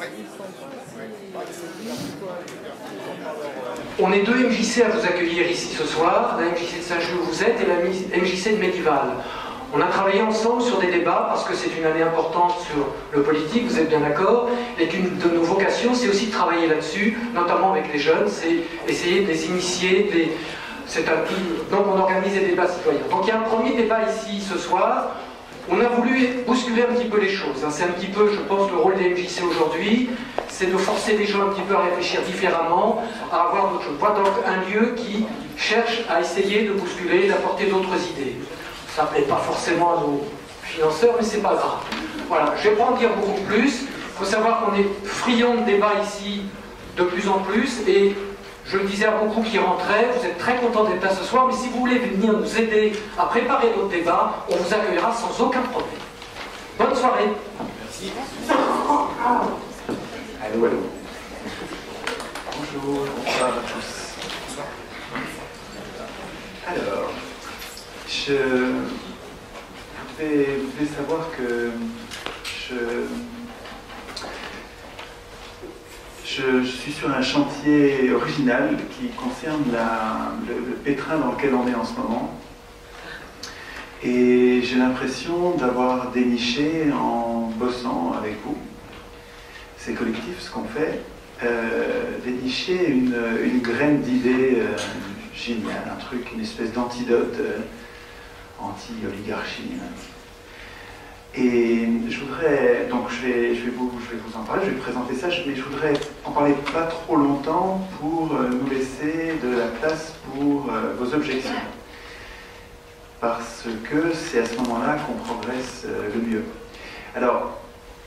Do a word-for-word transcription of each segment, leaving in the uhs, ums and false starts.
On est deux M J C à vous accueillir ici ce soir, la M J C de Saint-Just où vous êtes et la M J C de Médival. On a travaillé ensemble sur des débats parce que c'est une année importante sur le politique, vous êtes bien d'accord, et qu'une de nos vocations c'est aussi de travailler là-dessus, notamment avec les jeunes, c'est essayer de les initier, de les... c'est un tout... donc on organise des débats citoyens. Donc il y a un premier débat ici ce soir. On a voulu bousculer un petit peu les choses. C'est un petit peu, je pense, le rôle des M J C aujourd'hui, c'est de forcer les gens un petit peu à réfléchir différemment, à avoir d'autres choses. Voilà donc un lieu qui cherche à essayer de bousculer, d'apporter d'autres idées. Ça ne plaît pas forcément à nos financeurs, mais c'est pas grave. Voilà, je ne vais pas en dire beaucoup plus. Il faut savoir qu'on est friand de débats ici de plus en plus, et je le disais à beaucoup qui rentraient, vous êtes très contents d'être là ce soir, mais si vous voulez venir nous aider à préparer notre débat, on vous accueillera sans aucun problème. Bonne soirée. Merci. Allô, allô. Bonjour, bonsoir à tous. Alors, je voulais, voulais savoir que je... Je, je suis sur un chantier original qui concerne la, le, le pétrin dans lequel on est en ce moment. Et j'ai l'impression d'avoir déniché en bossant avec vous. C'est collectif ce qu'on fait. Euh, dénicher une, une graine d'idée euh, géniale, un truc, une espèce d'antidote euh, anti-oligarchie. Hein. Et je voudrais, donc je vais, je, vais vous, je vais vous en parler, je vais présenter ça, mais je voudrais en parler pas trop longtemps pour nous laisser de la place pour euh, vos objections. Parce que c'est à ce moment-là qu'on progresse euh, le mieux. Alors,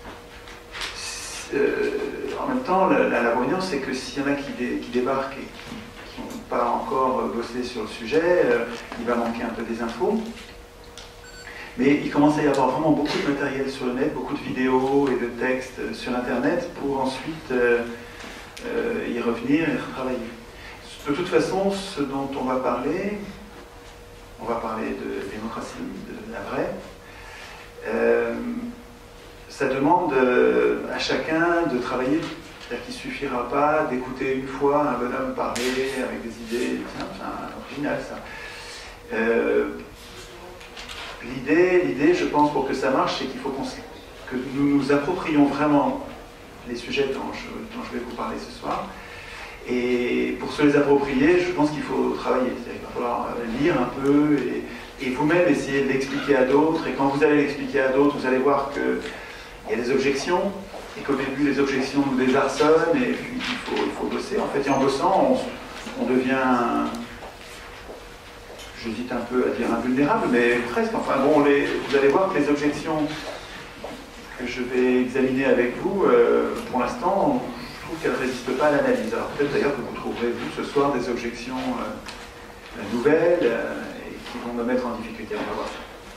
euh, en même temps, l'inconvénient, c'est que s'il y en a qui, dé, qui débarquent et qui n'ont pas encore bossé sur le sujet, euh, il va manquer un peu des infos. Mais il commence à y avoir vraiment beaucoup de matériel sur le net, beaucoup de vidéos et de textes sur Internet pour ensuite euh, euh, y revenir et retravailler. De toute façon, ce dont on va parler, on va parler de démocratie, de la vraie, euh, ça demande euh, à chacun de travailler. C'est-à-dire qu'il ne suffira pas d'écouter une fois un bonhomme parler avec des idées, tiens, c'est original ça. Euh, L'idée, l'idée, je pense, pour que ça marche, c'est qu'il faut qu'on, que nous nous approprions vraiment les sujets dont je, dont je vais vous parler ce soir. Et pour se les approprier, je pense qu'il faut travailler. C'est-à-dire qu'il va falloir lire un peu et, et vous-même essayer de l'expliquer à d'autres. Et quand vous allez l'expliquer à d'autres, vous allez voir qu'il y a des objections. Et qu'au début, les objections nous désarçonnent. Et puis, il faut, il faut bosser. En fait, et en bossant, on, on devient... J'hésite un peu à dire invulnérable, mais presque. Enfin bon, les, vous allez voir que les objections que je vais examiner avec vous, euh, pour l'instant, je trouve qu'elles ne résistent pas à l'analyse. Alors peut-être d'ailleurs que vous trouverez, vous, ce soir, des objections euh, nouvelles euh, et qui vont me mettre en difficulté. On va voir.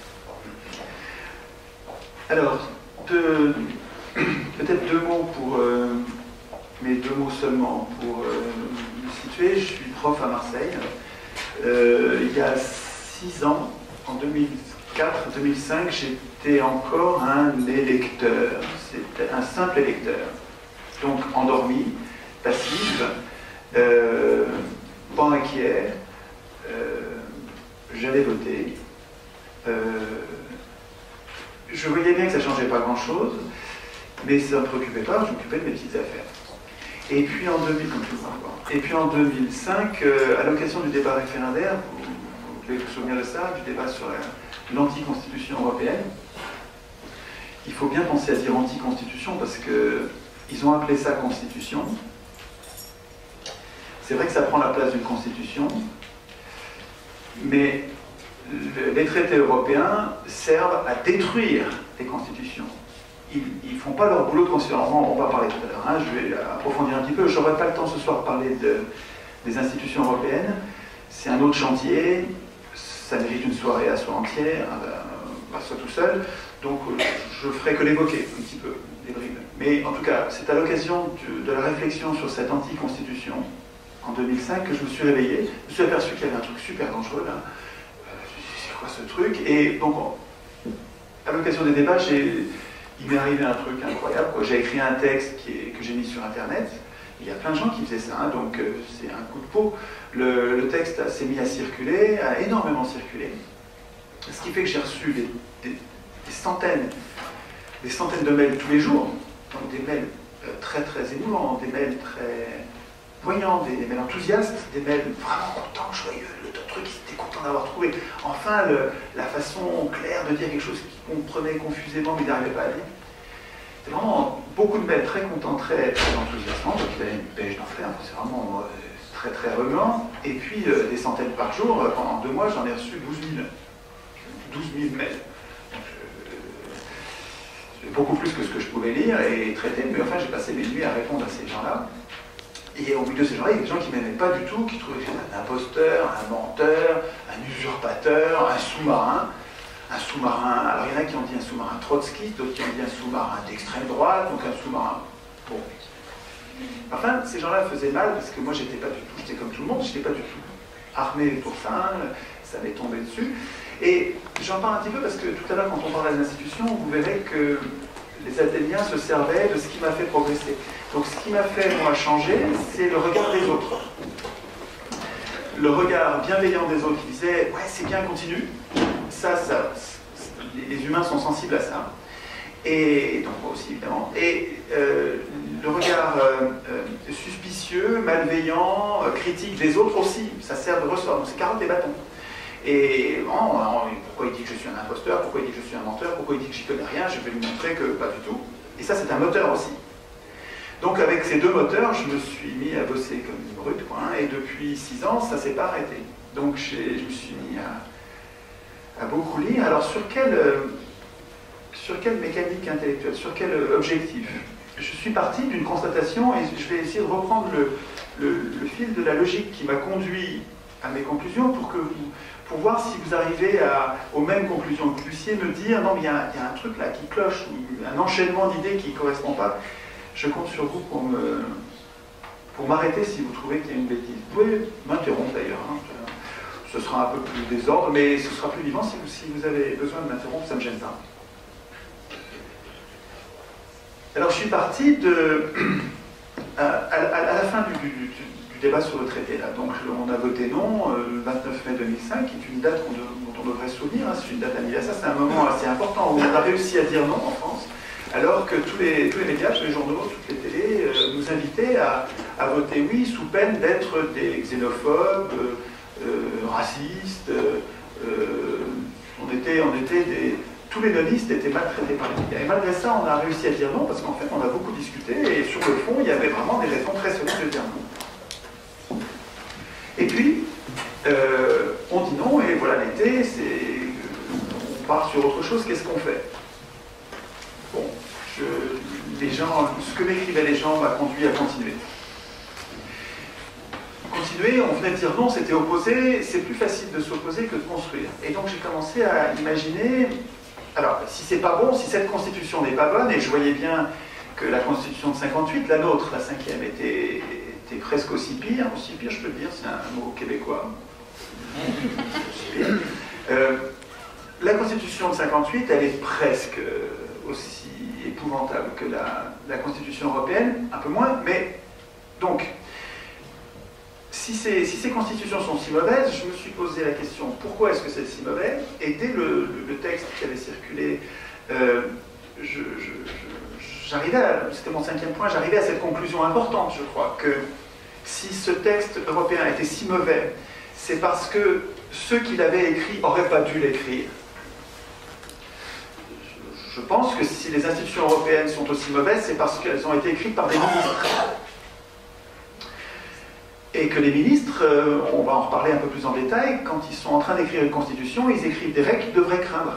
Alors, deux, peut-être deux mots pour... Euh, mais deux mots seulement pour euh, me situer. Je suis prof à Marseille. Euh, il y a six ans, en deux mille quatre deux mille cinq, j'étais encore un électeur. C'était un simple électeur. Donc endormi, passif, euh, pas inquiet. Euh, J'allais voter. Euh, je voyais bien que ça ne changeait pas grand-chose, mais ça ne me préoccupait pas, je m'occupais de mes petites affaires. Et puis en deux mille, et puis en deux mille cinq, euh, à l'occasion du débat référendaire, vous, vous devez vous souvenir de ça, du débat sur l'anticonstitution européenne, il faut bien penser à dire anticonstitution parce qu'ils ont appelé ça constitution. C'est vrai que ça prend la place d'une constitution, mais les traités européens servent à détruire les constitutions. Ils ne font pas leur boulot de constitution. On va parler tout à l'heure, hein, je vais approfondir un petit peu. Je n'aurai pas le temps ce soir de parler de, des institutions européennes. C'est un autre chantier, ça mérite une soirée à soi entière, à soi tout seul. Donc je ne ferai que l'évoquer un petit peu, des bribes. Mais en tout cas, c'est à l'occasion de, de la réflexion sur cette anti-constitution, en deux mille cinq, que je me suis réveillé. Je me suis aperçu qu'il y avait un truc super dangereux là. Euh, c'est quoi ce truc? Et donc, à l'occasion des débats, j'ai... il m'est arrivé un truc incroyable. J'ai écrit un texte qui est, que j'ai mis sur Internet. Il y a plein de gens qui faisaient ça, hein, donc euh, c'est un coup de peau. Le, le texte s'est mis à circuler, a énormément circulé. Ce qui fait que j'ai reçu des, des, des centaines, des centaines de mails tous les jours. Donc des mails euh, très très émouvants, des mails très poignants, des, des mails enthousiastes, des mails vraiment contents, joyeux, le truc qui était content d'avoir trouvé. Enfin, le, la façon claire de dire quelque chose qu'il comprenait confusément mais il n'arrivait pas à dire. C'est vraiment beaucoup de mails très contents, très, très enthousiasmants, donc il y avait une pêche d'enfer, c'est vraiment euh, très très remuant. Et puis euh, des centaines par jour, euh, pendant deux mois j'en ai reçu douze mille. douze mille mails. Donc, euh, beaucoup plus que ce que je pouvais lire et traiter, mais enfin j'ai passé mes nuits à répondre à ces gens-là. Et au milieu de ces gens-là, il y a des gens qui ne m'aimaient pas du tout, qui trouvaient que j'étais un imposteur, un menteur, un usurpateur, un sous-marin. Un sous-marin, alors il y en a qui ont dit un sous-marin trotskiste, d'autres qui ont dit un sous-marin d'extrême droite, donc un sous-marin. Bon. Enfin, ces gens-là faisaient mal parce que moi j'étais pas du tout, j'étais comme tout le monde, j'étais pas du tout armé pour ça, hein, ça m'est tombé dessus. Et j'en parle un petit peu parce que tout à l'heure, quand on parlait des institutions, vous verrez que les Athéniens se servaient de ce qui m'a fait progresser. Donc ce qui m'a fait, moi, changer, c'est le regard des autres. Le regard bienveillant des autres qui disait « ouais, c'est bien, continue ». Ça, ça, les humains sont sensibles à ça. Et donc moi aussi, évidemment. Et euh, le regard euh, euh, suspicieux, malveillant, euh, critique des autres aussi, ça sert de ressort. Donc c'est carottes et bâtons. Et bon, pourquoi il dit que je suis un imposteur, pourquoi il dit que je suis un menteur, pourquoi il dit que j'y connais rien, je vais lui montrer que pas du tout. Et ça, c'est un moteur aussi. Donc avec ces deux moteurs, je me suis mis à bosser comme une brute, quoi, hein, et depuis six ans, ça ne s'est pas arrêté. Donc je me suis mis à, à beaucoup lire. Alors sur quelle, sur quelle mécanique intellectuelle, sur quel objectif? Je suis parti d'une constatation, et je vais essayer de reprendre le, le, le fil de la logique qui m'a conduit à mes conclusions pour que vous, pour voir si vous arrivez à, aux mêmes conclusions, que vous puissiez me dire non mais il y, a, il y a un truc là qui cloche, ou un enchaînement d'idées qui ne correspond pas. Je compte sur vous pour me pour m'arrêter si vous trouvez qu'il y a une bêtise. Vous pouvez m'interrompre d'ailleurs, hein. Ce sera un peu plus désordre, mais ce sera plus vivant si vous, si vous avez besoin de m'interrompre, ça ne me gêne pas. Alors je suis parti de à, à, à la fin du, du, du débat sur le traité, là. Donc on a voté non euh, le vingt-neuf mai deux mille cinq, qui est une date qu'on de, dont on devrait se souvenir, hein, c'est une date anniversaire, c'est un moment assez important où on a réussi à dire non en France, alors que tous les, tous les médias, tous les journaux, toutes les télés euh, nous invitaient à, à voter oui sous peine d'être des xénophobes, euh, euh, racistes, euh, on était, on était des... Tous les nonistes étaient maltraités par les médias. Et malgré ça, on a réussi à dire non, parce qu'en fait, on a beaucoup discuté, et sur le fond, il y avait vraiment des raisons très solides de dire non. Et puis, euh, on dit non, et voilà, l'été, on part sur autre chose, qu'est-ce qu'on fait? Bon, je, les gens, ce que m'écrivaient les gens m'a conduit à continuer. Continuer, on venait de dire non, c'était opposé, c'est plus facile de s'opposer que de construire. Et donc j'ai commencé à imaginer, alors si c'est pas bon, si cette constitution n'est pas bonne, et je voyais bien que la constitution de cinquante-huit, la nôtre, la cinquième, était... c'est presque aussi pire, aussi pire je peux le dire, c'est un mot québécois. Euh, la Constitution de cinquante-huit, elle est presque aussi épouvantable que la, la Constitution européenne, un peu moins, mais donc, si ces, si ces constitutions sont si mauvaises, je me suis posé la question, pourquoi est-ce que c'est si mauvais? Et dès le, le, le texte qui avait circulé, euh, je, je, je, j'arrivais à, c'était mon cinquième point, j'arrivais à cette conclusion importante, je crois, que si ce texte européen était si mauvais, c'est parce que ceux qui l'avaient écrit n'auraient pas dû l'écrire. Je pense que si les institutions européennes sont aussi mauvaises, c'est parce qu'elles ont été écrites par des ministres. Et que les ministres, on va en reparler un peu plus en détail, quand ils sont en train d'écrire une constitution, ils écrivent des règles qu'ils devraient craindre.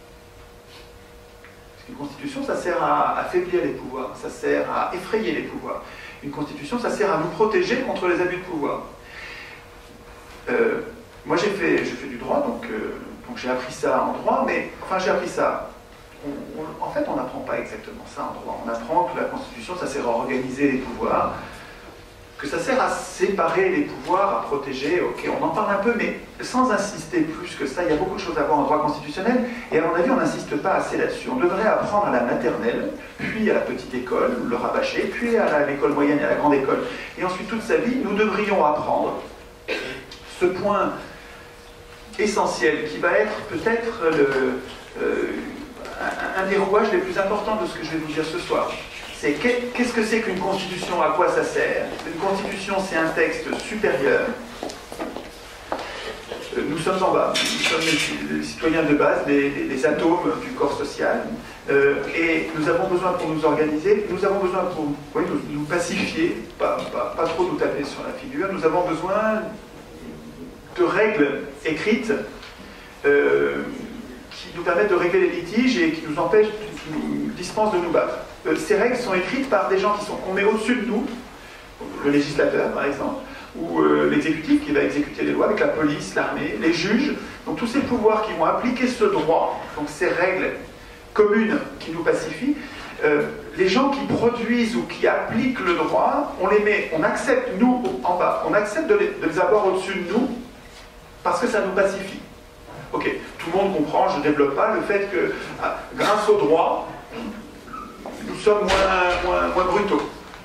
Parce qu'une constitution, ça sert à affaiblir les pouvoirs, ça sert à effrayer les pouvoirs. Une constitution, ça sert à nous protéger contre les abus de pouvoir. Euh, moi, j'ai fait, j'ai fait du droit, donc, euh, donc j'ai appris ça en droit, mais enfin, j'ai appris ça. On, on, en fait, on n'apprend pas exactement ça en droit. On apprend que la constitution, ça sert à organiser les pouvoirs. que ça sert à séparer les pouvoirs, à protéger, ok, on en parle un peu, mais sans insister plus que ça. Il y a beaucoup de choses à voir en droit constitutionnel, et à mon avis, on n'insiste pas assez là-dessus. On devrait apprendre à la maternelle, puis à la petite école, le rabâcher, puis à l'école moyenne et à la grande école. Et ensuite, toute sa vie, nous devrions apprendre ce point essentiel, qui va être peut-être le, euh, un, un des rouages les plus importants de ce que je vais vous dire ce soir. C'est qu'est-ce que c'est qu'une constitution, à quoi ça sert? Une constitution, c'est un texte supérieur. Nous sommes en bas, nous sommes les, les citoyens de base, les, les, les atomes du corps social, euh, et nous avons besoin pour nous organiser, nous avons besoin pour oui, nous, nous pacifier, pas, pas, pas trop nous taper sur la figure, nous avons besoin de règles écrites euh, qui nous permettent de régler les litiges et qui nous empêchent, qui nous dispensent de nous battre. Euh, ces règles sont écrites par des gens qui sont qu'on met au-dessus de nous, le législateur par exemple, ou euh, l'exécutif qui va exécuter les lois avec la police, l'armée, les juges, donc tous ces pouvoirs qui vont appliquer ce droit, donc ces règles communes qui nous pacifient, euh, les gens qui produisent ou qui appliquent le droit, on les met, on accepte nous en bas, on accepte de les, de les avoir au-dessus de nous parce que ça nous pacifie. Ok, tout le monde comprend, je ne développe pas le fait que ah, grâce au droit, nous sommes moins, moins, moins brutaux.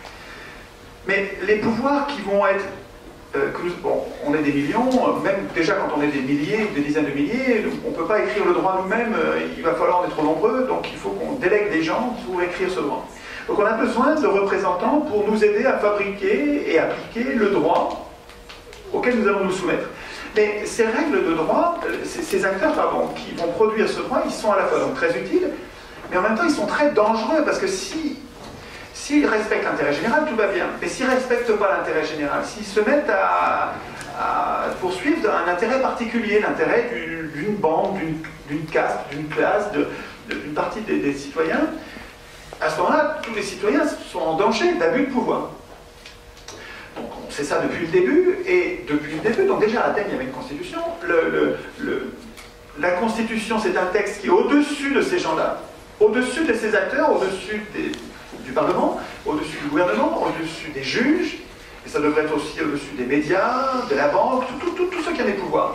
Mais les pouvoirs qui vont être Euh, que nous, bon, on est des millions, même déjà quand on est des milliers, des dizaines de milliers, on ne peut pas écrire le droit nous-mêmes, il va falloir être trop nombreux, donc il faut qu'on délègue des gens pour écrire ce droit. Donc on a besoin de représentants pour nous aider à fabriquer et appliquer le droit auquel nous allons nous soumettre. Mais ces règles de droit, ces acteurs pardon, qui vont produire ce droit, ils sont à la fois donc très utiles, mais en même temps ils sont très dangereux, parce que si S'ils respectent l'intérêt général, tout va bien. Mais s'ils ne respectent pas l'intérêt général, s'ils se mettent à, à poursuivre un intérêt particulier, l'intérêt d'une bande, d'une caste, d'une classe, d'une partie des, des citoyens, à ce moment-là, tous les citoyens sont en danger d'abus de pouvoir. Donc on sait ça depuis le début, et depuis le début, donc déjà à Athènes, il y avait une constitution. Le, le, le, la constitution, c'est un texte qui est au-dessus de ces gens-là, au-dessus de ces acteurs, au-dessus des... du Parlement, au-dessus du gouvernement, au-dessus des juges, et ça devrait être aussi au-dessus des médias, de la banque, tous tout, tout, tout ceux qui ont des pouvoirs.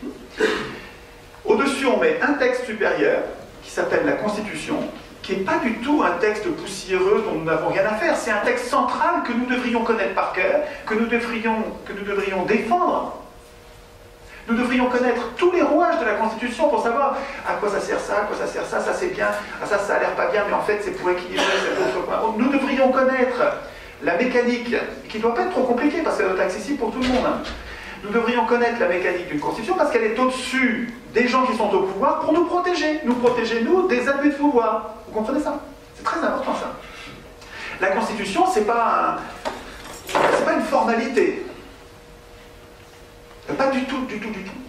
Au-dessus, on met un texte supérieur, qui s'appelle la Constitution, qui n'est pas du tout un texte poussiéreux dont nous n'avons rien à faire, c'est un texte central que nous devrions connaître par cœur, que nous devrions, que nous devrions défendre. Nous devrions connaître tous les rouages de la Constitution pour savoir à quoi ça sert ça, à quoi ça sert ça, ça c'est bien, ah, ça ça a l'air pas bien, mais en fait c'est pour équilibrer cet autre point. Nous devrions connaître la mécanique, qui ne doit pas être trop compliquée parce qu'elle doit être accessible pour tout le monde. Nous devrions connaître la mécanique d'une Constitution parce qu'elle est au-dessus des gens qui sont au pouvoir pour nous protéger, nous protéger nous des abus de pouvoir. Vous comprenez ça? C'est très important ça. La Constitution, c'est pas, un... c'est pas une formalité. Pas du tout, du tout, du tout.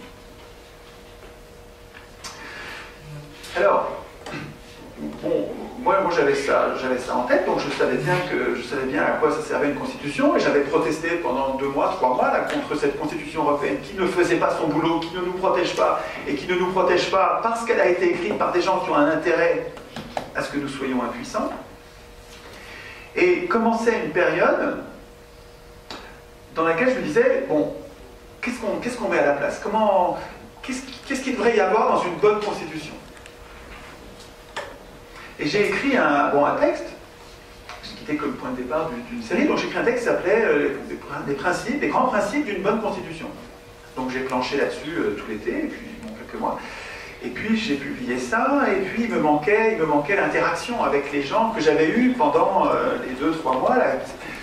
Alors, bon, moi, moi j'avais ça, j'avais ça en tête, donc je savais bien que je savais bien à quoi ça servait une constitution, et j'avais protesté pendant deux mois, trois mois là, contre cette constitution européenne qui ne faisait pas son boulot, qui ne nous protège pas, et qui ne nous protège pas parce qu'elle a été écrite par des gens qui ont un intérêt à ce que nous soyons impuissants. Et commençait une période dans laquelle je me disais, bon, Qu'est-ce qu'on qu'est-ce qu'on met à la place? Comment, qu'est-ce, qu'est-ce qu'il devrait y avoir dans une bonne constitution? Et j'ai écrit un, bon, un texte, qui était comme point de départ d'une série, donc j'ai écrit un texte qui s'appelait euh, des principes, des grands principes d'une bonne constitution. Donc j'ai planché là-dessus euh, tout l'été, et puis bon, quelques mois. Et puis j'ai publié ça, et puis il me manquait, il me manquait l'interaction avec les gens que j'avais eus pendant euh, les deux, trois mois. Là.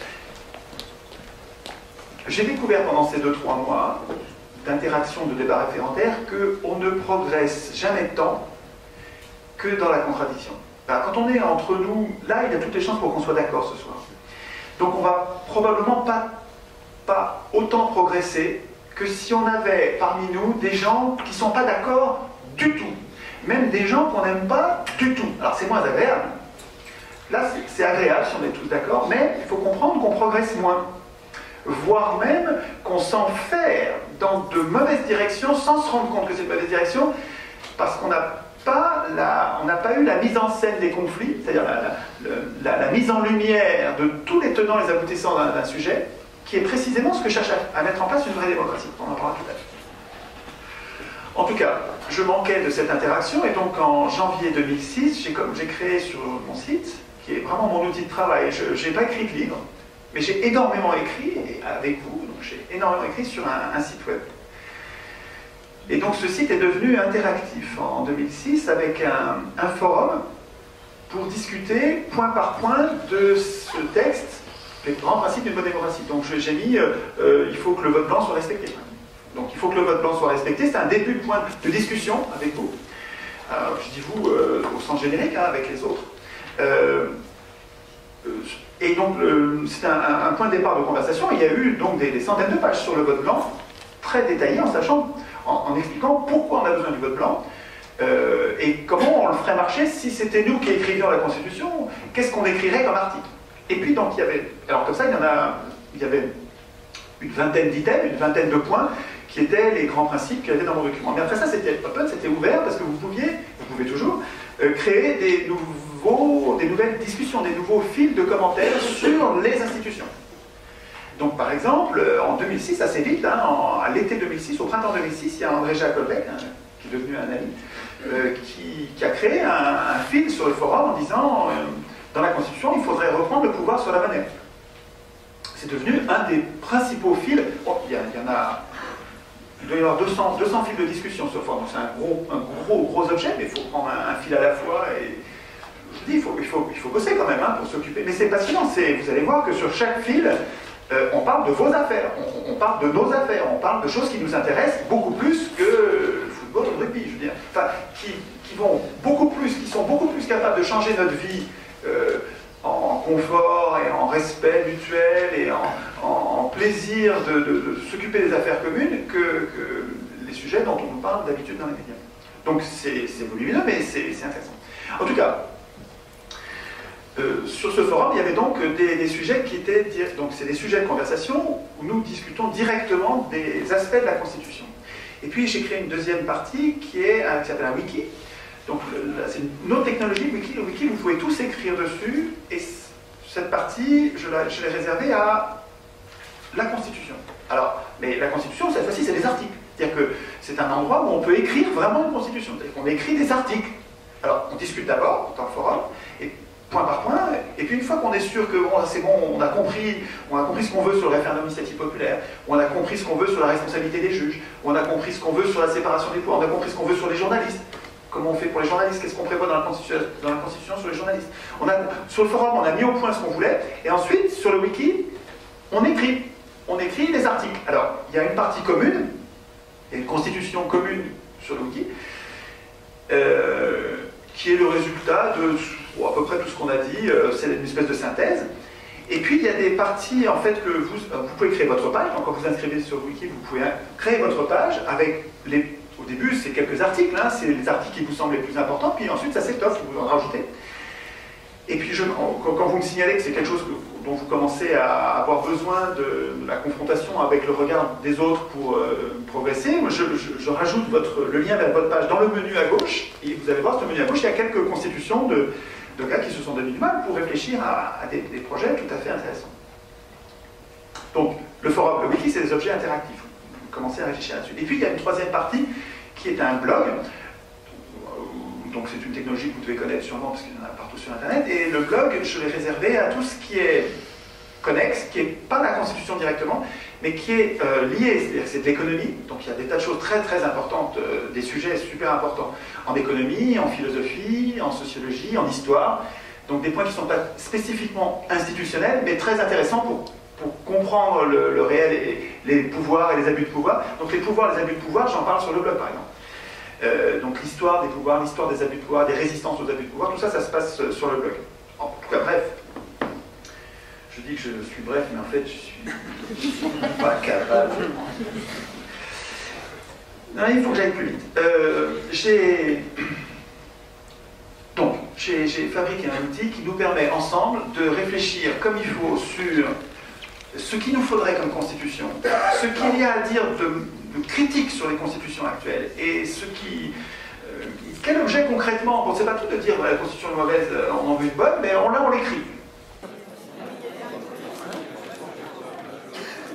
J'ai découvert pendant ces deux trois mois d'interaction, de débat référendaire, qu'on ne progresse jamais tant que dans la contradiction. Alors, quand on est entre nous, là, il y a toutes les chances pour qu'on soit d'accord ce soir. Donc on va probablement pas, pas autant progresser que si on avait parmi nous des gens qui ne sont pas d'accord du tout. Même des gens qu'on n'aime pas du tout. Alors c'est moins agréable. Là, c'est agréable si on est tous d'accord, mais il faut comprendre qu'on progresse moins. Voire même qu'on s'enferme dans de mauvaises directions sans se rendre compte que c'est une mauvaise direction, parce qu'on n'a pas, la, on n'a pas eu la mise en scène des conflits, c'est-à-dire la, la, la, la mise en lumière de tous les tenants et les aboutissants d'un sujet, qui est précisément ce que cherche à, à mettre en place une vraie démocratie. On en parlera tout à l'heure. En tout cas, je manquais de cette interaction, et donc en janvier deux mille six, j'ai créé sur mon site, qui est vraiment mon outil de travail. Je n'ai pas écrit de livre, mais j'ai énormément écrit, et avec vous, donc j'ai énormément écrit sur un, un site web. Et donc ce site est devenu interactif en deux mille six avec un, un forum pour discuter point par point de ce texte, les grands principes d'une bonne démocratie. Donc j'ai mis, euh, euh, il faut que le vote blanc soit respecté. Donc il faut que le vote blanc soit respecté. C'est un début de point de discussion avec vous. Alors, je dis vous euh, au sens générique, hein, avec les autres. Euh, et donc c'est un, un point de départ de conversation. Il y a eu donc des, des centaines de pages sur le vote blanc, très détaillées, en sachant, en, en expliquant pourquoi on a besoin du vote blanc. Euh, et comment on le ferait marcher si c'était nous qui écrivions la Constitution, qu'est-ce qu'on écrirait comme article. Et puis donc il y avait, alors comme ça il y en a, il y avait une vingtaine d'items, une vingtaine de points qui étaient les grands principes qui étaient dans mon document. Mais après ça c'était open, c'était ouvert parce que vous pouviez, vous pouvez toujours, euh, créer des, nouveaux, des nouvelles discussions, des nouveaux fils de commentaires sur les institutions. Donc par exemple, en deux mille six, assez vite, hein, en, à l'été deux mille six, au printemps deux mille six, il y a André-Jacques Holbeck, hein, qui est devenu un ami, Euh, qui, qui a créé un, un fil sur le forum en disant euh, dans la Constitution, il faudrait reprendre le pouvoir sur la monnaie. C'est devenu un des principaux fils. Oh, il, y a, il y en a, il doit y avoir deux cents, deux cents fils de discussion sur le forum. C'est un gros, un gros, gros objet, mais il faut prendre un, un fil à la fois. Et je dis, il faut, il faut, il faut bosser quand même hein, pour s'occuper. Mais c'est passionnant. Vous allez voir que sur chaque fil, euh, on parle de vos affaires, on, on parle de nos affaires, on parle de choses qui nous intéressent beaucoup plus que ou de rugby, je veux dire, enfin, qui, qui vont beaucoup plus, qui sont beaucoup plus capables de changer notre vie euh, en confort et en respect mutuel et en, en, en plaisir de, de, de s'occuper des affaires communes que, que les sujets dont on nous parle d'habitude dans les médias. Donc c'est volumineux, mais c'est intéressant. En tout cas, euh, sur ce forum, il y avait donc des, des sujets qui étaient, donc c'est des sujets de conversation où nous discutons directement des aspects de la Constitution. Et puis j'ai créé une deuxième partie qui est qui s'appelle un wiki. Donc c'est une autre technologie, wiki. Le wiki, vous pouvez tous écrire dessus. Et cette partie, je l'ai réservée à la Constitution. Alors, mais la Constitution, cette fois-ci, c'est des articles. C'est-à-dire que c'est un endroit où on peut écrire vraiment une Constitution. C'est-à-dire qu'on écrit des articles. Alors, on discute d'abord dans le forum, et point par point, et puis une fois qu'on est sûr que bon, c'est bon, on a compris, on a compris ce qu'on veut sur le référendum d'initiative populaire, on a compris ce qu'on veut sur la responsabilité des juges, on a compris ce qu'on veut sur la séparation des pouvoirs, on a compris ce qu'on veut sur les journalistes. Comment on fait pour les journalistes? Qu'est-ce qu'on prévoit dans la, Constitution, dans la Constitution sur les journalistes? On a, sur le forum, on a mis au point ce qu'on voulait, et ensuite, sur le wiki, on écrit. On écrit les articles. Alors, il y a une partie commune, il y a une constitution commune sur le wiki, euh, qui est le résultat de bon, à peu près tout ce qu'on a dit, euh, c'est une espèce de synthèse. Et puis il y a des parties en fait que vous, vous pouvez créer votre page, donc quand vous inscrivez sur Wiki, vous pouvez créer votre page avec les, au début c'est quelques articles, hein, c'est les articles qui vous semblent les plus importants, puis ensuite ça s'étoffe, vous en rajoutez. Et puis je, quand, quand vous me signalez que c'est quelque chose que, dont vous commencez à avoir besoin de, de la confrontation avec le regard des autres pour euh, progresser, je, je, je rajoute votre, le lien vers votre page dans le menu à gauche, et vous allez voir sur le menu à gauche, il y a quelques constitutions de, de gars qui se sont donné du mal pour réfléchir à, à des, des projets tout à fait intéressants. Donc le forum, le wiki, c'est des objets interactifs. Vous commencez à réfléchir là-dessus. Et puis il y a une troisième partie qui est un blog. Donc c'est une technologie que vous devez connaître sûrement parce qu'il y en a partout sur Internet. Et le blog, je l'ai réservé à tout ce qui est connexe, qui n'est pas la Constitution directement, mais qui est euh, lié, c'est-à-dire que c'est de l'économie. Donc il y a des tas de choses très très importantes, euh, des sujets super importants en économie, en philosophie, en sociologie, en histoire. Donc des points qui ne sont pas spécifiquement institutionnels, mais très intéressants pour, pour comprendre le, le réel, et les pouvoirs et les abus de pouvoir. Donc les pouvoirs et les abus de pouvoir, j'en parle sur le blog par exemple. Euh, donc l'histoire des pouvoirs, l'histoire des abus de pouvoir, des résistances aux abus de pouvoir, tout ça, ça se passe euh, sur le blog. En tout cas, bref. Je dis que je suis bref, mais en fait, je suis pas capable. Non, il faut que j'aille plus vite. Euh, j'ai... Donc, j'ai fabriqué un outil qui nous permet ensemble de réfléchir comme il faut sur ce qu'il nous faudrait comme constitution, ce qu'il y a à dire de, de critique sur les constitutions actuelles, et ce qui... Euh, quel objet concrètement, on ne sait pas tout de dire la constitution est mauvaise, on en veut une bonne, mais on, là on l'écrit.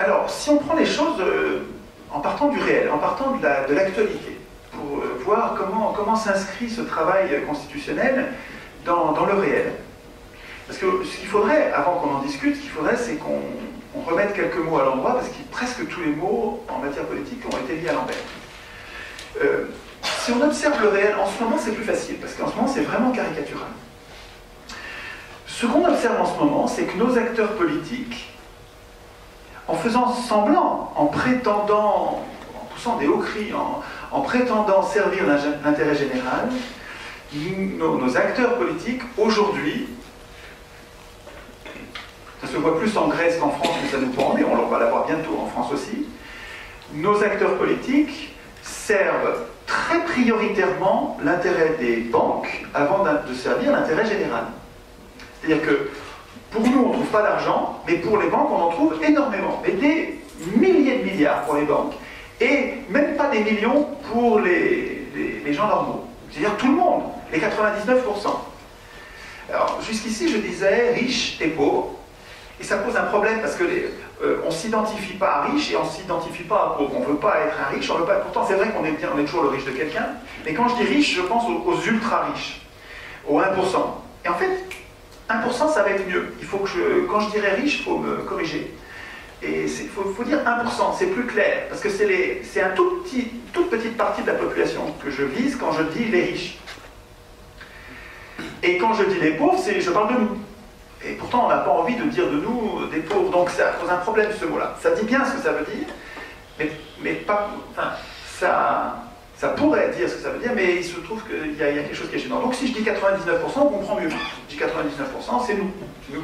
Alors, si on prend les choses euh, en partant du réel, en partant de la, de l'actualité, pour euh, voir comment, comment s'inscrit ce travail constitutionnel dans, dans le réel. Parce que ce qu'il faudrait, avant qu'on en discute, ce qu'il faudrait, c'est qu'on on remette quelques mots à l'endroit, parce que presque tous les mots en matière politique ont été mis à l'envers. Euh, si on observe le réel, en ce moment, c'est plus facile, parce qu'en ce moment, c'est vraiment caricatural. Ce qu'on observe en ce moment, c'est que nos acteurs politiques, en faisant semblant, en prétendant, en poussant des hauts cris, en, en prétendant servir l'intérêt général, nos, nos acteurs politiques, aujourd'hui, ça se voit plus en Grèce qu'en France, mais ça nous prend, et on va l'avoir bientôt en France aussi, nos acteurs politiques servent très prioritairement l'intérêt des banques avant de servir l'intérêt général. C'est-à-dire que pour nous, on ne trouve pas d'argent, mais pour les banques, on en trouve énormément. Mais des milliers de milliards pour les banques, et même pas des millions pour les, les, les gens normaux. C'est-à-dire tout le monde, les quatre-vingt-dix-neuf pour cent. Alors, jusqu'ici, je disais riches et pauvres, et ça pose un problème parce que les, euh, on ne s'identifie pas à riche et on ne s'identifie pas à pauvre. On ne veut pas être un riche, on veut pas... Pourtant, c'est vrai qu'on est bien, on est toujours le riche de quelqu'un, mais quand je dis riche, je pense aux, aux ultra-riches, aux un pour cent. Et en fait, un pour cent, ça va être mieux. Il faut que je, quand je dirais riche, il faut me corriger. Et il faut, faut dire un pour cent, c'est plus clair, parce que c'est un tout petit, toute petite partie de la population que je vise quand je dis les riches. Et quand je dis les pauvres, je parle de nous. Et pourtant, on n'a pas envie de dire de nous des pauvres, donc ça pose un problème ce mot-là. Ça dit bien ce que ça veut dire, mais, mais pas... Enfin, ça... Ça pourrait dire ce que ça veut dire, mais il se trouve qu'il y, y a quelque chose qui est gênant. Donc si je dis quatre-vingt-dix-neuf pour cent, on comprend mieux. Je dis quatre-vingt-dix-neuf pour cent, c'est nous, c'est nous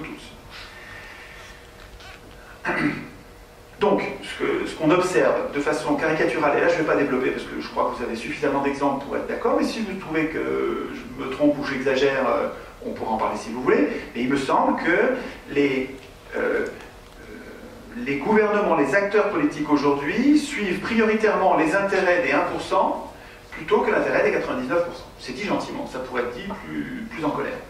tous. Donc, ce qu'on ce observe de façon caricaturale, et là je ne vais pas développer parce que je crois que vous avez suffisamment d'exemples pour être d'accord, mais si vous trouvez que je me trompe ou j'exagère, on pourra en parler si vous voulez, mais il me semble que les... Euh, les gouvernements, les acteurs politiques aujourd'hui suivent prioritairement les intérêts des un pour cent plutôt que l'intérêt des quatre-vingt-dix-neuf pour cent. C'est dit gentiment, ça pourrait être dit plus, plus en colère.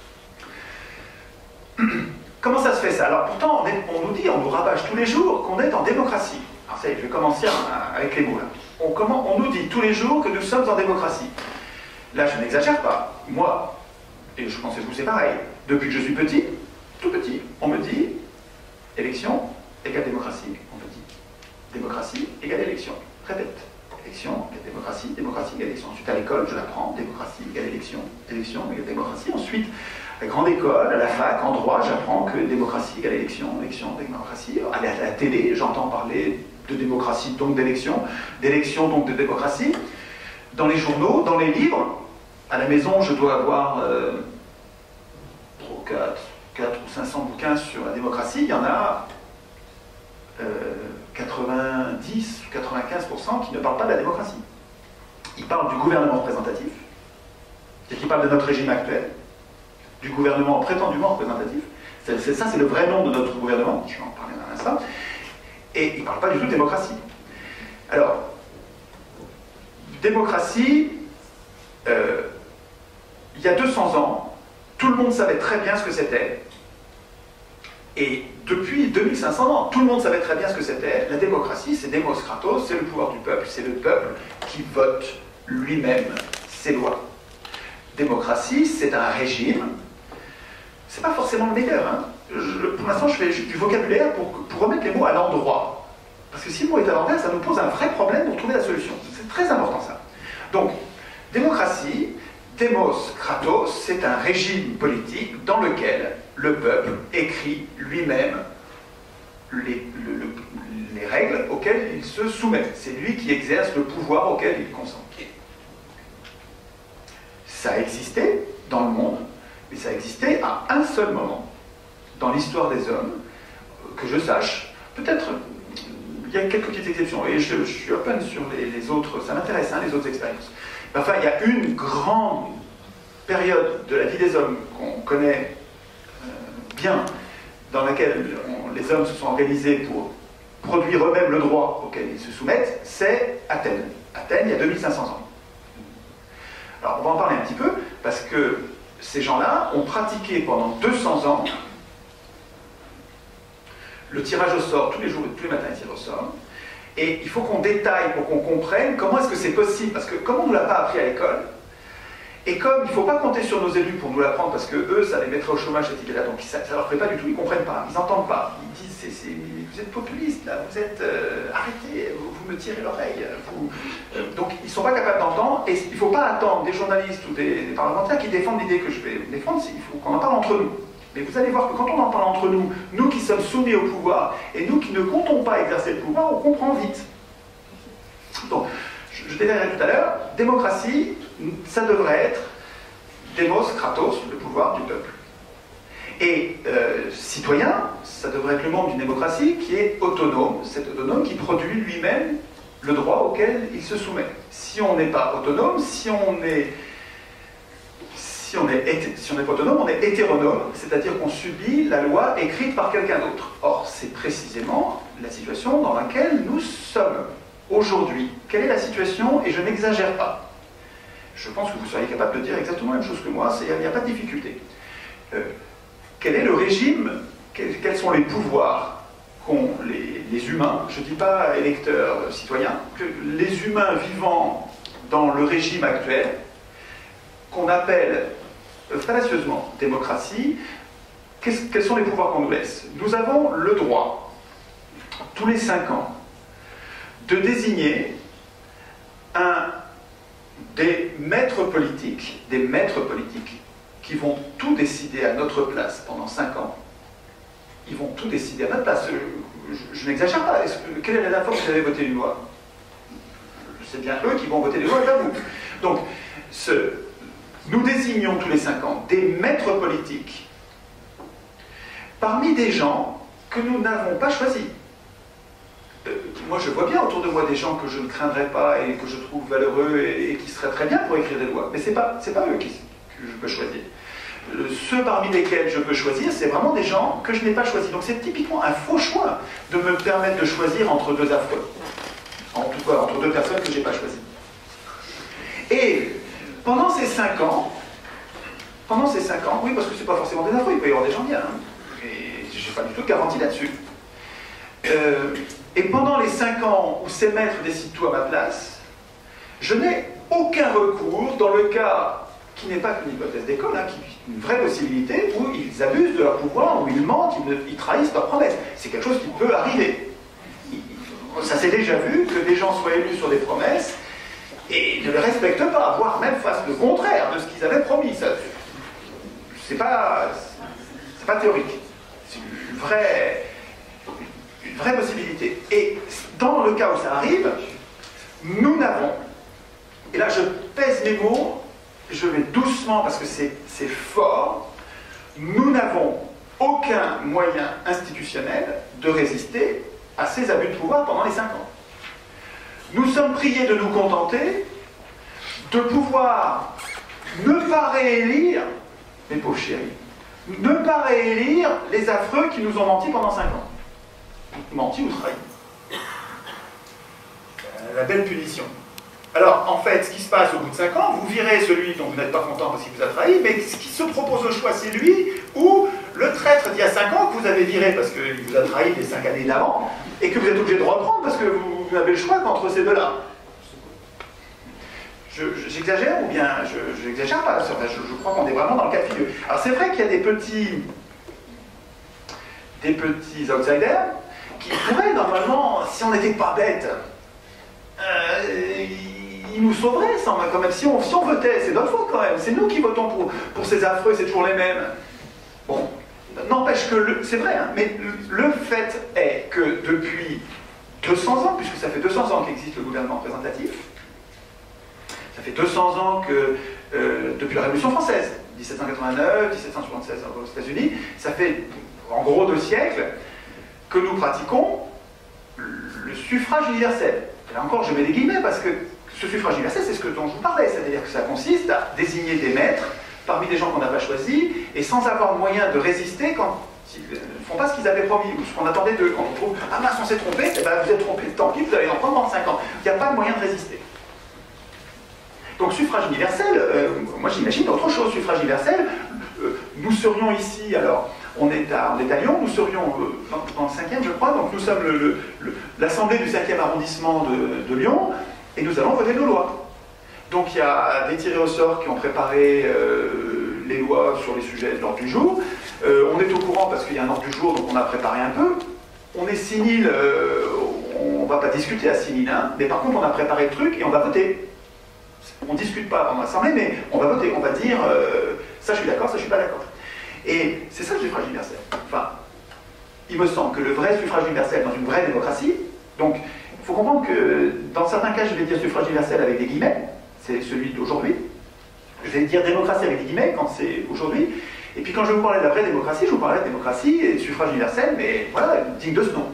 Comment ça se fait ça? Alors pourtant, on, est, on nous dit, on nous rabâche tous les jours qu'on est en démocratie. Alors ça y est, je vais commencer avec les mots là. On, comment, on nous dit tous les jours que nous sommes en démocratie. Là, je n'exagère pas. Moi, et je pense que vous c'est pareil, depuis que je suis petit, tout petit, on me dit élection égale démocratie, on me dit. Démocratie égale élection. Répète. Élection égale démocratie, démocratie égale élection. Ensuite, à l'école, je l'apprends. Démocratie égale élection. Élection égale démocratie. Ensuite, à la grande école, à la fac, en droit, j'apprends que démocratie égale élection. Élection égale démocratie. À la, à la télé, j'entends parler de démocratie, donc d'élection. D'élection, donc de démocratie. Dans les journaux, dans les livres, à la maison, je dois avoir euh, trois, quatre, quatre ou cinq cents bouquins sur la démocratie. Il y en a Euh, quatre-vingt-dix ou quatre-vingt-quinze pour cent qui ne parlent pas de la démocratie. Ils parlent du gouvernement représentatif, c'est-à-dire qu'ils parlent de notre régime actuel, du gouvernement prétendument représentatif. C'est, c'est, ça, c'est le vrai nom de notre gouvernement, je vais en parler dans un instant, et ils ne parlent pas du tout de démocratie. Alors, démocratie, euh, il y a deux cents ans, tout le monde savait très bien ce que c'était. Et depuis deux mille cinq cents ans, tout le monde savait très bien ce que c'était. La démocratie, c'est Demos Kratos, c'est le pouvoir du peuple, c'est le peuple qui vote lui-même ses lois. Démocratie, c'est un régime. C'est pas forcément le meilleur. Hein. Je, pour l'instant, je fais du vocabulaire pour, pour remettre les mots à l'endroit. Parce que si le mot est à l'envers, ça nous pose un vrai problème pour trouver la solution. C'est très important ça. Donc, démocratie, Demos Kratos, c'est un régime politique dans lequel le peuple écrit lui-même les, le, le, les règles auxquelles il se soumet. C'est lui qui exerce le pouvoir auquel il consent. Ça a existé dans le monde, mais ça a existé à un seul moment dans l'histoire des hommes, que je sache. Peut-être, il y a quelques petites exceptions, et je, je suis open sur les, les autres, ça m'intéresse, hein, les autres expériences. Enfin, il y a une grande période de la vie des hommes qu'on connaît euh, bien, dans laquelle on, les hommes se sont organisés pour produire eux-mêmes le droit auquel ils se soumettent, c'est Athènes. Athènes, il y a deux mille cinq cents ans. Alors, on va en parler un petit peu, parce que ces gens-là ont pratiqué pendant deux cents ans le tirage au sort, tous les jours, tous les matins, il tire au sort. Et il faut qu'on détaille pour qu'on comprenne comment est-ce que c'est possible, parce que comme on ne nous l'a pas appris à l'école, et comme il ne faut pas compter sur nos élus pour nous l'apprendre, parce que eux, ça les mettrait au chômage cette idée-là, donc ça ne leur fait pas du tout, ils ne comprennent pas, ils n'entendent pas. Ils disent, c'est, c'est, vous êtes populiste, là, vous êtes... Euh, arrêtez, vous, vous me tirez l'oreille. Vous, euh, donc ils ne sont pas capables d'entendre, et il ne faut pas attendre des journalistes ou des, des parlementaires qui défendent l'idée que je vais défendre, il faut qu'on en parle entre nous. Mais vous allez voir que quand on en parle entre nous, nous qui sommes soumis au pouvoir, et nous qui ne comptons pas exercer le pouvoir, on comprend vite. Donc, je, je détaillerai tout à l'heure, démocratie, ça devrait être Demos, Kratos, le pouvoir du peuple. Et euh, citoyen, ça devrait être le membre d'une démocratie qui est autonome, cet autonome qui produit lui-même le droit auquel il se soumet. Si on n'est pas autonome, si on est... Si on n'est si pas autonome, on est hétéronome, c'est-à-dire qu'on subit la loi écrite par quelqu'un d'autre. Or, c'est précisément la situation dans laquelle nous sommes aujourd'hui. Quelle est la situation? Et je n'exagère pas. Je pense que vous seriez capable de dire exactement la même chose que moi, il n'y a pas de difficulté. Euh, quel est le régime, quels, quels sont les pouvoirs qu'ont les, les humains, je ne dis pas électeurs, euh, citoyens, que les humains vivant dans le régime actuel, qu'on appelle euh, fallacieusement démocratie, quels sont les pouvoirs qu'on nous laisse? Nous avons le droit, tous les cinq ans, de désigner un, des maîtres politiques, des maîtres politiques, qui vont tout décider à notre place pendant cinq ans. Ils vont tout décider à notre place. Je, je, je n'exagère pas. Est-ce que, quelle est la dernière fois que vous avez voté une loi? C'est bien eux qui vont voter les lois, et pas vous. Donc, ce... Nous désignons tous les cinq ans des maîtres politiques parmi des gens que nous n'avons pas choisis. Euh, moi, je vois bien autour de moi des gens que je ne craindrais pas et que je trouve valeureux et, et qui seraient très bien pour écrire des lois. Mais ce n'est pas, c'est pas eux qui, que je peux choisir. Euh, ceux parmi lesquels je peux choisir, c'est vraiment des gens que je n'ai pas choisis. Donc c'est typiquement un faux choix de me permettre de choisir entre deux affreux. En tout cas, entre deux personnes que je n'ai pas choisies. Et... Pendant ces cinq ans, pendant ces cinq ans, oui, parce que c'est pas forcément des affreux, il peut y avoir des gens bien, hein, et je n'ai pas du tout de garantie là-dessus. Euh, et pendant les cinq ans où ces maîtres décident tout à ma place, je n'ai aucun recours dans le cas qui n'est pas qu'une hypothèse d'école, hein, qui est une vraie possibilité où ils abusent de leur pouvoir, où ils mentent, ils, ils trahissent leurs promesses. C'est quelque chose qui peut arriver. Ça s'est déjà vu que des gens soient élus sur des promesses et ne les respectent pas, voire même fassent le contraire de ce qu'ils avaient promis. C'est pas, c'est pas théorique. C'est une vraie, une vraie possibilité. Et dans le cas où ça arrive, nous n'avons, et là je pèse mes mots, je vais doucement parce que c'est fort, nous n'avons aucun moyen institutionnel de résister à ces abus de pouvoir pendant les cinq ans. Nous sommes priés de nous contenter de pouvoir ne pas réélire, mes pauvres chéris, ne pas réélire les affreux qui nous ont menti pendant cinq ans. Menti ou trahi. La belle punition. Alors, en fait, ce qui se passe au bout de cinq ans, vous virez celui dont vous n'êtes pas content parce qu'il vous a trahi, mais ce qui se propose au choix, c'est lui ou le traître d'il y a cinq ans que vous avez viré parce qu'il vous a trahi les cinq années d'avant et que vous êtes obligé de reprendre parce que vous, vous avez le choix qu'entre ces deux-là. J'exagère ou bien je n'exagère pas, je, je crois qu'on est vraiment dans le cas de figure. Alors c'est vrai qu'il y a des petits, des petits outsiders qui pourraient normalement, si on n'était pas bêtes, euh, ils nous sauveraient quand même. Si on, si on votait, c'est notre faute quand même. C'est nous qui votons pour, pour ces affreux, c'est toujours les mêmes. Bon, n'empêche que, c'est vrai, hein, mais le, le fait est que depuis deux cents ans, puisque ça fait deux cents ans qu'existe le gouvernement représentatif, ça fait deux cents ans que, euh, depuis la Révolution française, mille sept cent quatre-vingt-neuf, mille sept cent soixante-seize aux États-Unis, ça fait en gros deux siècles que nous pratiquons le suffrage universel. Et là encore, je mets des guillemets parce que ce suffrage universel, c'est ce que, dont je vous parlais, c'est-à-dire que ça consiste à désigner des maîtres parmi des gens qu'on n'a pas choisis et sans avoir moyen de résister quand ils ne font pas ce qu'ils avaient promis ou ce qu'on attendait d'eux. Quand on trouve « Ah mince, on s'est trompé », eh ben, vous êtes trompé, tant pis, vous allez en prendre dans cinq ans. Il n'y a pas de moyen de résister. Donc suffrage universel, euh, moi j'imagine autre chose, suffrage universel, euh, nous serions ici, alors, On est à, on est à Lyon, nous serions euh, dans, dans le cinquième, je crois, donc nous sommes l'Assemblée du cinquième arrondissement de, de Lyon, et nous allons voter nos lois. Donc il y a des tirés au sort qui ont préparé euh, les lois sur les sujets de l'ordre du jour. Euh, on est au courant parce qu'il y a un ordre du jour, donc on a préparé un peu. On est six mille, euh, on ne va pas discuter à six mille, hein, mais par contre on a préparé le truc et on va voter. On ne discute pas en assemblée, mais on va voter, on va dire euh, ça je suis d'accord, ça je suis pas d'accord. Et c'est ça le suffrage universel. Enfin, il me semble que le vrai suffrage universel dans une vraie démocratie, donc il faut comprendre que dans certains cas je vais dire suffrage universel avec des guillemets, c'est celui d'aujourd'hui. Je vais dire démocratie avec des guillemets quand c'est aujourd'hui. Et puis quand je vous parlais de la vraie démocratie, je vous parlais de démocratie et de suffrage universel, mais voilà, digne de ce nom.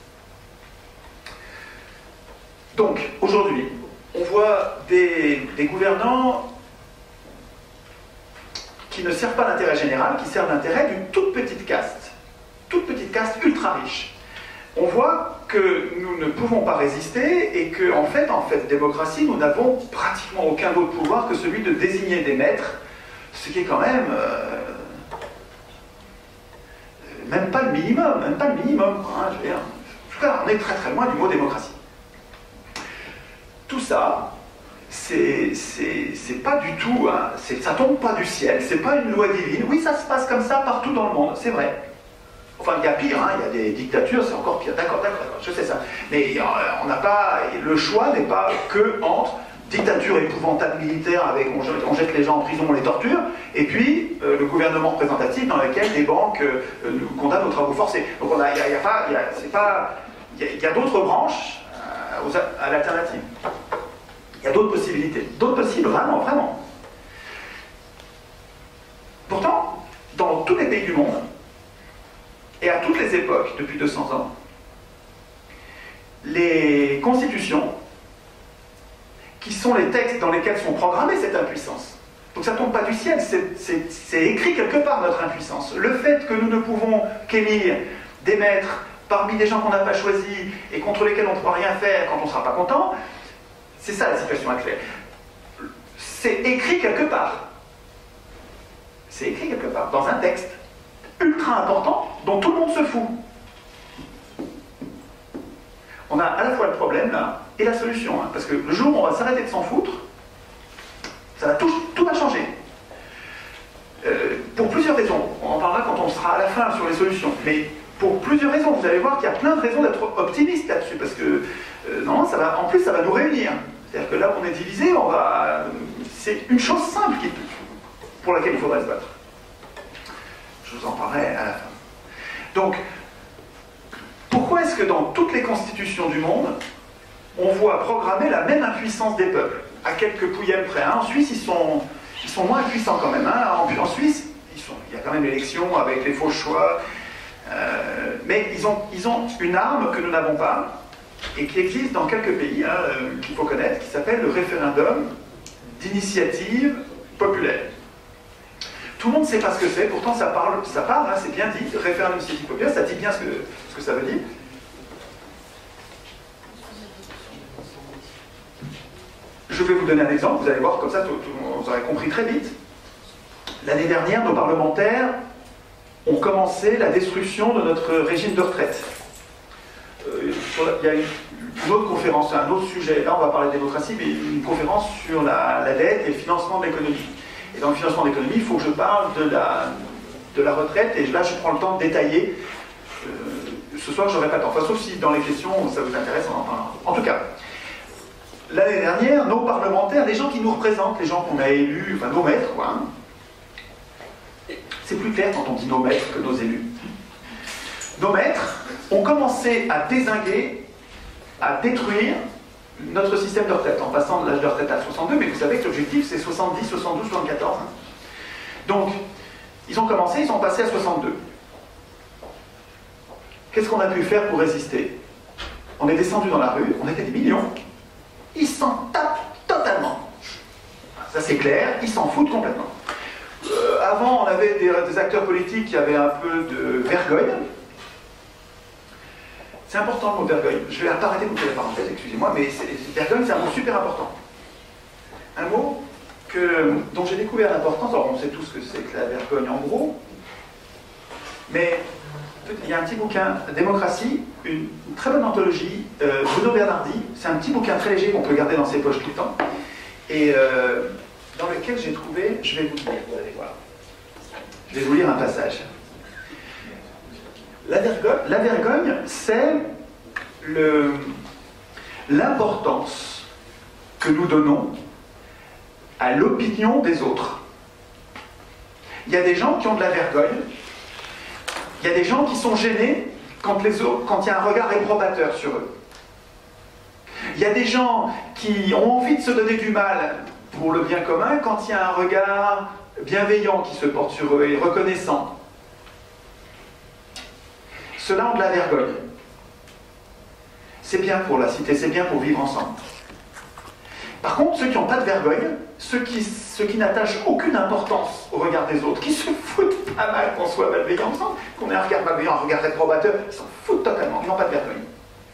Donc, aujourd'hui, on voit des, des gouvernants qui ne servent pas l'intérêt général, qui servent l'intérêt d'une toute petite caste, toute petite caste ultra riche. On voit que nous ne pouvons pas résister et qu'en en fait, en fait, démocratie, nous n'avons pratiquement aucun autre pouvoir que celui de désigner des maîtres, ce qui est quand même euh, même pas le minimum, même pas le minimum. Hein, je veux dire. En tout cas, on est très très loin du mot démocratie. Tout ça, c'est pas du tout, hein, ça tombe pas du ciel, c'est pas une loi divine. Oui, ça se passe comme ça partout dans le monde, c'est vrai. Enfin, il y a pire, hein, il y a des dictatures, c'est encore pire. D'accord, d'accord, je sais ça. Mais on n'a pas, le choix n'est pas que entre dictature épouvantable militaire avec on jette, on jette les gens en prison, on les torture, et puis euh, le gouvernement représentatif dans lequel des banques euh, nous condamnent aux travaux forcés. Donc on a, il y a, il y a pas, il y a, c'est pas, il y a, il y a d'autres branches euh, aux, à l'alternative. Il y a d'autres possibilités, d'autres possibles, vraiment, vraiment. Pourtant, dans tous les pays du monde, et à toutes les époques, depuis deux cents ans, les constitutions, qui sont les textes dans lesquels sont programmées cette impuissance. Donc ça ne tombe pas du ciel, c'est écrit quelque part notre impuissance. Le fait que nous ne pouvons qu'élire des maîtres parmi des gens qu'on n'a pas choisis et contre lesquels on ne pourra rien faire quand on ne sera pas content, c'est ça la situation actuelle. C'est écrit quelque part. C'est écrit quelque part, dans un texte ultra important dont tout le monde se fout. On a à la fois le problème là et la solution, hein, parce que le jour où on va s'arrêter de s'en foutre, ça va tout, tout va changer. Euh, pour plusieurs raisons. On en parlera quand on sera à la fin sur les solutions. Mais pour plusieurs raisons, vous allez voir qu'il y a plein de raisons d'être optimiste là-dessus, parce que euh, non, ça va, en plus ça va nous réunir. C'est-à-dire que là où on est divisé, on va. C'est une chose simple qui, pour laquelle il faudrait se battre. Je vous en parlerai à la fin. Donc, pourquoi est-ce que dans toutes les constitutions du monde, on voit programmer la même impuissance des peuples, à quelques pouillèmes près, hein. En Suisse, ils sont, ils sont moins puissants quand même. Hein. En, en Suisse, ils sont, il y a quand même l'élection avec les faux choix. Euh, mais ils ont, ils ont une arme que nous n'avons pas, et qui existe dans quelques pays, hein, euh, qu'il faut connaître, qui s'appelle le référendum d'initiative populaire. Tout le monde ne sait pas ce que c'est, pourtant ça parle, ça parle, hein, c'est bien dit, référendum d'initiative populaire, ça dit bien ce que, ce que ça veut dire. Je vais vous donner un exemple, vous allez voir, comme ça tout, tout, vous aurez compris très vite. L'année dernière, nos parlementaires ont commencé la destruction de notre régime de retraite. Euh, il y a une, une autre conférence, un autre sujet, là on va parler de démocratie, mais une conférence sur la, la dette et le financement de l'économie. Et dans le financement de l'économie, il faut que je parle de la, de la retraite, et là je prends le temps de détailler. Euh, ce soir, je n'aurai pas le temps. Enfin, sauf si dans les questions, ça vous intéresse, on en parlera. En tout cas, l'année dernière, nos parlementaires, les gens qui nous représentent, les gens qu'on a élus, enfin nos maîtres, quoi. Hein, c'est plus clair quand on dit nos maîtres que nos élus. Nos maîtres ont commencé à dézinguer, à détruire notre système de retraite, en passant de l'âge de retraite à soixante-deux, mais vous savez que l'objectif c'est soixante-dix, soixante-douze, soixante-quatorze. Hein. Donc, ils ont commencé, ils sont passés à soixante-deux. Qu'est-ce qu'on a pu faire pour résister? On est descendu dans la rue, on était des millions. Ils s'en tapent totalement. Ça c'est clair, ils s'en foutent complètement. Euh, avant, on avait des, des acteurs politiques qui avaient un peu de vergogne. C'est important le mot vergogne. Je vais arrêter de vous faire la parenthèse, excusez-moi, mais vergogne c'est un mot super important. Un mot que, dont j'ai découvert l'importance. Alors on sait tous ce que c'est que la vergogne en gros. Mais il y a un petit bouquin, Démocratie, une très bonne anthologie, euh, Bruno Bernardi, c'est un petit bouquin très léger qu'on peut garder dans ses poches tout le temps, et euh, dans lequel j'ai trouvé, je vais vous lire, vous allez voir, je vais vous lire un passage. La vergogne, la vergogne c'est l'importance que nous donnons à l'opinion des autres. Il y a des gens qui ont de la vergogne. Il y a des gens qui sont gênés quand, les autres, quand il y a un regard réprobateur sur eux. Il y a des gens qui ont envie de se donner du mal pour le bien commun quand il y a un regard bienveillant qui se porte sur eux et reconnaissant. Ceux-là ont de la vergogne. C'est bien pour la cité, c'est bien pour vivre ensemble. Par contre, ceux qui n'ont pas de vergogne, ceux qui, ceux qui n'attachent aucune importance au regard des autres, qui se foutent pas mal qu'on soit malveillants ensemble, qu'on ait un regard malveillant, un regard réprobateur, ils s'en foutent totalement, ils n'ont pas de vergogne.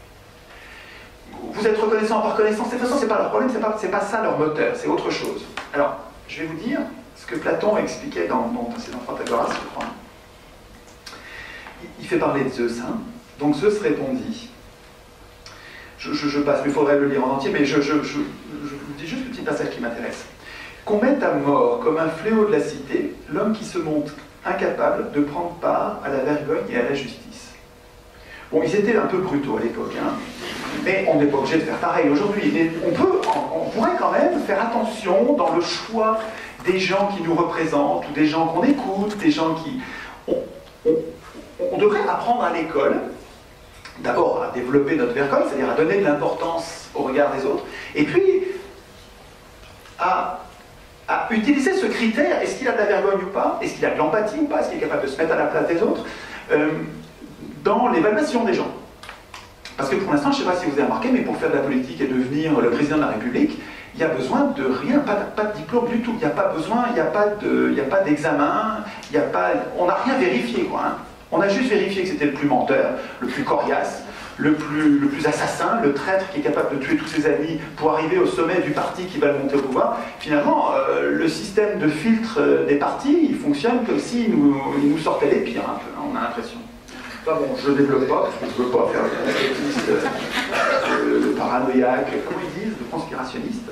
Vous êtes reconnaissant par reconnaissance, de toute façon, c'est pas leur problème, c'est pas, c'est pas ça leur moteur, c'est autre chose. Alors, je vais vous dire ce que Platon expliquait dans, dans, dans Protagoras, je crois. Il, il fait parler de Zeus, hein. Donc Zeus répondit. Je, je, je passe, mais il faudrait le lire en entier, mais je, je, je, je vous dis juste le petit passage qui m'intéresse. Qu'on mette à mort comme un fléau de la cité l'homme qui se montre incapable de prendre part à la vergogne et à la justice. Bon, ils étaient un peu brutaux à l'époque, hein, mais on n'est pas obligé de faire pareil aujourd'hui. Mais on, peut, on, on pourrait quand même faire attention dans le choix des gens qui nous représentent, ou des gens qu'on écoute, des gens qui... On, on, on devrait apprendre à l'école d'abord à développer notre vergogne, c'est-à-dire à donner de l'importance au regard des autres, et puis à, à utiliser ce critère, est-ce qu'il a de la vergogne ou pas, est-ce qu'il a de l'empathie ou pas, est-ce qu'il est capable de se mettre à la place des autres, euh, dans l'évaluation des gens. Parce que pour l'instant, je ne sais pas si vous avez remarqué, mais pour faire de la politique et devenir le président de la République, il n'y a besoin de rien, pas de, pas de diplôme du tout, il n'y a pas besoin, il n'y a pas de, il n'y a pas d'examen, il n'y a pas, on n'a rien vérifié, quoi, hein. On a juste vérifié que c'était le plus menteur, le plus coriace, le plus, le plus assassin, le traître qui est capable de tuer tous ses amis pour arriver au sommet du parti qui va le monter au pouvoir. Finalement, euh, le système de filtre des partis, il fonctionne comme s'il nous, il nous sortait les pires, un peu, hein, on a l'impression. Enfin bon, je ne développe pas, parce que je ne veux pas faire le complotiste, euh, le paranoïaque, comment ils disent, le conspirationniste.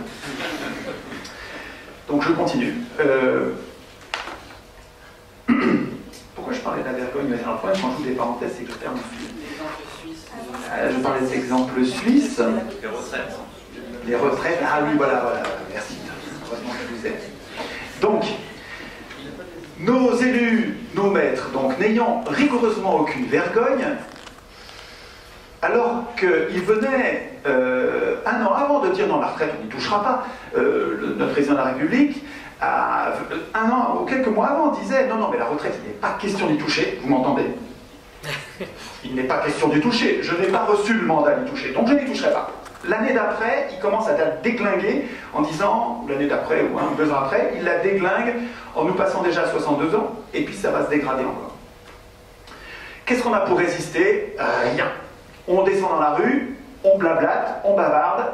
Donc je continue. Euh... Pourquoi je parlais de la vergogne? Mais alors, quand je joue des parenthèses, c'est que je termine. Euh, je parlais des exemples suisses. Les retraites. Les retraites, ah oui, voilà, voilà, merci. Heureusement que je vous aide. Donc, nos élus, nos maîtres, donc n'ayant rigoureusement aucune vergogne, alors qu'ils venaient euh, un an avant de dire non, la retraite, on n'y touchera pas, euh, le, notre président de la République, à, un an ou quelques mois avant, disait non, non, mais la retraite, il n'est pas question d'y toucher, vous m'entendez? Il n'est pas question d'y toucher, je n'ai pas reçu le mandat d'y toucher, donc je n'y toucherai pas. L'année d'après, il commence à la déglinguer en disant, ou l'année d'après, ou un ou deux ans après, il la déglingue en nous passant déjà à soixante-deux ans, et puis ça va se dégrader encore. Qu'est-ce qu'on a pour résister? Rien. On descend dans la rue, on blablate, on bavarde.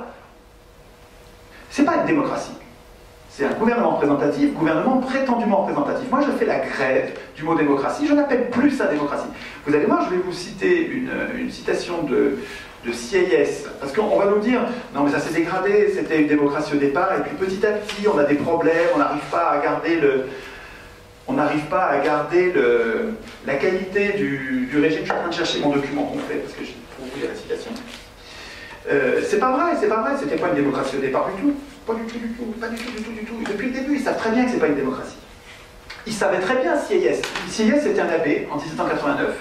C'est pas une démocratie. C'est un gouvernement représentatif, gouvernement prétendument représentatif. Moi, je fais la grève du mot démocratie, je n'appelle plus ça démocratie. Vous allez voir, je vais vous citer une, une citation de, de Sieyès, parce qu'on va nous dire, non mais ça s'est dégradé, c'était une démocratie au départ, et puis petit à petit, on a des problèmes, on n'arrive pas à garder le... On n'arrive pas à garder le, la qualité du, du régime. Je suis en train de chercher mon document complet, parce que je pour vous lire la citation. Euh, c'est pas vrai, c'est pas vrai, c'était pas une démocratie au départ du tout. Pas du tout, du tout, pas du tout, du tout, du tout. Depuis le début, ils savent très bien que c'est pas une démocratie. Ils savaient très bien Sieyès. Sieyès était un abbé, en dix-sept cent quatre-vingt-neuf,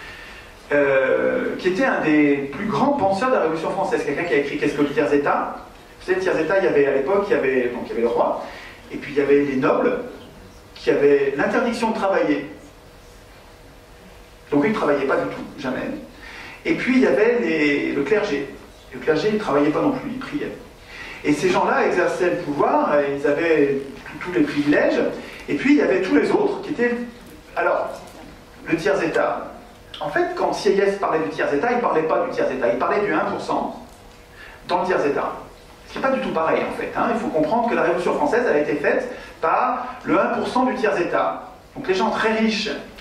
euh, qui était un des plus grands penseurs de la Révolution française. Quelqu'un qui a écrit Qu'est-ce que le tiers-état? Vous savez, le tiers-état, il y avait à l'époque, il y avait, donc, il y avait le roi, et puis il y avait les nobles, qui avaient l'interdiction de travailler. Donc ils ne travaillaient pas du tout, jamais. Et puis il y avait les, le clergé. Le clergé, il ne travaillait pas non plus, il priait. Et ces gens-là exerçaient le pouvoir, ils avaient tous les privilèges, et puis il y avait tous les autres qui étaient... Alors, le tiers-état. En fait, quand Sieyès parlait du tiers-état, il ne parlait pas du tiers-état, il parlait du un pour cent dans le tiers-état. Ce qui n'est pas du tout pareil, en fait. Hein. Il faut comprendre que la Révolution française a été faite par le un pour cent du tiers-état. Donc les gens très riches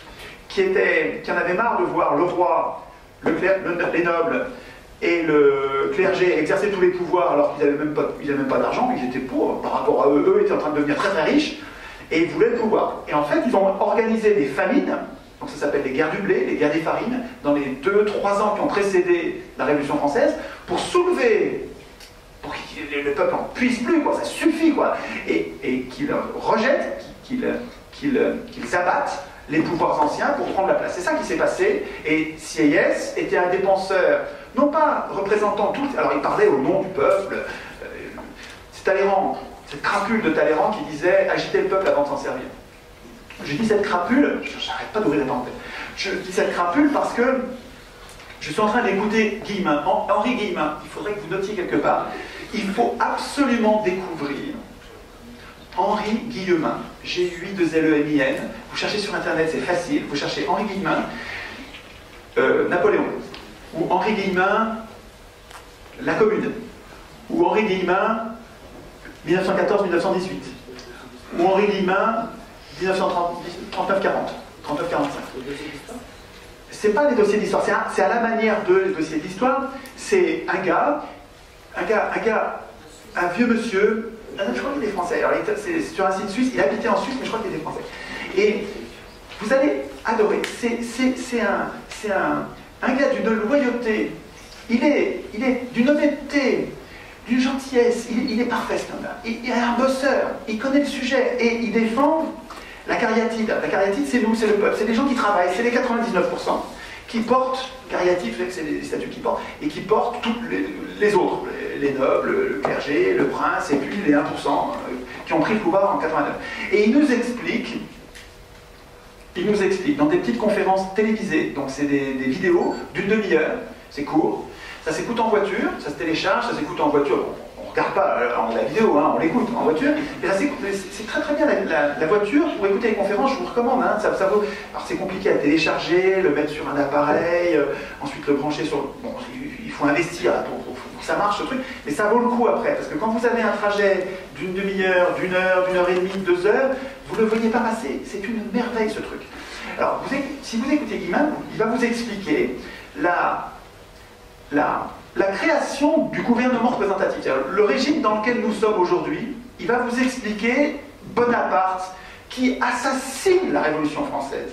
qui, était, qui en avait marre de voir le roi, le clerc, le, les nobles et le clergé exercer tous les pouvoirs alors qu'ils n'avaient même pas, ils n'avaient même pas d'argent, ils étaient pauvres par rapport à eux, eux étaient en train de devenir très très riches, et ils voulaient le pouvoir. Et en fait, ils ont organisé des famines, donc ça s'appelle les guerres du blé, les guerres des farines, dans les deux trois ans qui ont précédé la Révolution française, pour soulever, pour que le peuple n'en puisse plus, quoi, ça suffit, quoi, et, et qu'ils rejettent, qu'ils qu'ils qu'ils abattent les pouvoirs anciens pour prendre la place. C'est ça qui s'est passé, et Sieyès était un dépenseur, non pas représentant tout, alors il parlait au nom du peuple, euh, c'est Talleyrand, cette crapule de Talleyrand qui disait « agiter le peuple avant de s'en servir ». Je dis cette crapule, j'arrête pas d'ouvrir les parenthèses, je dis cette crapule parce que je suis en train d'écouter Guillemin, Henri Guillemin, il faudrait que vous notiez quelque part, il faut absolument découvrir Henri Guillemin, G U I deux L E M I N, vous cherchez sur internet, c'est facile, vous cherchez Henri Guillemin, euh, Napoléon, ou Henri Guillemin, La Commune, ou Henri Guillemin, mille neuf cent quatorze mille neuf cent dix-huit, ou Henri Guillemin, mille neuf cent trente-neuf quarante, trente-neuf quarante-cinq. C'est pas des dossiers d'histoire, c'est à la manière de les dossiers d'histoire, c'est un gars, un gars, un gars, un vieux monsieur, je crois qu'il est français, alors c'est sur un site suisse, il habitait en Suisse, mais je crois qu'il était français. Et vous allez adorer, c'est un, un, un gars d'une loyauté, il est, il est d'une honnêteté, d'une gentillesse, il, il est parfait ce homme-là. Il, il est un bosseur, il connaît le sujet, et il défend la cariatide. La cariatide, c'est nous, c'est le peuple, c'est les gens qui travaillent, c'est les quatre-vingt-dix-neuf pour cent qui portent, cariatide, c'est les statuts qui portent, et qui portent tous les, les autres, les, les nobles, le clergé, le prince, et puis les un pour cent qui ont pris le pouvoir en quatre-vingt-neuf. Et il nous explique, il nous explique dans des petites conférences télévisées, donc c'est des, des vidéos d'une demi-heure, c'est court, ça s'écoute en voiture, ça se télécharge, ça s'écoute en voiture. On ne regarde pas en la vidéo, hein, on l'écoute en voiture. Et là, c'est très très bien la, la, la voiture pour écouter les conférences, je vous recommande. Hein, ça, ça vaut... Alors c'est compliqué à télécharger, le mettre sur un appareil, euh, ensuite le brancher sur. Bon, il faut investir là, pour, pour, pour que ça marche ce truc, mais ça vaut le coup après, parce que quand vous avez un trajet d'une demi-heure, d'une heure, d'une heure et demie, deux heures, vous ne le voyez pas passer. C'est une merveille ce truc. Alors, vous, si vous écoutez Guillemin, il va vous expliquer la. la La création du gouvernement représentatif, le régime dans lequel nous sommes aujourd'hui, il va vous expliquer Bonaparte qui assassine la Révolution française,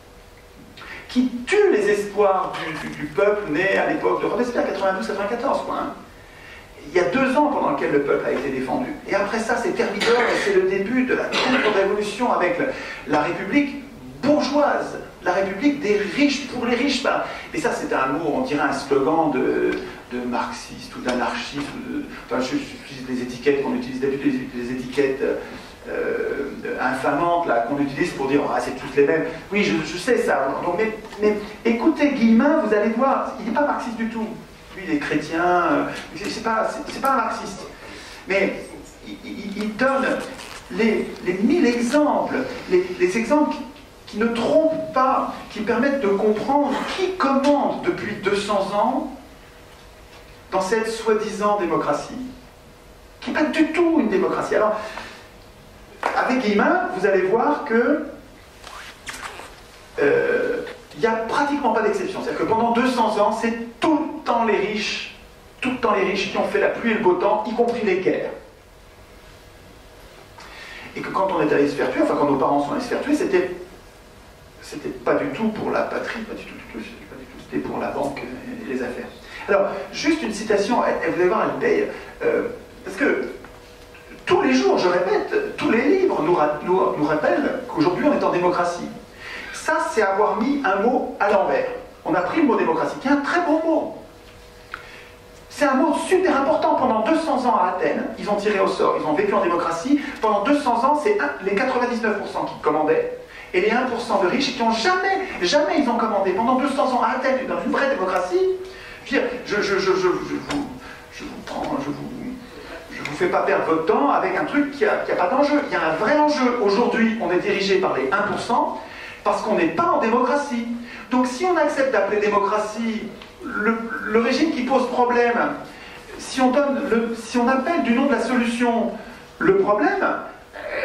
qui tue les espoirs du, du, du peuple né à l'époque de Robespierre, quatre-vingt-douze quatre-vingt-quatorze, quoi. Hein. Il y a deux ans pendant lequel le peuple a été défendu. Et après ça, c'est Thermidor et c'est le début de la contre-révolution avec le, la République bourgeoise. La République des riches pour les riches. Ben, et ça, c'est un mot, on dirait un slogan de, de marxiste ou d'anarchiste. Enfin, j'utilise les étiquettes qu'on utilise d'habitude, les, les étiquettes euh, infamantes qu'on utilise pour dire ah, c'est tous les mêmes. Oui, je, je sais ça. Donc, mais, mais écoutez Guillemin, vous allez voir, il n'est pas marxiste du tout. Lui, il est chrétien, euh, c'est pas, c'est pas un marxiste. Mais il, il, il donne les, les mille exemples, les, les exemples qui, qui ne trompent pas, qui permettent de comprendre qui commande depuis deux cents ans dans cette soi-disant démocratie, qui n'est pas du tout une démocratie. Alors, avec Guillemin, vous allez voir que euh, il n'y a pratiquement pas d'exception. C'est-à-dire que pendant deux cents ans, c'est tout le temps les riches, tout le temps les riches qui ont fait la pluie et le beau temps, y compris les guerres. Et que quand on est allé se faire tuer, enfin quand nos parents sont allés se faire tuer, c'était C'était pas du tout pour la patrie, pas du tout, du tout, pas du tout, c'était pour la banque et les affaires. Alors, juste une citation, elle, vous allez voir, elle paye, euh, parce que tous les jours, je répète, tous les livres nous, nous, nous rappellent qu'aujourd'hui on est en démocratie. Ça, c'est avoir mis un mot à l'envers. On a pris le mot démocratie, qui est un très bon mot. C'est un mot super important. Pendant deux cents ans à Athènes, ils ont tiré au sort, ils ont vécu en démocratie. Pendant deux cents ans, c'est les quatre-vingt-dix-neuf pour cent qui commandaient. Et les un pour cent de riches qui n'ont jamais, jamais ils ont commandé. Pendant deux cents ans à Athènes, dans une vraie démocratie, je veux dire, je, je, je, je, je, vous, je vous prends, je vous, je vous fais pas perdre votre temps avec un truc qui n'a qui a pas d'enjeu. Il y a un vrai enjeu. Aujourd'hui, on est dirigé par les un pour cent parce qu'on n'est pas en démocratie. Donc si on accepte d'appeler démocratie le, le régime qui pose problème, si on, donne le, si on appelle du nom de la solution le problème,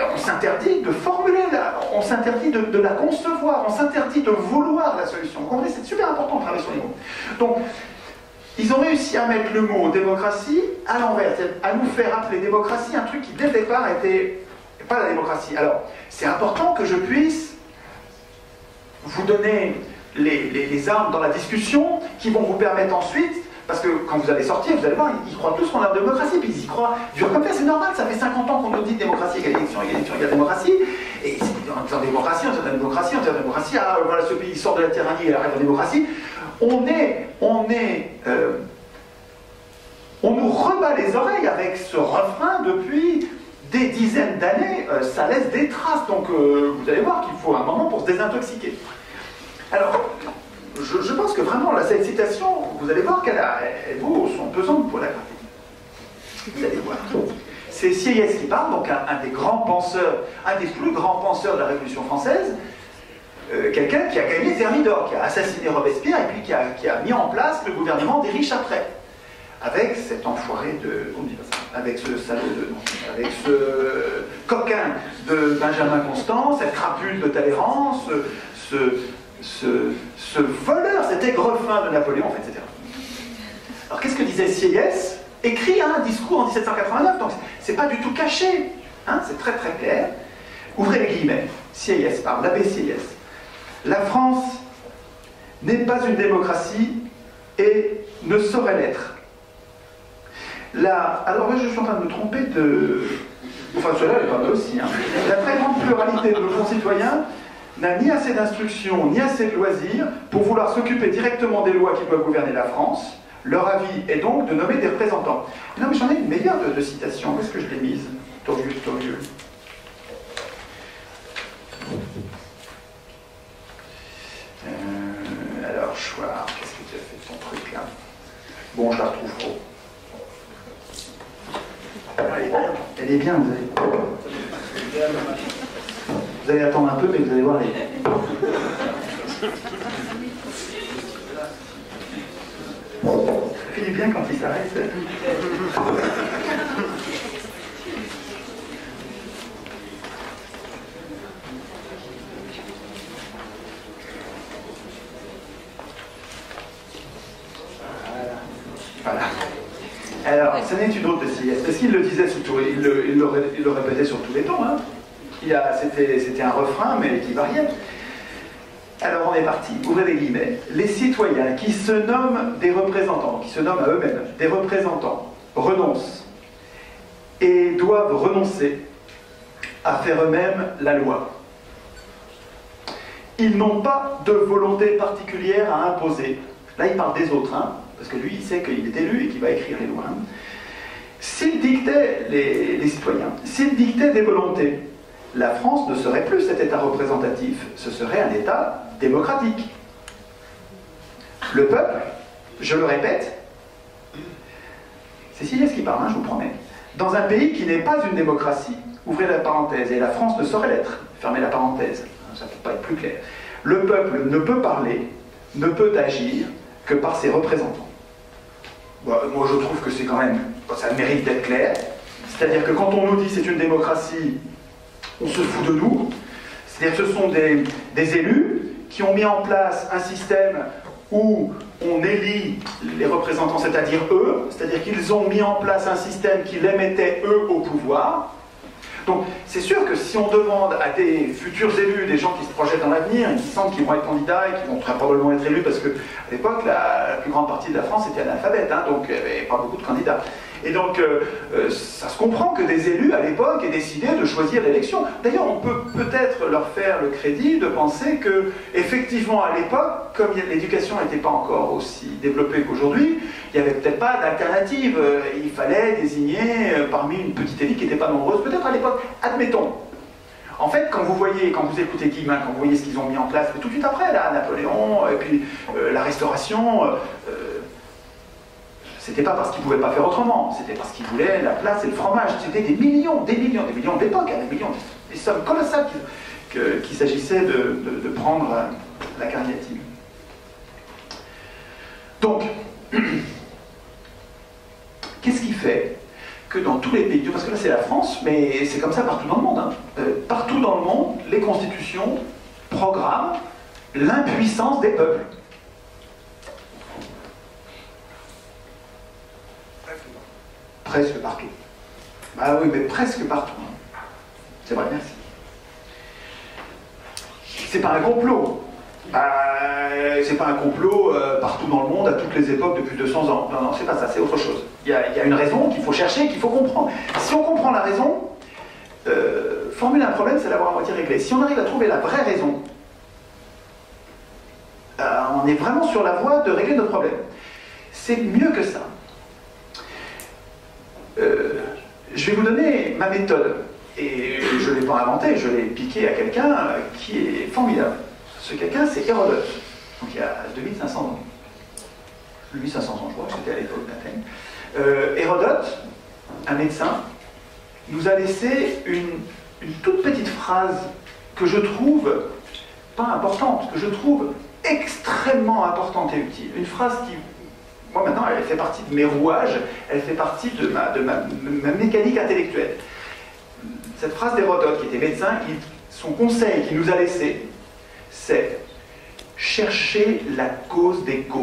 on s'interdit de formuler, la, on s'interdit de, de la concevoir, on s'interdit de vouloir la solution. Vous comprenez, c'est super important de travailler sur les mots. Donc, ils ont réussi à mettre le mot démocratie à l'envers, à nous faire appeler démocratie un truc qui dès le départ était pas la démocratie. Alors, c'est important que je puisse vous donner les, les, les armes dans la discussion qui vont vous permettre ensuite, parce que quand vous allez sortir, vous allez voir, ils croient tous qu'on a la démocratie, puis ils y croient dur comme ça, c'est normal, ça fait cinquante ans qu'on nous dit démocratie, égale élection, égale élection, égale démocratie, et on dit en démocratie, on dit en démocratie, on dit en démocratie, ah voilà, ce pays sort de la tyrannie et arrive en démocratie. On est, on est, euh, on nous rebat les oreilles avec ce refrain depuis des dizaines d'années, euh, ça laisse des traces, donc euh, vous allez voir qu'il faut un moment pour se désintoxiquer. Alors, je, je pense que vraiment, là, cette citation, vous allez voir qu'elle elle vaut son pesant pour la gravité. Vous allez voir. C'est Sieyès qui parle, donc un, un des grands penseurs, un des plus grands penseurs de la Révolution française, euh, quelqu'un qui a gagné Thermidor, qui a assassiné Robespierre et puis qui a, qui a mis en place le gouvernement des riches après. Avec cet enfoiré de... On dit pas ça, avec ce salaud de... Non, avec ce coquin de Benjamin Constant, cette crapule de Talleyrand, ce, ce, ce, ce voleur, cet aigrefin de Napoléon, et cetera. Alors qu'est-ce que disait Sieyès? Écrit un discours en dix-sept cent quatre-vingt-neuf, donc c'est pas du tout caché, hein, c'est très très clair. Ouvrez les guillemets. Sieyès parle, l'abbé Sieyès. La France n'est pas une démocratie et ne saurait l'être. La... Alors là, je suis en train de me tromper de... Enfin, cela est pas mal aussi. Hein. La très grande pluralité de nos concitoyens n'a ni assez d'instruction, ni assez de loisirs pour vouloir s'occuper directement des lois qui doivent gouverner la France. Leur avis est donc de nommer des représentants. Non, mais j'en ai une meilleure de, de citation. Où est-ce que je l'ai mise? Torieux, Torieux. Euh, alors, Chouard, qu'est-ce que tu as fait de ton truc là? Bon, je la retrouve trop. Elle est bien, elle est bien, vous allez... Vous allez attendre un peu, mais vous allez voir les... Ça fait du bien quand il s'arrête. Voilà. Alors, ce n'est une autre de Sieyès, parce qu'il le disait sous tout, il le, il le, il le répétait sur tous les tons. Hein. C'était un refrain, mais qui variait. Alors on est parti, ouvrez les guillemets. Les citoyens qui se nomment des représentants, qui se nomment à eux-mêmes des représentants, renoncent et doivent renoncer à faire eux-mêmes la loi. Ils n'ont pas de volonté particulière à imposer. Là il parle des autres, hein, parce que lui il sait qu'il est élu et qu'il va écrire les lois. Hein. S'il dictait, les, les citoyens, s'il dictait des volontés, la France ne serait plus cet État représentatif, ce serait un État démocratique. Le peuple, je le répète, c'est Sieyès qui parle, hein, je vous promets, dans un pays qui n'est pas une démocratie, ouvrez la parenthèse, et la France ne saurait l'être, fermez la parenthèse, ça ne peut pas être plus clair, le peuple ne peut parler, ne peut agir que par ses représentants. Bon, moi je trouve que c'est quand même, ça mérite d'être clair, c'est-à-dire que quand on nous dit c'est une démocratie, on se fout de nous, c'est-à-dire que ce sont des, des élus qui ont mis en place un système où on élit les représentants, c'est-à-dire eux, c'est-à-dire qu'ils ont mis en place un système qui les mettait eux au pouvoir. Donc c'est sûr que si on demande à des futurs élus, des gens qui se projettent dans l'avenir, et qui sentent qu'ils vont être candidats et qui vont très probablement être élus, parce qu'à l'époque, la, la plus grande partie de la France était analphabète, hein, donc il n'y avait pas beaucoup de candidats. Et donc, euh, euh, ça se comprend que des élus, à l'époque, aient décidé de choisir l'élection. D'ailleurs, on peut peut-être leur faire le crédit de penser que, effectivement, à l'époque, comme l'éducation n'était pas encore aussi développée qu'aujourd'hui, il n'y avait peut-être pas d'alternative. Il fallait désigner parmi une petite élite qui n'était pas nombreuse, peut-être à l'époque. Admettons. En fait, quand vous voyez, quand vous écoutez Guillemin, quand vous voyez ce qu'ils ont mis en place, mais tout de suite après, là, Napoléon, et puis euh, la Restauration... Euh, C'était pas parce qu'ils ne pouvaient pas faire autrement, c'était parce qu'ils voulaient la place et le fromage. C'était des millions, des millions, des millions d'époque, hein, des millions, des sommes colossales qu'il qu'il s'agissait de, de, de prendre la carniatine. Donc, qu'est-ce qui fait que dans tous les pays, parce que là c'est la France, mais c'est comme ça partout dans le monde. Hein. Euh, partout dans le monde, les constitutions programment l'impuissance des peuples. Presque partout. Ah oui, mais presque partout. C'est vrai, merci. C'est pas un complot. Euh, c'est pas un complot euh, partout dans le monde, à toutes les époques, depuis deux cents ans. Non, non, c'est pas ça, c'est autre chose. Il y a, il y a une raison qu'il faut chercher, qu'il faut comprendre. Si on comprend la raison, euh, formuler un problème, c'est l'avoir à moitié réglé. Si on arrive à trouver la vraie raison, euh, on est vraiment sur la voie de régler notre problème. C'est mieux que ça. Euh, je vais vous donner ma méthode. Et je ne l'ai pas inventée, je l'ai piquée à quelqu'un qui est formidable. Ce quelqu'un, c'est Hérodote. Donc il y a deux mille cinq cents ans. deux mille cinq cents ans, je crois, c'était à l'époque d'Athènes. Euh, Hérodote, un médecin, nous a laissé une, une toute petite phrase que je trouve pas importante, que je trouve extrêmement importante et utile. Une phrase qui, moi maintenant, elle fait partie de mes rouages, elle fait partie de ma, de ma, ma mécanique intellectuelle. Cette phrase d'Hérodote, qui était médecin, il, son conseil qu'il nous a laissé, c'est « chercher la cause des causes ».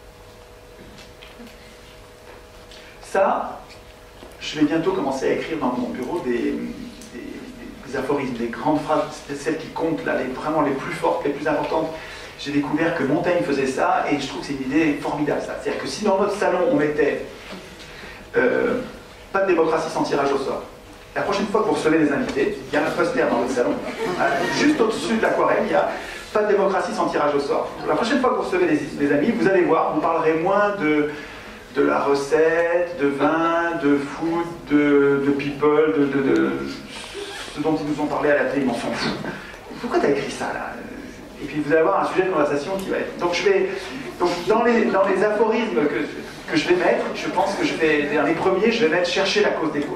Ça, je vais bientôt commencer à écrire dans mon bureau des, des, des aphorismes, des grandes phrases, celles qui comptent, là, les, vraiment les plus fortes, les plus importantes. J'ai découvert que Montaigne faisait ça, et je trouve que c'est une idée formidable, ça. C'est-à-dire que si dans notre salon, on mettait euh, « pas de démocratie sans tirage au sort », la prochaine fois que vous recevez des invités, il y a un poster dans votre salon, juste au-dessus de l'aquarelle, il y a « pas de démocratie sans tirage au sort ». La prochaine fois que vous recevez des, des amis, vous allez voir, vous parlerez moins de, de la recette, de vin, de food, de, de people, de, de, de ce dont ils nous ont parlé à la télé, ils m'en sont fous. Pourquoi tu as écrit ça, là? Et puis vous allez avoir un sujet de conversation qui va être... Donc, je vais, donc dans, les, dans les aphorismes que, que je vais mettre, je pense que je vais, dans les premiers, je vais mettre « chercher la cause des causes ».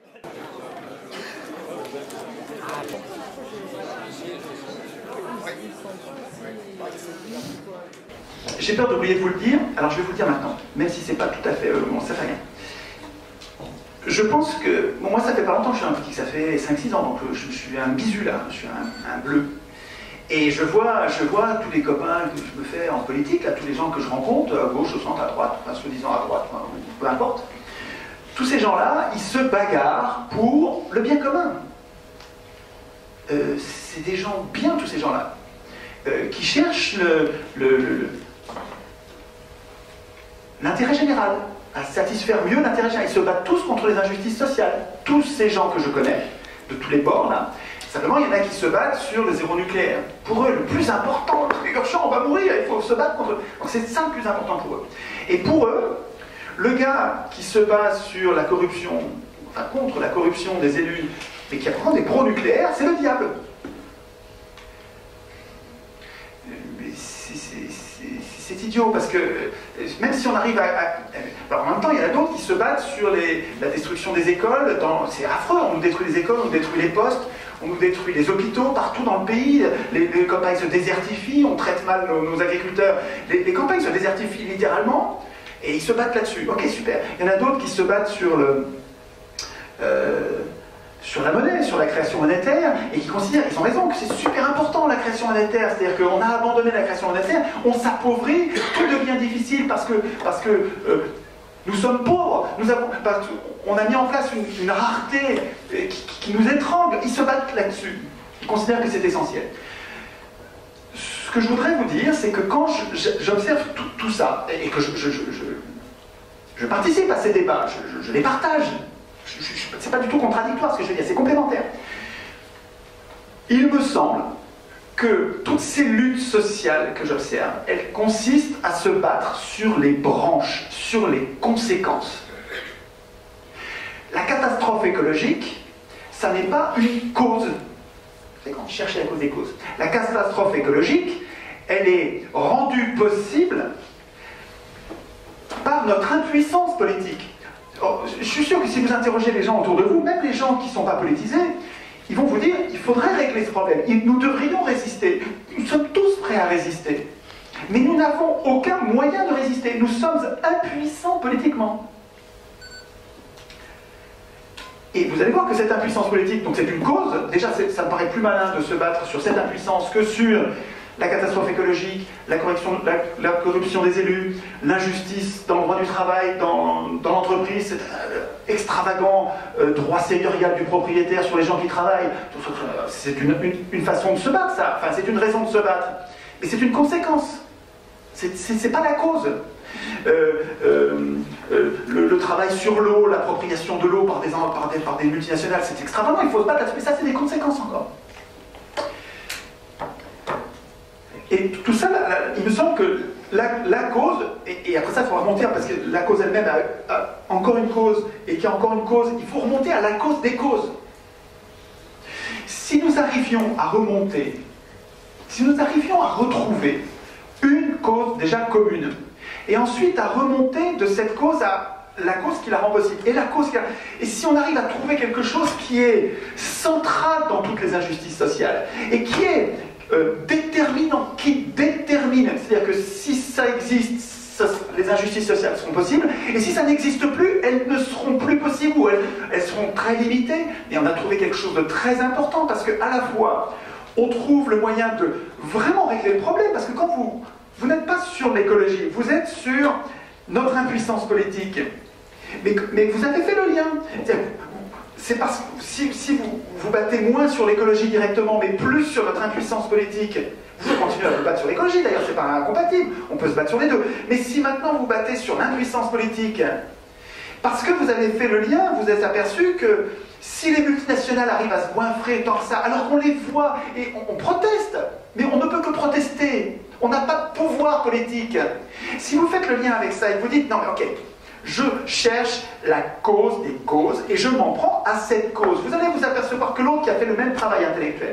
J'ai peur d'oublier de vous le dire, alors je vais vous le dire maintenant, même si c'est pas tout à fait... Euh, bon, ça fait rien. Je pense que... Bon, moi, ça fait pas longtemps que je suis un politique, ça fait cinq six ans, donc je, je suis un bisu, là, je suis un, un bleu. Et je vois, je vois tous les copains que je me fais en politique, là, tous les gens que je rencontre, à gauche, au centre, à droite, enfin, soi-disant à droite, enfin, peu importe. Tous ces gens-là, ils se bagarrent pour le bien commun. Euh, c'est des gens bien, tous ces gens-là, euh, qui cherchent le... le, le l'intérêt général, à satisfaire mieux l'intérêt général. Ils se battent tous contre les injustices sociales. Tous ces gens que je connais, de tous les bords, là, simplement, il y en a qui se battent sur le zéro nucléaire. Pour eux, le plus important, le plus urgent, on va mourir, il faut se battre contre eux. Donc c'est ça le plus important pour eux. Et pour eux, le gars qui se bat sur la corruption, enfin contre la corruption des élus, mais qui a vraiment des pro-nucléaires, c'est le diable. C'est idiot, parce que même si on arrive à... à alors en même temps, il y en a d'autres qui se battent sur les, la destruction des écoles. C'est affreux, on nous détruit les écoles, on nous détruit les postes, on nous détruit les hôpitaux partout dans le pays. Les, les campagnes se désertifient, on traite mal nos, nos agriculteurs. Les, les campagnes se désertifient littéralement, et ils se battent là-dessus. Ok, super. Il y en a d'autres qui se battent sur le... Euh, sur la monnaie, sur la création monétaire, et qui considèrent, ils ont raison, que c'est super important la création monétaire, c'est-à-dire qu'on a abandonné la création monétaire, on s'appauvrit, tout devient difficile parce que, parce que euh, nous sommes pauvres, nous avons, parce on a mis en place une, une rareté qui, qui nous étrangle, ils se battent là-dessus, ils considèrent que c'est essentiel. Ce que je voudrais vous dire, c'est que quand j'observe tout, tout ça, et que je, je, je, je, je participe à ces débats, je, je, je les partage, c'est pas du tout contradictoire ce que je veux dire, c'est complémentaire. Il me semble que toutes ces luttes sociales que j'observe, elles consistent à se battre sur les branches, sur les conséquences. La catastrophe écologique, ça n'est pas une cause. C'est quand on cherche la cause des causes. La catastrophe écologique, elle est rendue possible par notre impuissance politique. Oh, je suis sûr que si vous interrogez les gens autour de vous, même les gens qui ne sont pas politisés, ils vont vous dire qu'il faudrait régler ce problème. Nous devrions résister. Nous sommes tous prêts à résister. Mais nous n'avons aucun moyen de résister. Nous sommes impuissants politiquement. Et vous allez voir que cette impuissance politique, donc c'est une cause, déjà ça me paraît plus malin de se battre sur cette impuissance que sur la catastrophe écologique, la, correction, la, la corruption des élus, l'injustice dans le droit du travail, dans, dans l'entreprise, cet euh, extravagant euh, droit seigneurial du propriétaire sur les gens qui travaillent. C'est une, une, une façon de se battre, ça. Enfin, c'est une raison de se battre. Mais c'est une conséquence. C'est pas la cause. Euh, euh, euh, le, le travail sur l'eau, l'appropriation de l'eau par des, par, des, par des multinationales, c'est extravagant, il faut se battre là-dessus. Mais ça, c'est des conséquences encore. Et tout ça, la, la, il me semble que la, la cause, et, et après ça il faut remonter, parce que la cause elle-même a, a encore une cause, et qu'il y a encore une cause, il faut remonter à la cause des causes. Si nous arrivions à remonter, si nous arrivions à retrouver une cause déjà commune, et ensuite à remonter de cette cause à la cause qui la rend possible, et la cause qui la... Et si on arrive à trouver quelque chose qui est central dans toutes les injustices sociales, et qui est Euh, déterminant, qui détermine, c'est-à-dire que si ça existe, ça, les injustices sociales seront possibles, et si ça n'existe plus, elles ne seront plus possibles, ou elles, elles seront très limitées. Et on a trouvé quelque chose de très important, parce qu'à la fois, on trouve le moyen de vraiment régler le problème, parce que quand vous, vous n'êtes pas sur l'écologie, vous êtes sur notre impuissance politique, mais, mais vous avez fait le lien. C'est parce que si, si vous vous battez moins sur l'écologie directement, mais plus sur notre impuissance politique, vous continuez à vous battre sur l'écologie, d'ailleurs, c'est pas incompatible, on peut se battre sur les deux. Mais si maintenant vous battez sur l'impuissance politique, parce que vous avez fait le lien, vous êtes aperçu que si les multinationales arrivent à se goinfrer tant que ça, alors qu'on les voit et on, on proteste, mais on ne peut que protester, on n'a pas de pouvoir politique. Si vous faites le lien avec ça et vous dites, non mais ok, je cherche la cause des causes et je m'en prends à cette cause. Vous allez vous apercevoir que l'autre qui a fait le même travail intellectuel,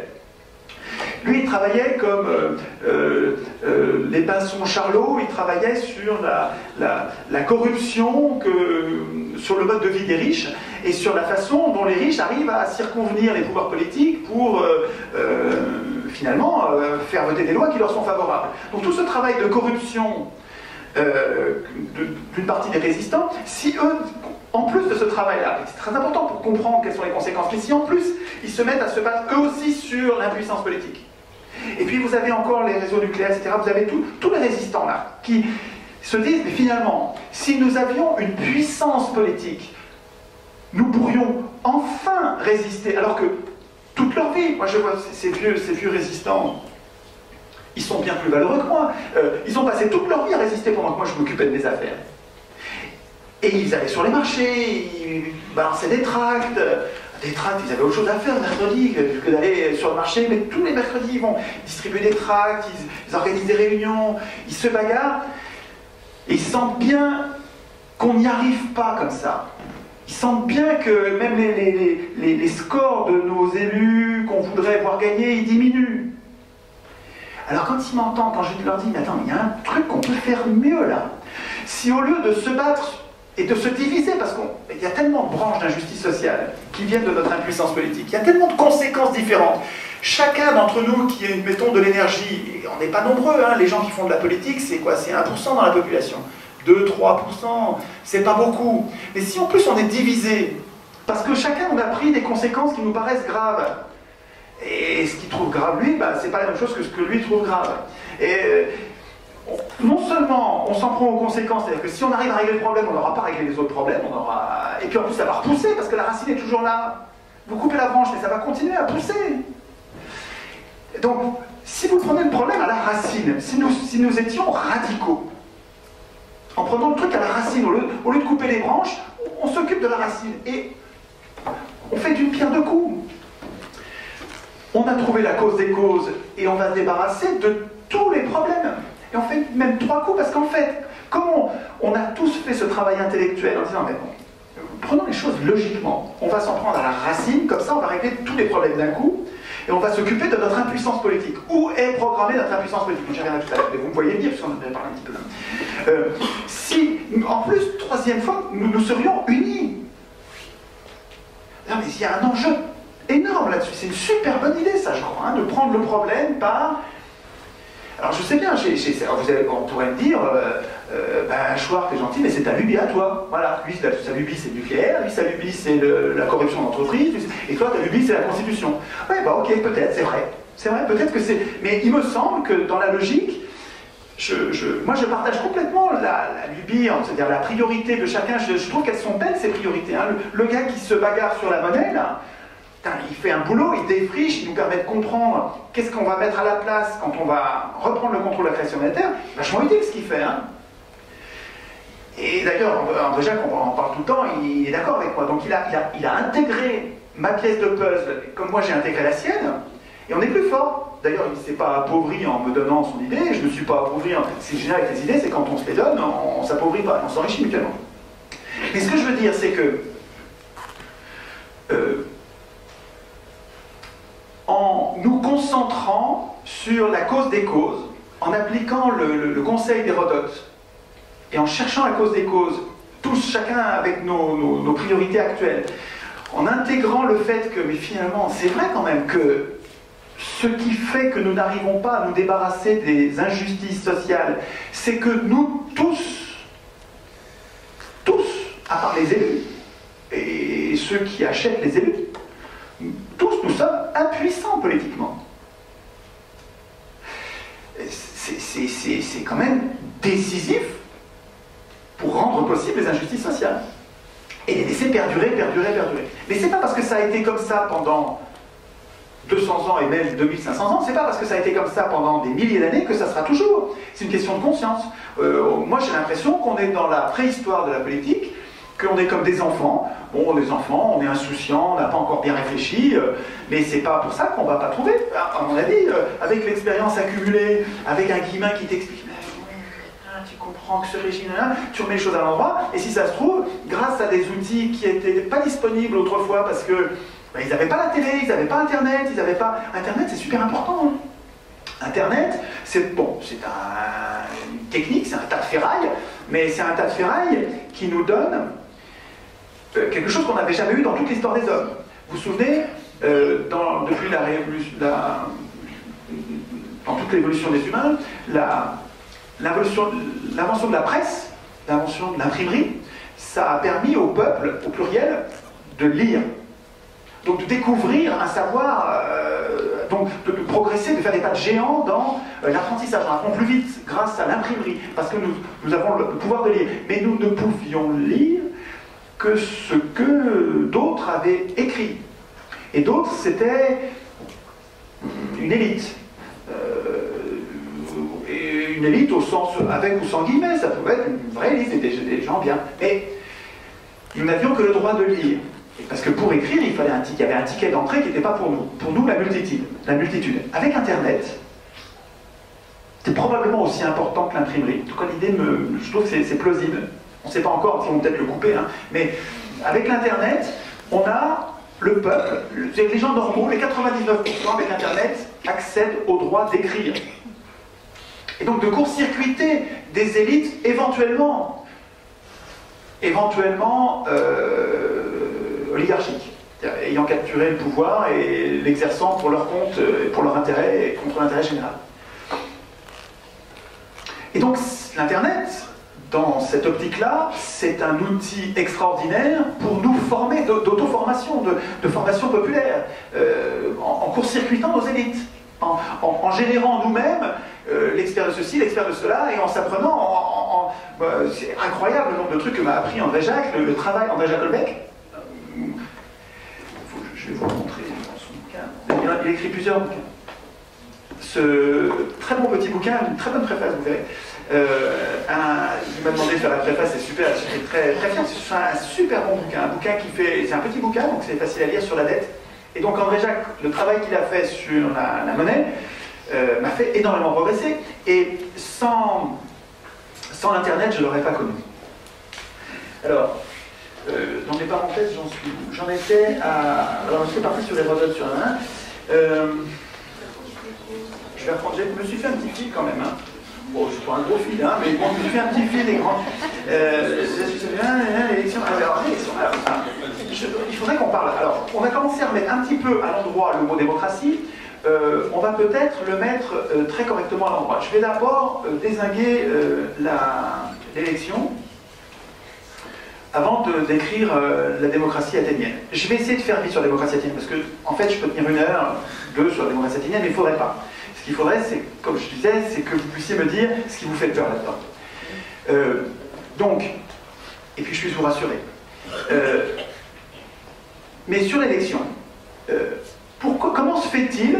lui il travaillait comme euh, euh, euh, les Pinson Charlot, il travaillait sur la, la, la corruption, que, sur le mode de vie des riches et sur la façon dont les riches arrivent à circonvenir les pouvoirs politiques pour euh, euh, finalement euh, faire voter des lois qui leur sont favorables. Donc tout ce travail de corruption Euh, d'une partie des résistants, si eux, en plus de ce travail-là, c'est très important pour comprendre quelles sont les conséquences, mais si en plus ils se mettent à se battre eux aussi sur l'impuissance politique, et puis vous avez encore les réseaux nucléaires, et cetera, vous avez tous les résistants là, qui se disent, mais finalement, si nous avions une puissance politique, nous pourrions enfin résister, alors que toute leur vie, moi je vois ces vieux, ces vieux résistants, ils sont bien plus valeureux que moi. Euh, ils ont passé toute leur vie à résister pendant que moi je m'occupais de mes affaires. Et ils allaient sur les marchés, ils balançaient des tracts. Des tracts, ils avaient autre chose à faire le mercredi que d'aller sur le marché, mais tous les mercredis, ils vont distribuer des tracts, ils, ils organisent des réunions, ils se bagarrent. Et ils sentent bien qu'on n'y arrive pas comme ça. Ils sentent bien que même les, les, les, les scores de nos élus qu'on voudrait voir gagner, ils diminuent. Alors quand ils m'entendent, quand je leur dis, mais attends, il y a un truc qu'on peut faire mieux là. Si au lieu de se battre et de se diviser, parce qu'il y a tellement de branches d'injustice sociale qui viennent de notre impuissance politique, il y a tellement de conséquences différentes. Chacun d'entre nous qui, mettons, de l'énergie, on n'est pas nombreux, hein, les gens qui font de la politique, c'est quoi? C'est un pour cent dans la population. deux à trois pour cent, c'est pas beaucoup. Mais si en plus on est divisé, parce que chacun on a pris des conséquences qui nous paraissent graves, et ce qu'il trouve grave, lui, bah, c'est pas la même chose que ce que lui trouve grave. Et on, non seulement on s'en prend aux conséquences, c'est-à-dire que si on arrive à régler le problème, on n'aura pas réglé les autres problèmes, on aura... et puis en plus ça va repousser, parce que la racine est toujours là. Vous coupez la branche, mais ça va continuer à pousser. Donc, si vous prenez le problème à la racine, si nous, si nous étions radicaux, en prenant le truc à la racine, au lieu, au lieu de couper les branches, on, on s'occupe de la racine, et on fait d'une pierre deux coups. On a trouvé la cause des causes et on va se débarrasser de tous les problèmes. Et on fait même trois coups parce qu'en fait, comme on, on a tous fait ce travail intellectuel en disant, mais bon, prenons les choses logiquement, on va s'en prendre à la racine, comme ça on va régler tous les problèmes d'un coup, et on va s'occuper de notre impuissance politique. Où est programmée notre impuissance politique? J'y reviendrai tout à l'heure, mais vous me voyez le dire, parce qu'on en avait parlé un petit peu là. Euh, si, en plus, troisième fois, nous nous serions unis. Non mais il y a un enjeu énorme là-dessus, c'est une super bonne idée ça je crois, hein, de prendre le problème par... Alors je sais bien, j'ai, j'ai, vous avez, on pourrait me dire, euh, euh, ben, Schwartz est gentil, mais c'est ta lubie à toi. Voilà, lui, sa lubie, c'est le nucléaire, lui, sa lubie, c'est la corruption d'entreprise, et toi, ta lubie, c'est la Constitution. Ouais, bah ok, peut-être, c'est vrai. C'est vrai, peut-être que c'est... Mais il me semble que dans la logique, je, je, moi, je partage complètement la, la lubie, c'est-à-dire la priorité de chacun. Je, je trouve qu'elles sont belles, ces priorités. Hein. Le, le gars qui se bagarre sur la monnaie, là, il fait un boulot, il défriche, il nous permet de comprendre qu'est-ce qu'on va mettre à la place quand on va reprendre le contrôle de la création monétaire. Vachement utile ce qu'il fait. Hein. Et d'ailleurs, André Jacques, on en parle tout le temps, il est d'accord avec moi. Donc il a, il, a, il a intégré ma pièce de puzzle, comme moi j'ai intégré la sienne, et on est plus fort. D'ailleurs, il ne s'est pas appauvri en me donnant son idée, je ne me suis pas appauvri. En... Ce qui est génial avec les idées, c'est quand on se les donne, on ne s'appauvrit pas, on s'enrichit mutuellement. Mais ce que je veux dire, c'est que euh, en nous concentrant sur la cause des causes, en appliquant le, le, le conseil d'Hérodote, et en cherchant la cause des causes, tous, chacun avec nos, nos, nos priorités actuelles, en intégrant le fait que, mais finalement, c'est vrai quand même que ce qui fait que nous n'arrivons pas à nous débarrasser des injustices sociales, c'est que nous tous, tous, à part les élus, et ceux qui achètent les élus, tous nous sommes impuissants politiquement. C'est quand même décisif pour rendre possible les injustices sociales. Et les laisser perdurer, perdurer, perdurer. Mais c'est pas parce que ça a été comme ça pendant deux cents ans et même deux mille cinq cents ans, c'est pas parce que ça a été comme ça pendant des milliers d'années que ça sera toujours. C'est une question de conscience. Euh, moi j'ai l'impression qu'on est dans la préhistoire de la politique, qu'on est comme des enfants. Bon, des enfants, on est insouciants, on n'a pas encore bien réfléchi, euh, mais c'est pas pour ça qu'on va pas trouver. À, à mon avis, euh, avec l'expérience accumulée, avec un guillemin qui t'explique, mais oui, tu comprends que ce régime-là, tu remets les choses à l'endroit, et si ça se trouve, grâce à des outils qui n'étaient pas disponibles autrefois parce que ben, ils n'avaient pas la télé, ils n'avaient pas Internet, ils n'avaient pas... Internet, c'est super important. Hein. Internet, c'est bon, c'est un... une technique, c'est un tas de ferraille, mais c'est un tas de ferraille qui nous donne quelque chose qu'on n'avait jamais eu dans toute l'histoire des hommes. Vous vous souvenez, euh, dans, depuis la révolution, la, dans toute l'évolution des humains, l'invention de la presse, l'invention de l'imprimerie, ça a permis au peuple, au pluriel, de lire. Donc de découvrir un savoir, euh, donc de, de progresser, de faire des pas de géants dans euh, l'apprentissage. On apprend plus vite grâce à l'imprimerie, parce que nous, nous avons le, le pouvoir de lire. Mais nous ne pouvions lire que ce que d'autres avaient écrit. Et d'autres, c'était une élite. Euh, et une élite au sens, avec ou sans guillemets, ça pouvait être une vraie élite, des, des gens bien. Mais nous n'avions que le droit de lire. Parce que pour écrire, il fallait un ticket. Il y avait un ticket d'entrée qui n'était pas pour nous. Pour nous, la multitude. La multitude. Avec Internet, c'est probablement aussi important que l'imprimerie. En tout cas, l'idée, me, je trouve que c'est plausible. On ne sait pas encore, ils vont peut-être le couper, hein. Mais avec l'Internet, on a le peuple, les gens normaux, les quatre-vingt-dix-neuf pour cent avec Internet, accèdent au droit d'écrire. Et donc de court-circuiter des élites éventuellement, éventuellement euh, oligarchiques, ayant capturé le pouvoir et l'exerçant pour leur compte, pour leur intérêt et contre l'intérêt général. Et donc l'Internet, dans cette optique-là, c'est un outil extraordinaire pour nous former d'auto-formation, de, de formation populaire, euh, en, en court-circuitant nos élites, en, en, en générant nous-mêmes euh, l'expert de ceci, l'expert de cela, et en s'apprenant, en, en, en, bah, c'est incroyable le nombre de trucs que m'a appris André Jacques, le, le travail André Jacques Holbeck. Euh, je vais vous montrer son bouquin. Il a, il a écrit plusieurs bouquins. Ce très bon petit bouquin, une très bonne préface, vous verrez. Euh, un, il m'a demandé de faire la préface, c'est super, je suis très, très fier, c'est un super bon bouquin, un bouquin qui fait, c'est un petit bouquin, donc c'est facile à lire sur la dette. Et donc André Jacques, le travail qu'il a fait sur la, la monnaie, euh, m'a fait énormément progresser, et sans, sans Internet, je ne l'aurais pas connu. Alors, euh, dans mes parenthèses, j'en suis où? J'en étais à... Alors je suis parti sur les Hérodote sur un un. Euh, je vais reprendre, je me suis fait un petit fil quand même, hein. Bon, je suis pas un gros fil, hein, mais bon, je me suis fait un petit fil des grands. Euh, l'élection. Alors, l'élection. Alors, je, il faudrait qu'on parle. Alors, on a commencé à remettre un petit peu à l'endroit le mot démocratie. Euh, on va peut-être le mettre euh, très correctement à l'endroit. Je vais d'abord euh, dézinguer euh, la. l'élection avant de décrire euh, la démocratie athénienne. Je vais essayer de faire vite sur la démocratie athénienne, parce que, en fait, je peux tenir une heure, deux sur la démocratie athénienne, mais il ne faudrait pas. Ce qu'il faudrait, c'est, comme je disais, c'est que vous puissiez me dire ce qui vous fait peur là-dedans. Euh, donc, et puis je puisse vous rassurer. Euh, mais sur l'élection, euh, pourquoi, comment se fait-il...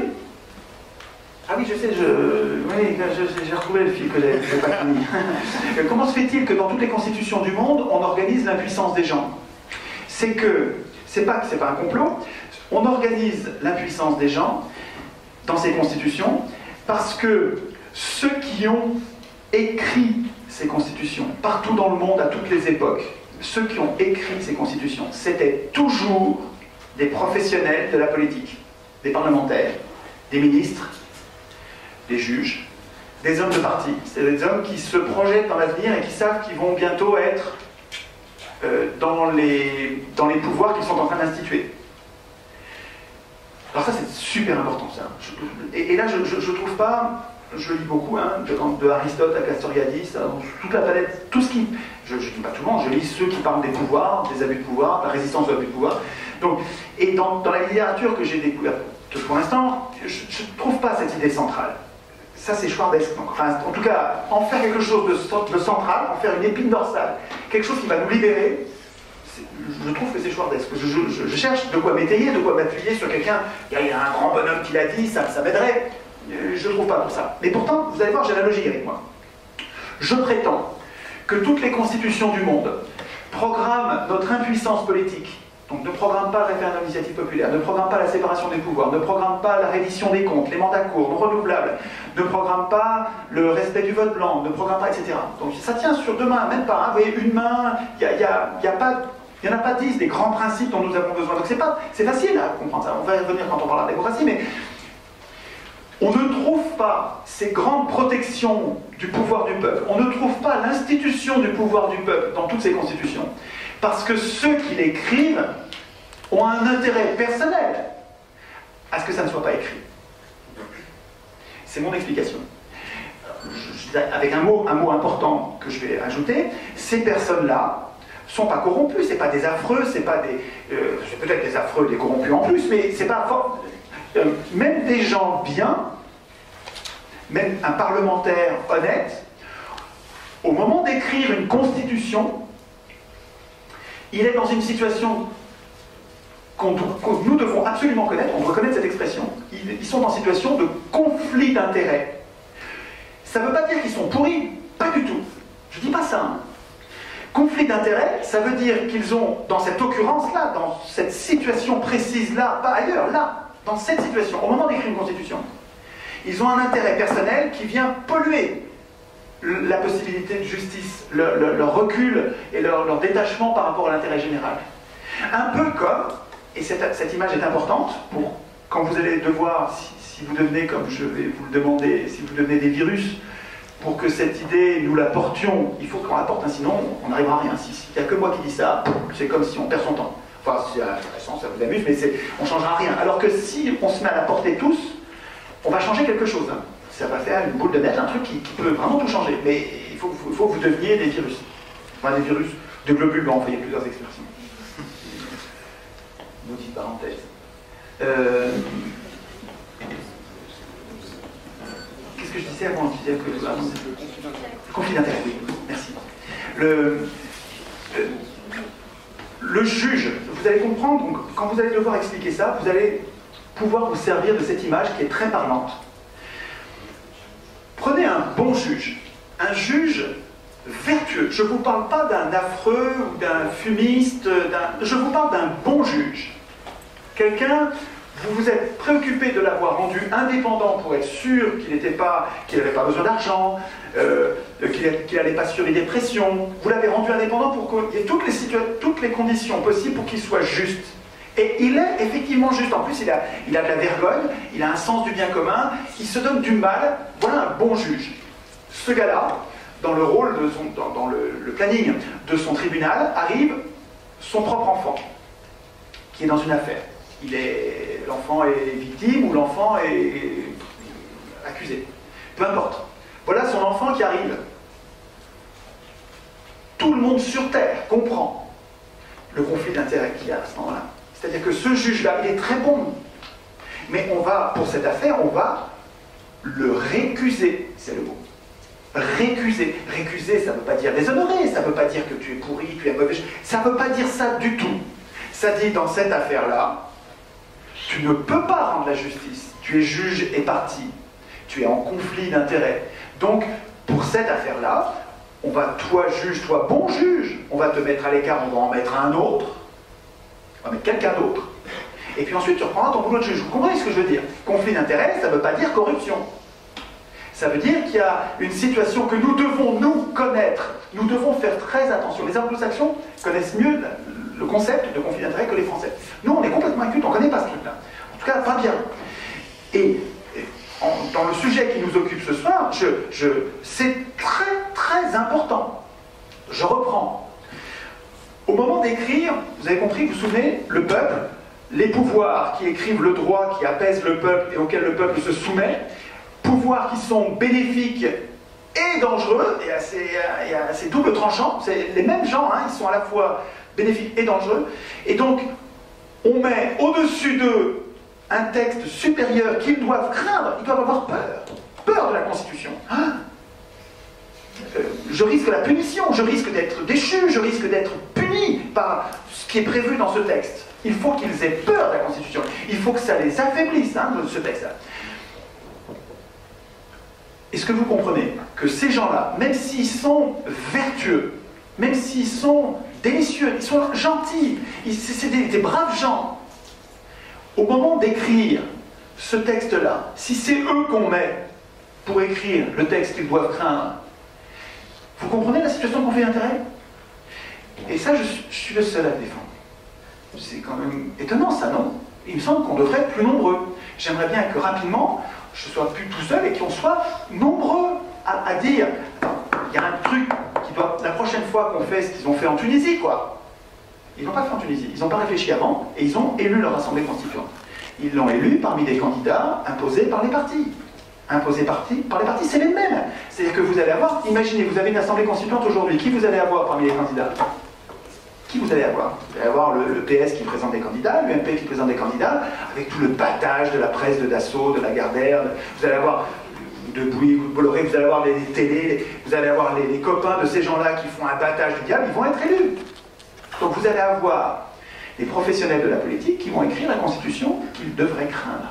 Ah oui, je sais, je, oui, j'ai retrouvé le fil que j'ai pas fini. Comment se fait-il que dans toutes les constitutions du monde, on organise l'impuissance des gens? C'est que, c'est pas que c'est pas un complot, on organise l'impuissance des gens dans ces constitutions parce que ceux qui ont écrit ces constitutions, partout dans le monde, à toutes les époques, ceux qui ont écrit ces constitutions, c'était toujours des professionnels de la politique, des parlementaires, des ministres, des juges, des hommes de parti. C'est des hommes qui se projettent dans l'avenir et qui savent qu'ils vont bientôt être euh, dans, les, dans les pouvoirs qu'ils sont en train d'instituer. Alors ça, c'est super important, ça. Je, et, et là, je ne trouve pas, je lis beaucoup, hein, de, de Aristote à Castoriadis, dans toute la palette, tout ce qui... Je ne dis pas tout le monde, je lis ceux qui parlent des pouvoirs, des abus de pouvoir, de la résistance aux abus de pouvoir. Donc, et dans, dans la littérature que j'ai découverte pour l'instant, je ne trouve pas cette idée centrale. Ça, c'est Schwardesque. Enfin, en tout cas, en faire quelque chose de, de central, en faire une épine dorsale, quelque chose qui va nous libérer, je trouve que c'est Schwardesque. Je, je, je cherche de quoi m'étayer, de quoi m'appuyer sur quelqu'un. Il y a un grand bonhomme qui l'a dit, ça, ça m'aiderait. Je ne trouve pas pour ça. Mais pourtant, vous allez voir, j'ai la logique avec moi. Je prétends que toutes les constitutions du monde programment notre impuissance politique. Donc ne programme pas le référendum d'initiative populaire, ne programme pas la séparation des pouvoirs, ne programme pas la reddition des comptes, les mandats courts, non renouvelables, ne programme pas le respect du vote blanc, ne programme pas, et cetera. Donc ça tient sur deux mains, même pas, hein, vous voyez, une main, il n'y a, y a, a pas... Il n'y en a pas dix des grands principes dont nous avons besoin. Donc c'est pas, c'est facile à comprendre ça. On va y revenir quand on parlera de démocratie, mais on ne trouve pas ces grandes protections du pouvoir du peuple. On ne trouve pas l'institution du pouvoir du peuple dans toutes ces constitutions. Parce que ceux qui l'écrivent ont un intérêt personnel à ce que ça ne soit pas écrit. C'est mon explication. Je, avec un mot, un mot important que je vais ajouter, ces personnes-là ne sont pas corrompus, c'est pas des affreux, c'est pas des... Euh, c'est peut-être des affreux, des corrompus en plus, mais c'est pas... Euh, même des gens bien, même un parlementaire honnête, au moment d'écrire une constitution, il est dans une situation qu'on, que nous devons absolument connaître, on doit connaître cette expression, ils, ils sont en situation de conflit d'intérêts. Ça ne veut pas dire qu'ils sont pourris, pas du tout. Je ne dis pas ça. Hein. Conflit d'intérêts, ça veut dire qu'ils ont, dans cette occurrence-là, dans cette situation précise-là, pas ailleurs, là, dans cette situation, au moment d'écrire une constitution, ils ont un intérêt personnel qui vient polluer la possibilité de justice, le, le, leur recul et leur, leur détachement par rapport à l'intérêt général. Un peu comme, et cette, cette image est importante, pour quand vous allez devoir, si, si vous devenez, comme je vais vous le demander, si vous devenez des virus, pour que cette idée, nous la portions, il faut qu'on la porte, hein, sinon on n'arrivera à rien. S'il n'y a que moi qui dis ça, c'est comme si on perd son temps. Enfin, c'est intéressant, ça vous amuse, mais on ne changera rien. Alors que si on se met à la porter tous, on va changer quelque chose. Hein. Ça va faire une boule de neige, un truc qui, qui peut vraiment tout changer. Mais il faut, faut, faut que vous deveniez des virus. Enfin, des virus de globules blancs, il y a plusieurs expressions. Maudite parenthèse. Euh... Qu'est-ce que je disais avant? Je disais que... ah, conflit d'intérêt, oui, merci. Le... le... le juge, vous allez comprendre, donc, quand vous allez devoir expliquer ça, vous allez pouvoir vous servir de cette image qui est très parlante. Prenez un bon juge, un juge vertueux. Je ne vous parle pas d'un affreux ou d'un fumiste, je vous parle d'un bon juge. Quelqu'un, vous vous êtes préoccupé de l'avoir rendu indépendant pour être sûr qu'il n'était pas, qu'il n'avait pas besoin d'argent, euh, qu'il n'allait pas subir des pressions. Vous l'avez rendu indépendant pour qu'il y ait toutes les, toutes les conditions possibles pour qu'il soit juste. Et il est effectivement juste. En plus, il a, il a de la vergogne, il a un sens du bien commun, il se donne du mal. Voilà un bon juge. Ce gars-là, dans le rôle, de son, dans, dans le, le planning de son tribunal, arrive son propre enfant, qui est dans une affaire. Il est, l'enfant est victime ou l'enfant est accusé. Peu importe. Voilà son enfant qui arrive. tout le monde sur Terre comprend le conflit d'intérêts qu'il y a à ce moment-là. C'est-à-dire que ce juge-là, il est très bon, mais on va, pour cette affaire, on va le récuser, c'est le mot. Récuser. Récuser, ça ne veut pas dire déshonorer, ça ne veut pas dire que tu es pourri, tu es mauvais, ça ne veut pas dire ça du tout. Ça dit, dans cette affaire-là, tu ne peux pas rendre la justice, tu es juge et partie, tu es en conflit d'intérêts. Donc, pour cette affaire-là, on va, toi juge, toi bon juge, on va te mettre à l'écart, on va en mettre un autre, on va mettre quelqu'un d'autre. Et puis ensuite, tu reprendras ton boulot de juge. Vous comprenez ce que je veux dire? Conflit d'intérêts, ça ne veut pas dire corruption. Ça veut dire qu'il y a une situation que nous devons, nous, connaître. Nous devons faire très attention. Les anglo-saxons connaissent mieux le concept de conflit d'intérêts que les Français. Nous, on est complètement incultes, on ne connaît pas ce truc-là. En tout cas, pas bien. Et en, dans le sujet qui nous occupe ce soir, je, je, c'est très, très important. Je reprends. Au moment d'écrire, vous avez compris, vous vous souvenez, le peuple, les pouvoirs qui écrivent le droit, qui apaisent le peuple et auquel le peuple se soumet, pouvoirs qui sont bénéfiques et dangereux, et assez, et assez double tranchant, c'est les mêmes gens, hein, ils sont à la fois bénéfiques et dangereux, et donc on met au-dessus d'eux un texte supérieur qu'ils doivent craindre, ils doivent avoir peur, peur de la Constitution. Hein, euh, je risque la punition, je risque d'être déchu, je risque d'être puni par ce qui est prévu dans ce texte. Il faut qu'ils aient peur de la Constitution, il faut que ça les affaiblisse, hein, ce texte-là. Est-ce que vous comprenez que ces gens-là, même s'ils sont vertueux, même s'ils sont délicieux, ils sont gentils, c'est des, des braves gens, au moment d'écrire ce texte-là, si c'est eux qu'on met pour écrire le texte qu'ils doivent craindre, vous comprenez la situation de conflit d'intérêts? Et ça, je, je suis le seul à le défendre. C'est quand même étonnant ça, non? Il me semble qu'on devrait être plus nombreux. J'aimerais bien que rapidement, je ne sois plus tout seul et qu'on soit nombreux à, à dire il y a un truc qui doit, la prochaine fois qu'on fait ce qu'ils ont fait en Tunisie, quoi. Ils n'ont pas fait en Tunisie, ils n'ont pas réfléchi avant et ils ont élu leur assemblée constituante. Ils l'ont élu parmi des candidats imposés par les partis. Imposés partis, par les partis, c'est les mêmes. C'est-à-dire que vous allez avoir, imaginez, vous avez une assemblée constituante aujourd'hui, qui vous allez avoir parmi les candidats? Qui vous allez avoir? Vous allez avoir le, le P S qui présente des candidats, l'U M P qui présente des candidats, avec tout le battage de la presse de Dassault, de Lagardère. Vous allez avoir de Bouygues, de Bolloré, vous allez avoir les, les télés, vous allez avoir les, les copains de ces gens-là qui font un battage du diable, ils vont être élus. Donc vous allez avoir des professionnels de la politique qui vont écrire la Constitution qu'ils devraient craindre.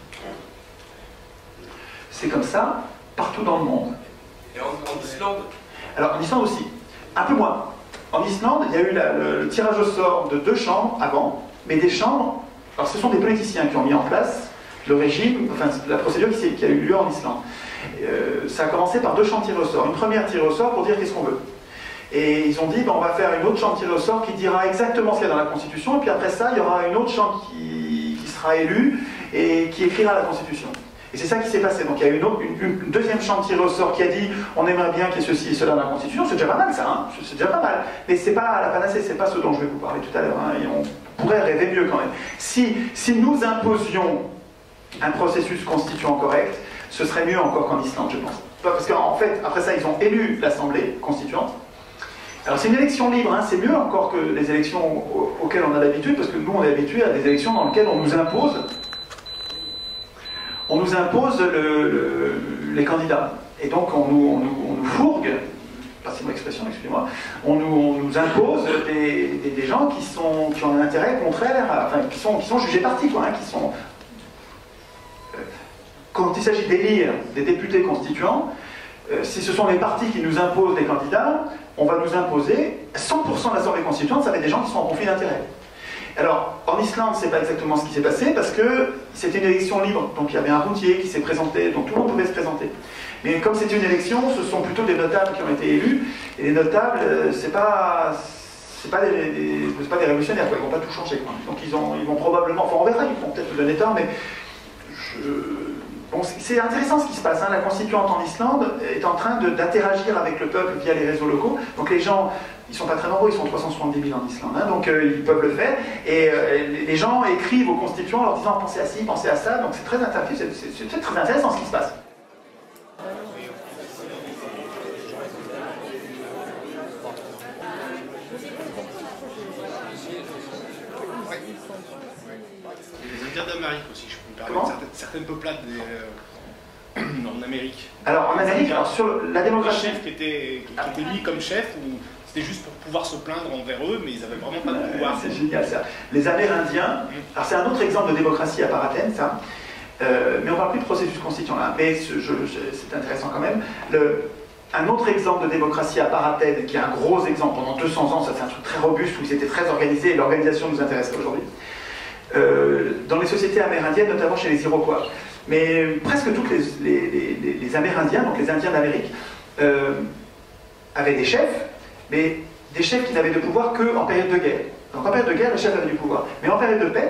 C'est comme ça partout dans le monde. Et en, en Islande? Alors en Islande aussi, un peu moins. En Islande, il y a eu la, le, le tirage au sort de deux chambres avant, mais des chambres, alors ce sont des politiciens qui ont mis en place le régime, enfin la procédure qui, qui a eu lieu en Islande. Euh, ça a commencé par deux chambres tirées au sort. Une première tirée au sort pour dire qu'est-ce qu'on veut. Et ils ont dit, ben, on va faire une autre chambre tirée au sort qui dira exactement ce qu'il y a dans la Constitution, et puis après ça, il y aura une autre chambre qui, qui sera élue et qui écrira la Constitution. Et c'est ça qui s'est passé. Donc il y a une, autre, une, une deuxième chambre tirée au sort qui a dit on aimerait bien qu'il y ait ceci et cela dans la Constitution. C'est déjà pas mal ça, hein, c'est déjà pas mal. Mais c'est pas la panacée, c'est pas ce dont je vais vous parler tout à l'heure. Hein, et on pourrait rêver mieux quand même. Si, si nous imposions un processus constituant correct, ce serait mieux encore qu'en Islande, je pense. Parce qu'en fait, après ça, ils ont élu l'Assemblée constituante. Alors c'est une élection libre, hein, c'est mieux encore que les élections auxquelles on a l'habitude, parce que nous on est habitués à des élections dans lesquelles on nous impose on nous impose le, le, les candidats. Et donc on nous, on nous, on nous fourgue, passez-moi l'expression, excusez-moi, on nous, on nous impose des, des, des gens qui, sont, qui ont un intérêt contraire, enfin qui sont, qui sont jugés partis, quoi, hein, qui sont... Quand il s'agit d'élire des députés constituants, euh, si ce sont les partis qui nous imposent des candidats, on va nous imposer cent pour cent de l'Assemblée constituante, ça va être des gens qui sont en conflit d'intérêts. Alors, en Islande, c'est pas exactement ce qui s'est passé, parce que c'était une élection libre, donc il y avait un routier qui s'est présenté, donc tout le monde pouvait se présenter. Mais comme c'est une élection, ce sont plutôt des notables qui ont été élus, et les notables, c'est pas... c'est pas des, des, c'est pas des révolutionnaires, quoi. Ils vont pas tout changer, quoi. Donc ils, ont, ils vont probablement, enfin on verra, ils vont peut-être nous donner tort, mais je... bon, c'est intéressant ce qui se passe, hein. La constituante en Islande est en train d'interagir avec le peuple via les réseaux locaux, donc les gens, ils sont pas très nombreux, ils sont trois cent soixante-dix mille en Islande, hein, donc euh, ils peuvent le faire, et euh, les gens écrivent aux constituants en leur disant pensez à ci, pensez à ça, donc c'est très intéressant, c'est très intéressant ce qui se passe. dire d'Amérique aussi, je peux me permettre. Certaines, certaines peuplades des, euh, en Amérique. Alors en Amérique, alors, sur la démocratie... Un chef qui était, qui, qui était mis comme chef, ou c'était juste pour pouvoir se plaindre envers eux, mais ils n'avaient vraiment pas de pouvoir. C'est génial ça. Les Amérindiens, alors c'est un autre exemple de démocratie à part Athènes, ça. Euh, mais on ne parle plus de processus constituant là, mais c'est intéressant quand même. Le, un autre exemple de démocratie à part Athènes, qui est un gros exemple pendant deux cents ans, ça c'est un truc très robuste où ils étaient très organisés et l'organisation nous intéresse aujourd'hui. Euh, dans les sociétés amérindiennes, notamment chez les Iroquois. Mais presque tous les, les, les, les Amérindiens, donc les Indiens d'Amérique, euh, avaient des chefs, mais des chefs qui n'avaient de pouvoir qu'en période de guerre. Donc en période de guerre, le chef avait du pouvoir. Mais en période de paix,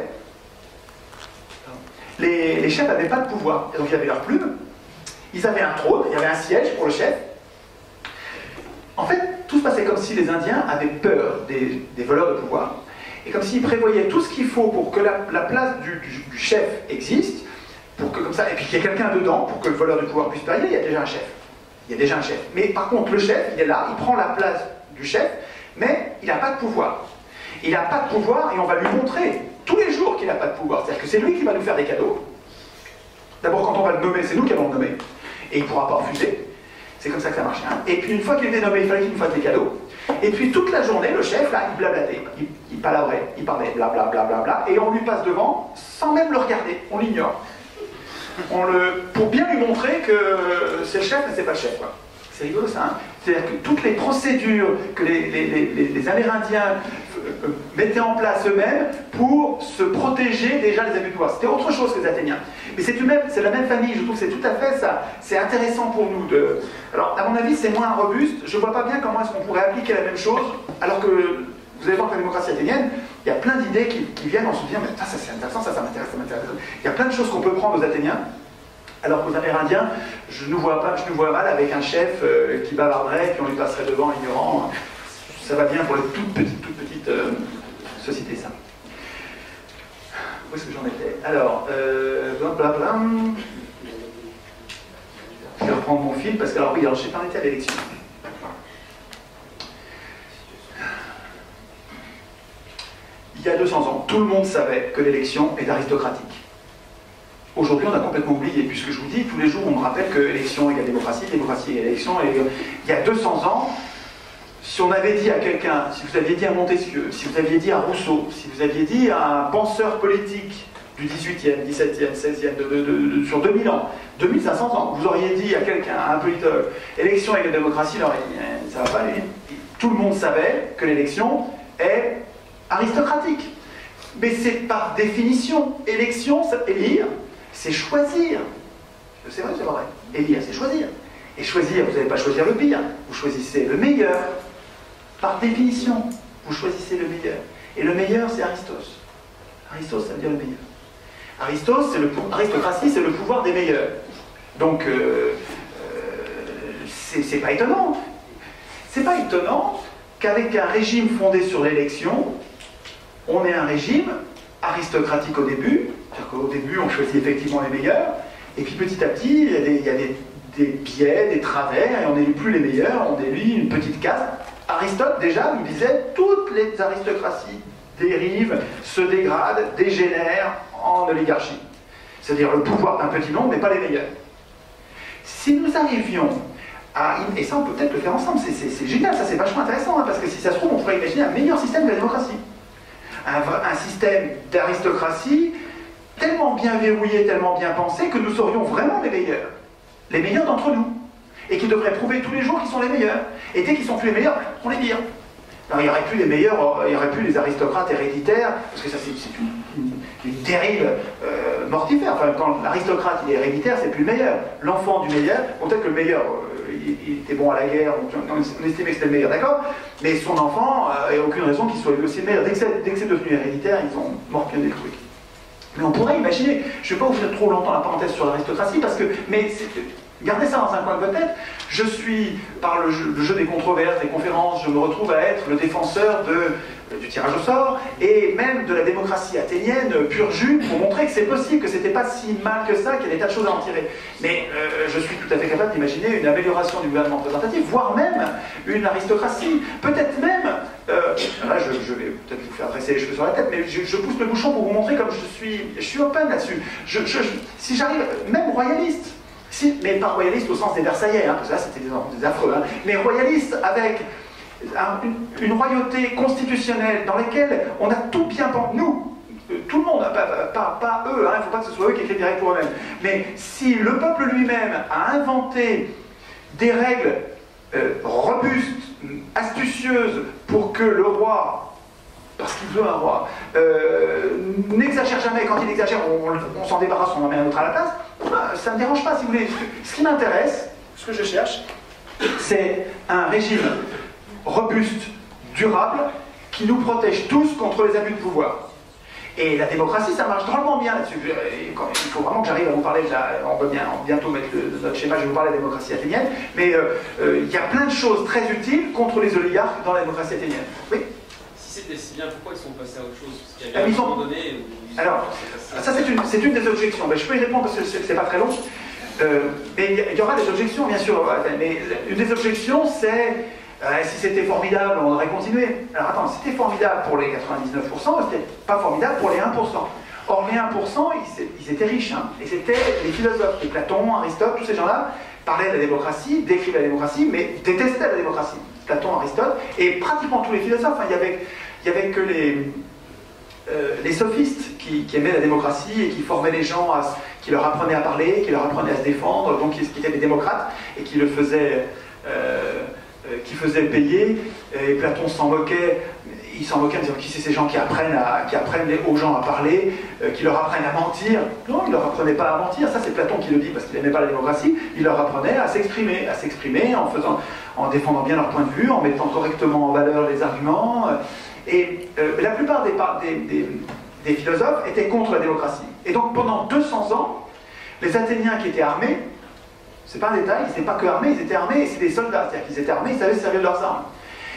les, les chefs n'avaient pas de pouvoir. Et donc ils avaient leur plume, ils avaient un trône, il y avait un siège pour le chef. En fait, tout se passait comme si les Indiens avaient peur des, des voleurs de pouvoir, et comme s'ils prévoyaient tout ce qu'il faut pour que la, la place du, du, du chef existe, pour que comme ça, et puis qu'il y ait quelqu'un dedans pour que le voleur de pouvoir puisse parier, il y a déjà un chef. Il y a déjà un chef. Mais par contre, le chef, il est là, il prend la place du chef, mais il n'a pas de pouvoir. Il n'a pas de pouvoir et on va lui montrer tous les jours qu'il n'a pas de pouvoir. C'est-à-dire que c'est lui qui va nous faire des cadeaux. D'abord, quand on va le nommer, c'est nous qui allons le nommer. Et il ne pourra pas refuser. C'est comme ça que ça marche. Hein. Et puis, une fois qu'il était nommé, il fallait qu'il nous fasse des cadeaux. Et puis, toute la journée, le chef, là, il blablatait. Il, il palabrait, il parlait, blablabla, bla, bla, bla, et on lui passe devant sans même le regarder. On l'ignore. On le, pour bien lui montrer que c'est le chef, mais c'est pas le chef. C'est rigolo ça. Hein. C'est-à-dire que toutes les procédures que les, les, les, les Amérindiens mettaient en place eux-mêmes pour se protéger déjà des abus de pouvoir. C'était autre chose que les Athéniens. Mais c'est la même famille, je trouve que c'est tout à fait ça. C'est intéressant pour nous. De... Alors, à mon avis, c'est moins robuste. Je ne vois pas bien comment est-ce qu'on pourrait appliquer la même chose, alors que vous allez voir que la démocratie athénienne, il y a plein d'idées qui, qui viennent, on se dit, mais ça, ça c'est intéressant, ça, ça m'intéresse, ça m'intéresse. Il y a plein de choses qu'on peut prendre aux Athéniens, alors qu'aux Amérindiens, je nous vois pas, je nous vois mal avec un chef euh, qui bavarderait, puis on lui passerait devant ignorant. Ça va bien pour les toutes petites, toutes petites euh, sociétés, ça. Où est-ce que j'en étais? Alors, euh, blablabla. Je vais reprendre mon fil, parce que, alors oui, alors j'ai pas été à l'élection. Il y a deux cents ans, tout le monde savait que l'élection est aristocratique. Aujourd'hui, on a complètement oublié, puisque je vous dis, tous les jours, on me rappelle que élection égale démocratie, démocratie égale élection. Et il y a deux cents ans, si on avait dit à quelqu'un, si vous aviez dit à Montesquieu, si vous aviez dit à Rousseau, si vous aviez dit à un penseur politique du dix-huitième, dix-septième, seizième, de, de, de, de, sur deux mille ans, deux mille cinq cents ans, vous auriez dit à quelqu'un, à un politologue, élection égale démocratie, il aurait dit, eh, ça va pas aller. Tout le monde savait que l'élection est aristocratique. Mais c'est par définition, élection, élire, c'est choisir. C'est vrai, c'est vrai. Élire, c'est choisir. Et choisir, vous n'allez pas choisir le pire, vous choisissez le meilleur. Par définition, vous choisissez le meilleur. Et le meilleur, c'est Aristos. Aristos, ça veut dire le meilleur. Aristos, c'est le aristocratie, c'est le pouvoir des meilleurs. Donc, euh, euh, c'est pas étonnant. C'est pas étonnant qu'avec un régime fondé sur l'élection, on ait un régime aristocratique au début, c'est-à-dire qu'au début, on choisit effectivement les meilleurs, et puis petit à petit, il y a des, il y a des, des biais, des travers, et on n'élit plus les meilleurs, on élit une petite caste. Aristote, déjà, nous disait, toutes les aristocraties dérivent, se dégradent, dégénèrent en oligarchie. C'est-à-dire le pouvoir d'un petit nombre, mais pas les meilleurs. Si nous arrivions à... Et ça, on peut peut-être le faire ensemble, c'est génial, ça c'est vachement intéressant, hein, parce que si ça se trouve, on pourrait imaginer un meilleur système que la démocratie. Un, un système d'aristocratie tellement bien verrouillé, tellement bien pensé, que nous serions vraiment les meilleurs. Les meilleurs d'entre nous. Et qui devraient prouver tous les jours qu'ils sont les meilleurs. Et dès qu'ils sont plus les meilleurs, on les vire. Alors, il n'y aurait plus les meilleurs, il n'y aurait plus les aristocrates héréditaires, parce que ça c'est une, une, une dérive euh, mortifère. Enfin, quand l'aristocrate il est héréditaire, c'est plus le meilleur. L'enfant du meilleur, bon, peut-être que le meilleur, euh, il, il était bon à la guerre, donc on, on estimait que c'était le meilleur, d'accord? Mais son enfant, il euh, n'y a aucune raison qu'il soit lui aussi le meilleur. Dès que c'est devenu héréditaire, ils ont morpionné le truc. Mais on pourrait imaginer, je ne vais pas vous faire trop longtemps la parenthèse sur l'aristocratie, parce que, mais gardez ça dans un coin de votre tête. Je suis, par le jeu, le jeu des controverses, des conférences, je me retrouve à être le défenseur de, du tirage au sort, et même de la démocratie athénienne pure jus, pour montrer que c'est possible, que c'était pas si mal que ça, qu'il y a des tas de choses à en tirer. Mais euh, je suis tout à fait capable d'imaginer une amélioration du gouvernement représentatif, voire même une aristocratie, peut-être même euh, là je, je vais peut-être vous faire dresser les cheveux sur la tête, mais je, je pousse le bouchon pour vous montrer comme je suis, je suis open là-dessus. Je, je, je, si j'arrive, même royaliste, si, mais pas royaliste au sens des Versaillais, hein, parce que là c'était des, des affreux, hein, mais royaliste avec un, une, une royauté constitutionnelle dans laquelle on a tout bien pensé, nous, tout le monde, pas, pas, pas eux, il hein, ne faut pas que ce soit eux qui écrivent direct pour eux-mêmes, mais si le peuple lui-même a inventé des règles euh, robustes, astucieuses, pour que le roi, parce qu'il veut un roi, euh, n'exagère jamais, quand il exagère, on, on, on s'en débarrasse, on en met un autre à la place, bah, ça ne me dérange pas si vous voulez. Ce qui m'intéresse, ce que je cherche, c'est un régime robuste, durable, qui nous protège tous contre les abus de pouvoir. Et la démocratie, ça marche drôlement bien là-dessus. Il faut vraiment que j'arrive à vous parler, on va bien, bientôt mettre le, notre schéma, je vais vous parler de la démocratie athénienne, mais euh, euh, il y a plein de choses très utiles contre les oligarques dans la démocratie athénienne. Oui. Si c'était si bien, pourquoi ils sont passés à autre chose? Parce qu'il y ah, avait ils un ont... moment donné où ils Alors, ça c'est une, c'est une des objections. Ben, je peux y répondre parce que c'est pas très long. Euh, mais il y aura des objections, bien sûr. Mais une des objections, c'est... Euh, si c'était formidable, on aurait continué. Alors attends, si c'était formidable pour les quatre-vingt-dix-neuf pour cent, c'était pas formidable pour les un pour cent. Or, les un pour cent, ils, ils étaient riches, hein, et c'était les philosophes. Et Platon, Aristote, tous ces gens-là parlaient de la démocratie, décrivaient la démocratie, mais détestaient la démocratie. Platon, Aristote, et pratiquement tous les philosophes. Hein, il y avait, il y avait que les, euh, les sophistes qui, qui aimaient la démocratie et qui formaient les gens, à, qui leur apprenaient à parler, qui leur apprenaient à se défendre, donc qui, qui étaient des démocrates, et qui le faisaient... Euh, qui faisait payer, et Platon s'en moquait, il s'en moquait en disant qui c'est ces gens qui apprennent, à, qui apprennent aux gens à parler, euh, qui leur apprennent à mentir. Non, il ne leur apprenait pas à mentir, ça c'est Platon qui le dit parce qu'il n'aimait pas la démocratie, il leur apprenait à s'exprimer, à s'exprimer en, faisant, en défendant bien leur point de vue, en mettant correctement en valeur les arguments, et euh, la plupart des, des, des, des philosophes étaient contre la démocratie. Et donc pendant deux cents ans, les Athéniens qui étaient armés, c'est pas un détail, ils n'étaient pas que armés, ils étaient armés et c'est des soldats, c'est-à-dire qu'ils étaient armés, ils savaient se servir de leurs armes.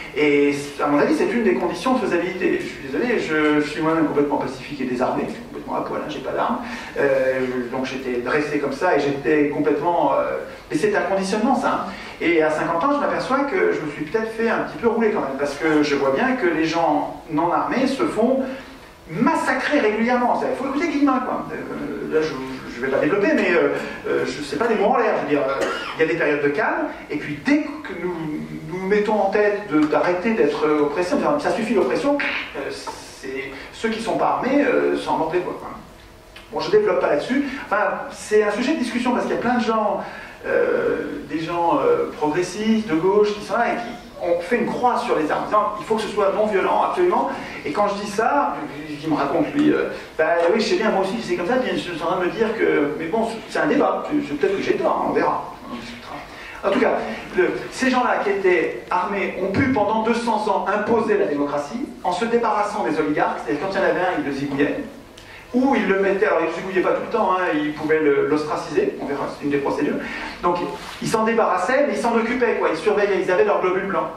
Et à mon avis, c'est une des conditions de faisabilité. Je suis désolé, je, je suis moi-même complètement pacifique et désarmé, je suis complètement à poil, hein, j'ai pas d'armes. Euh, donc j'étais dressé comme ça et j'étais complètement... Euh, et c'est un conditionnement ça. Hein. Et à cinquante ans, je m'aperçois que je me suis peut-être fait un petit peu rouler quand même, parce que je vois bien que les gens non armés se font massacrer régulièrement. Il faut écouter Guillemin, quoi. Euh, là, je je ne vais pas développer, mais euh, euh, je ne sais pas des mots en l'air. Je veux dire, euh, il y a des périodes de calme, et puis dès que nous nous mettons en tête d'arrêter d'être oppressés, enfin, ça suffit l'oppression, euh, c'est ceux qui ne sont pas armés euh, s'en mordent les doigts. Bon, je ne développe pas là-dessus. Enfin, c'est un sujet de discussion parce qu'il y a plein de gens, euh, des gens euh, progressistes, de gauche, qui sont là et qui ont fait une croix sur les armes, disant il faut que ce soit non violent, absolument. Et quand je dis ça, il me raconte lui, euh, bah oui, je sais bien, moi aussi c'est comme ça, je suis en train de me dire que, mais bon, c'est un débat, peut-être que j'ai tort, hein, on verra, on en discutera. En tout cas, le, ces gens-là qui étaient armés ont pu pendant deux cents ans imposer la démocratie en se débarrassant des oligarques, c'est-à-dire quand il y en avait un, ils le zigouillaient, ou ils le mettaient, alors ils ne zigouillaient pas tout le temps, hein, ils pouvaient l'ostraciser, on verra, c'est une des procédures. Donc ils s'en débarrassaient, mais ils s'en occupaient, quoi, ils surveillaient, ils avaient leur globule blanc.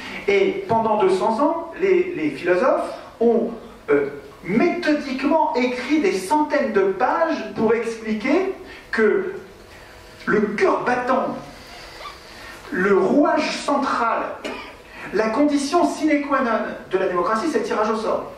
Et pendant deux cents ans, les, les philosophes ont euh, méthodiquement écrit des centaines de pages pour expliquer que le cœur battant, le rouage central, la condition sine qua non de la démocratie, c'est le tirage au sort.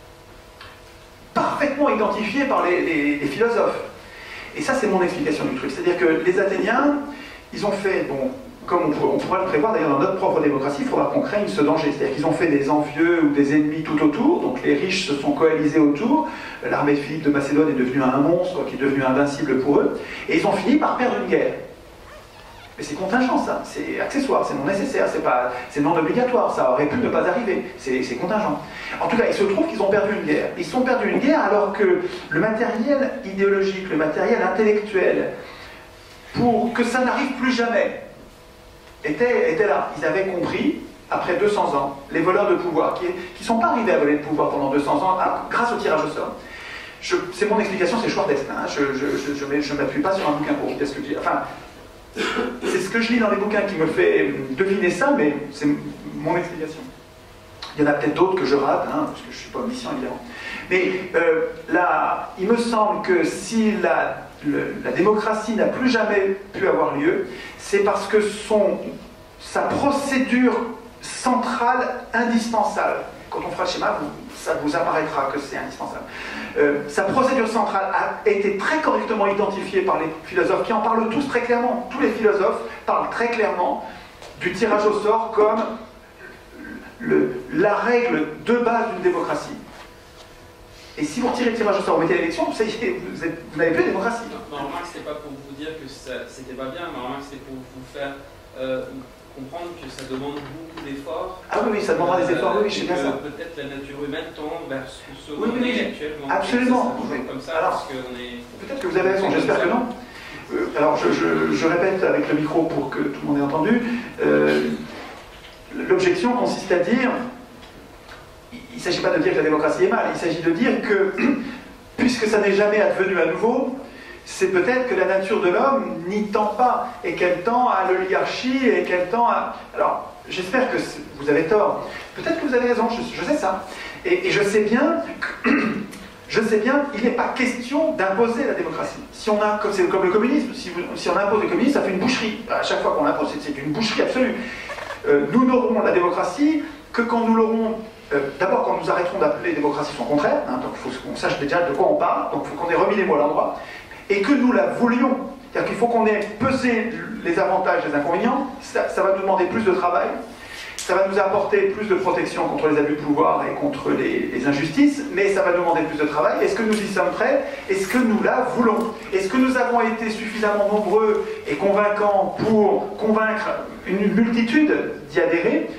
Parfaitement identifié par les, les, les philosophes. Et ça, c'est mon explication du truc. C'est-à-dire que les Athéniens, ils ont fait, bon, comme on, peut, on pourrait le prévoir d'ailleurs dans notre propre démocratie, il faudra qu'on crée ce danger. C'est-à-dire qu'ils ont fait des envieux ou des ennemis tout autour, donc les riches se sont coalisés autour, l'armée de Philippe de Macédoine est devenue un monstre qui est devenu invincible pour eux, et ils ont fini par perdre une guerre. Mais c'est contingent ça, c'est accessoire, c'est non nécessaire, c'est pas, c'est non obligatoire, ça aurait pu ne pas arriver, c'est contingent. En tout cas, il se trouve qu'ils ont perdu une guerre. Ils ont perdu une guerre alors que le matériel idéologique, le matériel intellectuel, pour que ça n'arrive plus jamais, était, était là. Ils avaient compris, après deux cents ans, les voleurs de pouvoir, qui ne sont pas arrivés à voler le pouvoir pendant deux cents ans, à, grâce au tirage au sort. C'est mon explication, c'est Schwartz, hein, je ne m'appuie pas sur un bouquin pour vous dire ce que je dis. Enfin, c'est ce que je lis dans les bouquins qui me fait deviner ça, mais c'est mon explication. Il y en a peut-être d'autres que je rate, hein, parce que je ne suis pas omniscient évidemment. Mais euh, là, il me semble que si la, le, la démocratie n'a plus jamais pu avoir lieu, c'est parce que son, sa procédure centrale indispensable. Quand on fera le schéma, vous, ça vous apparaîtra que c'est indispensable. Euh, sa procédure centrale a été très correctement identifiée par les philosophes qui en parlent tous très clairement. Tous les philosophes parlent très clairement du tirage au sort comme le, la règle de base d'une démocratie. Et si vous retirez le tirage au sort, vous mettez l'élection, vous, vous, vous n'avez plus de démocratie. Non, non, remarque, c'était pas pour vous dire que c'était pas bien, mais remarque, c'était pour vous faire euh, comprendre que ça demande beaucoup d'efforts. Ah oui, oui, ça demandera des efforts, oui, oui, je sais bien ça. Peut-être la nature humaine tend vers ce qu'on oui, oui, est oui, actuellement. absolument. Ça, ça comme ça, alors, parce qu'on est... peut-être que vous avez raison, j'espère que non. Euh, alors, je, je, je répète avec le micro pour que tout le monde ait entendu. Euh, L'objection consiste à dire... Il ne s'agit pas de dire que la démocratie est mal, il s'agit de dire que, puisque ça n'est jamais advenu à nouveau, c'est peut-être que la nature de l'homme n'y tend pas, et qu'elle tend à l'oligarchie, et qu'elle tend à... Alors, j'espère que vous avez tort. Peut-être que vous avez raison, je, je sais ça. Et, et je sais bien, que, je sais bien, il n'est pas question d'imposer la démocratie. Si on a, c'est comme le communisme, si, vous, si on impose le communisme, ça fait une boucherie. À chaque fois qu'on l'impose, c'est une boucherie absolue. Euh, nous n'aurons la démocratie que quand nous l'aurons... Euh, D'abord, quand nous arrêterons d'appeler démocratie son contraire, hein, donc il faut qu'on sache déjà de quoi on parle, donc il faut qu'on ait remis les mots à l'endroit, et que nous la voulions. C'est-à-dire qu'il faut qu'on ait pesé les avantages et les inconvénients, ça, ça va nous demander plus de travail, ça va nous apporter plus de protection contre les abus de pouvoir et contre les, les injustices, mais ça va nous demander plus de travail. Est-ce que nous y sommes prêts? Est-ce que nous la voulons? Est-ce que nous avons été suffisamment nombreux et convaincants pour convaincre une multitude d'y adhérer?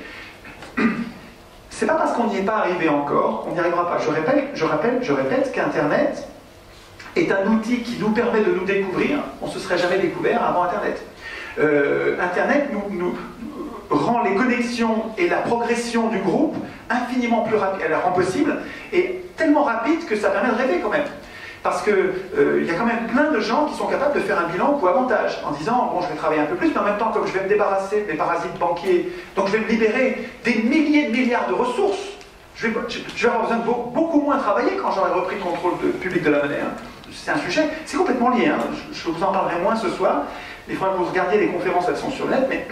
C'est pas parce qu'on n'y est pas arrivé encore qu'on n'y arrivera pas. Je répète, je répète, je répète qu'Internet est un outil qui nous permet de nous découvrir. On ne se serait jamais découvert avant Internet. Euh, Internet nous, nous rend les connexions et la progression du groupe infiniment plus rapide. Elle la rend possible et tellement rapide que ça permet de rêver quand même. Parce qu'il euh, y a quand même plein de gens qui sont capables de faire un bilan coût-avantage en disant bon, je vais travailler un peu plus, mais en même temps, comme je vais me débarrasser des parasites banquiers, donc je vais me libérer des milliers de milliards de ressources, je vais, je, je vais avoir besoin de beaucoup moins travailler quand j'aurai repris le contrôle de, public de la monnaie. Hein. C'est un sujet, c'est complètement lié. Hein. Je, je vous en parlerai moins ce soir. Il faudra que vous regardiez les conférences, elles sont sur le net, mais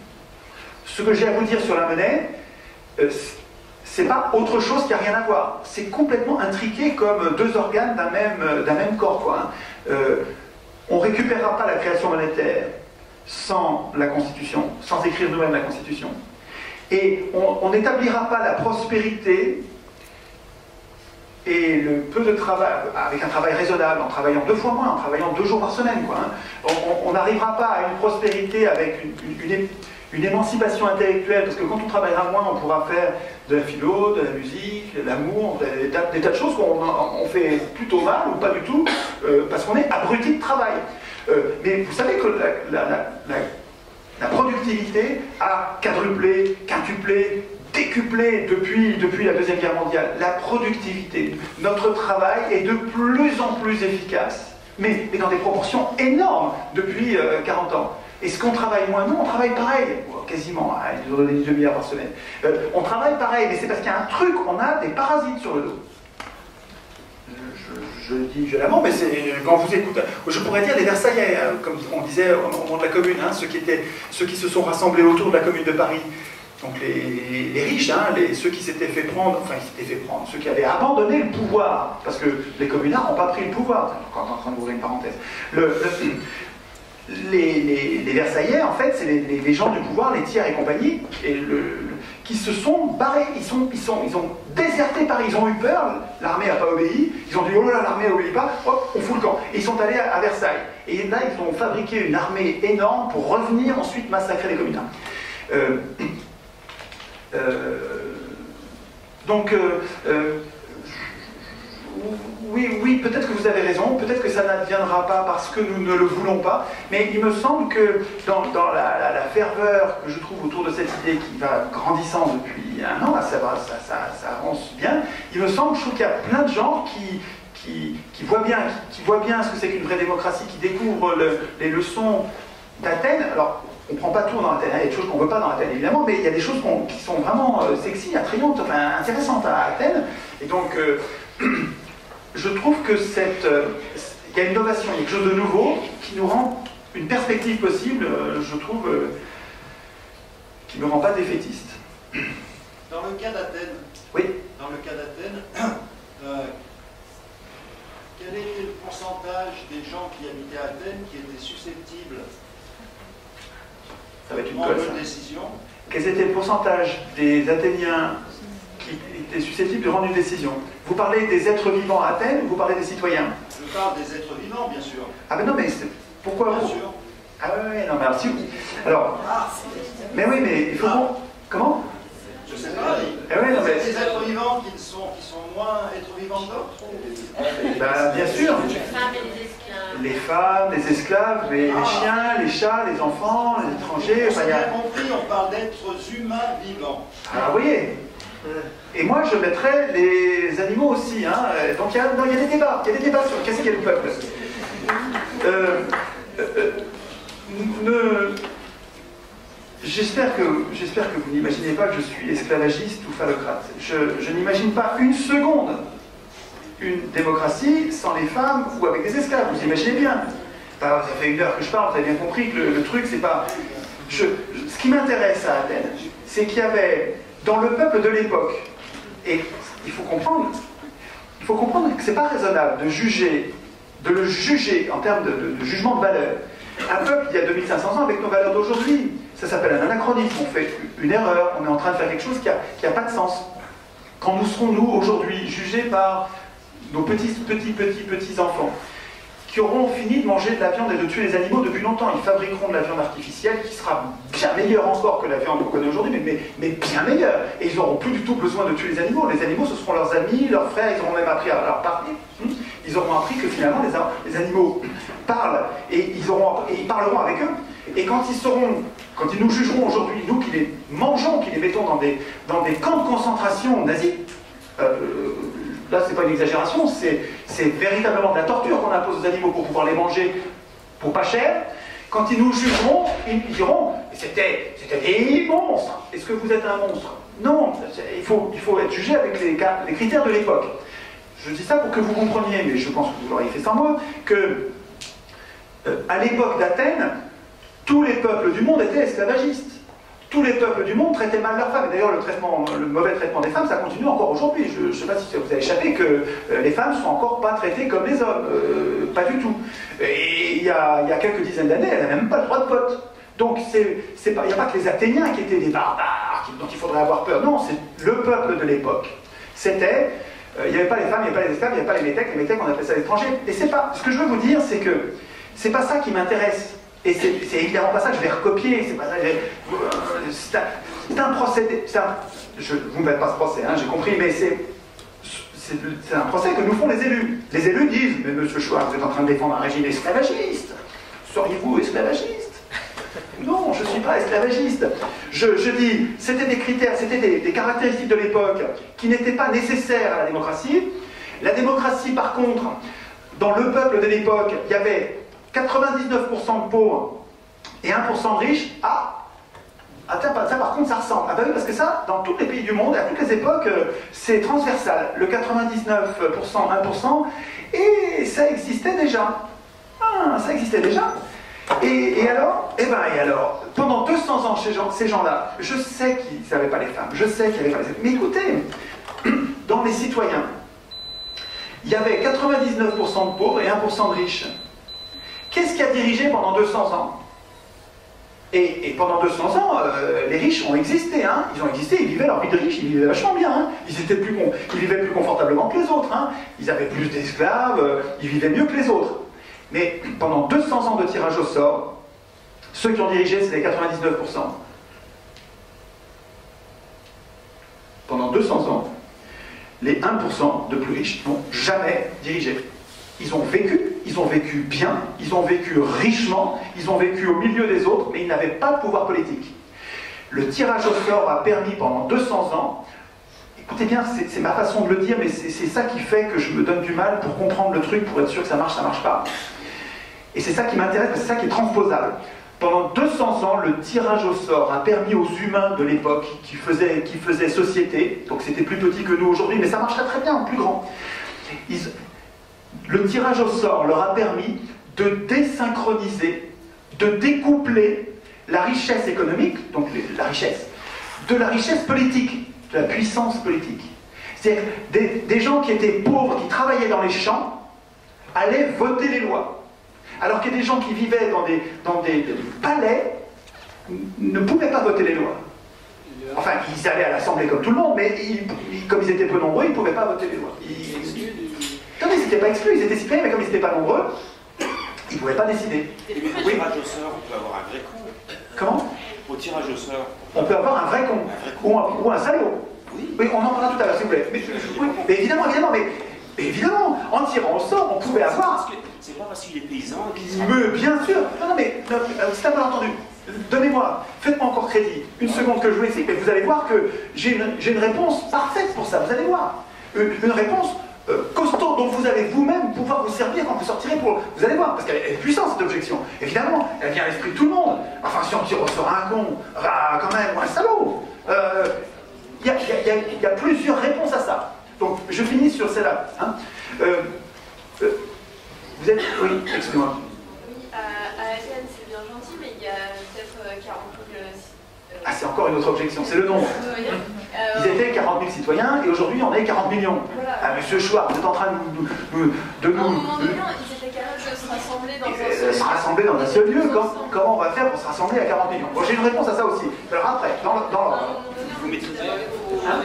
ce que j'ai à vous dire sur la monnaie, euh, c'est pas autre chose qui n'a rien à voir. C'est complètement intriqué comme deux organes d'un même, d'un même corps. Quoi. Euh, on ne récupérera pas la création monétaire sans la Constitution, sans écrire nous-mêmes la Constitution. Et on n'établira pas la prospérité et le peu de travail, avec un travail raisonnable, en travaillant deux fois moins, en travaillant deux jours par semaine. Quoi, hein. On n'arrivera pas à une prospérité avec une, une, une, une émancipation intellectuelle, parce que quand on travaillera moins, on pourra faire de la philo, de la musique, de l'amour, des, des tas de choses qu'on on fait plutôt mal ou pas du tout, euh, parce qu'on est abruti de travail. Euh, mais vous savez que la, la, la, la, la productivité a quadruplé, quintuplé, décuplé depuis, depuis la Deuxième Guerre mondiale. La productivité, notre travail est de plus en plus efficace, mais, mais dans des proportions énormes depuis euh, quarante ans. Est-ce qu'on travaille moins? Non, on travaille pareil, quasiment, hein, ils nous donnent une demi-heure par semaine. Euh, on travaille pareil, mais c'est parce qu'il y a un truc, on a des parasites sur le dos. Je, je dis violemment, mais c'est quand vous écoutez. Je pourrais dire les Versaillais, hein, comme on disait au moment de la Commune, hein, ceux, qui étaient, ceux qui se sont rassemblés autour de la Commune de Paris. Donc les, les riches, hein, les, ceux qui s'étaient fait prendre, enfin ils s'étaient fait prendre, ceux qui avaient abandonné le pouvoir, parce que les communards n'ont pas pris le pouvoir. Encore en train d'ouvrir une parenthèse. Le, le, Les, les, les Versaillais, en fait, c'est les, les, les gens du pouvoir, les tiers et compagnie, et le, le, qui se sont barrés, ils, sont, ils, sont, ils ont déserté Paris, ils ont eu peur, l'armée n'a pas obéi, ils ont dit oh là là, l'armée n'obéit pas, hop, on fout le camp. Et ils sont allés à, à Versailles. Et là, ils ont fabriqué une armée énorme pour revenir ensuite massacrer les communards. Euh, euh, donc, euh, euh, oui, oui, peut-être que vous avez raison, peut-être que ça n'adviendra pas parce que nous ne le voulons pas, mais il me semble que dans, dans la, la, la ferveur que je trouve autour de cette idée qui va grandissant depuis un an, là, ça, va, ça, ça, ça avance bien, il me semble, je trouve qu'il y a plein de gens qui, qui, qui, voient, bien, qui, qui voient bien ce que c'est qu'une vraie démocratie, qui découvrent le, les leçons d'Athènes. Alors, on ne prend pas tout dans Athènes, il y a des choses qu'on ne veut pas dans Athènes évidemment, mais il y a des choses qu'on, qui sont vraiment euh, sexy, attrayantes, enfin intéressantes à Athènes, et donc... Euh, je trouve que cette, euh, il y a une innovation, il y a quelque chose de nouveau qui nous rend une perspective possible, euh, je trouve, euh, qui ne me rend pas défaitiste. Dans le cas d'Athènes, Oui. dans le cas d'Athènes, euh, quel était le pourcentage des gens qui habitaient Athènes qui étaient susceptibles Ça va être de une prendre colle, une ça. décision? Quel était le pourcentage des Athéniens qui étaient susceptibles de rendre une décision? Vous parlez des êtres vivants à Athènes ou vous parlez des citoyens? Je parle des êtres vivants, bien sûr. Ah ben non, mais c'est- pourquoi Bien vous sûr. Ah oui, oui, non, mais alors si vous... Alors, Ah, mais oui, mais il faut... qu'on- Comment je sais pas. Eh oui, non, mais... C'est des êtres vivants qui sont, qui sont moins êtres vivants que d'autres. Ben, bien sûr. Les femmes et les esclaves. Les femmes, les esclaves, les, les Ah. chiens, les chats, les enfants, les étrangers, On enfin, s'est il y a... bien compris, on parle d'êtres humains vivants. Alors, vous voyez. Et moi, je mettrais les animaux aussi. Hein. Donc, il y, a, non, il y a des débats. Il y a des débats sur qu'est-ce qu'est le peuple. Euh, euh, ne... J'espère que, j'espère que vous n'imaginez pas que je suis esclavagiste ou phallocrate. Je, je n'imagine pas une seconde une démocratie sans les femmes ou avec des esclaves. Vous imaginez bien. Bah, ça fait une heure que je parle, vous avez bien compris que le, le truc, c'est pas... Je, je, ce qui m'intéresse à Athènes, c'est qu'il y avait, dans le peuple de l'époque, et il faut comprendre, il faut comprendre que c'est pas raisonnable de juger, de le juger en termes de, de, de jugement de valeur. Un peuple il y a deux mille cinq cents ans avec nos valeurs d'aujourd'hui. Ça s'appelle un anachronisme. On fait une erreur, on est en train de faire quelque chose qui n'a pas de sens. Quand nous serons, nous, aujourd'hui, jugés par nos petits, petits, petits, petits enfants, qui auront fini de manger de la viande et de tuer les animaux depuis longtemps, ils fabriqueront de la viande artificielle qui sera bien meilleure encore que la viande qu'on connaît aujourd'hui, mais, mais, mais bien meilleure. Et ils n'auront plus du tout besoin de tuer les animaux. Les animaux, ce seront leurs amis, leurs frères, ils auront même appris à leur parler. Ils auront appris que finalement, les, les animaux parlent et ils, auront, et ils parleront avec eux. Et quand ils seront, quand ils nous jugeront aujourd'hui, nous qui les mangeons, qui les mettons dans des, dans des camps de concentration nazis, euh, là c'est pas une exagération, c'est véritablement de la torture qu'on impose aux animaux pour pouvoir les manger pour pas cher. Quand ils nous jugeront, ils diront c'était des monstres. Est-ce que vous êtes un monstre? Non, il faut, il faut être jugé avec les, les critères de l'époque. Je dis ça pour que vous compreniez, mais je pense que vous l'auriez fait sans moi, que euh, à l'époque d'Athènes, tous les peuples du monde étaient esclavagistes. Tous les peuples du monde traitaient mal leurs femmes. Et d'ailleurs, le, traitement, le mauvais traitement des femmes, ça continue encore aujourd'hui. Je ne sais pas si ça vous a échappé que euh, les femmes ne sont encore pas traitées comme les hommes. Euh, pas du tout. Et il y a, il y a quelques dizaines d'années, elles n'avaient même pas le droit de vote. Donc, il n'y a pas que les Athéniens qui étaient des barbares, dont il faudrait avoir peur. Non, c'est le peuple de l'époque. C'était... Euh, il n'y avait pas les femmes, il n'y avait pas les esclaves, il n'y avait pas les métèques. Les métèques, on appelait ça l'étranger. Et c'est pas... Ce que je veux vous dire, c'est que c'est pas ça qui m'intéresse. Et c'est évidemment pas ça que je vais recopier, c'est pas ça que je... C'est un, un procédé, un, je, vous ne me faites pas ce procès, hein, j'ai compris, mais c'est un procès que nous font les élus. Les élus disent, mais monsieur Chouard, vous êtes en train de défendre un régime esclavagiste. Seriez-vous esclavagiste? Non, je ne suis pas esclavagiste. Je, je dis, c'était des critères, c'était des, des caractéristiques de l'époque qui n'étaient pas nécessaires à la démocratie. La démocratie, par contre, dans le peuple de l'époque, il y avait quatre-vingt-dix-neuf pour cent de pauvres et un pour cent de riches. Ah, ah ça, ça par contre ça ressemble. Ah bah oui, parce que ça, dans tous les pays du monde, à toutes les époques, c'est transversal. Le quatre-vingt-dix-neuf pour cent, un pour cent, et ça existait déjà. Ah, ça existait déjà. Et, et alors, eh ben, et alors, pendant deux cents ans, ces gens, ces gens-là, je sais qu'ils n'avaient pas les femmes, je sais qu'il n'y avait pas les femmes. Mais écoutez, dans les citoyens, il y avait quatre-vingt-dix-neuf pour cent de pauvres et un pour cent de riches. Qu'est-ce qui a dirigé pendant deux cents ans? et, et pendant deux cents ans, euh, les riches ont existé, hein. Ils ont existé, ils vivaient leur vie de riches, ils vivaient vachement bien, hein. Ils, étaient plus, ils vivaient plus confortablement que les autres, hein. Ils avaient plus d'esclaves, euh, ils vivaient mieux que les autres. Mais pendant deux cents ans de tirage au sort, ceux qui ont dirigé, c'est les quatre-vingt-dix-neuf pour cent. Pendant deux cents ans, les un pour cent de plus riches n'ont jamais dirigé. Ils ont vécu, ils ont vécu bien, ils ont vécu richement, ils ont vécu au milieu des autres, mais ils n'avaient pas de pouvoir politique. Le tirage au sort a permis pendant deux cents ans, écoutez bien, c'est ma façon de le dire, mais c'est ça qui fait que je me donne du mal pour comprendre le truc, pour être sûr que ça marche, ça marche pas. Et c'est ça qui m'intéresse, c'est ça qui est transposable. Pendant deux cents ans, le tirage au sort a permis aux humains de l'époque, qui faisaient, qui faisaient société, donc c'était plus petit que nous aujourd'hui, mais ça marcherait très bien en plus grand. Ils, le tirage au sort leur a permis de désynchroniser, de découpler la richesse économique, donc la richesse, de la richesse politique, de la puissance politique. C'est-à-dire des, des gens qui étaient pauvres, qui travaillaient dans les champs, allaient voter les lois. Alors que des gens qui vivaient dans des, dans des, des palais ne pouvaient pas voter les lois. Enfin, ils allaient à l'Assemblée comme tout le monde, mais ils, ils, comme ils étaient peu nombreux, ils ne pouvaient pas voter les lois. Ils... Non, mais ils n'étaient pas exclus, ils étaient citoyens, mais comme ils n'étaient pas nombreux, ils ne pouvaient pas décider. Mais au oui. tirage au sort, on peut avoir un vrai con. Comment? Au tirage au sort. On peut avoir un vrai con, Un vrai con. ou, un, ou un salaud. Oui. Oui, on en parlera tout à l'heure, s'il vous plaît. Mais, oui, mais évidemment, évidemment, mais, mais évidemment, en tirant au sort, on pouvait avoir... C'est pas parce qu'il est paysan qu'il Mais bien sûr. Non, non, mais non, c'est un malentendu. Donnez-moi, faites-moi encore crédit. Une seconde que je vous explique, mais vous allez voir que j'ai une, j'ai une réponse parfaite pour ça, vous allez voir. Une, une réponse euh, costaud dont vous allez vous-même pouvoir vous servir quand vous sortirez pour... Vous allez voir, parce qu'elle est puissante cette objection. Évidemment, elle vient à l'esprit de tout le monde. Enfin, si on tire au sort un con, ah, quand même, ou un salaud. Il y, y, y, y a plusieurs réponses à ça. Donc, je finis sur celle-là. Hein. Euh, euh, vous êtes... Oui, excusez-moi. Oui, à, à Athènes, c'est bien gentil, mais il y a peut-être quarante mille... Euh, ah, c'est encore une autre objection, c'est le nombre. Euh, Ils étaient quarante mille citoyens, et aujourd'hui, on est quarante millions. Voilà. Ah, monsieur Chouard, vous êtes en train de nous... De, de nous à un moment donné, ils étaient capables de se rassembler dans un euh, seul se rassembler dans un seul lieu. Comment, comment on va faire pour se rassembler à quarante millions? Bon, j'ai une réponse à ça aussi. Alors après, dans, le- dans À un l'ordre. moment donné, on Vous maîtrisez. Hein?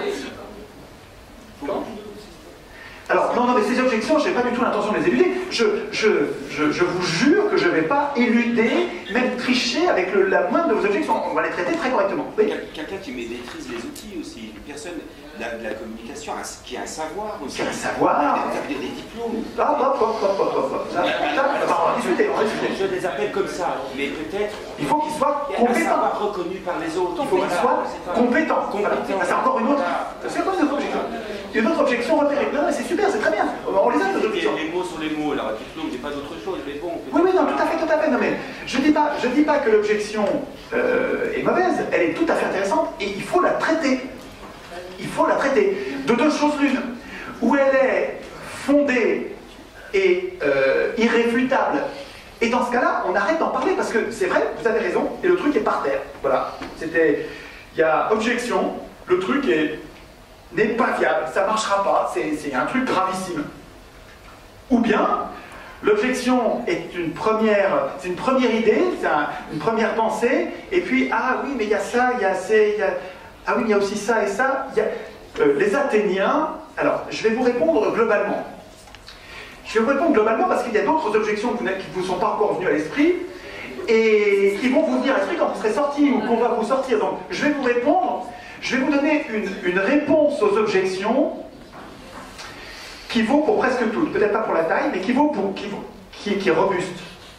Alors, non, non, mais ces objections, je n'ai pas du tout l'intention de les éluder. Je, je, je, je vous jure que je ne vais pas éluder, même tricher avec le, la moindre de vos objections. On va les traiter très correctement. Oui. Quel- Quelqu'un qui maîtrise les outils aussi. Une personne de la, de la communication un- qui a un savoir aussi. Qui a un savoir. Vous avez des diplômes. Hop, hop, hop, hop, hop, hop, hop. Ça, ça, enfin, on va discuter, on va discuter. Je les appelle comme ça, mais peut-être Il faut qu'ils soient un compétents. savoir reconnu par les autres. Il faut qu'ils Voilà, soient c'est pas- compétents. Voilà. Compétents. Ça, c'est encore une autre. C'est encore une autre objection. Une autre objection repérée. Non, mais c'est super, c'est très bien. On les a, nos objections. Les mots sont les mots, alors diplôme n'est pas d'autre chose, mais bon. Oui, oui, non, tout à fait, tout à fait. Non, mais je dis pas, je dis pas que l'objection euh, est mauvaise. Elle est tout à fait intéressante et il faut la traiter. Il faut la traiter. De deux choses l'une. Où elle est fondée et euh, irréfutable. Et dans ce cas-là, on arrête d'en parler parce que c'est vrai, vous avez raison, et le truc est par terre. Voilà. C'était. Il y a objection, le truc est n'est pas viable, ça ne marchera pas, c'est un truc gravissime. Ou bien, l'objection est une première, c'est une première idée, c'est un, une première pensée, et puis, ah oui, mais il y a ça, il y a ces, il y a, ah oui, il y a aussi ça et ça. Il y a, euh, les Athéniens, alors, je vais vous répondre globalement. Je vais vous répondre globalement parce qu'il y a d'autres objections qui ne vous sont pas encore venues à l'esprit, et qui vont vous venir à l'esprit quand vous serez sortis, ou qu'on va vous sortir. Donc, je vais vous répondre. Je vais vous donner une, une réponse aux objections qui vaut pour presque toutes, peut-être pas pour la taille, mais qui vaut pour qui, qui, qui est robuste.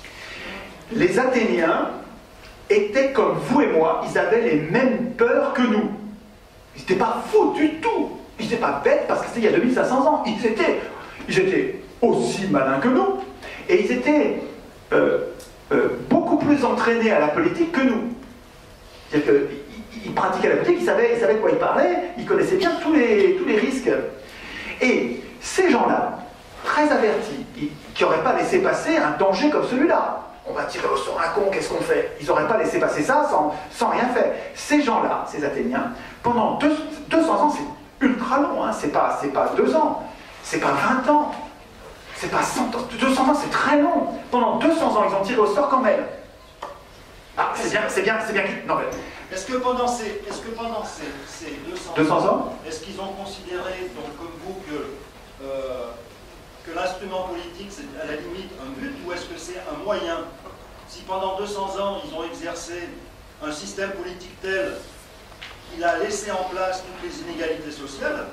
Les Athéniens étaient comme vous et moi, ils avaient les mêmes peurs que nous. Ils n'étaient pas fous du tout. Ils n'étaient pas bêtes parce que c'était il y a deux mille cinq cents ans. Ils étaient, ils étaient aussi malins que nous. Et ils étaient euh, euh, beaucoup plus entraînés à la politique que nous. C'est-à-dire que ils pratiquaient la politique, ils savaient, ils savaient de quoi ils parlaient, ils connaissaient bien tous les, tous les risques. Et ces gens-là, très avertis, qui n'auraient pas laissé passer un danger comme celui-là, on va tirer au sort un con, qu'est-ce qu'on fait? Ils n'auraient pas laissé passer ça sans, sans rien faire. Ces gens-là, ces Athéniens, pendant deux, deux cents ans, c'est ultra long, hein, c'est pas, c'est pas deux ans, c'est pas vingt ans, c'est pas cent ans, deux cents ans, c'est très long. Pendant deux cents ans, ils ont tiré au sort quand même. Ah, c'est bien, c'est bien, c'est bien. Non, mais... Est-ce que pendant ces, est-ce que pendant ces, ces deux cents ans, est-ce qu'ils ont considéré, donc comme vous, que, euh, que l'instrument politique c'est à la limite un but, ou est-ce que c'est un moyen? Si pendant deux cents ans ils ont exercé un système politique tel qu'il a laissé en place toutes les inégalités sociales.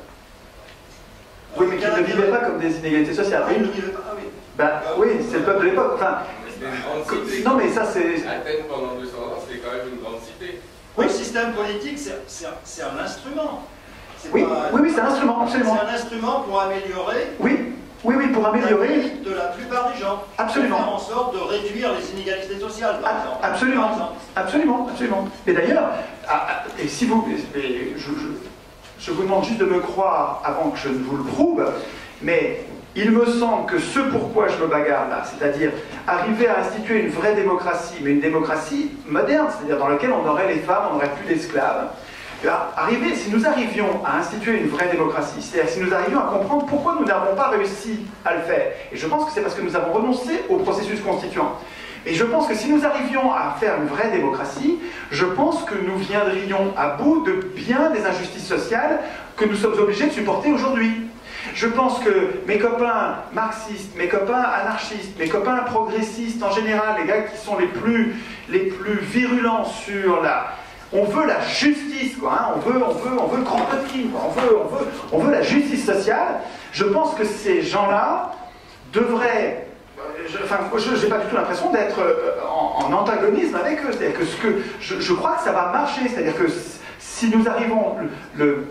Oui, mais qu'ils ne vivaient pas comme des inégalités sociales. Ah, ils ne vivaient pas, ah oui. Ben, oui, c'est le peuple de l'époque. Enfin, non, mais ça, c'est. Athènes, pendant deux cents ans, c'était quand même une grande cité. Oui, le système politique, c'est un instrument. Oui, pas, oui, oui, c'est un instrument, absolument. C'est un instrument pour améliorer. Oui, oui, oui, pour améliorer. La vie de la plupart des gens. Absolument. Pour faire en sorte de réduire les inégalités sociales, par exemple. Absolument, Par exemple. absolument, absolument. Et d'ailleurs, et si vous, et je, je, je vous demande juste de me croire avant que je ne vous le prouve, mais il me semble que ce pourquoi je me bagarre là, c'est-à-dire arriver à instituer une vraie démocratie, mais une démocratie moderne, c'est-à-dire dans laquelle on aurait les femmes, on n'aurait plus d'esclaves, arriver, si nous arrivions à instituer une vraie démocratie, c'est-à-dire si nous arrivions à comprendre pourquoi nous n'avons pas réussi à le faire, et je pense que c'est parce que nous avons renoncé au processus constituant. Et je pense que si nous arrivions à faire une vraie démocratie, je pense que nous viendrions à bout de bien des injustices sociales que nous sommes obligés de supporter aujourd'hui. Je pense que mes copains marxistes, mes copains anarchistes, mes copains progressistes en général, les gars qui sont les plus, les plus virulents sur la... On veut la justice, quoi, hein, on veut, on veut, on veut Kropotkin, quoi, on veut, on veut, on veut la justice sociale. Je pense que ces gens-là devraient... Je, enfin, je n'ai pas du tout l'impression d'être en, en antagonisme avec eux. C'est-à-dire que, ce que je, je crois que ça va marcher. C'est-à-dire que si nous arrivons... Le, le,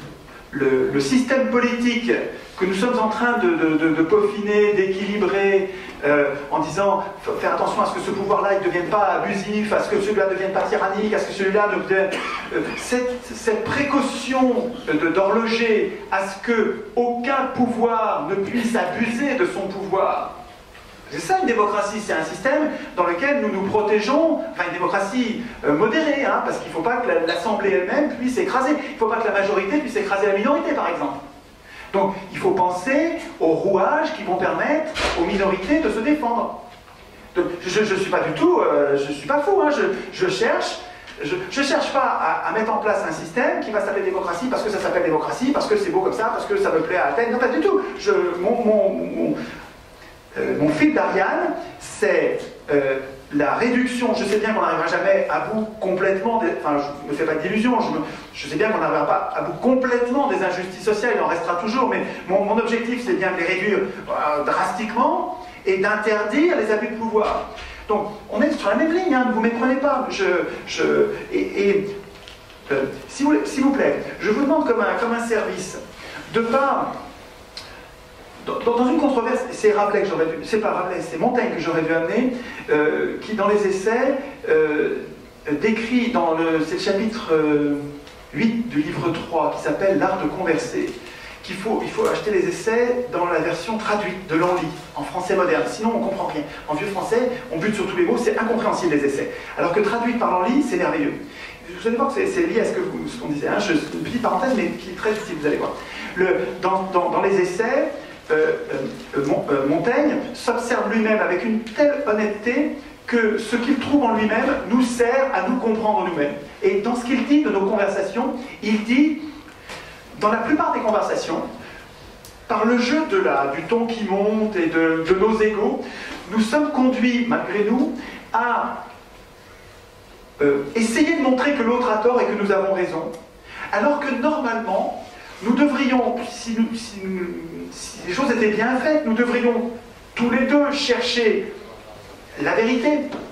le, le système politique que nous sommes en train de, de, de, de peaufiner, d'équilibrer, euh, en disant faire attention à ce que ce pouvoir-là ne devienne pas abusif, à ce que celui-là ne devienne pas tyrannique, à ce que celui-là ne devienne... Euh, cette, cette précaution d'horloger à ce qu'aucun pouvoir ne puisse abuser de son pouvoir. C'est ça une démocratie, c'est un système dans lequel nous nous protégeons, enfin une démocratie euh, modérée, hein, parce qu'il ne faut pas que l'Assemblée elle-même puisse écraser, il ne faut pas que la majorité puisse écraser la minorité par exemple. Donc il faut penser aux rouages qui vont permettre aux minorités de se défendre. Donc, je ne suis pas du tout, euh, je ne suis pas fou, hein, je, je cherche, je ne cherche pas à, à mettre en place un système qui va s'appeler démocratie parce que ça s'appelle démocratie, parce que c'est beau comme ça, parce que ça me plaît à Athènes, non pas du tout. Je, mon, mon, mon, Euh, mon fil d'Ariane, c'est euh, la réduction. Je sais bien qu'on n'arrivera jamais à bout complètement, des, enfin je ne me fais pas d'illusions, je, je sais bien qu'on n'arrivera pas à bout complètement des injustices sociales, il en restera toujours, mais mon, mon objectif c'est bien de les réduire euh, drastiquement et d'interdire les abus de pouvoir. Donc on est sur la même ligne, hein, ne vous méprenez pas. Je, je, et et euh, s'il vous, s'il vous plaît, je vous demande comme un, comme un service de pas... Dans, dans une controverse, c'est Rabelais que j'aurais dû, c'est pas Rabelais, c'est Montaigne que j'aurais dû amener, euh, qui dans les essais euh, décrit dans le, c'est le chapitre euh, huit du livre trois qui s'appelle L'art de converser, qu'il faut, il faut acheter les essais dans la version traduite de l'Enlit, en français moderne, sinon on ne comprend rien. En vieux français, on bute sur tous les mots, c'est incompréhensible les essais. Alors que traduite par l'Enlit, c'est merveilleux. Vous allez voir que c'est lié à ce que vous, ce qu'on disait, hein, je, une petite parenthèse mais qui est très utile, vous allez voir. Le, dans, dans, dans les essais, Euh, euh, euh, Montaigne s'observe lui-même avec une telle honnêteté que ce qu'il trouve en lui-même nous sert à nous comprendre nous-mêmes. Et dans ce qu'il dit de nos conversations, il dit, dans la plupart des conversations, par le jeu de la, du ton qui monte et de, de nos égos, nous sommes conduits, malgré nous, à euh, essayer de montrer que l'autre a tort et que nous avons raison, alors que normalement, nous devrions, si, nous, si, nous, si les choses étaient bien faites, nous devrions tous les deux chercher la vérité.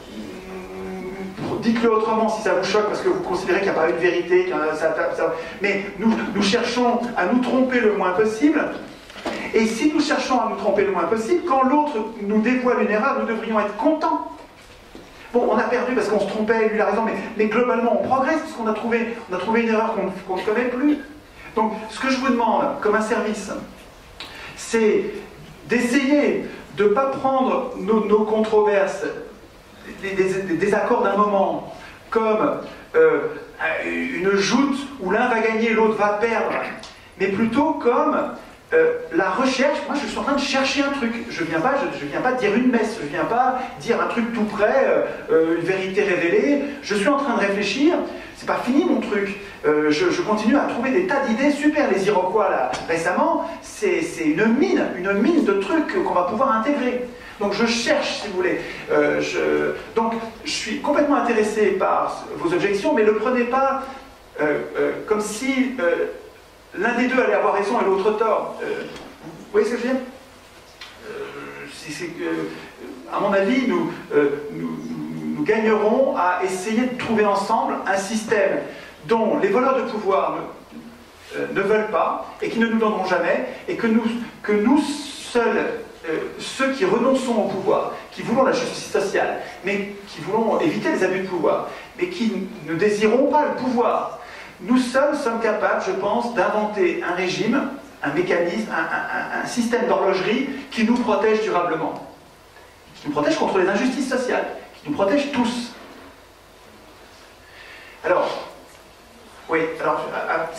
Dites-le autrement si ça vous choque, parce que vous considérez qu'il n'y a pas une vérité, ça, ça, mais nous, nous cherchons à nous tromper le moins possible. Et si nous cherchons à nous tromper le moins possible, quand l'autre nous dévoile une erreur, nous devrions être contents. Bon, on a perdu parce qu'on se trompait, lui a raison, mais, mais globalement on progresse parce qu'on a trouvé, on a trouvé une erreur qu'on qu'on ne connaît plus. Donc, ce que je vous demande, comme un service, c'est d'essayer de ne pas prendre nos, nos controverses, les, les, les désaccords d'un moment, comme euh, une joute où l'un va gagner, l'autre va perdre, mais plutôt comme euh, la recherche. Moi, je suis en train de chercher un truc. Je ne viens pas, je, je viens pas dire une messe, je ne viens pas dire un truc tout près, euh, une vérité révélée. Je suis en train de réfléchir. C'est pas fini mon truc. Euh, je, je continue à trouver des tas d'idées super. Les Iroquois, là, récemment, c'est une mine, une mine de trucs qu'on va pouvoir intégrer. Donc je cherche, si vous voulez. Euh, je, donc je suis complètement intéressé par vos objections, mais ne le prenez pas euh, euh, comme si euh, l'un des deux allait avoir raison et l'autre tort. Euh, vous voyez ce que je veux dire? euh, c'est, c'est, euh, À mon avis, nous... Euh, nous Nous gagnerons à essayer de trouver ensemble un système dont les voleurs de pouvoir ne, euh, ne veulent pas et qui ne nous donneront jamais, et que nous, que nous seuls, euh, ceux qui renonçons au pouvoir, qui voulons la justice sociale, mais qui voulons éviter les abus de pouvoir, mais qui ne désirons pas le pouvoir, nous seuls sommes capables, je pense, d'inventer un régime, un mécanisme, un, un, un système d'horlogerie qui nous protège durablement, qui nous protège contre les injustices sociales, nous protège tous. Alors, oui, alors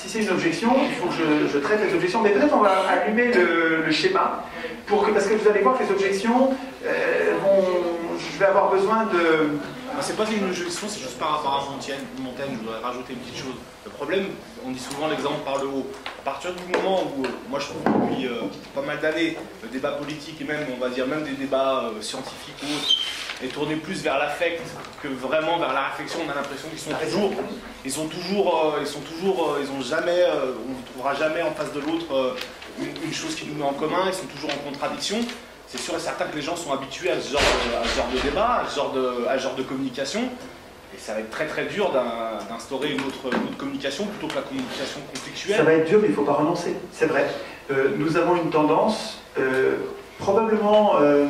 si c'est une objection, il faut que je, je traite les objections, mais peut-être on va allumer le, le schéma, pour que, parce que vous allez voir que les objections, euh, vont, je vais avoir besoin de... C'est pas une objection, c'est juste par rapport à Montaigne, Montaigne, je voudrais rajouter une petite chose. Le problème, on dit souvent l'exemple par le haut. À partir du moment où, moi je trouve depuis euh, pas mal d'années, le débat politique et même, on va dire, même des débats euh, scientifiques ou autres, est tourné plus vers l'affect que vraiment vers la réflexion. On a l'impression qu'ils sont toujours, ils sont toujours, euh, ils sont toujours, euh, ils ont jamais, euh, on ne trouvera jamais en face de l'autre euh, une, une chose qui nous met en commun. Ils sont toujours en contradiction. C'est sûr et certain que les gens sont habitués à ce genre de, à ce genre de débat, à ce genre de, à ce genre de communication. Et ça va être très très dur d'instaurer une autre, une autre communication plutôt que la communication conflictuelle. Ça va être dur, mais il ne faut pas renoncer. C'est vrai. Euh, nous avons une tendance, euh, probablement euh,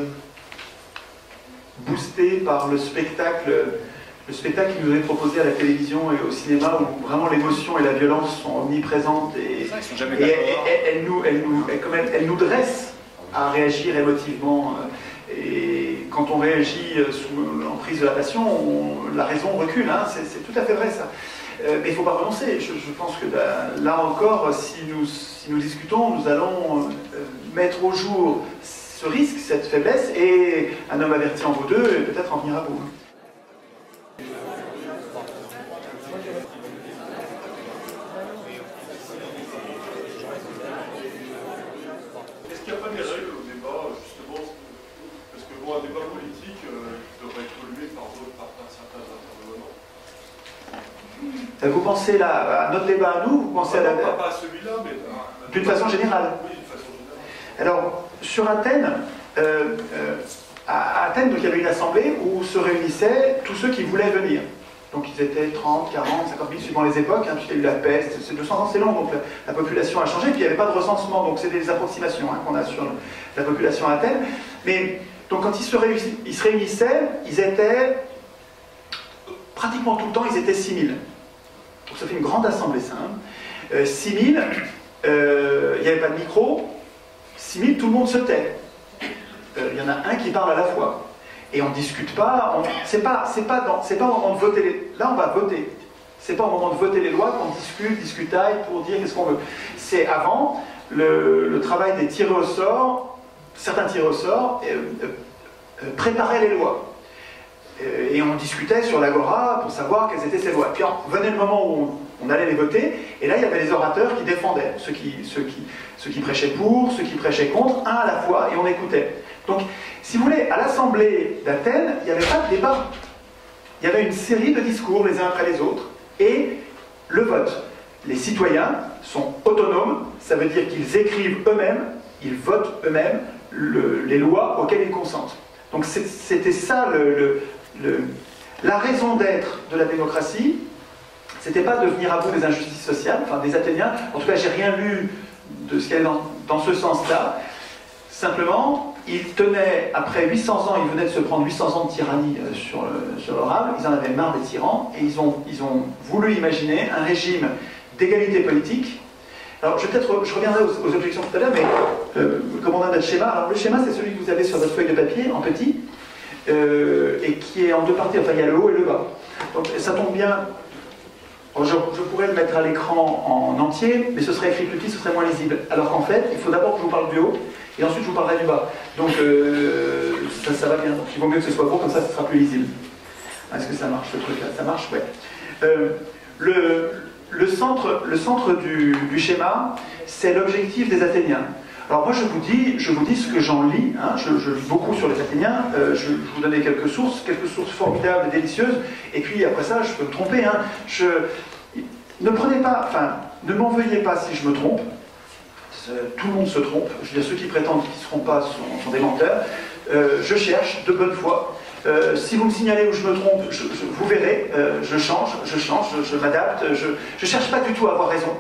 boostée par le spectacle, le spectacle qui nous est proposé à la télévision et au cinéma, où vraiment l'émotion et la violence sont omniprésentes et, ça, ils sont jamais et d'accord. elle, elle, elle, nous, elle, nous, elle, comme elle, elle nous dresse à réagir émotivement. Et quand on réagit sous l'emprise de la passion, on, la raison recule. Hein, c'est tout à fait vrai ça. Euh, mais il ne faut pas renoncer. Je, je pense que là, là encore, si nous, si nous discutons, nous allons euh, mettre au jour ce risque, cette faiblesse, et un homme averti en vaut deux, et peut-être en venir à bout. Est-ce qu'il n'y a pas des règles au débat, justement, parce que bon, un débat politique euh, devrait être pollué par, par, par certains intervenants. Vous pensez là, à notre débat à nous, vous pensez ah, à la... non, pas à celui-là, mais... D'une façon générale. Oui, d'une façon générale. Alors, sur Athènes, euh, euh, à Athènes, donc, il y avait une assemblée où se réunissaient tous ceux qui voulaient venir. Donc ils étaient trente, quarante, cinquante mille suivant les époques, hein, puisqu'il y a eu la peste, c'est deux cents ans, c'est long, donc la, la population a changé, puis il n'y avait pas de recensement, donc c'est des approximations hein, qu'on a sur le, la population à Athènes. Mais donc quand ils se, réunissaient, ils se réunissaient, ils étaient, pratiquement tout le temps, ils étaient six mille. Donc ça fait une grande assemblée, ça. Hein. Euh, six mille, euh, il n'y avait pas de micro, six mille, tout le monde se tait. Euh, il y en a un qui parle à la fois. Et on ne discute pas, c'est pas, c'est pas, dans, c'est pas au moment de voter les... Là, on va voter. C'est pas au moment de voter les lois qu'on discute, discutaille pour dire qu'est-ce qu'on veut. C'est avant, le, le travail des tirés au sort, certains tirés au sort, euh, euh, préparaient les lois. Euh, et on discutait sur l'agora pour savoir quelles étaient ces lois. Puis venait le moment où on, on allait les voter, et là, il y avait les orateurs qui défendaient, ceux qui, ceux qui, ceux qui prêchaient pour, ceux qui prêchaient contre, un à la fois, et on écoutait. Donc, si vous voulez, à l'Assemblée d'Athènes, il n'y avait pas de débat. Il y avait une série de discours les uns après les autres et le vote. Les citoyens sont autonomes, ça veut dire qu'ils écrivent eux-mêmes, ils votent eux-mêmes le, les lois auxquelles ils consentent. Donc c'était ça le, le, le, la raison d'être de la démocratie. C'était pas de venir à bout des injustices sociales, enfin des Athéniens. En tout cas, j'ai rien lu de ce qu'il y avait dans, dans ce sens-là. Simplement, ils tenaient, après huit cents ans, ils venaient de se prendre huit cents ans de tyrannie euh, sur, le, sur l'orable, ils en avaient marre des tyrans, et ils ont, ils ont voulu imaginer un régime d'égalité politique. Alors, je, peut-être, je reviendrai aux, aux objections tout à l'heure, mais euh, comme on a notre schéma, alors le schéma, c'est celui que vous avez sur votre feuille de papier, en petit, euh, et qui est en deux parties, enfin, il y a le haut et le bas. Donc, ça tombe bien. Je, je pourrais le mettre à l'écran en entier, mais ce serait écrit plus petit, ce serait moins lisible. Alors qu'en fait, il faut d'abord que je vous parle du haut, et ensuite je vous parlerai du bas. Donc euh, ça, ça va bien. Donc il vaut mieux que ce soit gros, comme ça ce sera plus lisible. Est-ce que ça marche ce truc-là? Ça marche? Ouais. Euh, le, le centre, le centre du, du schéma, c'est l'objectif des Athéniens. Alors moi je vous dis, je vous dis ce que j'en lis, hein, je, je lis beaucoup sur les Athéniens, euh, je, je vous donnais quelques sources, quelques sources formidables et délicieuses, et puis après ça je peux me tromper. Hein, je, ne prenez pas, enfin, ne m'en veuillez pas si je me trompe, tout le monde se trompe, je veux dire ceux qui prétendent qu'ils ne se trompent pas sont, sont des menteurs, euh, je cherche de bonne foi. Euh, si vous me signalez où je me trompe, je, je, vous verrez, euh, je change, je change, je, je m'adapte, je ne cherche pas du tout à avoir raison.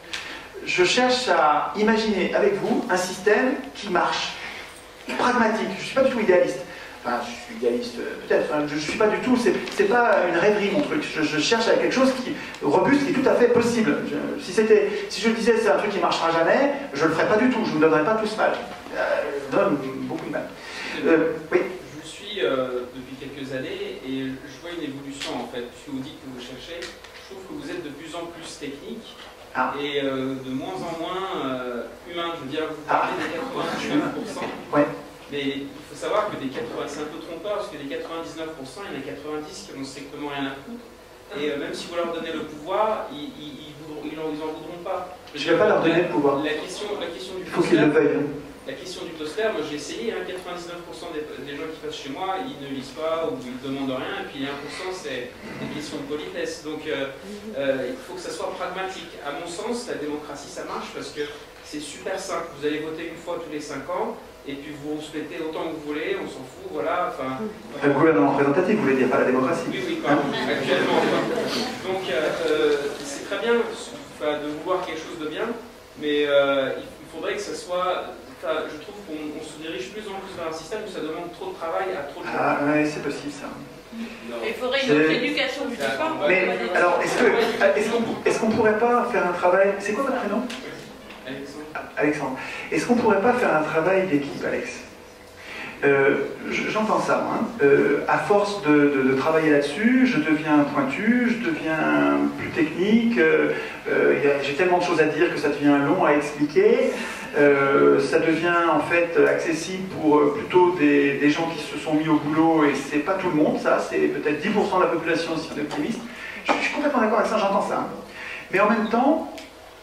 Je cherche à imaginer avec vous un système qui marche, pragmatique. Je ne suis pas du tout idéaliste. Enfin, je suis idéaliste peut-être, hein, je ne suis pas du tout, c'est pas une rêverie mon truc. Je, je cherche à quelque chose qui robuste, qui est tout à fait possible. Je, si, si je disais c'est un truc qui ne marchera jamais, je ne le ferais pas du tout, je ne vous donnerais pas tout ce mal. Euh, je donne beaucoup de mal. Euh, oui. Je vous suis euh, depuis quelques années et je vois une évolution en fait. Puisque vous dites que vous cherchez, je trouve que vous êtes de plus en plus technique ah. et euh, de moins en moins euh, humain. Je veux dire, vous parlez ah. des quatre-vingt-dix-neuf pour cent, ouais. mais il faut savoir que des quatre-vingts, c'est un peu trompeur, parce que des quatre-vingt-dix-neuf pour cent, il y en a quatre-vingt-dix qui n'ont strictement rien à foutre. Et euh, même si vous leur donnez le pouvoir, ils, ils, ils, voudront, ils, en, ils en voudront pas. Je ne vais pas leur donner le pouvoir. La question, la question du il faut qu'ils le veuillent. La question du toaster, moi j'ai essayé, hein, quatre-vingt-dix-neuf pour cent des, des gens qui passent chez moi, ils ne lisent pas ou ils ne demandent rien, et puis un pour cent c'est des questions de politesse. Donc euh, euh, il faut que ça soit pragmatique. À mon sens, la démocratie ça marche parce que c'est super simple. Vous allez voter une fois tous les cinq ans, et puis vous vous souhaitez autant que vous voulez, on s'en fout, voilà. Enfin, le gouvernement représentatif, vous voulez dire, pas la démocratie. Oui, oui, pardon, actuellement. Donc euh, euh, c'est très bien enfin, de vouloir quelque chose de bien, mais euh, il faudrait que ça soit... Enfin, je trouve qu'on se dirige plus en plus vers un système où ça demande trop de travail à trop de gens. Ah oui, c'est possible ça. Il faudrait une autre éducation du sport. Mais alors, est-ce qu'on est qu'on est qu'on pourrait pas faire un travail... C'est quoi votre prénom? Alexandre. Alexandre. Est-ce qu'on pourrait pas faire un travail d'équipe, Alex? euh, J'entends ça, moi. Hein. Euh, à force de, de, de travailler là-dessus, je deviens pointu, je deviens plus technique, euh, euh, j'ai tellement de choses à dire que ça devient long à expliquer. Euh, ça devient en fait accessible pour euh, plutôt des, des gens qui se sont mis au boulot, et c'est pas tout le monde, ça, c'est peut-être dix pour cent de la population si on est optimiste. Je, je suis complètement d'accord avec ça, j'entends ça. Mais en même temps,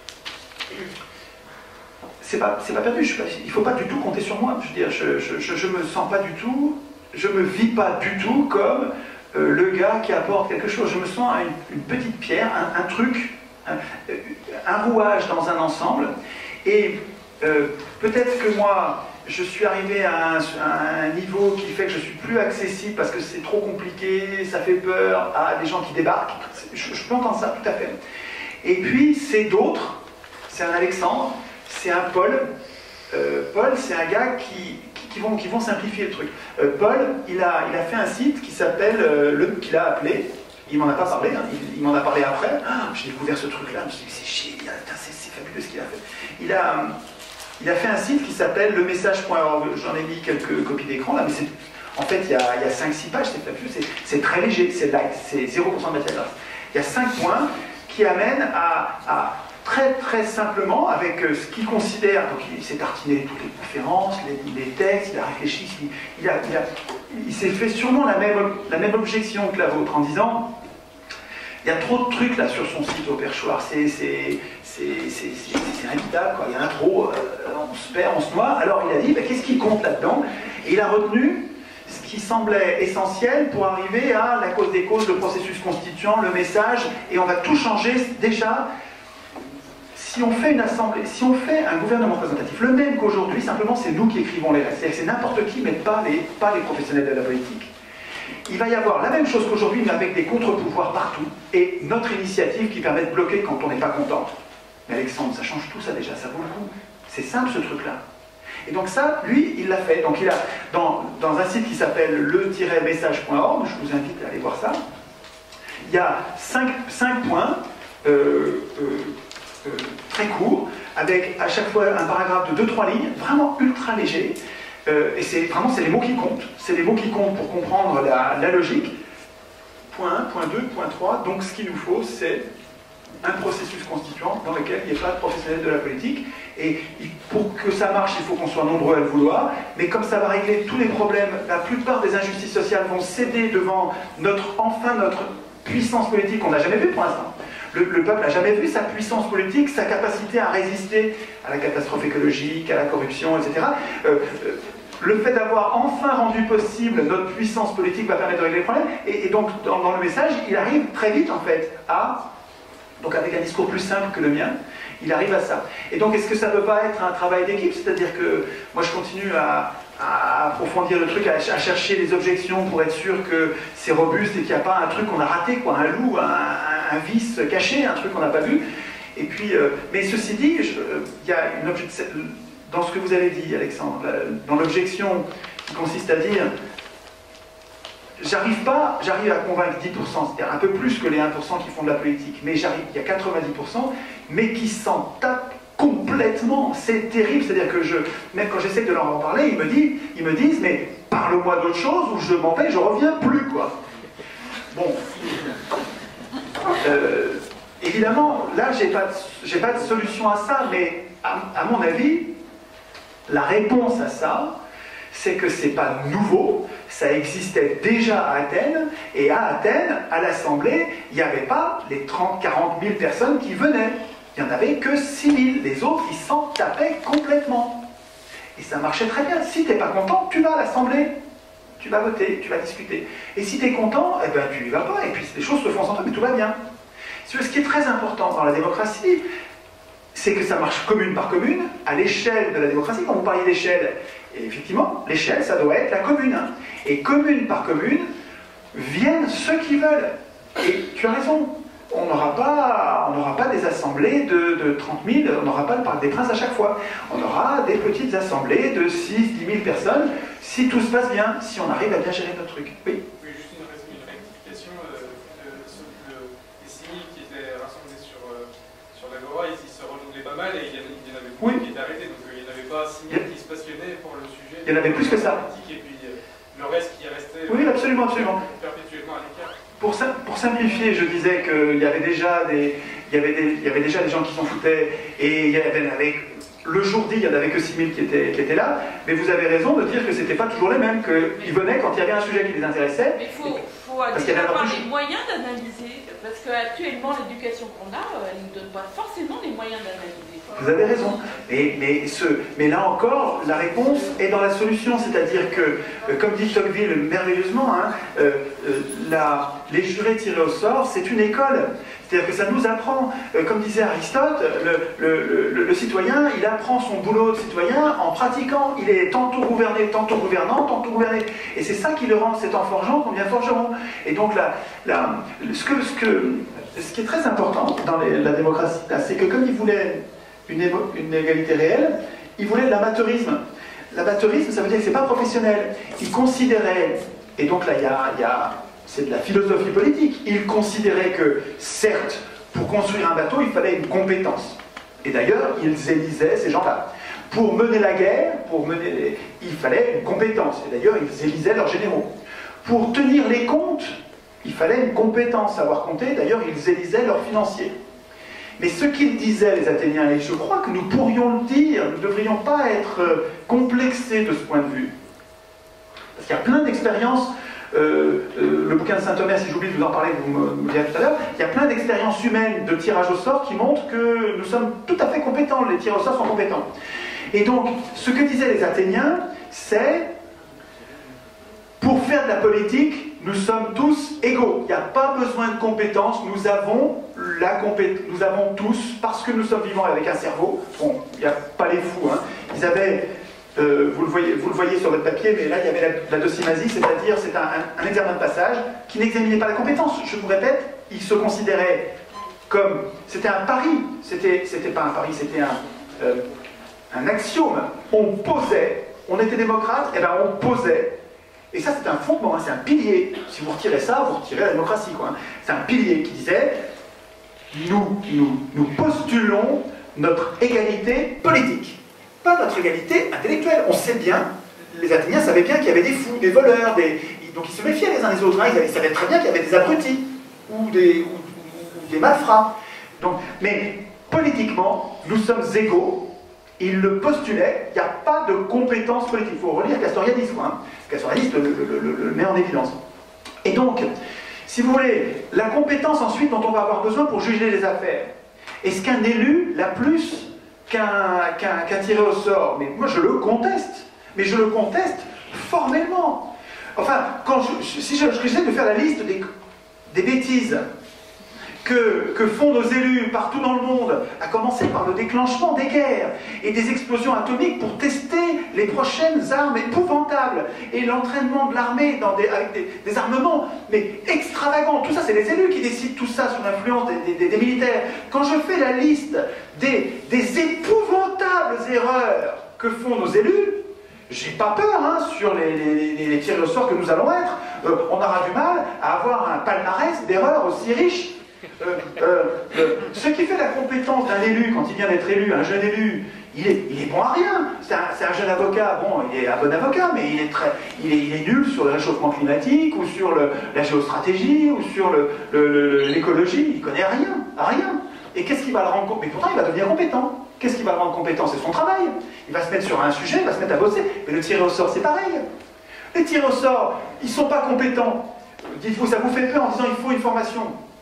c'est pas, c'est pas perdu, je, il ne faut pas du tout compter sur moi. Je veux dire, je, je, je, je me sens pas du tout, je me vis pas du tout comme euh, le gars qui apporte quelque chose. Je me sens une, une petite pierre, un, un truc, un, un rouage dans un ensemble, et Euh, peut-être que moi, je suis arrivé à un, à un niveau qui fait que je suis plus accessible parce que c'est trop compliqué, ça fait peur à des gens qui débarquent. Je, je peux entendre ça, tout à fait. Et puis, c'est d'autres. C'est un Alexandre, c'est un Paul. Euh, Paul, c'est un gars qui, qui, qui, vont, qui vont simplifier le truc. Euh, Paul, il a, il a fait un site qui s'appelle, euh, le qu'il a appelé, il m'en a pas parlé, hein, il, il m'en a parlé après. Ah, j'ai découvert ce truc-là, je me suis dit, c'est génial, c'est fabuleux ce qu'il a fait. Il a... Il a fait un site qui s'appelle le message point org. J'en ai mis quelques copies d'écran là, mais c'est, en fait il y a, a cinq six pages, c'est très léger, c'est light, c'est zéro pour cent de matière grasse. Il y a cinq points qui amènent à, à très très simplement, avec ce qu'il considère, donc il s'est tartiné toutes les conférences, les, les textes, il a réfléchi, il, il, a, il, a, il s'est fait sûrement la même, la même objection que la vôtre en disant il y a trop de trucs là sur son site au perchoir, c'est inévitable, quoi. Il y en a trop, euh, on se perd, on se noie. Alors il a dit, bah, qu'est-ce qui compte là-dedans? Et il a retenu ce qui semblait essentiel pour arriver à la cause des causes, le processus constituant, le message, et on va tout changer déjà. Si on fait une assemblée, si on fait un gouvernement représentatif, le même qu'aujourd'hui, simplement c'est nous qui écrivons les règles, c'est n'importe qui, mais pas les, pas les professionnels de la politique. Il va y avoir la même chose qu'aujourd'hui, mais avec des contre-pouvoirs partout, et notre initiative qui permet de bloquer quand on n'est pas content. Mais Alexandre, ça change tout ça déjà, ça vaut le coup. C'est simple ce truc-là. Et donc ça, lui, il l'a fait. Donc il a, dans, dans un site qui s'appelle le tiret message point org, je vous invite à aller voir ça, il y a cinq, cinq points euh, euh, euh, très courts, avec à chaque fois un paragraphe de deux trois lignes, vraiment ultra léger. Euh, et c'est vraiment, c'est les mots qui comptent. C'est les mots qui comptent pour comprendre la, la logique. Point un, point deux, point trois. Donc ce qu'il nous faut, c'est un processus constituant dans lequel il n'y ait pas de professionnels de la politique. Et pour que ça marche, il faut qu'on soit nombreux à le vouloir. Mais comme ça va régler tous les problèmes, la plupart des injustices sociales vont céder devant notre, enfin notre puissance politique qu'on n'a jamais vue pour l'instant. Le, le peuple n'a jamais vu sa puissance politique, sa capacité à résister à la catastrophe écologique, à la corruption, et cetera. Euh, euh, le fait d'avoir enfin rendu possible notre puissance politique va permettre de régler les problèmes. Et, et donc, dans, dans le message, il arrive très vite, en fait, à... Donc avec un discours plus simple que le mien, il arrive à ça. Et donc est-ce que ça ne peut pas être un travail d'équipe? C'est-à-dire que moi je continue à, à approfondir le truc, à, à chercher les objections pour être sûr que c'est robuste et qu'il n'y a pas un truc qu'on a raté, quoi, un loup, un, un, un vice caché, un truc qu'on n'a pas vu. Et puis, euh, mais ceci dit, il y a une objection, dans ce que vous avez dit Alexandre, dans l'objection qui consiste à dire j'arrive pas, j'arrive à convaincre dix pour cent, c'est-à-dire un peu plus que les un pour cent qui font de la politique, mais j'arrive, il y a quatre-vingt-dix pour cent, mais qui s'en tapent complètement, c'est terrible, c'est-à-dire que je, même quand j'essaie de leur en parler, ils me disent, ils me disent mais parle-moi d'autre chose, ou je m'en vais, je reviens plus, quoi. Bon. Euh, et, évidemment, là, j'ai pas, j'ai pas de solution à ça, mais à, à mon avis, la réponse à ça, c'est que c'est pas nouveau, ça existait déjà à Athènes, et à Athènes, à l'Assemblée, il n'y avait pas les trente à quarante mille personnes qui venaient. Il n'y en avait que six mille. Les autres, ils s'en tapaient complètement. Et ça marchait très bien. Si tu n'es pas content, tu vas à l'Assemblée. Tu vas voter, tu vas discuter. Et si tu es content, eh ben, tu n'y vas pas. Et puis les choses se font sans toi, mais tout va bien. Ce qui est très important dans la démocratie, c'est que ça marche commune par commune, à l'échelle de la démocratie. Quand vous parliez d'échelle, et effectivement, l'échelle, ça doit être la commune. Et commune par commune, viennent ceux qui veulent. Et tu as raison. On n'aura pas, on n'aura pas des assemblées de, de trente mille, on n'aura pas le Parc des Princes à chaque fois. On aura des petites assemblées de six à dix mille personnes, si tout se passe bien, si on arrive à bien gérer notre truc. Oui. Oui, juste une, une rectification. Euh, le, le, les six mille qui étaient rassemblés sur, euh, sur l'Agora, ils, ils se renouelaient pas mal et il y en, il y en avait beaucoup oui. qui étaient arrêtés. Donc euh, il n'y en avait pas six mille qui se passionnaient pour le sujet. Il y en avait plus que ça. Et puis euh, le reste qui restait oui, absolument, absolument. perpétuellement à l'écart. Pour, pour simplifier, je disais qu'il y avait déjà des, il y avait des, il y avait déjà des gens qui s'en foutaient, et il y avait, avec, le jour dit, il n'y en avait que six mille qui étaient, qui étaient là, mais vous avez raison de dire que ce n'était pas toujours les mêmes, qu'ils venaient quand il y avait un sujet qui les intéressait. Mais il faut, faut déjà avoir les moyens d'analyser, parce qu'actuellement, l'éducation qu'on a, elle ne nous donne pas forcément les moyens d'analyser. Vous avez raison. Mais, mais, ce, mais là encore, la réponse est dans la solution. C'est-à-dire que, euh, comme dit Tocqueville merveilleusement, hein, euh, euh, la, les jurés tirés au sort, c'est une école. C'est-à-dire que ça nous apprend, euh, comme disait Aristote, le, le, le, le citoyen, il apprend son boulot de citoyen en pratiquant. Il est tantôt gouverné, tantôt gouvernant, tantôt gouverné. Et c'est ça qui le rend, c'est en forgeant qu'on devient forgeron. Et donc, la, la, ce, que, ce, que, ce qui est très important dans les, la démocratie, c'est que comme il voulait Une, une égalité réelle, il voulait de l'amateurisme. L'amateurisme, ça veut dire que c'est pas professionnel. Il considérait, et donc là, il y a, il y a c'est de la philosophie politique, il considérait que, certes, pour construire un bateau, il fallait une compétence. Et d'ailleurs, ils élisaient ces gens-là. Pour mener la guerre, pour mener, il fallait une compétence. Et d'ailleurs, ils élisaient leurs généraux. Pour tenir les comptes, il fallait une compétence, savoir compter. D'ailleurs, ils élisaient leurs financiers. Mais ce qu'ils disaient, les Athéniens, et je crois que nous pourrions le dire, nous ne devrions pas être complexés de ce point de vue. Parce qu'il y a plein d'expériences, euh, euh, le bouquin de Saint-Omer, si j'oublie de vous en parler, vous me, me direz tout à l'heure, il y a plein d'expériences humaines de tirage au sort qui montrent que nous sommes tout à fait compétents, les tireurs au sort sont compétents. Et donc, ce que disaient les Athéniens, c'est, pour faire de la politique, nous sommes tous égaux. Il n'y a pas besoin de compétences. Nous avons, la compé nous avons tous, parce que nous sommes vivants avec un cerveau, bon, il n'y a pas les fous, hein. Ils avaient, euh, vous, le voyez, vous le voyez sur votre papier, mais là il y avait la, la docimasie, c'est-à-dire c'est un, un, un examen de passage qui n'examinait pas la compétence. Je vous répète, ils se considéraient comme, c'était un pari, c'était pas un pari, c'était un, euh, un axiome. On posait, on était démocrate, et bien on posait. Et ça, c'est un fondement, hein, c'est un pilier. Si vous retirez ça, vous retirez la démocratie, quoi. C'est un pilier qui disait nous, nous, nous postulons notre égalité politique, pas notre égalité intellectuelle. On sait bien, les Athéniens savaient bien qu'il y avait des fous, des voleurs, des... donc ils se méfiaient les uns des autres. Hein. Ils savaient très bien qu'il y avait des abrutis ou des, ou, ou des malfrats. Donc, mais politiquement, nous sommes égaux. Il le postulait, il n'y a pas de compétence politique. Il faut relire Castoriadis, quoi. Hein. Castoriadis le, le, le, le met en évidence. Et donc, si vous voulez, la compétence ensuite dont on va avoir besoin pour juger les affaires, est-ce qu'un élu l'a plus qu'un qu'un qu'un tiré au sort? Mais moi je le conteste, mais je le conteste formellement. Enfin, quand je, si j'essaie de faire la liste des, des bêtises Que, que font nos élus partout dans le monde, à commencer par le déclenchement des guerres et des explosions atomiques pour tester les prochaines armes épouvantables et l'entraînement de l'armée avec des, des armements mais extravagants. Tout ça, c'est les élus qui décident tout ça sous l'influence des, des, des militaires. Quand je fais la liste des, des épouvantables erreurs que font nos élus, j'ai pas peur hein, sur les, les, les tirés au sort que nous allons être. Euh, on aura du mal à avoir un palmarès d'erreurs aussi riche. Euh, euh, euh, ce qui fait la compétence d'un élu, quand il vient d'être élu, un jeune élu, il est, il est bon à rien. C'est un, c'est un jeune avocat, bon, il est un bon avocat, mais il est, très, il est, il est nul sur le réchauffement climatique, ou sur le, la géostratégie, ou sur le, le, le, l'écologie. Il connaît rien, rien. Et qu'est-ce qui va le rendre compétent? Mais pourtant, il va devenir compétent. Qu'est-ce qui va le rendre compétent? C'est son travail. Il va se mettre sur un sujet, il va se mettre à bosser. Mais le tiré au sort, c'est pareil. Les tirés au sort, ils ne sont pas compétents. Dites-vous, ça vous fait peur en disant il faut une formation.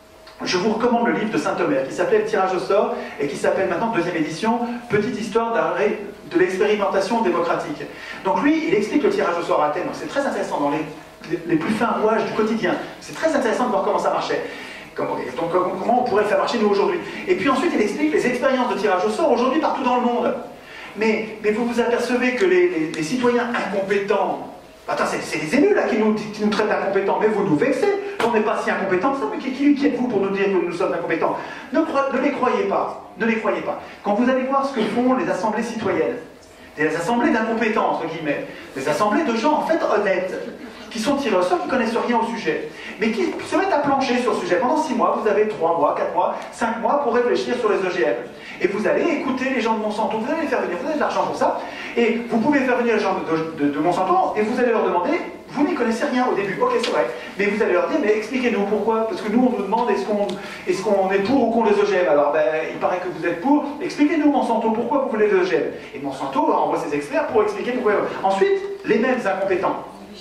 Je vous recommande le livre de Saint-Omer qui s'appelait Le tirage au sort et qui s'appelle maintenant, deuxième édition, Petite histoire de l'expérimentation démocratique. Donc lui, il explique le tirage au sort à Athènes. Donc c'est très intéressant dans les, les, les plus fins rouages du quotidien. C'est très intéressant de voir comment ça marchait. Comment, donc, comment on pourrait le faire marcher nous aujourd'hui. Et puis ensuite, il explique les expériences de tirage au sort aujourd'hui partout dans le monde. Mais, mais vous vous apercevez que les, les, les citoyens incompétents, attends, c'est les élus là qui nous, qui nous traitent d'incompétents, mais vous nous vexez. On n'est pas si incompétents que ça, mais qui, qui, qui êtes-vous pour nous dire que nous sommes incompétents? Ne, ne les croyez pas, ne les croyez pas. Quand vous allez voir ce que font les assemblées citoyennes, des assemblées d'incompétents, entre guillemets, des assemblées de gens en fait honnêtes, qui sont tirés au sort, qui ne connaissent rien au sujet, mais qui se mettent à plancher sur le sujet. Pendant six mois, vous avez trois mois, quatre mois, cinq mois pour réfléchir sur les O G M. Et vous allez écouter les gens de Monsanto, vous allez les faire venir, vous avez de l'argent pour ça, et vous pouvez faire venir les gens de, de, de Monsanto, et vous allez leur demander, vous n'y connaissez rien au début, ok c'est vrai, mais vous allez leur dire, mais expliquez-nous pourquoi, parce que nous on nous demande est-ce qu'on est, qu'on est pour ou contre les O G M, alors ben, il paraît que vous êtes pour, expliquez-nous Monsanto, pourquoi vous voulez les O G M. Et Monsanto envoie ses experts pour expliquer pourquoi. Ensuite, les mêmes incompétents.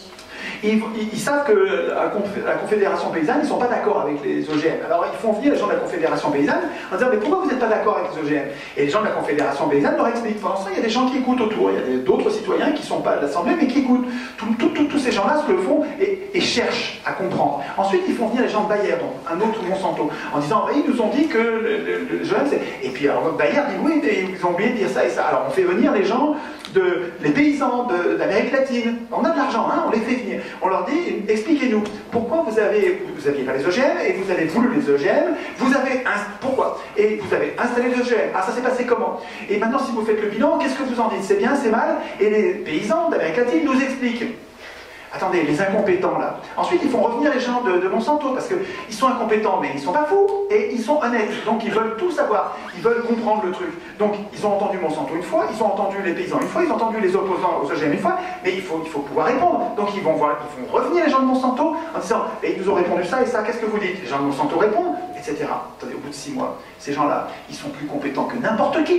Ils, ils, ils savent que la Confédération Paysanne, ils ne sont pas d'accord avec les O G M. Alors ils font venir les gens de la Confédération Paysanne en disant mais pourquoi vous n'êtes pas d'accord avec les O G M? Et les gens de la Confédération Paysanne leur expliquent. Pendant ça, il y a des gens qui écoutent autour, il y a d'autres citoyens qui ne sont pas de l'Assemblée mais qui écoutent. Tout, tout, tout, tous ces gens-là se le font et, et cherchent à comprendre. Ensuite, ils font venir les gens de Bayer, donc un autre Monsanto, en disant ils nous ont dit que le, le, le G M c'est... Et puis alors Bayer dit oui, ils ont oublié de dire ça et ça. Alors on fait venir les gens, de, les paysans d'Amérique latine. On a de l'argent, hein, on les fait venir. On leur dit, expliquez-nous, pourquoi vous avez, vous aviez pas les O G M et vous avez voulu les O G M, vous avez, pourquoi? Et vous avez installé les O G M. Ah, ça s'est passé comment? Et maintenant, si vous faites le bilan, qu'est-ce que vous en dites? C'est bien, c'est mal? Et les paysans d'Amérique latine nous expliquent. Attendez, les incompétents là. Ensuite, ils font revenir les gens de, de Monsanto parce qu'ils sont incompétents, mais ils sont pas fous et ils sont honnêtes. Donc, ils veulent tout savoir. Ils veulent comprendre le truc. Donc, ils ont entendu Monsanto une fois, ils ont entendu les paysans une fois, ils ont entendu les opposants aux O G M une fois, mais il faut, il faut pouvoir répondre. Donc, ils vont, voir, ils vont revenir les gens de Monsanto en disant et ils nous ont répondu ça et ça, qu'est-ce que vous dites? Les gens de Monsanto répondent, et cetera. Attendez, au bout de six mois, ces gens-là, ils sont plus compétents que n'importe qui.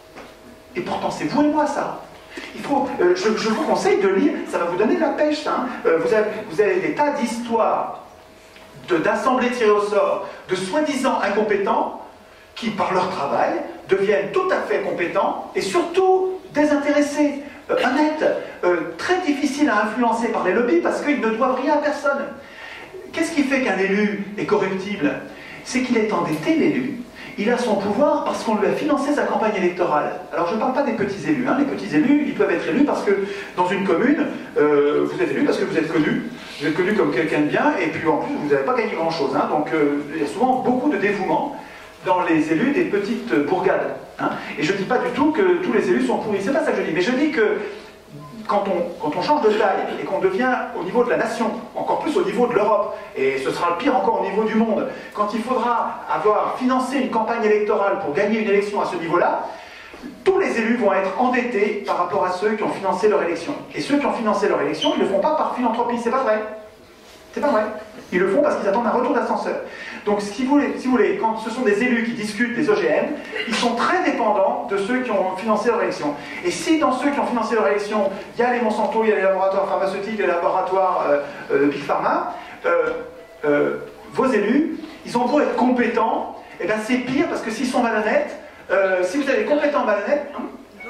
Et pourtant, c'est vous et moi, ça. Il faut, euh, je, je vous conseille de lire, ça va vous donner de la pêche. Hein. Euh, vous, avez, vous avez des tas d'histoires d'assemblées tirées au sort, de soi-disant incompétents, qui par leur travail deviennent tout à fait compétents et surtout désintéressés, euh, honnêtes, euh, très difficiles à influencer par les lobbies parce qu'ils ne doivent rien à personne. Qu'est-ce qui fait qu'un élu est corruptible? C'est qu'il est endetté, l'élu. Il a son pouvoir parce qu'on lui a financé sa campagne électorale. Alors je ne parle pas des petits élus. Hein. Les petits élus, ils peuvent être élus parce que dans une commune, euh, vous êtes élu parce que vous êtes connu. Vous êtes connu comme quelqu'un de bien et puis en plus, vous n'avez pas gagné grand-chose. Hein. Donc euh, il y a souvent beaucoup de dévouement dans les élus des petites bourgades. Hein. Et je ne dis pas du tout que tous les élus sont pourris. C'est pas ça que je dis. Mais je dis que Quand on, quand on change de taille et qu'on devient au niveau de la nation, encore plus au niveau de l'Europe, et ce sera le pire encore au niveau du monde, quand il faudra avoir financé une campagne électorale pour gagner une élection à ce niveau-là, tous les élus vont être endettés par rapport à ceux qui ont financé leur élection. Et ceux qui ont financé leur élection, ils ne le font pas par philanthropie, c'est pas vrai. C'est pas vrai. Ils le font parce qu'ils attendent un retour d'ascenseur. Donc, si vous, voulez, si vous voulez, quand ce sont des élus qui discutent des O G M, ils sont très dépendants de ceux qui ont financé leur élection. Et si dans ceux qui ont financé leur élection, il y a les Monsanto, il y a les laboratoires pharmaceutiques, les laboratoires euh, euh, Big Pharma, euh, euh, vos élus, ils ont beau être compétents, et bien c'est pire parce que s'ils sont malhonnêtes, euh, si vous avez des compétents malhonnêtes, hein,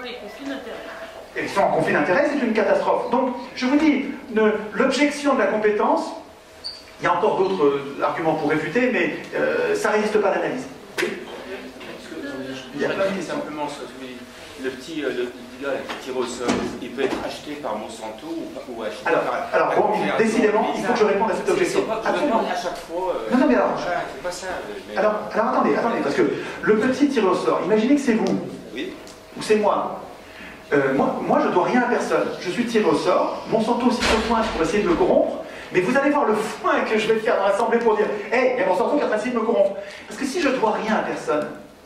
ils sont en conflit d'intérêts, c'est une catastrophe. Donc, je vous dis, l'objection de la compétence, il y a encore d'autres euh, arguments pour réfuter, mais euh, ça ne résiste pas à l'analyse. Oui. Il y a pas simplement le petit, euh, le petit gars qui tire au sol, il peut être acheté par Monsanto ou, ou acheté alors, par... Alors, bon, décidément, il faut que je réponde à cette objection. Absolument. À chaque fois... Euh, non, non, mais alors... C'est pas ça. Mais... Alors, alors, attendez, attendez, parce que le petit tiré au sort, imaginez que c'est vous, oui. Ou c'est moi. Euh, moi. Moi, je ne dois rien à personne. Je suis tiré au sort, Monsanto aussi se pointe pour essayer de me corrompre, mais vous allez voir le foin que je vais faire dans l'Assemblée pour dire « Hé, hey, il y a Monsanto qui est en train d'essayer de me corrompre. » Parce que si je ne dois rien à personne,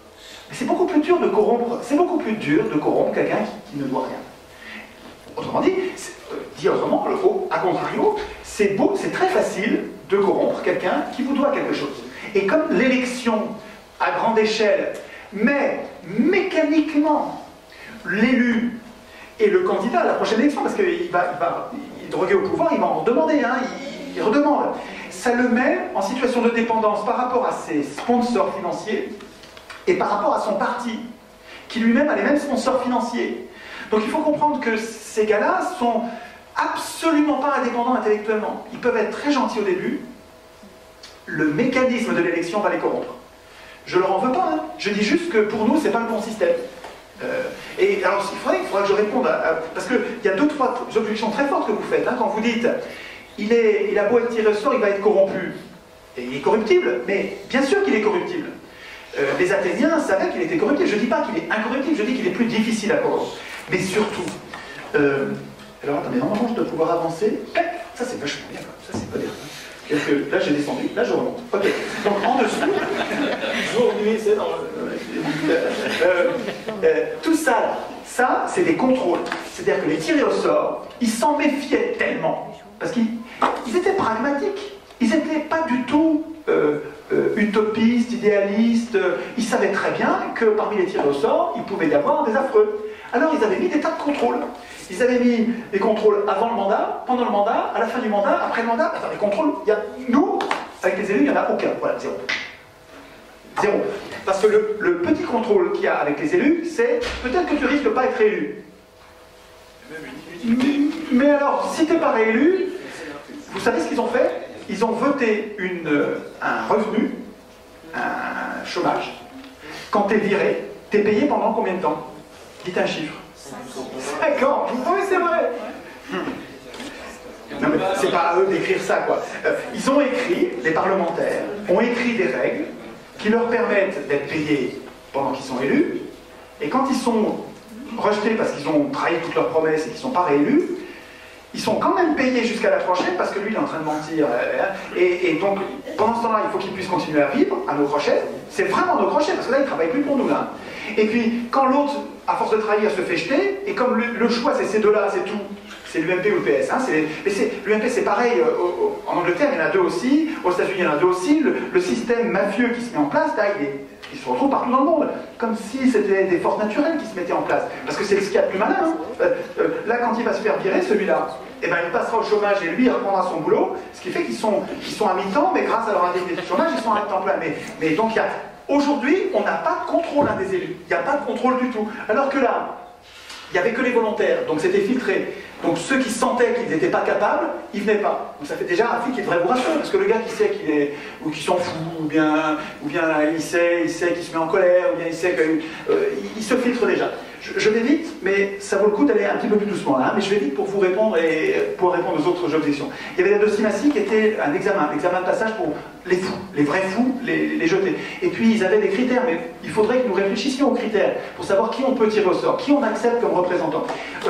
Mais c'est beaucoup plus dur de corrompre, c'est beaucoup plus dur de corrompre quelqu'un qui, qui ne doit rien. Autrement dit, euh, dit autrement, le faux, à contrario, c'est beau, c'est très facile de corrompre quelqu'un qui vous doit quelque chose. Et comme l'élection à grande échelle, mais mécaniquement, l'élu et le candidat à la prochaine élection, parce qu'il va, il va il est drogué au pouvoir, il va en redemander, hein, il, il redemande. Ça le met en situation de dépendance par rapport à ses sponsors financiers et par rapport à son parti, qui lui-même a les mêmes sponsors financiers. Donc il faut comprendre que ces gars-là sont absolument pas indépendants intellectuellement. Ils peuvent être très gentils au début, le mécanisme de l'élection va les corrompre. Je leur en veux pas, hein. Je dis juste que pour nous, c'est pas le bon système. Euh, et alors, il faudrait, il faudrait que je réponde, à, à, parce qu'il y a deux, trois objections très fortes que vous faites, hein, quand vous dites, il, est, il a beau être tiré au sort, il va être corrompu. Et il est corruptible, mais bien sûr qu'il est corruptible. Euh, les Athéniens savaient qu'il était corruptible. Je ne dis pas qu'il est incorruptible, je dis qu'il est plus difficile à corrompre. Mais surtout, euh, alors attendez, normalement je dois pouvoir avancer. Ça c'est vachement bien, ça c'est pas bien. Que là j'ai descendu, là je remonte. Ok, donc en dessous, jour, nuit, c'est dans le... euh, euh, tout ça, là, ça c'est des contrôles. C'est-à-dire que les tirés au sort, ils s'en méfiaient tellement. Parce qu'ils ils étaient pragmatiques. Ils n'étaient pas du tout euh, euh, utopistes, idéalistes. Ils savaient très bien que parmi les tirés au sort, il pouvait y avoir des affreux. Alors ils avaient mis des tas de contrôles. Ils avaient mis des contrôles avant le mandat, pendant le mandat, à la fin du mandat, après le mandat. Attends, les contrôles, il y a, nous, avec les élus, il n'y en a aucun. Voilà, zéro. Zéro. Parce que le, le petit contrôle qu'il y a avec les élus, c'est peut-être que tu risques de ne pas être réélu. Mais alors, si tu n'es pas réélu, vous savez ce qu'ils ont fait? Ils ont voté une, un revenu, un chômage. Quand tu es viré, tu es payé pendant combien de temps? Dites un chiffre. cinq ans. Vous trouvez c'est vrai? Non mais c'est pas à eux d'écrire ça quoi. Euh, ils ont écrit, les parlementaires ont écrit des règles qui leur permettent d'être payés pendant qu'ils sont élus, et quand ils sont rejetés parce qu'ils ont trahi toutes leurs promesses et qu'ils ne sont pas réélus, ils sont quand même payés jusqu'à la prochaine parce que lui il est en train de mentir. Et, et donc pendant ce temps-là, il faut qu'il puisse continuer à vivre à nos crochets. C'est vraiment nos crochets parce que là il ne travaille plus pour nous là. Et puis quand l'autre, à force de trahir, se fait jeter, et comme le, le choix c'est ces deux-là, c'est tout. C'est l'U M P ou le P S. Hein, mais l'U M P c'est pareil, euh, au, au, en Angleterre il y en a deux aussi, aux États-Unis il y en a deux aussi, le, le système mafieux qui se met en place, là il, est, il se retrouve partout dans le monde, comme si c'était des forces naturelles qui se mettaient en place. Parce que c'est ce qu'il y a de plus malin. Hein. Euh, euh, là quand il va se faire virer, celui-là, eh ben, il passera au chômage et lui il reprendra son boulot, ce qui fait qu'ils sont, ils sont à mi-temps, mais grâce à leur indemnité de chômage, ils sont à temps plein. Mais, mais donc il y a. Aujourd'hui, on n'a pas de contrôle hein, des élus. Il n'y a pas de contrôle du tout. Alors que là, il n'y avait que les volontaires, donc c'était filtré. Donc ceux qui sentaient qu'ils n'étaient pas capables, ils ne venaient pas. Donc ça fait déjà un fil qui devrait vous rassurer, parce que le gars qui sait qu'il est, ou qui s'en fout, ou bien, ou bien il sait, il sait qu'il se met en colère, ou bien il sait qu'il euh, il se filtre déjà. Je, je vais vite, mais ça vaut le coup d'aller un petit peu plus doucement là, hein, mais je vais vite pour vous répondre et pour répondre aux autres objections. Il y avait la docimatie qui était un examen, un examen de passage pour les fous, les vrais fous, les, les jeter. Et puis ils avaient des critères, mais il faudrait que nous réfléchissions aux critères pour savoir qui on peut tirer au sort, qui on accepte comme représentant. Euh,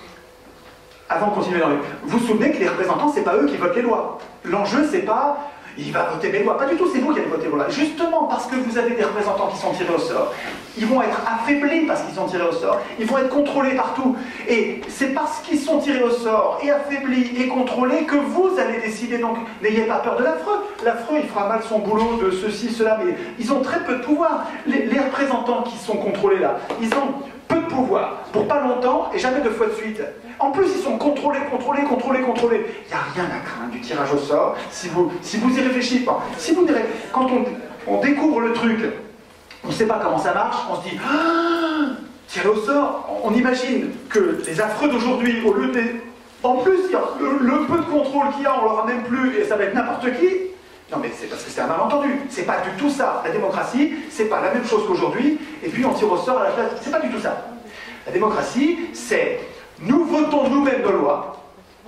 avant de continuer dans les... Vous vous souvenez que les représentants, c'est pas eux qui votent les lois. L'enjeu, c'est pas il va voter mes lois. Pas du tout, c'est vous qui allez voter vos lois. Justement, parce que vous avez des représentants qui sont tirés au sort, ils vont être affaiblis parce qu'ils sont tirés au sort, ils vont être contrôlés partout. Et c'est parce qu'ils sont tirés au sort, et affaiblis, et contrôlés, que vous allez décider. Donc, n'ayez pas peur de l'affreux. L'affreux, il fera mal son boulot de ceci, cela, mais ils ont très peu de pouvoir. Les, les représentants qui sont contrôlés là, ils ont peu de pouvoir, pour pas longtemps, et jamais deux fois de suite. En plus, ils sont contrôlés, contrôlés, contrôlés, contrôlés. Il n'y a rien à craindre du tirage au sort si vous, si vous y réfléchissez pas. Si vous, quand on, on découvre le truc, on ne sait pas comment ça marche, on se dit ah, tirer au sort. On imagine que les affreux d'aujourd'hui, au lieu de... En plus, le, le peu de contrôle qu'il y a, on leur a même plus, et ça va être n'importe qui. Non mais c'est parce que c'est un malentendu. C'est pas du tout ça. La démocratie, c'est pas la même chose qu'aujourd'hui, et puis on tire au sort à la place. C'est pas du tout ça. La démocratie, c'est nous votons nous-mêmes nos lois,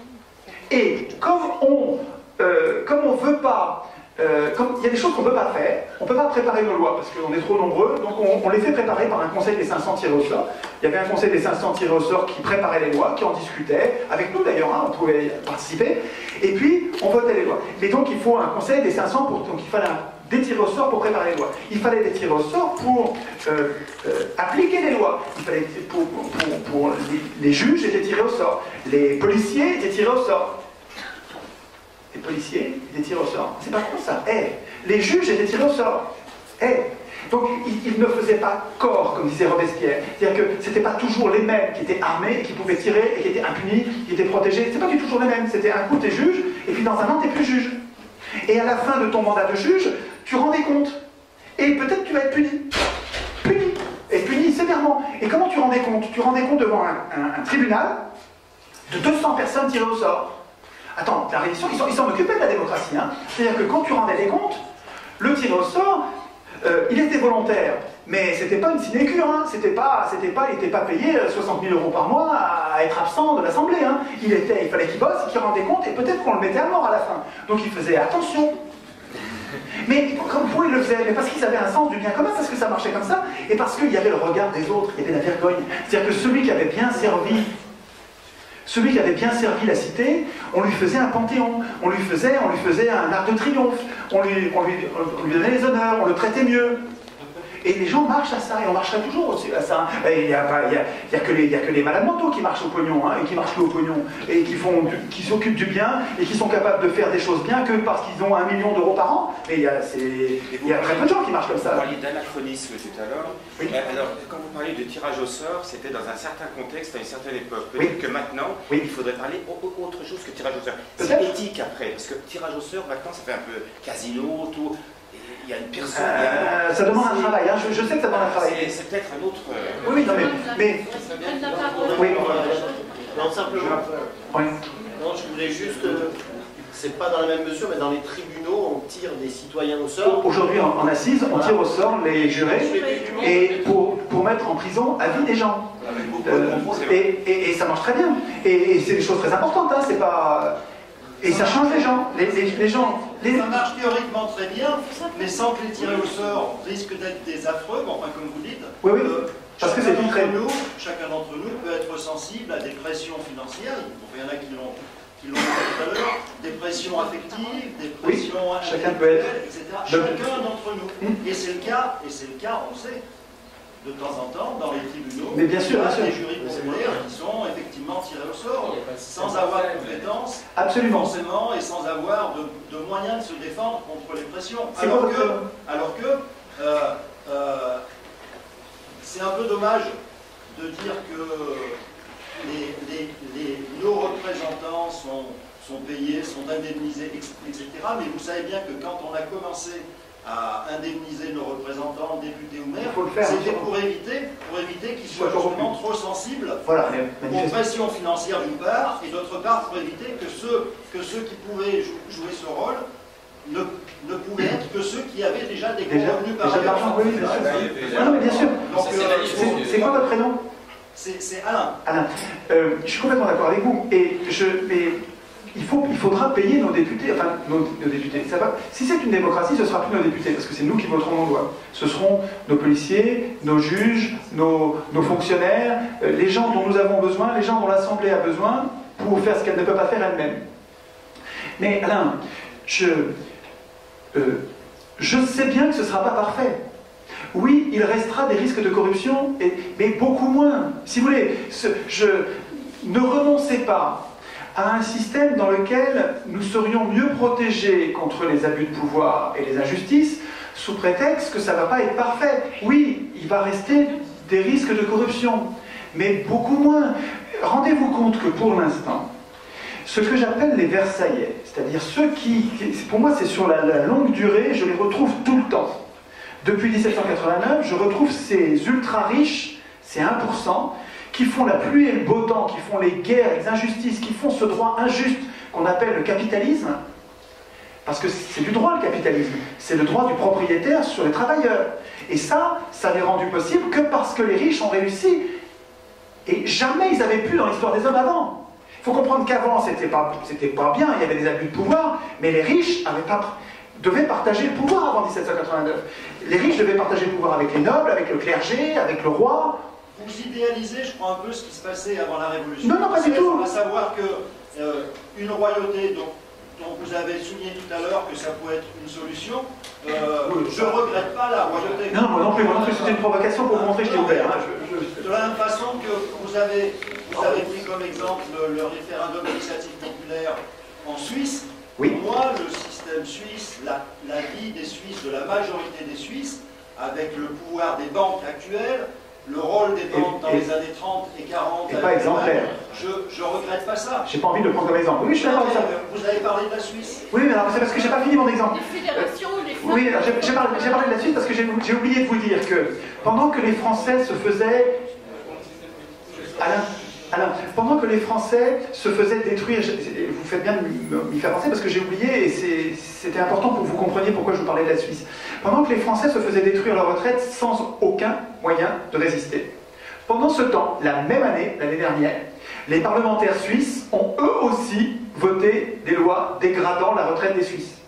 et comme on euh, comme on veut pas, euh, comme il y a des choses qu'on ne peut pas faire, on ne peut pas préparer nos lois parce qu'on est trop nombreux, donc on, on les fait préparer par un conseil des cinq cents tirés au sort. Il y avait un conseil des cinq cents tirés au sort qui préparait les lois, qui en discutait, avec nous d'ailleurs, hein, on pouvait participer, et puis on votait les lois. Mais donc il faut un conseil des cinq cents, pour, donc il fallait un des tirés au sort pour préparer les lois. Il fallait des tirés au sort pour euh, euh, appliquer les lois. Il fallait pour, pour, pour, pour les, les juges étaient tirés au sort. Les policiers étaient tirés au sort. Les policiers étaient tirés au sort. C'est pas con ça. Hey, les juges étaient tirés au sort. Hey. Donc ils, ils ne faisaient pas corps, comme disait Robespierre. C'est-à-dire que ce n'étaient pas toujours les mêmes qui étaient armés, qui pouvaient tirer, et qui étaient impunis, qui étaient protégés. C'est pas du tout toujours les mêmes. C'était un coup t'es juge, et puis dans un an t'es plus juge. Et à la fin de ton mandat de juge, tu rends des comptes. Et peut-être tu vas être puni. Puni. Et puni sévèrement. Et comment tu rends des comptes? Tu rends des comptes devant un, un, un tribunal de deux cents personnes tirées au sort. Attends, la révision, ils s'en occupaient de la démocratie. Hein. C'est-à-dire que quand tu rendais des comptes, le tiré au sort, euh, il était volontaire. Mais c'était pas une sinécure, hein. C'était pas, c'était pas, il n'était pas payé soixante mille euros par mois à être absent de l'Assemblée. Hein. Il, était, il fallait qu'il bosse, qu'il rendait compte, et peut-être qu'on le mettait à mort à la fin. Donc il faisait attention. Mais pourquoi ils le faisaient? Mais parce qu'ils avaient un sens du bien commun, parce que ça marchait comme ça, et parce qu'il y avait le regard des autres, il y avait la vergogne. C'est-à-dire que celui qui avait bien servi, celui qui avait bien servi la cité, on lui faisait un panthéon, on lui faisait, on lui faisait un arc de triomphe, on lui, on lui, on lui donnait les honneurs, on le traitait mieux. Et les gens marchent à ça, et on marcherait toujours aussi à ça. Il n'y a, a, a, a que les malades mentaux qui marchent au pognon, hein, et qui marchent que au pognon, et qui font, qui s'occupent du bien, et qui sont capables de faire des choses bien que parce qu'ils ont un million d'euros par an. Mais il y a, il y a très peu de gens qui marchent comme ça. Vous parliez d'anachronisme tout à l'heure. Oui. Alors, quand vous parliez de tirage au sort, c'était dans un certain contexte, à une certaine époque. Peut-être oui. que maintenant, oui. il faudrait parler autre chose que tirage au sort. C'est éthique après, parce que tirage au sort, maintenant, ça fait un peu casino, tout. Il y a une personne. Euh, ça demande un travail, hein. je, je sais que ça demande un travail. C'est peut-être un autre. Euh... Oui, oui, non, mais. mais... Oui. Non, simplement. Oui. Non, je voulais juste. Euh, c'est pas dans la même mesure, mais dans les tribunaux, on tire des citoyens au sort. Aujourd'hui, en, en assise, on tire au sort les jurés et pour, pour mettre en prison à vie des gens. Euh, et, et, et ça marche très bien. Et, et c'est des choses très importantes, hein. C'est pas. Et ça change les gens. Les, les, les gens les... Ça marche théoriquement très bien, mais sans que les tirés au sort risquent d'être des affreux, enfin comme vous dites. Oui, oui. Euh, Parce que c'est d'entre très... nous, chacun d'entre nous peut être sensible à des pressions financières. Il y en a qui l'ont qui l'ont dit tout à l'heure, des pressions affectives, des pressions oui, chacun peut être, et cetera. Chacun d'entre nous. Hum. Et c'est le cas, et c'est le cas, on le sait. De temps en temps, dans les tribunaux, mais bien sûr, il y a bien des sûr. jurys populaires qui sont effectivement tirés au sort, sans avoir de compétences, absolument, forcément, et sans avoir de, de moyens de se défendre contre les pressions. Alors que, alors que euh, euh, c'est un peu dommage de dire que les, les, les, nos représentants sont, sont payés, sont indemnisés, et cetera. Mais vous savez bien que quand on a commencé à indemniser nos représentants, députés ou maires, c'était pour éviter, pour éviter qu'ils soient justement trop sensibles voilà, aux pressions financières d'une part, et d'autre part pour éviter que ceux, que ceux qui pouvaient jou jouer ce rôle ne, ne pouvaient être que ceux qui avaient déjà des gros revenus par ailleurs. Oui, bien sûr. Non, mais bien sûr. C'est quoi votre prénom? C'est Alain. Alain. Euh, je suis complètement d'accord avec vous. Et je... Mais... Il, faut, il faudra payer nos députés, enfin nos, nos députés. Ça va, si c'est une démocratie, ce ne sera plus nos députés, parce que c'est nous qui voterons nos lois. Ce seront nos policiers, nos juges, nos, nos fonctionnaires, euh, les gens dont nous avons besoin, les gens dont l'Assemblée a besoin pour faire ce qu'elle ne peut pas faire elle-même. Mais Alain, je, euh, je sais bien que ce ne sera pas parfait. Oui, il restera des risques de corruption, et, mais beaucoup moins. Si vous voulez, ce, je, ne renoncez pas à un système dans lequel nous serions mieux protégés contre les abus de pouvoir et les injustices, sous prétexte que ça ne va pas être parfait. Oui, il va rester des risques de corruption, mais beaucoup moins. Rendez-vous compte que pour l'instant, ce que j'appelle les Versaillais, c'est-à-dire ceux qui, pour moi c'est sur la, la longue durée, je les retrouve tout le temps. Depuis mille sept cent quatre-vingt-neuf, je retrouve ces ultra-riches, ces un pour cent, qui font la pluie et le beau temps, qui font les guerres, les injustices, qui font ce droit injuste qu'on appelle le capitalisme, parce que c'est du droit le capitalisme, c'est le droit du propriétaire sur les travailleurs. Et ça, ça n'est rendu possible que parce que les riches ont réussi, et jamais ils avaient pu dans l'histoire des hommes avant. Il faut comprendre qu'avant, c'était pas, c'était pas bien, il y avait des abus de pouvoir, mais les riches avaient pas, devaient partager le pouvoir avant mille sept cent quatre-vingt-neuf. Les riches devaient partager le pouvoir avec les nobles, avec le clergé, avec le roi. Vous idéalisez, je crois, un peu ce qui se passait avant la Révolution. Non, non, pas du tout. À savoir que euh, une royauté, donc dont vous avez souligné tout à l'heure que ça pouvait être une solution, euh, je ne regrette pas la royauté. Non, moi non plus, moi non plus, c'était une provocation pour vous montrer que j'étais ouvert. Hein. Je, je... De la même façon que vous avez, vous avez pris comme exemple le, le référendum d'initiative populaire en Suisse. Oui. Pour moi, le système suisse, la, la vie des Suisses, de la majorité des Suisses, avec le pouvoir des banques actuelles, le rôle des banques et, dans et, les années trente et quarante, et pas exemplaire. Je ne regrette pas ça. J'ai pas envie de le prendre comme exemple. Oui, je suis d'accord avec ça. Vous avez parlé de la Suisse. Oui, mais alors c'est parce que j'ai pas fini mon exemple. Les fédérations, les femmes. Oui, j'ai parlé, parlé de la Suisse parce que j'ai oublié de vous dire que pendant que les Français se faisaient... Alain, Alain, pendant que les Français se faisaient détruire, vous faites bien de m'y faire penser parce que j'ai oublié et c'était important pour que vous compreniez pourquoi je vous parlais de la Suisse. Pendant que les Français se faisaient détruire leur retraite sans aucun moyen de résister. Pendant ce temps, la même année, l'année dernière, les parlementaires suisses ont eux aussi voté des lois dégradant la retraite des Suisses.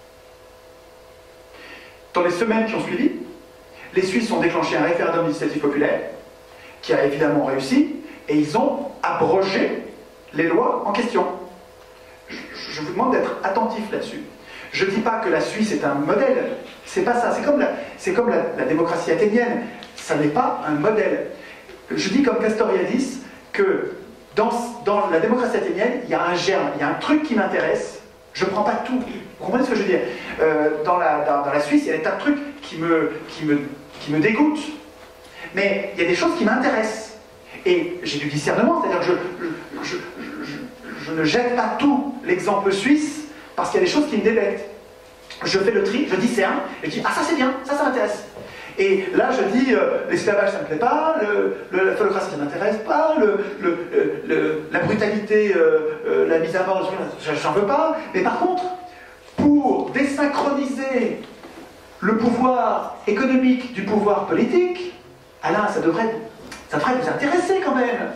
Dans les semaines qui ont suivi, les Suisses ont déclenché un référendum d'initiative populaire qui a évidemment réussi et ils ont abrogé les lois en question. Je, je vous demande d'être attentif là-dessus. Je ne dis pas que la Suisse est un modèle, c'est pas ça, c'est comme, la, c'est comme la, la démocratie athénienne, ça n'est pas un modèle. Je dis comme Castoriadis que dans, dans la démocratie athénienne, il y a un germe, il y a un truc qui m'intéresse, je ne prends pas tout, vous comprenez ce que je veux dire euh, dans, la, dans, dans la Suisse, il y a des tas de trucs qui me, qui me, qui me dégoûtent, mais il y a des choses qui m'intéressent. Et j'ai du discernement, c'est-à-dire que je, je, je, je, je ne jette pas tout l'exemple suisse, parce qu'il y a des choses qui me délectent. Je fais le tri, je discerne, et je dis « Ah, ça c'est bien, ça, ça m'intéresse ». Et là, je dis euh, « L'esclavage, ça ne me plaît pas, le, le, la phallocratie, ça ne m'intéresse pas, le, le, le, la brutalité, euh, euh, la mise à mort, j'en veux pas. » Mais par contre, pour désynchroniser le pouvoir économique du pouvoir politique, Alain, ça devrait, ça devrait vous intéresser quand même.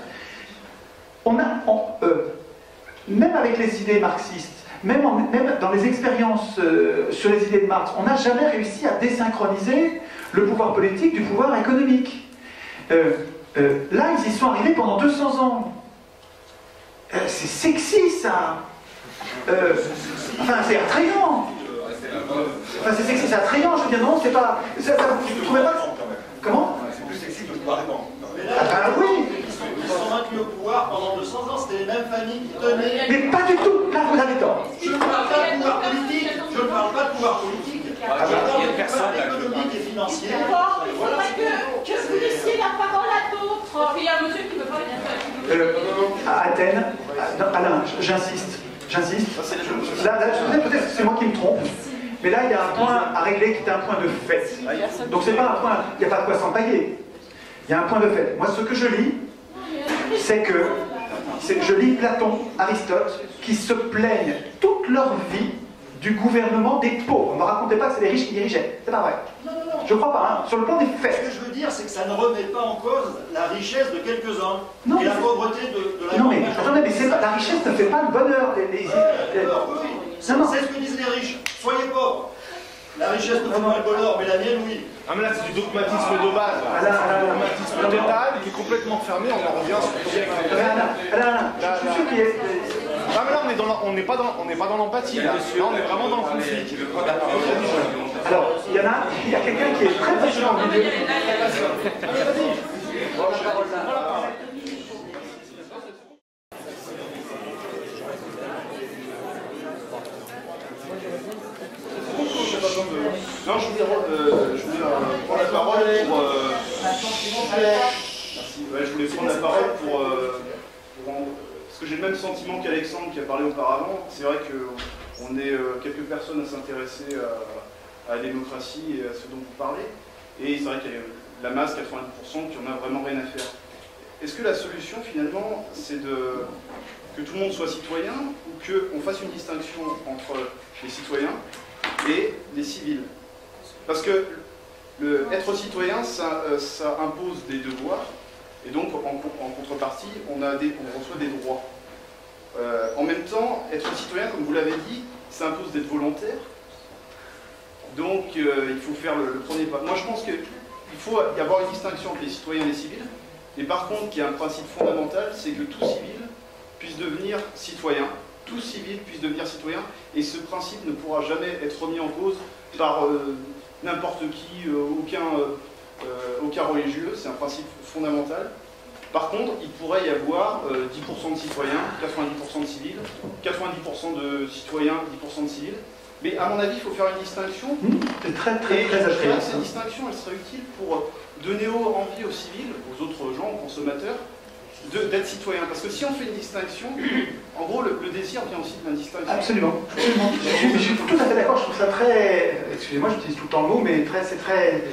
On a, on, euh, même avec les idées marxistes, Même, en, même dans les expériences euh, sur les idées de Marx, on n'a jamais réussi à désynchroniser le pouvoir politique du pouvoir économique. Euh, euh, là, ils y sont arrivés pendant deux cents ans. Euh, c'est sexy, ça. Euh, enfin, c'est attrayant. Enfin, c'est sexy, c'est attrayant. Je veux dire, non, c'est pas... Ça, ça, vous trouvez pas... Comment? C'est plus sexy que le pouvoir des banques. Ah ben oui. Ils sont maintenus au pouvoir pendant deux cents ans, c'était les mêmes familles qui tenaient... Mais pas du tout, là vous avez tort. Je ne parle pas de pouvoir politique, je ne parle pas de pouvoir politique, je parle de pouvoir économique et financier. D'accord, il faudrait que, que vous laissiez la parole à d'autres. Il y a un monsieur qui veut parler euh, à Athènes, non, Alain, j'insiste, j'insiste. Là, là peut-être que c'est moi qui me trompe, mais là il y a un point à régler qui est un point de fait. Donc c'est pas un point, il n'y a pas de quoi s'empailler. Il y a un point de fait. Moi, ce que je lis, c'est que je lis Platon, Aristote, qui se plaignent toute leur vie du gouvernement des pauvres. Ne me racontez pas que c'est les riches qui dirigeaient. C'est pas vrai. Non, non, non. Je crois pas, hein. Sur le plan des faits. Ce que je veux dire, c'est que ça ne remet pas en cause la richesse de quelques-uns non, et la pauvreté de, de la Non, mais attendez, mais pas, la richesse ne fait pas le bonheur. Les, les, ouais, les... Alors, oui, c'est ce que disent les riches. Soyez pauvres. La richesse ne fait pas le bonheur, mais la mienne, oui. Ah mais là c'est du dogmatisme de base, c'est un dogmatisme total qui est complètement fermé, on en revient sur le siècle. Je suis sûr qu'il y a... Ah mais là on est dans on n'est pas dans on n'est pas dans l'empathie là. Là on est vraiment dans le conflit. Alors il y en a, il y a quelqu'un qui est très patient au milieu. Non, je voulais, euh, je voulais euh, prendre la parole pour... Euh... Merci. Ouais, je voulais prendre la parole pour... Euh, pour en... Parce que j'ai le même sentiment qu'Alexandre qui a parlé auparavant. C'est vrai qu'on est euh, quelques personnes à s'intéresser à, à la démocratie et à ce dont vous parlez. Et c'est vrai qu'il y a la masse, quatre-vingt-dix pour cent, qui en a vraiment rien à faire. Est-ce que la solution, finalement, c'est de... que tout le monde soit citoyen ou qu'on fasse une distinction entre les citoyens et les civils? Parce que le, être citoyen, ça, ça impose des devoirs, et donc en, en contrepartie, on, a des, on reçoit des droits. Euh, en même temps, être citoyen, comme vous l'avez dit, ça impose d'être volontaire, donc euh, il faut faire le, le premier pas. Moi je pense qu'il faut y avoir une distinction entre les citoyens et les civils, et par contre, il y a un principe fondamental, c'est que tout civil puisse devenir citoyen, tout civil puisse devenir citoyen, et ce principe ne pourra jamais être remis en cause par euh, n'importe qui, euh, aucun, euh, aucun religieux, c'est un principe fondamental. Par contre, il pourrait y avoir euh, dix pour cent de citoyens, quatre-vingt-dix pour cent de civils, quatre-vingt-dix pour cent de citoyens, dix pour cent de civils. Mais à mon avis, il faut faire une distinction. C'est très très et très attrayant. Cette distinction, elle serait utile pour donner envie aux civils, aux autres gens, aux consommateurs, d'être citoyens. Parce que si on fait une distinction, en gros, le, le désir vient aussi de la distinction. Absolument. Absolument. Je, suis, je suis tout à fait d'accord. Je trouve ça très. Excusez-moi, j'utilise tout le temps le mot, mais très, c'est très.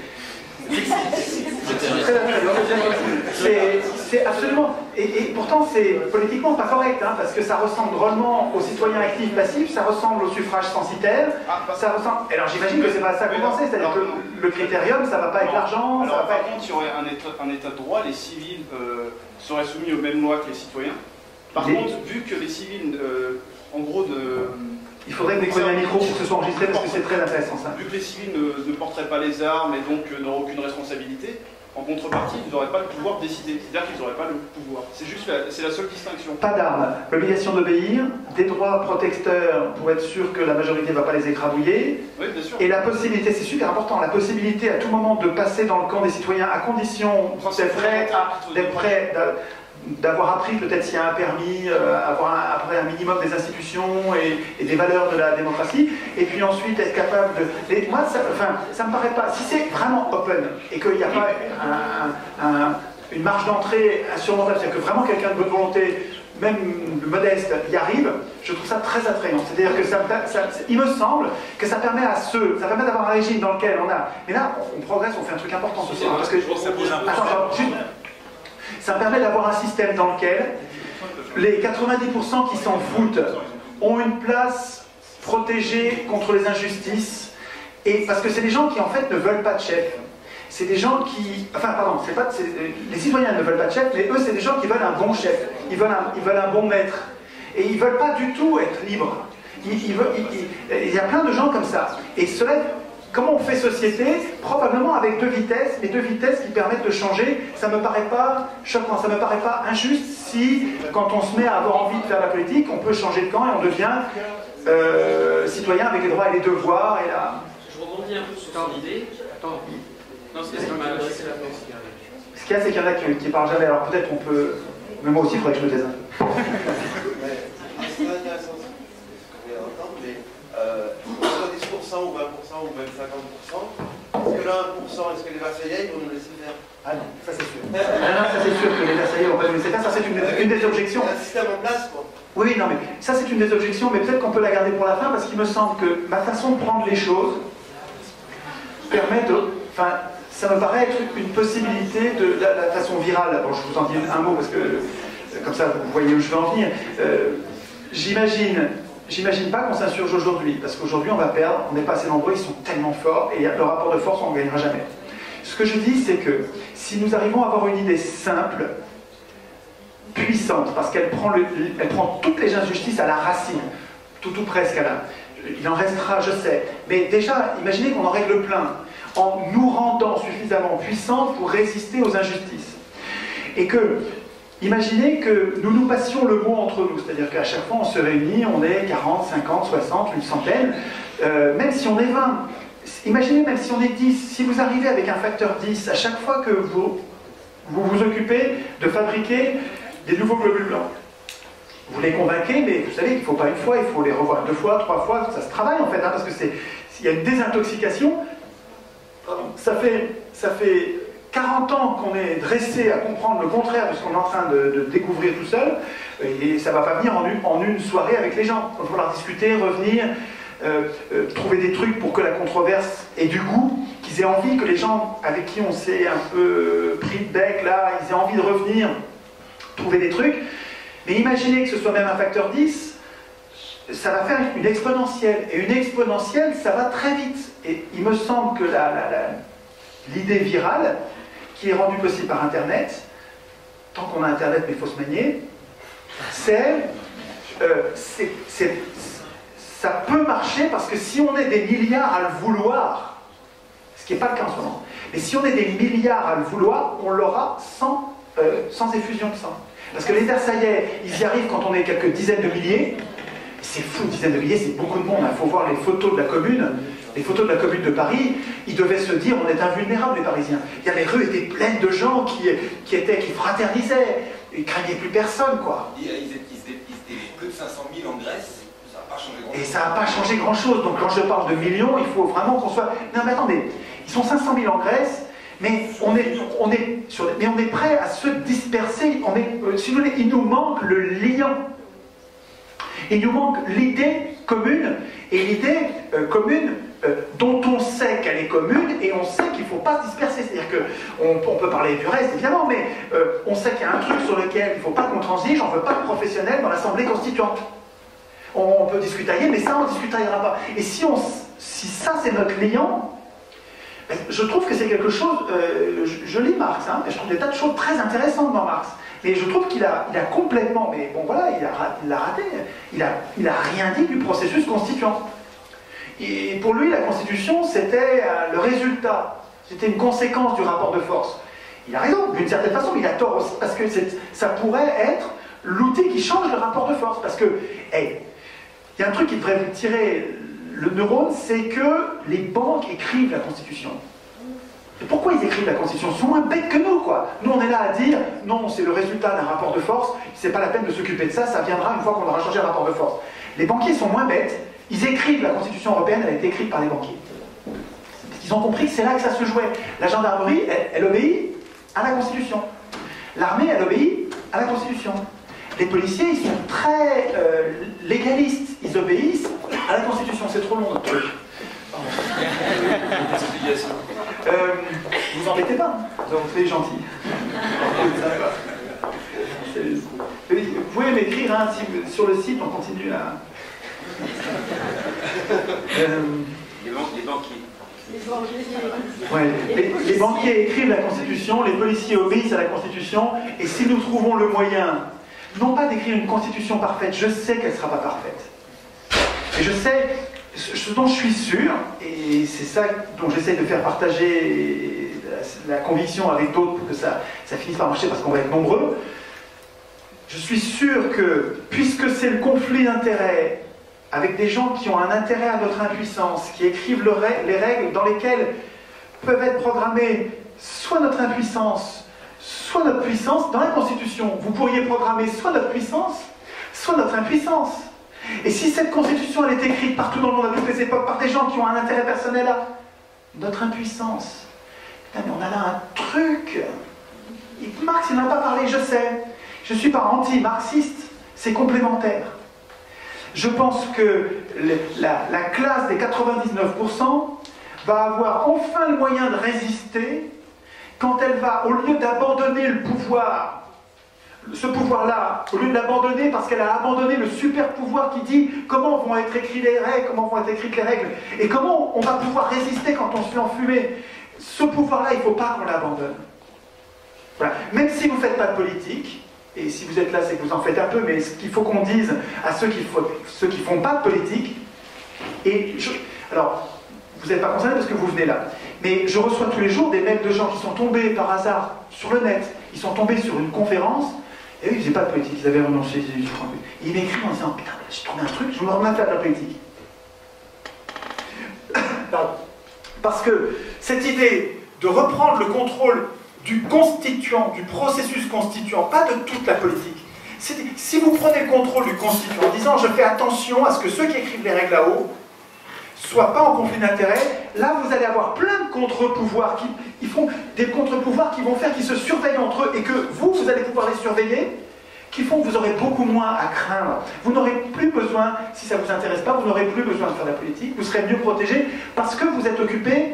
C'est absolument, et, et pourtant c'est politiquement pas correct, hein, parce que ça ressemble drôlement aux citoyens actifs passifs, ça ressemble au suffrage censitaire, ça ressemble. Alors j'imagine que c'est pas à ça qu'on pensait, c'est-à-dire que le critérium, ça va pas être l'argent. Alors ça va par pas contre, il y aurait un état, un état de droit, les civils euh, seraient soumis aux mêmes lois que les citoyens. Par les... contre, vu que les civils, euh, en gros, de il faudrait que vous preniez un micro pour que ce soit enregistré parce que c'est très intéressant ça. Vu que les civils ne, ne porteraient pas les armes et donc euh, n'auraient aucune responsabilité, en contrepartie, ils n'auraient pas le pouvoir de décider. C'est-à-dire qu'ils n'auraient pas le pouvoir. C'est juste la, c'est la seule distinction. Pas d'armes, l'obligation d'obéir, des droits protecteurs pour être sûr que la majorité ne va pas les écrabouiller. Oui, bien sûr. Et la possibilité, c'est super important, la possibilité à tout moment de passer dans le camp des citoyens à condition d'être prêt à, d'être prêt d'avoir appris peut-être s'il y a un permis, euh, avoir un, après un minimum des institutions et, et des valeurs de la démocratie, et puis ensuite être capable de... Et moi, ça, enfin, ça me paraît pas... Si c'est vraiment open, et qu'il n'y a pas un, un, un, une marge d'entrée insurmontable, c'est-à-dire que vraiment quelqu'un de bonne volonté, même modeste, y arrive, je trouve ça très attrayant. C'est-à-dire que ça, ça, il me semble que ça permet à ceux, ça permet d'avoir un régime dans lequel on a... Mais là, on progresse, on fait un truc important ce soir, parce que... Ça pose un peu. Attends, attends, juste... Ça permet d'avoir un système dans lequel les quatre-vingt-dix pour cent qui s'en foutent ont une place protégée contre les injustices, et parce que c'est des gens qui en fait ne veulent pas de chef. C'est des gens qui... Enfin, pardon, c'est pas, c'est, les citoyens ne veulent pas de chef, mais eux, c'est des gens qui veulent un bon chef. Ils veulent un, ils veulent un bon maître. Et ils ne veulent pas du tout être libres. Ils, ils veulent, ils, ils, il y a plein de gens comme ça. Et cela... Comment on fait société? Probablement avec deux vitesses, mais deux vitesses qui permettent de changer. Ça me paraît pas choquant, ça me paraît pas injuste si, quand on se met à avoir envie de faire la politique, on peut changer de camp et on devient euh, citoyen avec les droits et les devoirs. Et la... Je rebondis un peu sur ton idée. Attends. Non, c'est ce qui m'a adressé la pensée. Ce qu'il y a, c'est qu'il y en a qui ne parlent jamais. Alors peut-être on peut... Mais moi aussi, il faudrait que je me taise un peu. C'est intéressant ce qu'on vient d'entendre, mais euh, dix pour cent ou vingt pour cent ou même cinquante pour cent, est-ce que le un pour cent, est-ce que les Versaillais vont nous laisser faire? Ah non, ça c'est sûr. Ah non, ça c'est sûr que les Versaillais vont pas nous laisser faire, ça c'est une, une des objections. Il y a un système en place, quoi. Oui, non, mais ça c'est une des objections, mais peut-être qu'on peut la garder pour la fin, parce qu'il me semble que ma façon de prendre les choses permet de... Enfin, ça me paraît être une possibilité de la, la façon virale. Bon, je vous en dis un mot, parce que comme ça vous voyez où je veux en venir. Euh, J'imagine... J'imagine pas qu'on s'insurge aujourd'hui, parce qu'aujourd'hui on va perdre, on n'est pas assez nombreux, ils sont tellement forts, et le rapport de force on ne gagnera jamais. Ce que je dis, c'est que si nous arrivons à avoir une idée simple, puissante, parce qu'elle prend, le, elle prend toutes les injustices à la racine, tout ou presque à la... Il en restera, je sais, mais déjà, imaginez qu'on en règle plein, en nous rendant suffisamment puissants pour résister aux injustices. Et que... Imaginez que nous nous passions le mot entre nous, c'est-à-dire qu'à chaque fois on se réunit, on est quarante, cinquante, soixante, une centaine, euh, même si on est vingt. Imaginez même si on est dix, si vous arrivez avec un facteur dix, à chaque fois que vous vous, vous occupez de fabriquer des nouveaux globules blancs. Vous les convainquez, mais vous savez qu'il ne faut pas une fois, il faut les revoir deux fois, trois fois, ça se travaille en fait, hein, parce que c'est, s'il y a une désintoxication, ça fait... Ça fait quarante ans qu'on est dressé à comprendre le contraire de ce qu'on est en train de, de découvrir tout seul, et ça ne va pas venir en une, en une soirée avec les gens. Il va falloir discuter, revenir, euh, euh, trouver des trucs pour que la controverse ait du goût, qu'ils aient envie, que les gens avec qui on s'est un peu pris de bec, là, ils aient envie de revenir, trouver des trucs. Mais imaginez que ce soit même un facteur dix, ça va faire une exponentielle. Et une exponentielle, ça va très vite. Et il me semble que la, la, la, l'idée virale, qui est rendue possible par Internet, tant qu'on a Internet mais il faut se manier, c'est, euh, c'est, c'est, ça peut marcher parce que si on est des milliards à le vouloir, ce qui n'est pas le cas en ce moment, mais si on est des milliards à le vouloir, on l'aura sans, euh, sans effusion de sang. Parce que les Versaillais, ils y arrivent quand on est quelques dizaines de milliers, C'est fou, une dizaine de billets, c'est beaucoup de monde. Il faut voir les photos de la commune, les photos de la commune de Paris. Ils devaient se dire, on est invulnérables les Parisiens. Il y a, les rues étaient pleines de gens qui, qui, étaient, qui fraternisaient. Ils ne craignaient plus personne, quoi. Ils étaient plus de cinq cent mille en Grèce. Ça n'a pas changé grand-chose. Et ça n'a pas changé grand-chose. Donc quand je parle de millions, il faut vraiment qu'on soit... Non mais attendez, ils sont cinq cent mille en Grèce, mais on est, on est, sur... mais on est prêt à se disperser. On est, euh, si vous voulez, il nous manque le lien. Il nous manque l'idée commune, et l'idée euh, commune euh, dont on sait qu'elle est commune, et on sait qu'il ne faut pas se disperser. C'est-à-dire qu'on on peut parler du reste, évidemment, mais euh, on sait qu'il y a un truc sur lequel il ne faut pas qu'on transige, on ne veut pas de professionnels dans l'Assemblée constituante. On peut discutailler, mais ça, on ne discutaillera pas. Et si, on, si ça, c'est notre liant, je trouve que c'est quelque chose... Euh, je, je lis Marx, hein, et je trouve des tas de choses très intéressantes dans Marx. Mais je trouve qu'il a, il a complètement... Mais bon, voilà, il a, il a raté. Il n'a il a rien dit du processus constituant. Et pour lui, la Constitution, c'était euh, le résultat. C'était une conséquence du rapport de force. Il a raison, d'une certaine façon, mais il a tort aussi, parce que ça pourrait être l'outil qui change le rapport de force. Parce que... Hey, il y a un truc qui devrait vous tirer le neurone, c'est que les banques écrivent la Constitution. Et pourquoi ils écrivent la Constitution? Ils sont moins bêtes que nous, quoi. Nous, on est là à dire, non, c'est le résultat d'un rapport de force, c'est pas la peine de s'occuper de ça, ça viendra une fois qu'on aura changé le rapport de force. Les banquiers sont moins bêtes, ils écrivent la Constitution européenne, elle a été écrite par les banquiers. Parce qu'ils ont compris que c'est là que ça se jouait. La gendarmerie, elle, elle obéit à la Constitution. L'armée, elle obéit à la Constitution. Les policiers, ils sont très euh, légalistes. Ils obéissent à la Constitution. C'est trop long, notre truc. euh, vous embêtez pas. Vous êtes gentil. Vous pouvez m'écrire hein, si, sur le site, on continue à... euh, les, ban les banquiers. Ouais, les, les banquiers écrivent la Constitution, les policiers obéissent à la Constitution, et si nous trouvons le moyen... non pas d'écrire une constitution parfaite, je sais qu'elle ne sera pas parfaite. Et je sais, ce dont je suis sûr, et c'est ça dont j'essaie de faire partager la, la conviction avec d'autres pour que ça, ça finisse par marcher parce qu'on va être nombreux, je suis sûr que, puisque c'est le conflit d'intérêts avec des gens qui ont un intérêt à notre impuissance, qui écrivent le, les règles dans lesquelles peuvent être programmées soit notre impuissance, soit notre puissance, dans la Constitution, vous pourriez programmer soit notre puissance, soit notre impuissance. Et si cette Constitution, elle est écrite partout dans le monde, à toutes les époques, par des gens qui ont un intérêt personnel à notre impuissance, putain, mais on a là un truc. Et Marx, il n'en a pas parlé, je sais. Je ne suis pas anti-marxiste, c'est complémentaire. Je pense que la, la classe des quatre-vingt-dix-neuf pour cent va avoir enfin le moyen de résister quand elle va, au lieu d'abandonner le pouvoir, ce pouvoir-là, au lieu de l'abandonner parce qu'elle a abandonné le super pouvoir qui dit comment vont être écrites les règles, comment vont être écrites les règles, et comment on va pouvoir résister quand on se fait enfumer. Ce pouvoir-là, il ne faut pas qu'on l'abandonne. Voilà. Même si vous ne faites pas de politique, et si vous êtes là, c'est que vous en faites un peu, mais ce qu'il faut qu'on dise à ceux qui ne font pas de politique, et je, alors, vous n'êtes pas concernés parce que vous venez là. Mais je reçois tous les jours des mails de gens qui sont tombés par hasard sur le net. Ils sont tombés sur une conférence, et eux, ils ne faisaient pas de politique, ils avaient renoncé. Ils m'écrivent en disant, putain, j'ai trouvé un truc, je me remets à faire de la politique. Parce que cette idée de reprendre le contrôle du constituant, du processus constituant, pas de toute la politique. Si vous prenez le contrôle du constituant en disant, je fais attention à ce que ceux qui écrivent les règles là-haut soient pas en conflit d'intérêts, là vous allez avoir plein de contre-pouvoirs qui ils font des contre-pouvoirs qui vont faire qu'ils se surveillent entre eux et que vous, vous allez pouvoir les surveiller, qui font que vous aurez beaucoup moins à craindre. Vous n'aurez plus besoin, si ça ne vous intéresse pas, vous n'aurez plus besoin de faire de la politique, vous serez mieux protégé parce que vous êtes occupé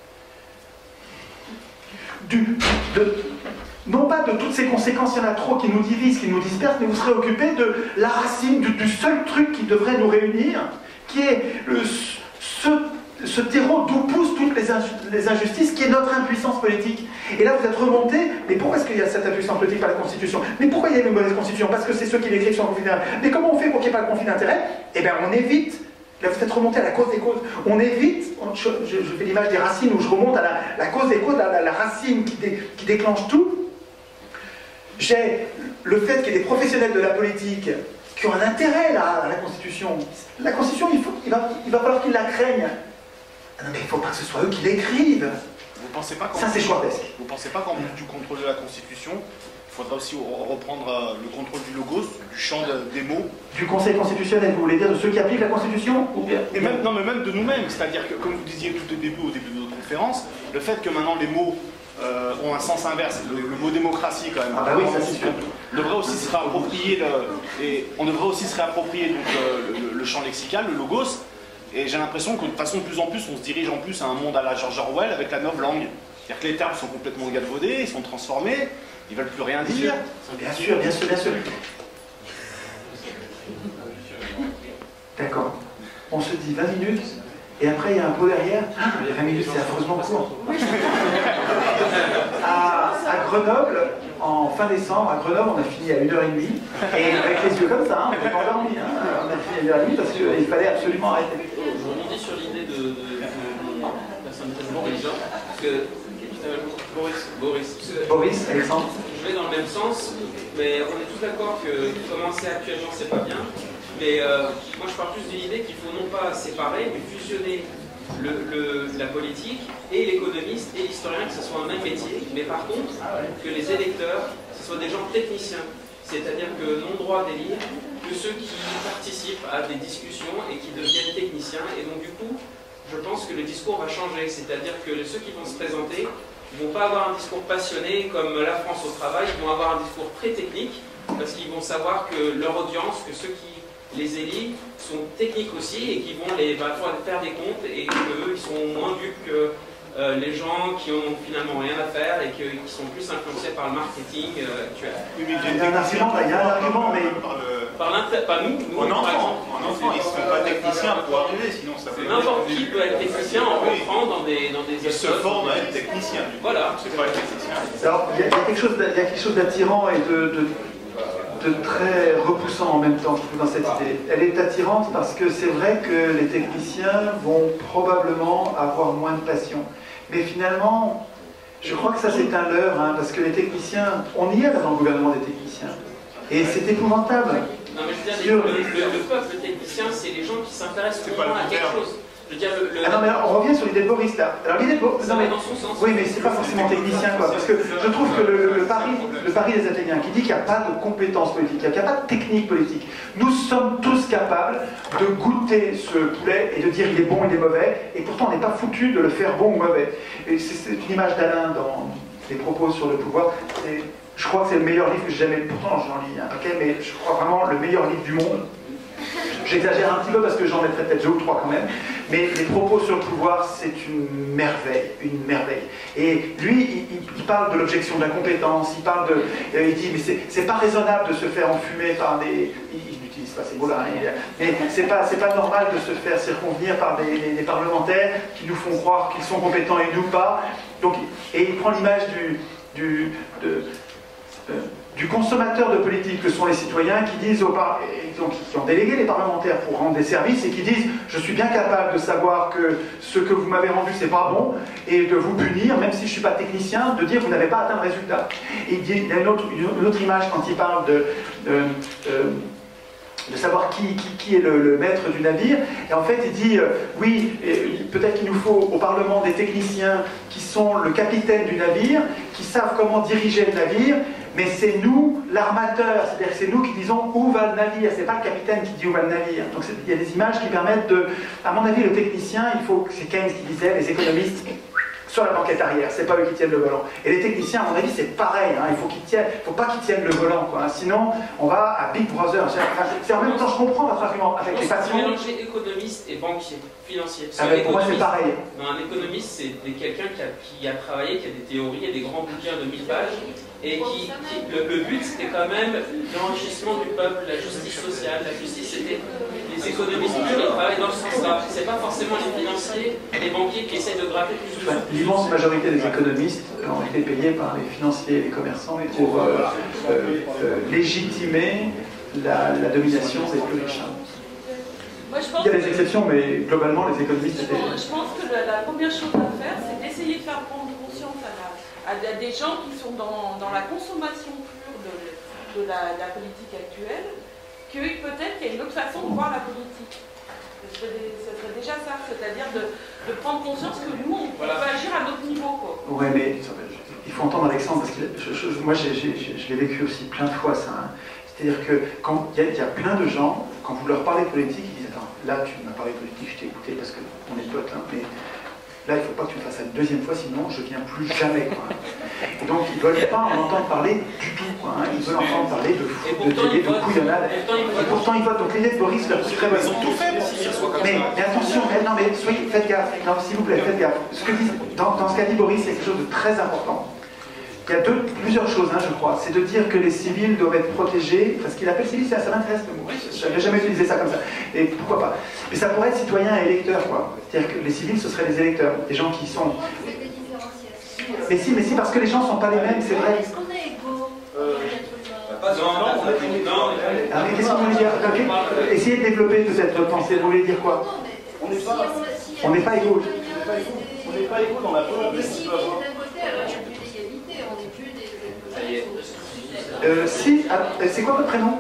du, de, non pas de toutes ces conséquences, il y en a trop qui nous divisent, qui nous dispersent, mais vous serez occupé de la racine, du, du seul truc qui devrait nous réunir, qui est le, ce, ce terreau d'où poussent toutes les, inju les injustices, qui est notre impuissance politique. Et là, vous êtes remonté, mais pourquoi est-ce qu'il y a cette impuissance politique par la Constitution? Mais pourquoi il y a une mauvaise Constitution? Parce que c'est ceux qui l'écrivent sur le conflit d'intérêt. Mais comment on fait pour qu'il n'y ait pas de conflit d'intérêt? Eh bien, on évite. Là, vous êtes remonté à la cause des causes. On évite, je, je, je fais l'image des racines où je remonte à la, la cause des causes, la, la, la racine qui, dé, qui déclenche tout. J'ai le fait qu'il y ait des professionnels de la politique qui ont un intérêt là, à la Constitution. La Constitution, il, faut, il, va, il va falloir qu'ils la craignent. Ah non, mais il ne faut pas que ce soit eux qui l'écrivent. Vous pensez pas Ça, c'est Schwabesque. Vous pensez pas qu'en plus du contrôle de la Constitution, il faudra aussi reprendre euh, le contrôle du logos, du champ de, des mots. Du Conseil constitutionnel, vous voulez dire de ceux qui appliquent la Constitution ou bien... Et même, non, mais même de nous-mêmes, c'est-à-dire que, comme vous disiez tout au début, au début de notre conférence, le fait que maintenant les mots euh, ont un sens inverse, le, le mot démocratie quand même, ah bah oui, ça c'est sûr. On devrait aussi se réapproprier, le, et on devrait aussi se réapproprier donc, euh, le, le champ lexical, le logos, et j'ai l'impression que de façon de plus en plus, on se dirige en plus à un monde à la George Orwell avec la novlangue. C'est-à-dire que les termes sont complètement galvaudés, ils sont transformés, ils veulent plus rien dire. Bien sûr, bien sûr, bien sûr. D'accord. On se dit vingt minutes, et après il y a un pot derrière. Ah, les vingt minutes, c'est affreusement court. À, à Grenoble, en fin décembre, à Grenoble, on a fini à une heure trente, et avec les yeux comme ça, hein, on n'est pas endormi. Hein, on a fini à une heure trente parce qu'il fallait absolument arrêter. Je rebondis sur l'idée de, de, de, de la personne président religion, parce que euh, Boris, Boris, Boris, Alexandre. Je vais dans le même sens, mais on est tous d'accord que commencer actuellement c'est pas bien. Mais euh, moi je pars plus de l'idée qu'il faut non pas séparer, mais fusionner le, le, la politique et l'économiste et l'historien, que ce soit un même métier, mais par contre que les électeurs, ce soient des gens techniciens. C'est-à-dire que non droit d'élire que ceux qui participent à des discussions et qui deviennent techniciens. Et donc du coup, je pense que le discours va changer. C'est-à-dire que ceux qui vont se présenter ne vont pas avoir un discours passionné comme la France au travail, ils vont avoir un discours très technique parce qu'ils vont savoir que leur audience, que ceux qui les élisent sont techniques aussi et qui vont les bah, faire des comptes et qu'eux ils sont moins dupes que euh, les gens qui ont finalement rien à faire et qui sont plus influencés par le marketing euh, actuel. Il y a un argument, il y a un argument, mais... Par l'inter... Pas nous, nous en par enfant, exemple. en enfant, ils ne sont pas techniciens pour arriver, sinon ça fait... N'importe qui peut être technicien en rentrant dans des, dans des Ils se forment à être technicien. Voilà. C'est pas être technicien. Alors, il y a, il y a quelque chose, il y a quelque chose d'attirant et de, de, de très repoussant en même temps, je trouve, dans cette idée. Elle est attirante parce que c'est vrai que les techniciens vont probablement avoir moins de passion. Mais finalement, je crois que ça c'est un leurre, hein, parce que les techniciens, on y est là dans le gouvernement des techniciens. Et c'est épouvantable. Non mais je veux dire, le, le, le peuple technicien, c'est les gens qui s'intéressent vraiment à quelque chose. Je veux dire, le, le... Ah non mais alors, on revient sur l'idée de Boris là. Alors l'idée de Boris, non mais dans son sens. Oui mais c'est pas forcément technicien quoi, parce que je trouve que le, le, le pari, le pari des Athéniens qui dit qu'il n'y a pas de compétences politiques, qu'il n'y a pas de technique politique. Nous sommes tous capables de goûter ce poulet et de dire il est bon, il est mauvais, et pourtant on n'est pas foutu de le faire bon ou mauvais. Et c'est une image d'Alain dans les propos sur le pouvoir. Je crois que c'est le meilleur livre que j'ai jamais lu, pourtant j'en lis un paquet, mais je crois vraiment le meilleur livre du monde. J'exagère un petit peu parce que j'en mettrai peut-être deux ou trois quand même, mais les propos sur le pouvoir, c'est une merveille, une merveille. Et lui, il, il parle de l'objection de la compétence, il parle de, euh, il dit mais c'est pas raisonnable de se faire enfumer par des, il n'utilise pas ces mots-là, hein, mais c'est pas c'est pas normal de se faire circonvenir par des, des, des parlementaires qui nous font croire qu'ils sont compétents et nous pas. Donc, et il prend l'image du, du de, euh, du consommateur de politique que sont les citoyens qui disent aux par... donc, qui ont délégué les parlementaires pour rendre des services et qui disent je suis bien capable de savoir que ce que vous m'avez rendu c'est pas bon et de vous punir même si je ne suis pas technicien, de dire vous n'avez pas atteint le résultat. Et il, dit, il y a une autre, une autre image quand il parle de, de, de de savoir qui, qui, qui est le, le maître du navire, et en fait il dit euh, oui, peut-être qu'il nous faut au Parlement des techniciens qui sont le capitaine du navire, qui savent comment diriger le navire, mais c'est nous, l'armateur, c'est-à-dire que c'est nous qui disons où va le navire, c'est pas le capitaine qui dit où va le navire. Donc il y a des images qui permettent de, à mon avis le technicien, il faut, c'est Keynes qui disait, les économistes sur la banquette arrière, c'est pas eux qui tiennent le volant. Et les techniciens, à mon avis, c'est pareil, hein, il faut qu'ils tiennent, faut pas qu'ils tiennent le volant, quoi, hein, sinon on va à Big Brother. C'est en même temps, je comprends votre argument avec les passions. Mélanger économiste et banquier, financier. Ah ben, pour moi c'est pareil. Non, un économiste, c'est quelqu'un qui a, qui a travaillé, qui a des théories et des grands bouquins de mille pages, et qui, qui le, le but c'était quand même l'enrichissement du peuple, la justice sociale. La justice c'était les économistes qui travaillent dans ce sens-là. C'est pas forcément les financiers, les banquiers qui essayent de gratter plus de sous. L'immense majorité des économistes ont été payés par les financiers et les commerçants pour euh, euh, euh, légitimer la, la domination des plus riches. Moi, je pense Il y a des exceptions, mais globalement les économistes étaient... Je pense que la, la première chose à faire, c'est d'essayer de faire prendre conscience à, la, à des gens qui sont dans, dans la consommation pure de, de, la, de la politique actuelle, que peut-être qu'il y a une autre façon de voir la politique. Ce serait, ce serait déjà ça, c'est-à-dire de, de prendre conscience que nous, on peut agir à notre niveau. Quoi. Ouais, mais il faut entendre Alexandre, parce que je, je, moi, j'ai, j'ai, je l'ai vécu aussi plein de fois, ça. Hein. C'est-à-dire que quand il y, y a plein de gens, quand vous leur parlez politique, ils disent, attends, là, tu m'as parlé politique, je t'ai écouté parce qu'on est potes, hein, mais là, il ne faut pas que tu me fasses ça une deuxième fois, sinon je ne viens plus jamais. Quoi. Et donc, ils ne veulent pas en entendre parler du tout. Quoi, hein. Ils veulent entendre parler de foot, de télé, de couillonnade. Et pourtant, ils votent. Donc, l'idée de Boris, leur très Ils ont tout fait pour qu'ils soient comme mais, ça. mais attention, mais, non, mais soyez, faites gaffe. Non, s'il vous plaît, faites gaffe. Ce que dit, dans, dans ce qu'a dit Boris, c'est quelque chose de très important. Il y a deux, plusieurs choses, hein, je crois. C'est de dire que les civils doivent être protégés. Enfin, ce qu'il appelle civil, ça, ça m'intéresse le mot. Je n'avais jamais utilisé ça comme ça. Et pourquoi pas. Mais ça pourrait être citoyen et électeur, quoi. C'est-à-dire que les civils, ce seraient les électeurs. Des gens qui sont... Mais si, mais si, parce que les gens ne sont pas les mêmes, c'est vrai. Est-ce qu'on est égaux Pas non, non. Alors, qu'est-ce que vous voulez dire? Okay. Essayez de développer peut-être votre pensée. Vous voulez dire quoi? On n'est pas, on n'est pas égaux. On n'est pas égaux dans la volonté Mais qu'on si, peut avoir. d'un côté, alors il n'y a plus d'égalité, on n'est plus des... Euh, si, ah, c'est quoi votre prénom?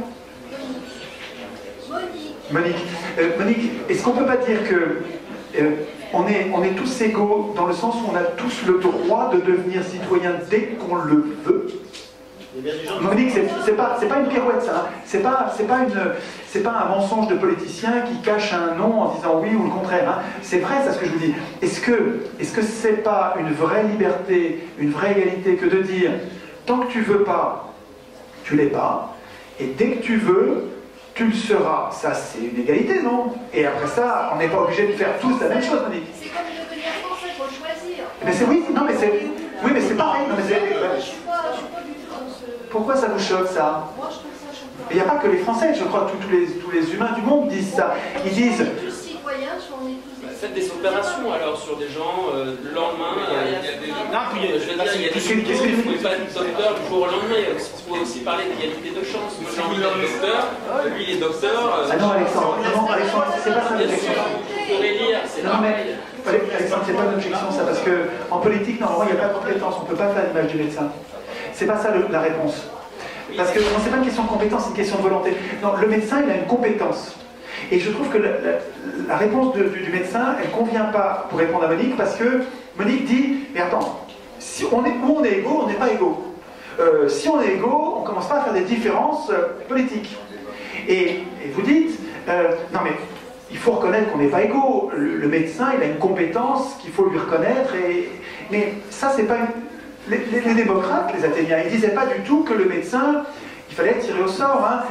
Monique. Monique. Euh, Monique, est-ce qu'on ne peut pas dire que euh, on, est, on est tous égaux dans le sens où on a tous le droit de devenir citoyen dès qu'on le veut? Monique, c'est, c'est pas, c'est pas une pirouette, ça. Hein. C'est pas, c'est pas une, c'est pas un mensonge de politicien qui cache un non en disant oui ou le contraire. Hein. C'est vrai, c'est ce que je vous dis. Est-ce que, est-ce que c'est pas une vraie liberté, une vraie égalité que de dire tant que tu veux pas, tu l'es pas, et dès que tu veux, tu le seras. Ça, c'est une égalité, non? Et après ça, on n'est pas obligé de faire tous la même chose, Monique. C'est comme devenir français, il faut choisir. Mais c'est oui, non, mais c'est, oui, mais c'est pareil. Non, mais c'est, Je suis pas, je suis pas du tout dans ce... pourquoi ça vous choque, ça? Moi, je trouve ça choquant. Il n'y a pas que les Français, je crois que tous, tous, les, tous les humains du monde disent ça. Ils disent... On est tous citoyens, on est tous... Faites des opérations alors sur des gens, euh, le lendemain, euh, il y a des... Non, puis, je veux dire, il y a des gens qui ne pouvaient pas être docteur du jour au lendemain, il faut aussi parler d'égalité de chance. Moi j'ai envie d'être docteur, lui il est docteur... Ah non Alexandre, non Alexandre, c'est pas ça l'objection. Vous pourrez lire, c'est non, mais, Alexandre, c'est pas une objection ça, parce qu'en politique, normalement, il n'y a pas de compétence, on ne peut pas faire l'image du médecin. C'est pas ça le, la réponse. Parce que non, c'est pas une question de compétence, c'est une question de volonté. Non, le médecin, il a une compétence. Et je trouve que la, la, la réponse de, du, du médecin, elle ne convient pas pour répondre à Monique, parce que Monique dit, mais attends, si on est, où on est égaux, on n'est pas égaux. Euh, si on est égaux, on ne commence pas à faire des différences euh, politiques. Et, et vous dites, euh, non mais, il faut reconnaître qu'on n'est pas égaux. Le, le médecin, il a une compétence qu'il faut lui reconnaître, et, mais ça, c'est pas une... Les, les, les démocrates, les Athéniens, ils ne disaient pas du tout que le médecin, il fallait être tiré au sort. Hein.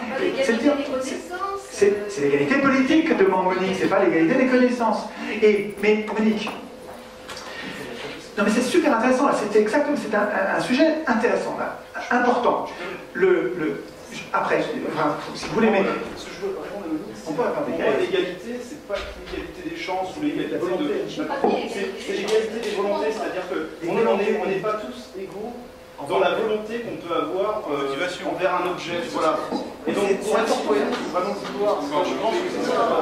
C'est, c'est l'égalité politique que demande Monique, c'est pas l'égalité des connaissances. Et, mais Monique, non mais c'est super intéressant, là. C'est exactement, c'est un, un, un sujet intéressant, là, important. Le, le, après, enfin, si vous voulez, mais... Ce que je veux répondre, on peut avoir l'égalité, c'est pas l'égalité des chances ou l'égalité de... C'est l'égalité des volontés, c'est-à-dire qu'on n'est pas tous égaux dans la volonté qu'on peut avoir euh, envers un objet. Voilà. Et donc, pour être citoyen, il faut vraiment vouloir. Je pense que c'est ça.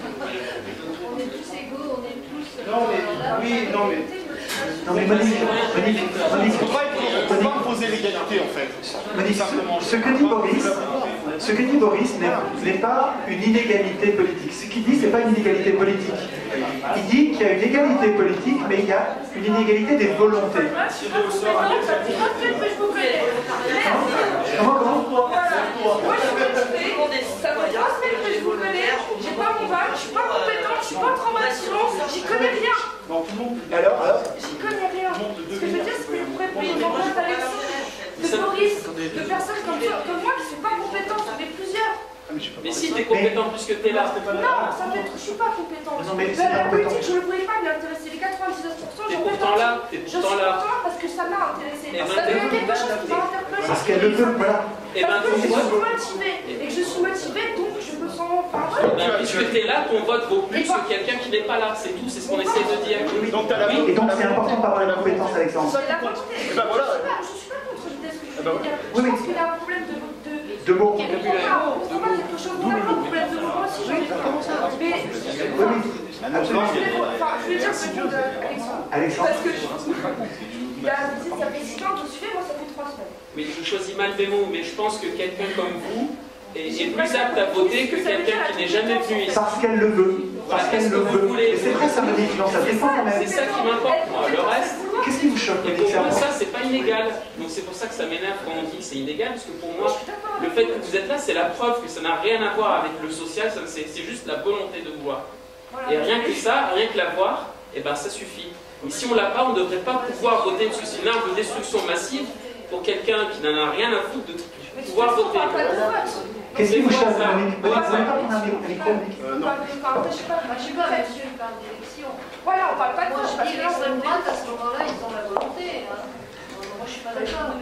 On est tous égaux, on est tous... Non, mais... Oui, non, mais... Non, mais Monique, Monique, Monique... Il ne faut pas imposer l'égalité, en fait. Monique, ce que dit Boris, ce que dit Boris n'est pas une inégalité politique. Ce qu'il dit, ce n'est pas une inégalité politique. Il dit qu'il y a une égalité politique, mais il y a une inégalité des volontés. Comment, comment? Moi, je suis motivée, ça fait trois semaines que je vous connais, j'ai pas mon bac, je suis pas compétente, je suis pas en formation, j'y connais rien. Alors, alors J'y connais rien. Ce que je veux dire, c'est que vous pourrez payer une enquête d'Alexandre, de Boris, de personnes comme, toi, comme moi qui sont pas compétentes, j'en ai plusieurs. Mais si t'es compétent plus que t'es là. Non, ça fait, je suis pas compétente. Non, mais la, la politique, je ne voulais pas m'y intéresser. Les quatre-vingt-dix-neuf pour cent, T'es j'en fais pourtant là, t'es Je suis pourtant là. content parce que ça m'a intéressé. Eh ben, Ça t'es fait quelque chose qui m'a interpellé. Parce qu'elle le veut, voilà. Et ben, Parce que ton je suis vote. motivée. Et que je suis motivée, donc je me sens... Enfin, Eh ben, puisque t'es là, ton vote vaut plus que quelqu'un qui n'est pas là. C'est tout, c'est ce qu'on essaie de dire. Donc, t'as la Et donc c'est important de parler de la compétence, Alexandre. c'est la volonté. Et ben voilà. Je ne suis pas contre l'idée, ce que je Eh ben, veux dire. oui, Je mais- pense qu'il y a un problème de... de... De mots. On comprend pas quelque chose. On a un problème de mots aussi, j'en ai pas. Mais... Oui, oui, absolument. Enfin, je veux dire, c'est bon, Alexandre. Alexandre. Parce que... Il y a, ça fait six ans que je suis, moi ça fait trois semaines. Mais je choisis mal mes mots, mais je pense que quelqu'un comme vous, est, est plus apte à voter que quelqu'un qui n'est jamais venu ici. Parce qu'elle le veut. Parce qu'elle le veut. Et c'est vrai, ça me dit, non, ça dépend quand même. C'est ça qui m'importe, moi. Le reste. Qu'est-ce qui vous choque? Et pour moi, ça, c'est pas inégal. Donc c'est pour ça que ça m'énerve quand on dit que c'est inégal, parce que pour moi, le fait que vous êtes là, c'est la preuve que ça n'a rien à voir avec le social, c'est juste la volonté de vouloir. Et rien que ça, rien que l'avoir, et ben ça suffit. Et si on l'a pas, on ne devrait pas pouvoir voter, parce que c'est une arme de destruction massive pour quelqu'un qui n'en a rien à foutre de pouvoir voter. Qu'est-ce qui vous choque, Monique? On parle d'élection. Voilà, on parle pas de Moi, je dis l'extrême droite, à ce moment-là, ils ont la volonté. Hein. Moi, je suis pas d'accord.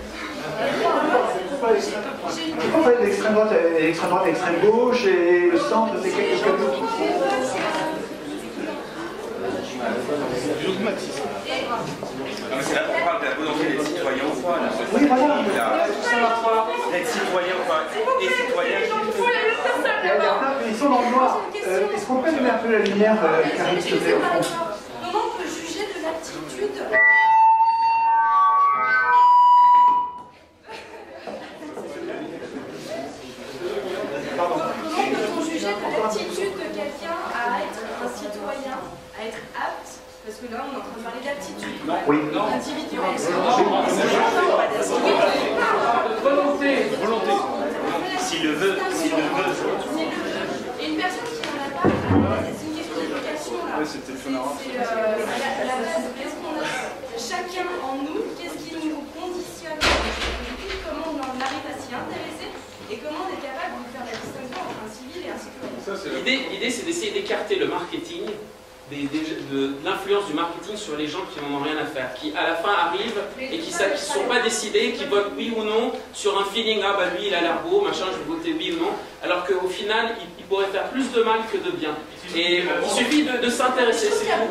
Pourquoi on parle de l'extrême droite, l'extrême droite, l'extrême gauche et le centre, c'est quelque chose d'autre? Du dogmatisme. Non, mais c'est là qu'on parle de la volonté d'être citoyen ou pas. Là. Oui, voilà. D'être citoyen ou pas. Et citoyen. Ils sont dans le noir. Euh, Est-ce qu'on peut donner un peu la lumière, euh, Karine, s'il te plaît, au fond? Comment on peut juger de l'aptitude? Comment peut-on juger de l'aptitude de quelqu'un à être un citoyen, à être apte? Parce que là, on est en train de parler d'aptitude. Oui. Individuelle. Volonté. Volonté. S'il le veut, s'il le veut. Et une personne qui n'en a pas, c'est une question de vocation là. Ouais, c'était le phénomène. C'est la base. Qu'est-ce qu'on a chacun en nous, qu'est-ce qui nous conditionne? Comment on en arrive à s'y intéresser et comment on est capable de faire la distinction entre un civil et un citoyen? L'idée, c'est d'essayer d'écarter le marketing, des, des, de, de l'influence du marketing sur les gens qui n'en ont rien à faire, qui à la fin arrivent et qui ne sont pas décidés, qui votent oui ou non sur un feeling, ah bah lui il a l'air beau, machin, je vais voter oui ou non, alors qu'au final il, il pourrait faire plus de mal que de bien. Et il suffit de, de s'intéresser.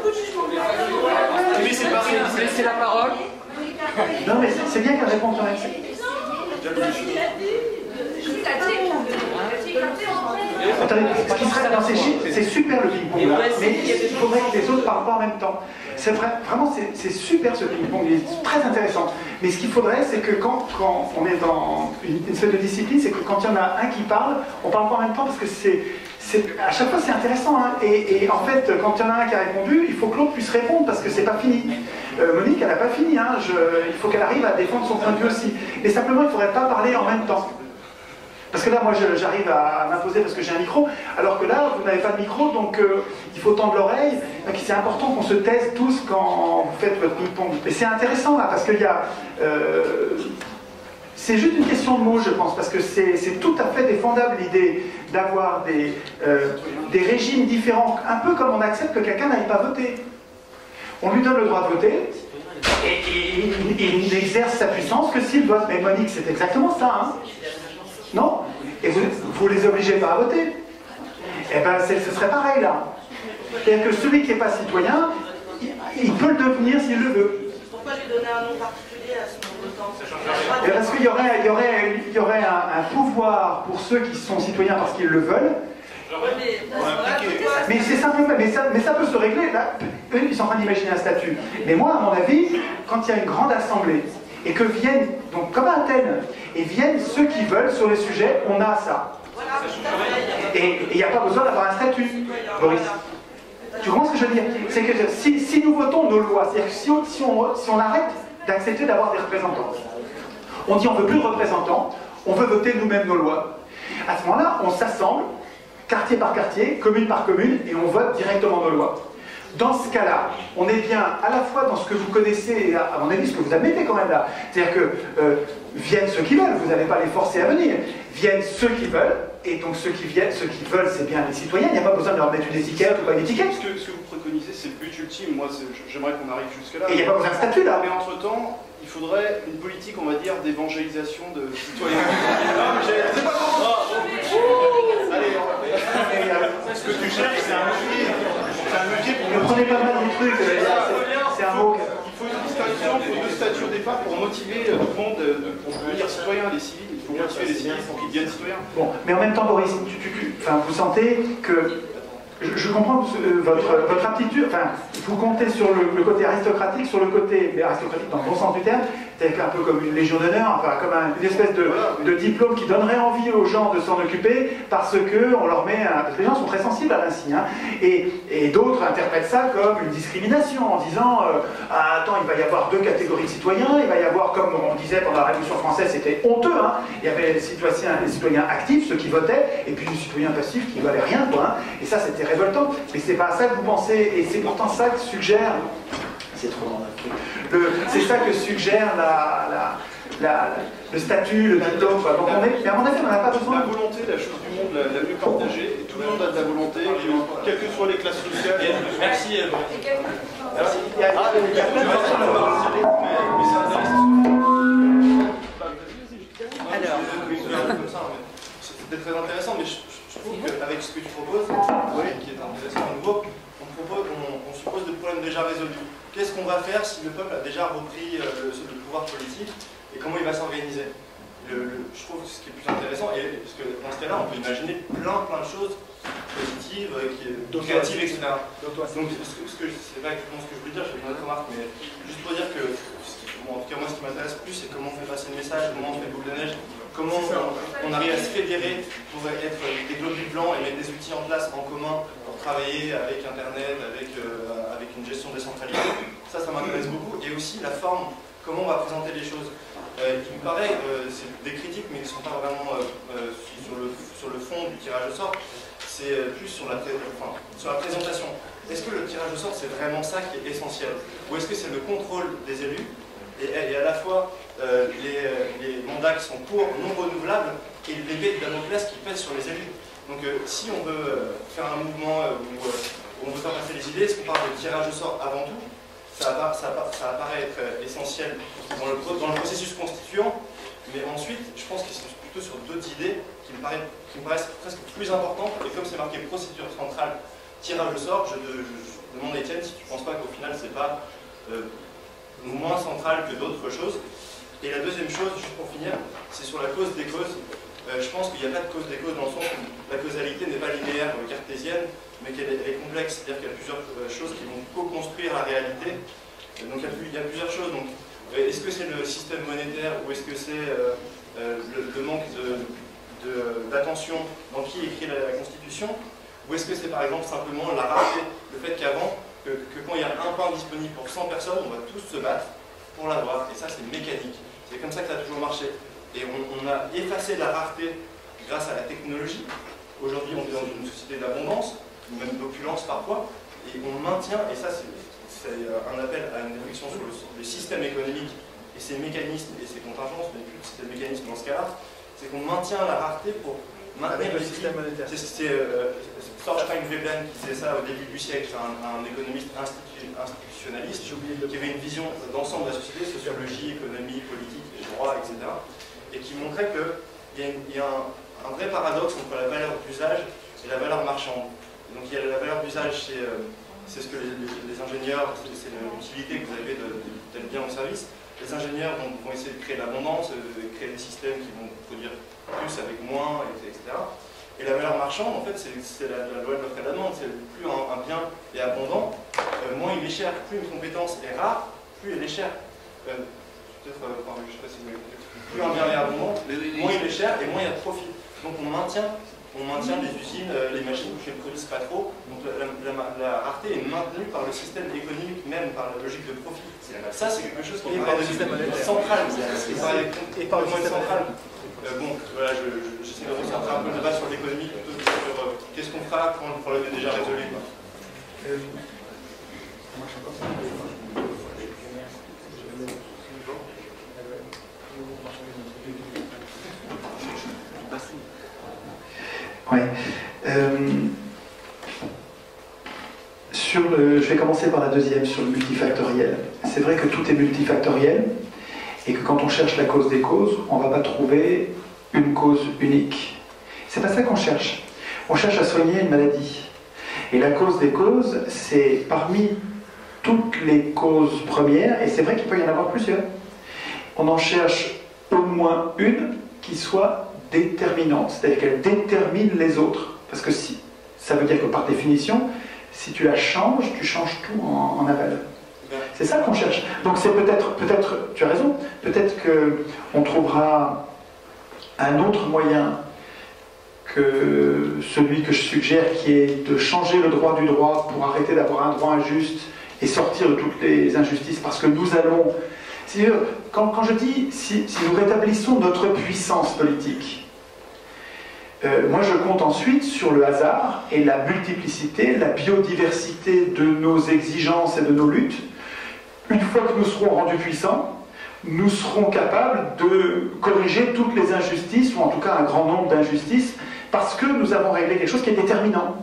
Laissez la parole. Non, mais c'est bien qu'elle réponde quand même. Attendez, ce qui serait dans ces chiffres, c'est super le ping-pong là, mais il faudrait que les autres parlent pas en même temps. C'est vrai, vraiment, c'est super ce ping-pong, il est très intéressant. Mais ce qu'il faudrait, c'est que quand, quand on est dans une, une sorte de discipline, c'est que quand il y en a un qui parle, on parle pas en même temps parce que c'est. À chaque fois c'est intéressant, hein. et, et en fait quand il y en a un qui a répondu, il faut que l'autre puisse répondre parce que c'est pas fini. Euh, Monique elle n'a pas fini, hein. Je, il faut qu'elle arrive à défendre son point de vue aussi. Mais simplement il ne faudrait pas parler en même temps. Parce que là moi j'arrive à m'imposer parce que j'ai un micro, alors que là vous n'avez pas de micro, donc euh, il faut tendre l'oreille. C'est important qu'on se taise tous quand vous faites votre ping-pong. Et c'est intéressant là parce qu'il y a... Euh, C'est juste une question de mots, je pense, parce que c'est tout à fait défendable l'idée d'avoir des, euh, des régimes différents, un peu comme on accepte que quelqu'un n'aille pas voter. On lui donne le droit de voter, et, et, et il n'exerce sa puissance que s'il vote. Mais Monique, c'est exactement ça, hein? Non? Et vous, vous les obligez pas à voter. Eh bien, ce serait pareil, là. C'est-à-dire que celui qui n'est pas citoyen, il, il peut le devenir s'il le veut. Pourquoi lui donner un nom particulier à son votant? Parce qu'il y aurait, il y aurait, il y aurait un, un pouvoir pour ceux qui sont citoyens parce qu'ils le veulent. Mais c'est simplement, mais ça, mais ça peut se régler. Là, eux, ils sont en train d'imaginer un statut. Mais moi, à mon avis, quand il y a une grande assemblée et que viennent, donc comme à Athènes, et viennent ceux qui veulent sur les sujets, on a ça. Et il n'y a pas besoin d'avoir un statut, Boris. Tu comprends ce que je veux dire? C'est que si, si nous votons nos lois, c'est-à-dire que si on, si on, si on arrête d'accepter d'avoir des représentants, on dit on ne veut plus de représentants, on veut voter nous-mêmes nos lois. À ce moment-là, on s'assemble, quartier par quartier, commune par commune, et on vote directement nos lois. Dans ce cas-là, on est bien à la fois dans ce que vous connaissez et à mon avis ce que vous admettez quand même là. C'est-à-dire que euh, viennent ceux qui veulent, vous n'allez pas les forcer à venir. Viennent ceux qui veulent, et donc ceux qui viennent, ceux qui veulent, c'est bien les citoyens, il n'y a pas besoin de leur mettre une étiquette ou pas une étiquette. Ce que, ce que vous préconisez, c'est le but ultime. Moi, j'aimerais qu'on arrive jusque-là. Et il n'y a pas besoin de statut là. Mais entre-temps, il faudrait une politique, on va dire, d'évangélisation de citoyens. Non, mais j'ai pas compris. Allez, on va faire. Ce que tu cherches, c'est un levier. C'est un levier pour. Ne prenez pas mal du truc, c'est un mot. Il faut une distinction entre deux statuts au départ pour motiver tout le monde pour devenir citoyen, les civils. Il faut motiver les civils pour qu'ils deviennent citoyens. Bon, mais en même temps, Boris, tu, tu, tu, enfin, vous sentez que. Je, je comprends euh, votre, votre aptitude, enfin, vous comptez sur le, le côté aristocratique, sur le côté, mais aristocratique dans le bon sens du terme, c'est un peu comme une légion d'honneur, enfin, comme un, une espèce de, de diplôme qui donnerait envie aux gens de s'en occuper parce que on leur met un... Parce que les gens sont très sensibles à l'insigne. Hein, et et d'autres interprètent ça comme une discrimination en disant euh, ah, attends, il va y avoir deux catégories de citoyens, il va y avoir, comme on disait pendant la Révolution française, c'était honteux, hein, il y avait les citoyens, les citoyens actifs, ceux qui votaient, et puis les citoyens passifs qui ne valaient rien, quoi. Hein, et ça, c'était révoltant. Mais c'est pas à ça que vous pensez, et c'est pourtant ça que suggère. C'est trop dans le truc. C'est ça que suggère la, la, la, le statut, le diplôme. Donc on est, mais à mon avis, on n'en a pas besoin. La volonté, la chose du monde la, la mieux partagée, et tout le monde a de la volonté, quelles que soient les classes sociales. Merci. Merci. Ah, il y a plein de façons de voir. Alors, c'était très intéressant, mais je, je trouve qu'avec ce que tu proposes, oui, qui est intéressant à nouveau, on, propose, on, on suppose des problèmes déjà résolus. Qu'est-ce qu'on va faire si le peuple a déjà repris euh, le, le pouvoir politique et comment il va s'organiser? le, le, Je trouve que ce qui est plus intéressant, et, parce que dans ce cas-là, on peut imaginer plein plein de choses positives, euh, qui, créatives, et cetera. Donc, ce que, ce que, c'est pas exactement ce que je voulais dire, je fais une autre remarque, mais juste pour dire que, bon, en tout cas moi ce qui m'intéresse plus, c'est comment on fait passer le message, comment on fait boule de neige, comment on, on arrive à se fédérer pour être des globules blancs et mettre des outils en place en commun pour travailler avec Internet, avec, euh, avec une gestion décentralisée. Ça, ça m'intéresse beaucoup. Et aussi la forme, comment on va présenter les choses. Euh, il me paraît, euh, c'est des critiques, mais qui ne sont pas vraiment euh, sur, le, sur le fond du tirage au sort, c'est plus sur la, enfin, sur la présentation. Est-ce que le tirage au sort, c'est vraiment ça qui est essentiel? Ou est-ce que c'est le contrôle des élus et, et à la fois euh, les, les mandats qui sont courts, non renouvelables, et l'épée de Damoclès qui pèse sur les élus? Donc euh, si on veut faire un mouvement euh, où, euh, où on veut faire passer les idées, est-ce qu'on parle de tirage au sort avant tout? Ça, ça, ça apparaît être essentiel dans le, dans le processus constituant, mais ensuite, je pense qu'ils sont plutôt sur d'autres idées qui me, paraissent, qui me paraissent presque plus importantes, et comme c'est marqué procédure centrale, tirage au sort, je, je, je demande Étienne si tu ne penses pas qu'au final c'est pas euh, moins central que d'autres choses. Et la deuxième chose, juste pour finir, c'est sur la cause des causes. Euh, je pense qu'il n'y a pas de cause des causes dans le sens où la causalité n'est pas linéaire ou cartésienne, mais qu'elle est, est complexe, c'est-à-dire qu'il y a plusieurs euh, choses qui vont co-construire la réalité. Et donc il y, a, il y a plusieurs choses. Donc, euh, est-ce que c'est le système monétaire ou est-ce que c'est euh, euh, le, le manque d'attention dans qui écrit la, la Constitution? Ou est-ce que c'est par exemple simplement la rareté, le fait qu'avant, que, que quand il y a un pain disponible pour cent personnes, on va tous se battre pour l'avoir, et ça c'est mécanique. C'est comme ça que ça a toujours marché. Et on, on a effacé la rareté grâce à la technologie. Aujourd'hui, on est dans une société d'abondance, ou même d'opulence parfois, et on maintient, et ça c'est un appel à une réflexion sur le, le système économique et ses mécanismes et ses contingences, mais plus c'est le mécanisme dans ce cas-là, c'est qu'on maintient la rareté pour maintenir le système monétaire. C'est euh, Thorstein Veblen qui disait ça au début du siècle, c'est un, un économiste institu institutionnaliste qui avait une vision d'ensemble de la société, sociologie, économie, politique, droit, et cetera, et qui montrait qu'il y a, une, il y a un, un vrai paradoxe entre la valeur d'usage et la valeur marchande. Et donc il y a la valeur d'usage, c'est euh, ce que les, les, les ingénieurs, c'est l'utilité que vous avez d'être bien au service. Les ingénieurs vont, vont essayer de créer l'abondance, de créer des systèmes qui vont produire plus avec moins, et cetera. Et la valeur marchande, en fait, c'est la, la loi de l'offre et de la demande. C'est plus un, un bien est abondant, euh, moins il est cher. Plus une compétence est rare, plus elle est chère. Euh, Peut-être, euh, enfin, je sais pas si vous voulez. Plus un bien est abondant, moins il est cher et moins il y a de profit. Donc on maintient, on maintient les usines, euh, les machines qui ne produisent pas trop. Donc la, la, la, la rareté est maintenue par le système économique, même par la logique de profit. Ça, c'est quelque chose qui est par le système central. Et par le système central. Euh, bon, voilà, j'essaie je, je, de recentrer un peu le débat sur l'économie plutôt que sur euh, qu'est-ce qu'on fera quand le problème est déjà résolu. Euh, Ouais. Euh, sur le, je vais commencer par la deuxième, sur le multifactoriel. C'est vrai que tout est multifactoriel et que quand on cherche la cause des causes, on ne va pas trouver une cause unique. C'est pas ça qu'on cherche. On cherche à soigner une maladie. Et la cause des causes, c'est parmi toutes les causes premières, et c'est vrai qu'il peut y en avoir plusieurs. On en cherche au moins une qui soit déterminante, c'est-à-dire qu'elle détermine les autres. Parce que si, ça veut dire que par définition, si tu la changes, tu changes tout en, en aval. C'est ça qu'on cherche. Donc c'est peut-être, peut-être, tu as raison, peut-être qu'on trouvera un autre moyen que celui que je suggère, qui est de changer le droit du droit pour arrêter d'avoir un droit injuste et sortir de toutes les injustices, parce que nous allons... Quand, quand je dis, si, si nous rétablissons notre puissance politique, euh, moi je compte ensuite sur le hasard et la multiplicité, la biodiversité de nos exigences et de nos luttes. Une fois que nous serons rendus puissants, nous serons capables de corriger toutes les injustices, ou en tout cas un grand nombre d'injustices, parce que nous avons réglé quelque chose qui est déterminant.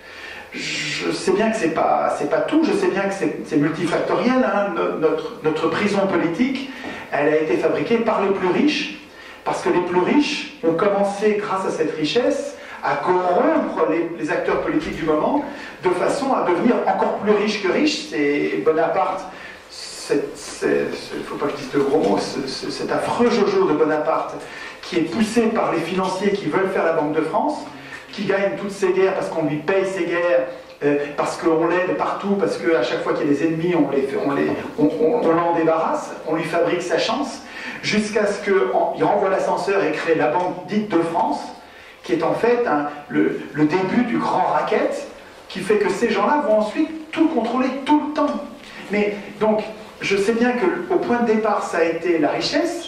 Je sais bien que ce n'est pas, c'est pas tout, je sais bien que c'est multifactoriel. Hein. Notre, notre prison politique, elle a été fabriquée par les plus riches, parce que les plus riches ont commencé, grâce à cette richesse, à corrompre les, les acteurs politiques du moment, de façon à devenir encore plus riches que riches. C'est Bonaparte, il ne faut pas que je dise de gros mots, cet affreux Jojo de Bonaparte, qui est poussé par les financiers qui veulent faire la Banque de France, qui gagne toutes ses guerres parce qu'on lui paye ses guerres, euh, parce qu'on l'aide partout, parce qu'à chaque fois qu'il y a des ennemis, on les, on les, on, on, on l'en débarrasse, on lui fabrique sa chance, jusqu'à ce qu'il renvoie l'ascenseur et crée la Banque dite de France, qui est en fait un, le, le début du grand racket, qui fait que ces gens-là vont ensuite tout contrôler tout le temps. Mais donc, je sais bien qu'au point de départ, ça a été la richesse,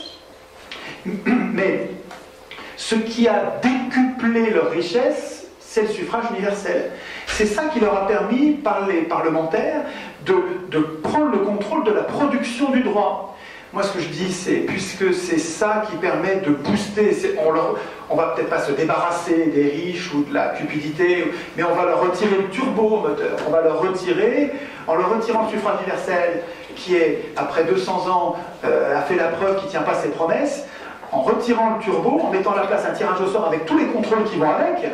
mais ce qui a décuplé leur richesse, c'est le suffrage universel. C'est ça qui leur a permis, par les parlementaires, de, de prendre le contrôle de la production du droit. Moi, ce que je dis, c'est, puisque c'est ça qui permet de booster, on leur, on va peut-être pas se débarrasser des riches ou de la cupidité, mais on va leur retirer le turbo au moteur. On va leur retirer, en leur retirant le suffrage universel, qui est, après deux cents ans, euh, a fait la preuve qu'il ne tient pas ses promesses, en retirant le turbo, en mettant à la place un tirage au sort avec tous les contrôles qui vont avec,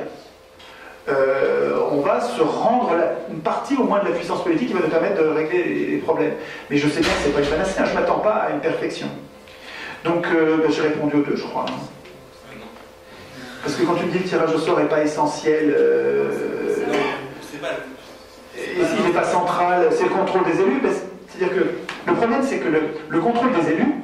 euh, on va se rendre la, une partie au moins de la puissance politique qui va nous permettre de régler les, les problèmes. Mais je sais bien que c'est pas une panacée, hein, je ne m'attends pas à une perfection. Donc euh, ben, j'ai répondu aux deux, je crois. Hein. Parce que quand tu me dis que le tirage au sort n'est pas essentiel, euh, et s'il n'est pas central, c'est le contrôle des élus, ben, c'est-à-dire que le problème c'est que le, le contrôle des élus,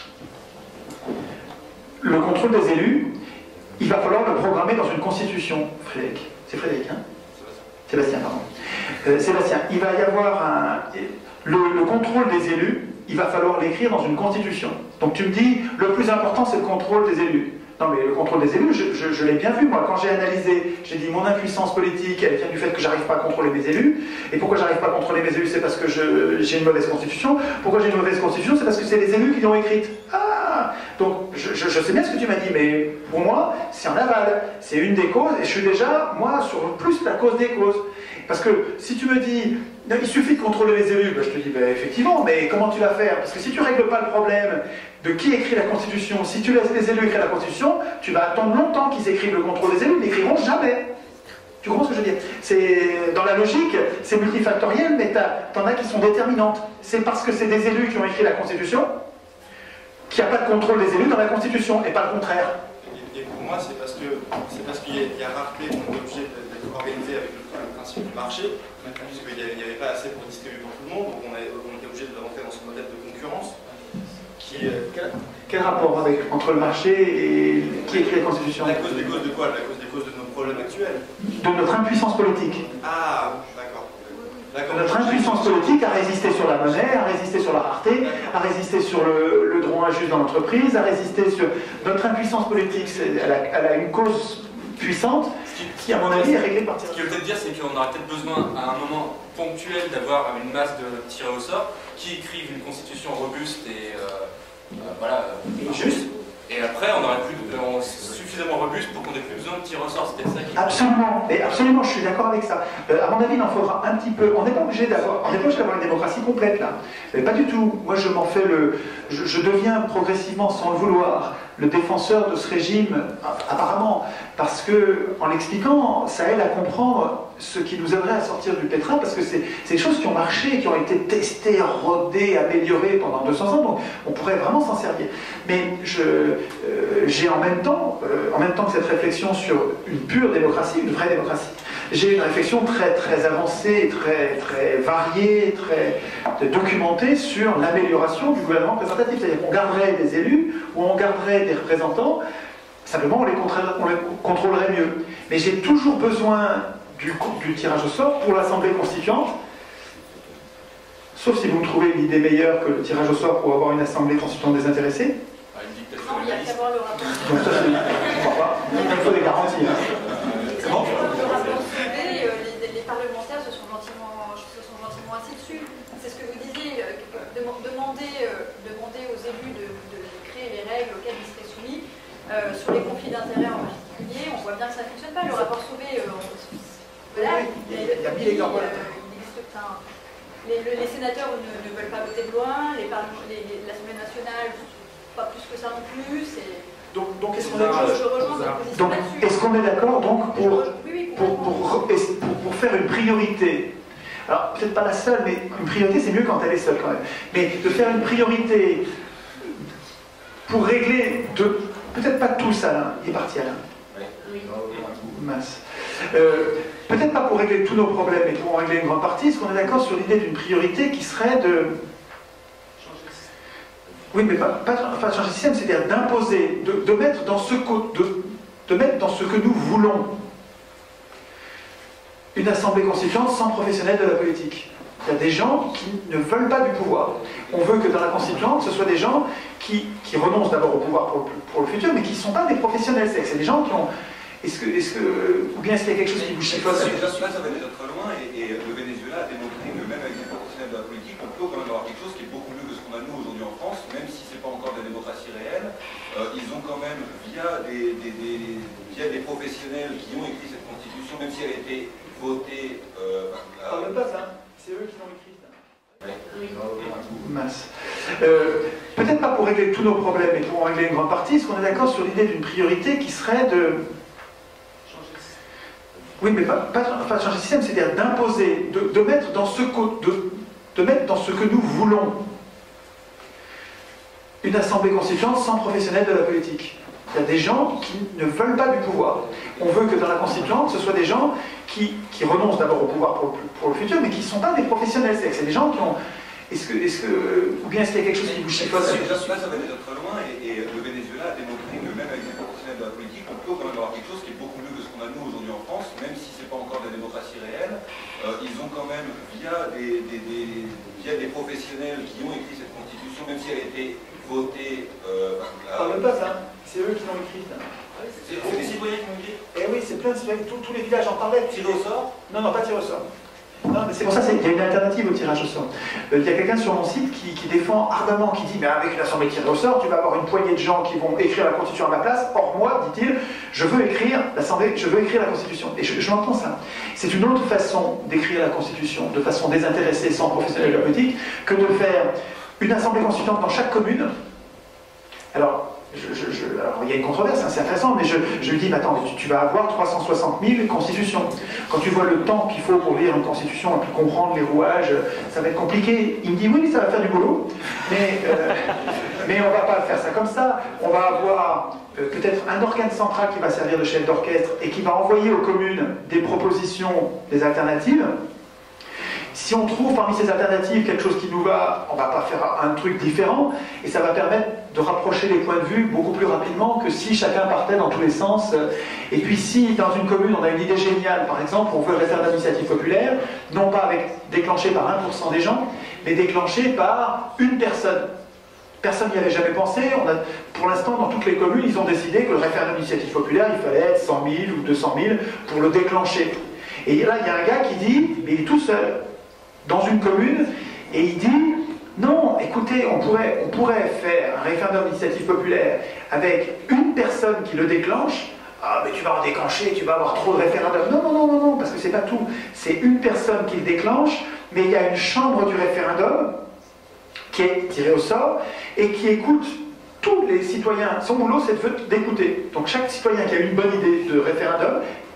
le contrôle des élus, il va falloir le programmer dans une constitution. Frédéric, c'est Frédéric, hein? Sébastien, pardon. Euh, Sébastien, il va y avoir un... Le, le contrôle des élus, il va falloir l'écrire dans une constitution. Donc tu me dis, le plus important c'est le contrôle des élus. Non mais le contrôle des élus, je, je, je l'ai bien vu, moi, quand j'ai analysé, j'ai dit mon impuissance politique, elle vient du fait que j'arrive pas à contrôler mes élus. Et pourquoi j'arrive pas à contrôler mes élus? C'est parce que j'ai une mauvaise constitution. Pourquoi j'ai une mauvaise constitution? C'est parce que c'est les élus qui l'ont écrite. Ah, donc je, je, je sais bien ce que tu m'as dit, mais pour moi, c'est en aval. C'est une des causes, et je suis déjà, moi, sur plus la cause des causes. Parce que si tu me dis, non, il suffit de contrôler les élus, ben, je te dis, ben, effectivement, mais comment tu vas faire? Parce que si tu ne règles pas le problème de qui écrit la Constitution, si tu laisses les élus écrire la Constitution, tu vas attendre longtemps qu'ils écrivent le contrôle des élus, ils n'écriront jamais. Tu comprends ce que je veux dire? C'est, dans la logique, c'est multifactoriel, mais t'en as qui sont déterminantes. C'est parce que c'est des élus qui ont écrit la Constitution qu'il n'y a pas de contrôle des élus dans la Constitution, et pas le contraire. Et pour moi, c'est parce que c'est parce qu'il y, y a rareté, on est obligé d'être organisé avec le, le principe du marché, puisqu'il n'y avait pas assez pour distribuer pour tout le monde, donc on, a, on était obligé de rentrer dans ce modèle de concurrence. Qui est... quel, quel rapport avec, entre le marché et qui écrit la Constitution? La cause des causes de quoi? La cause des causes de nos problèmes actuels. De notre impuissance politique. Ah, d'accord. Notre impuissance politique a résisté sur la monnaie, a résisté sur la rareté, a résisté sur le, le droit injuste dans l'entreprise, a résisté sur... Notre impuissance politique, elle a, elle a une cause puissante qui, qui, à mon avis, est réglée par... Ce qu'il veut peut-être dire, c'est qu'on aura peut-être besoin, à un moment ponctuel, d'avoir une masse de tirés au sort qui écrivent une constitution robuste et euh, euh, voilà, euh, juste. Et après, on aurait plus de, on, suffisamment robuste pour qu'on n'ait plus besoin de tirer au sort. C'était ça qui... Absolument, et absolument, je suis d'accord avec ça. Euh, à mon avis, il en faudra un petit peu. On n'est pas obligé d'avoir, on n'est pas obligé d'avoir une démocratie complète là. Mais pas du tout. Moi, je m'en fais le, je, je deviens progressivement, sans le vouloir, le défenseur de ce régime, apparemment, parce que, en l'expliquant, ça aide à comprendre ce qui nous aiderait à sortir du pétrin, parce que c'est des choses qui ont marché, qui ont été testées, rodées, améliorées pendant deux cents ans, donc on pourrait vraiment s'en servir. Mais je, euh, j'ai en même temps, euh, en même temps que cette réflexion sur une pure démocratie, une vraie démocratie, j'ai une réflexion très, très avancée, très, très variée, très documentée sur l'amélioration du gouvernement représentatif. C'est-à-dire qu'on garderait des élus ou on garderait des représentants, simplement on les, on les contrôlerait mieux. Mais j'ai toujours besoin du, du tirage au sort pour l'Assemblée constituante, sauf si vous me trouvez une idée meilleure que le tirage au sort pour avoir une Assemblée constituante désintéressée. Non, il y a qu'à voir le rapport. Donc ça, je ne crois pas. Il faut des garanties. Hein. Comment le rapport soulevé, les, les parlementaires se sont gentiment, se sont gentiment assis dessus. C'est ce que vous disiez, euh, demander, euh, demander aux élus de, de créer les règles auxquelles ils seraient soumis. Euh, sur les conflits d'intérêts en particulier, on voit bien que ça ne fonctionne pas. Le rapport Sauvé, euh, voilà, il y a mille exemples. Les, les sénateurs ne, ne veulent pas voter de loi, l'Assemblée nationale, pas plus que ça non plus. Donc, donc est-ce qu'on est, je, je rejoins votre position donc, là-dessus. est-ce qu'on est d'accord donc pour, oui, oui, pour, pour, pour, pour faire une priorité? Alors peut-être pas la seule, mais une priorité c'est mieux quand elle est seule quand même. Mais de faire une priorité pour régler de... Peut-être pas tous, Alain. Il est parti, Alain. Oui. Mince. Euh, Peut-être pas pour régler tous nos problèmes, mais pour en régler une grande partie. Est-ce qu'on est d'accord sur l'idée d'une priorité qui serait de... Oui, mais pas, pas, pas changer le système, c'est-à-dire d'imposer, de, de, mettre dans ce, de, de mettre dans ce que nous voulons une assemblée constituante sans professionnels de la politique. Il y a des gens qui ne veulent pas du pouvoir. On veut que dans la constituante, ce soit des gens qui, qui renoncent d'abord au pouvoir pour, pour le futur, mais qui ne sont pas des professionnels. C'est des gens qui ont... Est-ce que, est-ce que, ou bien est-ce qu'il y a quelque chose qui vous chiffonne? Là, ça va déjà très loin, et, et le Venezuela a démontré que même avec des professionnels de la politique, on peut quand même avoir quelque chose qui est beaucoup mieux que ce qu'on a nous aujourd'hui en France, même si ce n'est pas encore de la démocratie réelle. Euh, ils ont quand même, via des, des, des, via des professionnels qui ont écrit cette constitution, même si elle a été votée... Euh, ah, même pas ça, c'est eux qui l'ont écrite. Oui. Mince. Euh, Peut-être pas pour régler tous nos problèmes, mais pour en régler une grande partie. Est-ce qu'on est d'accord sur l'idée d'une priorité qui serait de... Oui, mais pas, pas, pas changer le système, c'est-à-dire d'imposer, de, de, mettre dans ce, de, de mettre dans ce que nous voulons une assemblée constituante sans professionnels de la politique. Il y a des gens qui ne veulent pas du pouvoir. On veut que dans la constituante, ce soit des gens qui, qui renoncent d'abord au pouvoir pour, pour le futur, mais qui ne sont pas des professionnels. C'est des gens qui ont... Est-ce que, est-ce que, ou bien est-ce qu'il y a quelque chose qui vous chiffonne? Là, ça va déjà très loin, et, et le Venezuela a démontré que même avec des professionnels de la politique, on peut quand même avoir quelque chose qui est beaucoup mieux que ce qu'on a nous aujourd'hui en France, même si ce n'est pas encore de la démocratie réelle. Euh, ils ont quand même, via des, des, des, via des professionnels qui ont écrit cette constitution, même si elle a été votée... Euh, ah, même pas ça, c'est eux qui l'ont écrite. C'est des citoyens qui l'ont écrite? Eh oui, c'est plein de citoyens, tous, tous les villages en parlaient. Tiré au sort? Non, non, pas tiré au sort. Non, mais c'est pour ça qu'il y a une alternative au tirage au sort. Euh, il y a quelqu'un sur mon site qui, qui défend ardemment, qui dit mais avec l'assemblée tirée au sort, tu vas avoir une poignée de gens qui vont écrire la Constitution à ma place. Or moi, dit-il, je veux écrire l'assemblée, je veux écrire la Constitution. Et je, je l'entends ça. C'est une autre façon d'écrire la Constitution, de façon désintéressée, sans professionnel de la politique, que de faire une assemblée constituante dans chaque commune. Alors. Je, je, je, alors, il y a une controverse, hein, c'est intéressant, mais je, je lui dis, mais attends, tu, tu vas avoir trois cent soixante mille constitutions. Quand tu vois le temps qu'il faut pour lire une constitution et puis comprendre les rouages, ça va être compliqué. Il me dit, oui, ça va faire du boulot, mais, euh, mais on ne va pas faire ça comme ça. On va avoir euh, peut-être un organe central qui va servir de chef d'orchestre et qui va envoyer aux communes des propositions, des alternatives. Si on trouve parmi ces alternatives quelque chose qui nous va, on ne va pas faire un truc différent, et ça va permettre de rapprocher les points de vue beaucoup plus rapidement que si chacun partait dans tous les sens. Et puis si dans une commune on a une idée géniale, par exemple, on veut le référendum d'initiative populaire, non pas avec, déclenché par un pour cent des gens, mais déclenché par une personne. Personne n'y avait jamais pensé. On a, pour l'instant, dans toutes les communes, ils ont décidé que le référendum d'initiative populaire, il fallait être cent mille ou deux cent mille pour le déclencher. Et là, il y a un gars qui dit, mais il est tout seul dans une commune, et il dit non, écoutez, on pourrait, on pourrait faire un référendum d'initiative populaire avec une personne qui le déclenche. Ah, mais tu vas en déclencher, tu vas avoir trop de référendums. Non, non, non, non, non, parce que c'est pas tout. C'est une personne qui le déclenche, mais il y a une chambre du référendum qui est tirée au sort et qui écoute tous les citoyens. Son boulot, c'est d'écouter. Donc chaque citoyen qui a une bonne idée de référendum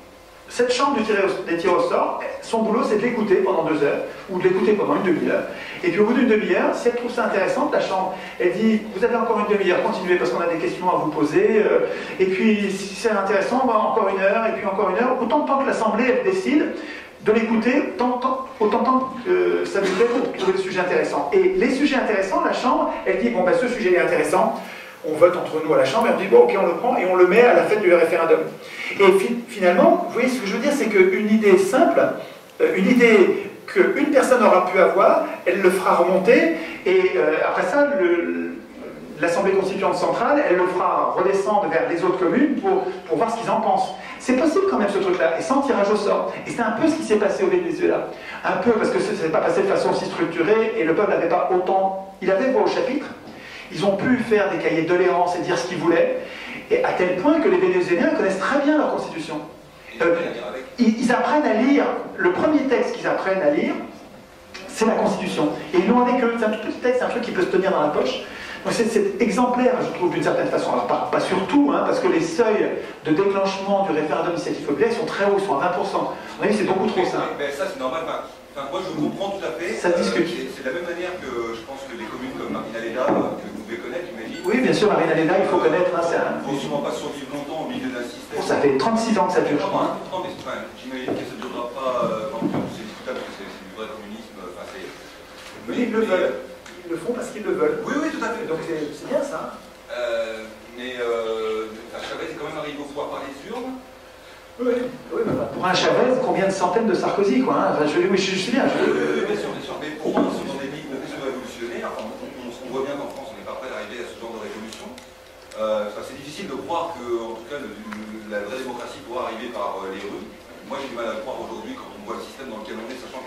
cette chambre du tiré au, des tirés au sort, son boulot c'est de l'écouter pendant deux heures, ou de l'écouter pendant une demi-heure. Et puis au bout d'une demi-heure, si elle trouve ça intéressant, la chambre, elle dit, vous avez encore une demi-heure, continuez parce qu'on a des questions à vous poser. Euh, et puis si c'est intéressant, bah, encore une heure, et puis encore une heure, autant de temps que l'Assemblée elle décide de l'écouter, autant de temps que ça lui fait pour trouver le sujet intéressant. Et les sujets intéressants, la chambre, elle dit, bon ben ce sujet est intéressant, on vote entre nous à la chambre, et on dit, bon ok, on le prend, et on le met à la fête du référendum. Et fi finalement, vous voyez, ce que je veux dire, c'est qu'une idée simple, euh, une idée qu'une personne aura pu avoir, elle le fera remonter, et euh, après ça, l'Assemblée constituante centrale, elle le fera redescendre vers les autres communes pour, pour voir ce qu'ils en pensent. C'est possible quand même ce truc-là, et sans tirage au sort. Et c'est un peu ce qui s'est passé au Venezuela. Un peu, parce que ça ne s'est pas passé de façon aussi structurée, et le peuple n'avait pas autant... Il avait voix au chapitre, ils ont pu faire des cahiers de doléances et dire ce qu'ils voulaient, et à tel point que les Vénézuéliens connaissent très bien leur constitution. Euh, ils, ils apprennent à lire, le premier texte qu'ils apprennent à lire, c'est la constitution. Et ils l'ont avec eux, c'est un tout petit texte, c'est un truc qui peut se tenir dans la poche. Donc c'est exemplaire, je trouve, d'une certaine façon. Alors pas, pas surtout, hein, parce que les seuils de déclenchement du référendum d'initiative populaire sont très hauts, ils sont à vingt pour cent. Vous voyez, c'est beaucoup trop ça. Mais, mais ça, c'est normal. Enfin, moi, je comprends tout à fait. Ça se discute. Euh, c'est de la même manière que je pense que des communes comme Marina Leda, que vous devez connaître, j'imagine. Oui, bien sûr, Marina Leda, il faut euh, connaître. Hein, un... Il ne faut sûrement pas survivre longtemps au milieu d'un système. Oh, ça fait trente-six ans que ça dure, je crois. Hein. Non, mais enfin, j'imagine que ça ne durera pas. Euh, c'est discutable parce que c'est du vrai communisme. Enfin, c'est. Mais ils le veulent. Ils le font parce qu'ils le veulent. Oui, oui, tout à fait. Donc c'est bien ça. Euh, mais euh, Chavez est quand même arrivé au pouvoir par les urnes. Oui, oui, bah, pour un Chavez, combien de centaines de Sarkozy, quoi. Hein. Enfin, je, oui, je, je suis bien. Je... Oui, oui, bien sûr, bien sûr. Mais pour moi, ce sont des lignes de révolutionnaires. Enfin, on, on, on voit bien qu'en France, on n'est pas prêt d'arriver à ce genre de révolution. Euh, enfin, c'est difficile de croire que, en tout cas, le, le, la vraie démocratie pourra arriver par euh, les rues. Moi, j'ai du mal à le croire aujourd'hui quand on voit le système dans lequel on est, sachant que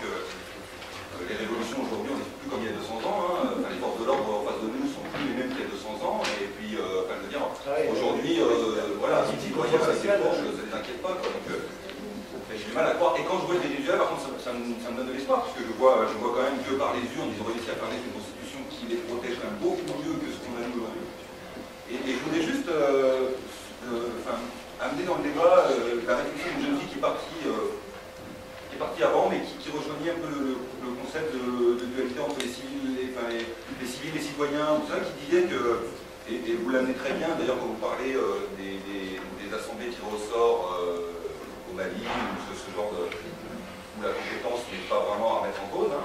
euh, les révolutions aujourd'hui, on n'est plus comme il y a deux cents ans. Hein. Enfin, les forces de l'ordre en face de nous sont plus les mêmes qu'il y a deux cents ans. Et puis, euh, enfin, je veux dire, aujourd'hui, euh, voilà, si tu vois, il y a assez proche, ça ne les inquiète pas. Quoi. Donc, euh, j'ai du mal à croire. Et quand je vois les Vénézuéliens, par contre, ça, ça, me, ça me donne de l'espoir, parce que je vois, je vois quand même que par les urnes, ils ont réussi à faire naître une constitution qui les protège quand même beaucoup mieux que ce qu'on a nous aujourd'hui. Et, et je voulais juste euh, euh, enfin, amener dans le débat euh, la réflexion d'une jeune fille qui est partie, euh, qui est partie avant, mais qui, qui rejoignait un peu le, le concept de, de dualité entre les civils, les, enfin, les, les civils, les citoyens, tout ça, qui disait que, et, et vous l'amenez très bien, d'ailleurs quand vous parlez euh, des, des, des assemblées qui ressortent euh, au Mali, ou ce, ce genre de... où la compétence n'est pas vraiment à remettre en cause, hein.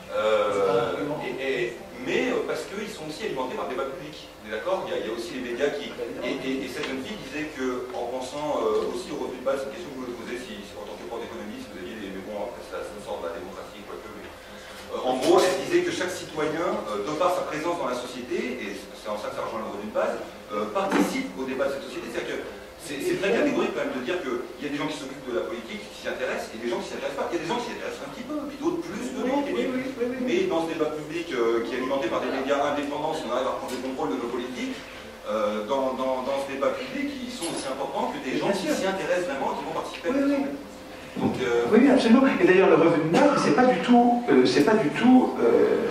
euh, et, et, mais euh, parce qu'ils sont aussi alimentés par le débat public. On est d'accord, il, il y a aussi les médias qui... Et, et, et cette jeune fille disait qu'en pensant euh, aussi au revenu de base, c'est une question que vous vous posez si, en tant que prof d'économie, si vous aviez des... Mais bon, après ça, ça sort de la démocratie, quoique... Mais, euh, en gros, elle disait que chaque citoyen, euh, de par sa présence dans la société, et c'est en ça que ça rejoint le revenu de base, euh, participe au débat de cette société. C'est-à-dire que c'est très catégorique quand même de dire qu'il y a des gens qui s'occupent de la politique, qui s'y intéressent, et des gens qui ne s'y intéressent pas. Il y a des gens qui s'y intéressent un petit peu, puis d'autres plus que d'autres. Oui, oui, oui, oui. Mais dans ce débat public euh, qui est alimenté par des médias indépendants, si on arrive à reprendre le contrôle de nos politiques, euh, dans, dans, dans ce débat public, ils sont aussi importants que des gens qui s'y intéressent vraiment, qui vont participer à oui, oui. Donc, euh... oui, absolument. Et d'ailleurs, le revenu de base, c'est pas du tout, euh, c'est pas du tout euh,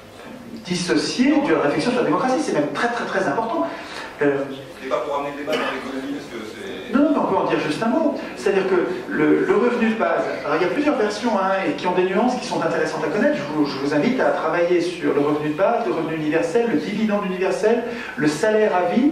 dissocié de la réflexion sur la démocratie. C'est même très, très, très important. Euh, c'est pas pour amener le débat dans l'économie, parce que c'est... Non, non, on peut en dire juste un mot. C'est-à-dire que le, le revenu de base, alors il y a plusieurs versions hein, et qui ont des nuances qui sont intéressantes à connaître. Je vous, je vous invite à travailler sur le revenu de base, le revenu universel, le dividende universel, le salaire à vie,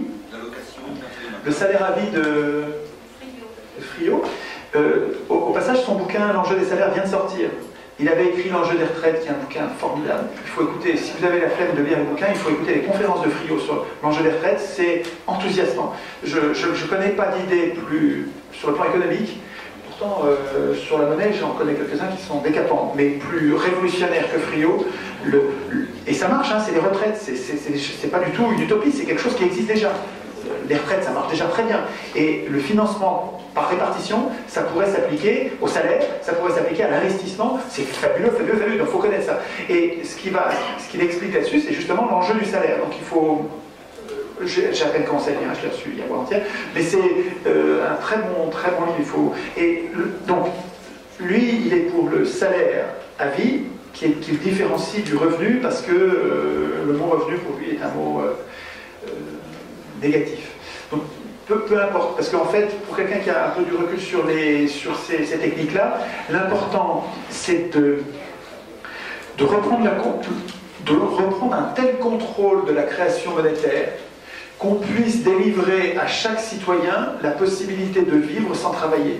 le salaire à vie de Friot. Euh, au, au passage, son bouquin « L'enjeu des salaires » vient de sortir. Il avait écrit L'enjeu des retraites, qui est un bouquin formidable. Il faut écouter, si vous avez la flemme de lire le bouquin, il faut écouter les conférences de Friot sur l'enjeu des retraites, c'est enthousiasmant. Je ne connais pas d'idée plus sur le plan économique, pourtant euh, sur la monnaie, j'en connais quelques-uns qui sont décapants, mais plus révolutionnaires que Friot. Le, le, et ça marche, hein, c'est les retraites, c'est pas du tout une utopie, c'est quelque chose qui existe déjà. Les retraites, ça marche déjà très bien. Et le financement par répartition, ça pourrait s'appliquer au salaire, ça pourrait s'appliquer à l'investissement. C'est fabuleux, fabuleux, fabuleux, donc il faut connaître ça. Et ce qu'il ce qu'il explique là-dessus, c'est justement l'enjeu du salaire. Donc il faut... J'ai à peine commencé à lire, je l'ai reçu il y a avant-hier, mais c'est euh, un très bon, très bon livre. Il faut... Et le, donc, lui, il est pour le salaire à vie, qui, est, qui le différencie du revenu, parce que euh, le mot revenu, pour lui, est un mot... Euh, euh, négatif. Donc, peu, peu importe, parce qu'en fait, pour quelqu'un qui a un peu du recul sur, les, sur ces, ces techniques-là, l'important, c'est de, de, reprendre la, de reprendre un tel contrôle de la création monétaire qu'on puisse délivrer à chaque citoyen la possibilité de vivre sans travailler.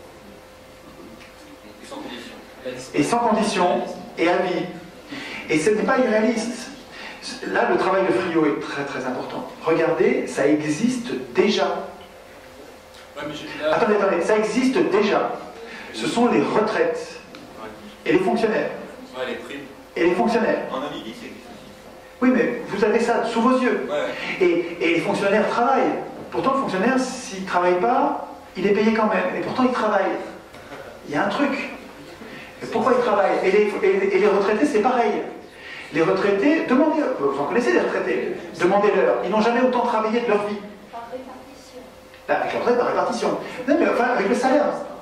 Et sans condition. Et sans condition, et à vie. Et ce n'est pas irréaliste. Là, le travail de Friot est très très important. Regardez, ça existe déjà. Ouais, mais là... Attendez, attendez, ça existe déjà. Ce sont les retraites. Ouais. Et les fonctionnaires. Ouais, les primes. Et les fonctionnaires. En Namibie, c'est existe. Oui, mais vous avez ça sous vos yeux. Ouais. Et, et les fonctionnaires travaillent. Pourtant, le fonctionnaire, s'il ne travaille pas, il est payé quand même. Et pourtant, il travaille. Il y a un truc. Et pourquoi il travaille? Et les, et, et les retraités, c'est pareil. Les retraités, demandez, vous en connaissez des retraités, demandez-leur, ils n'ont jamais autant travaillé de leur vie. Par répartition. Là, avec la retraite, par répartition. Non, mais enfin, avec le salaire.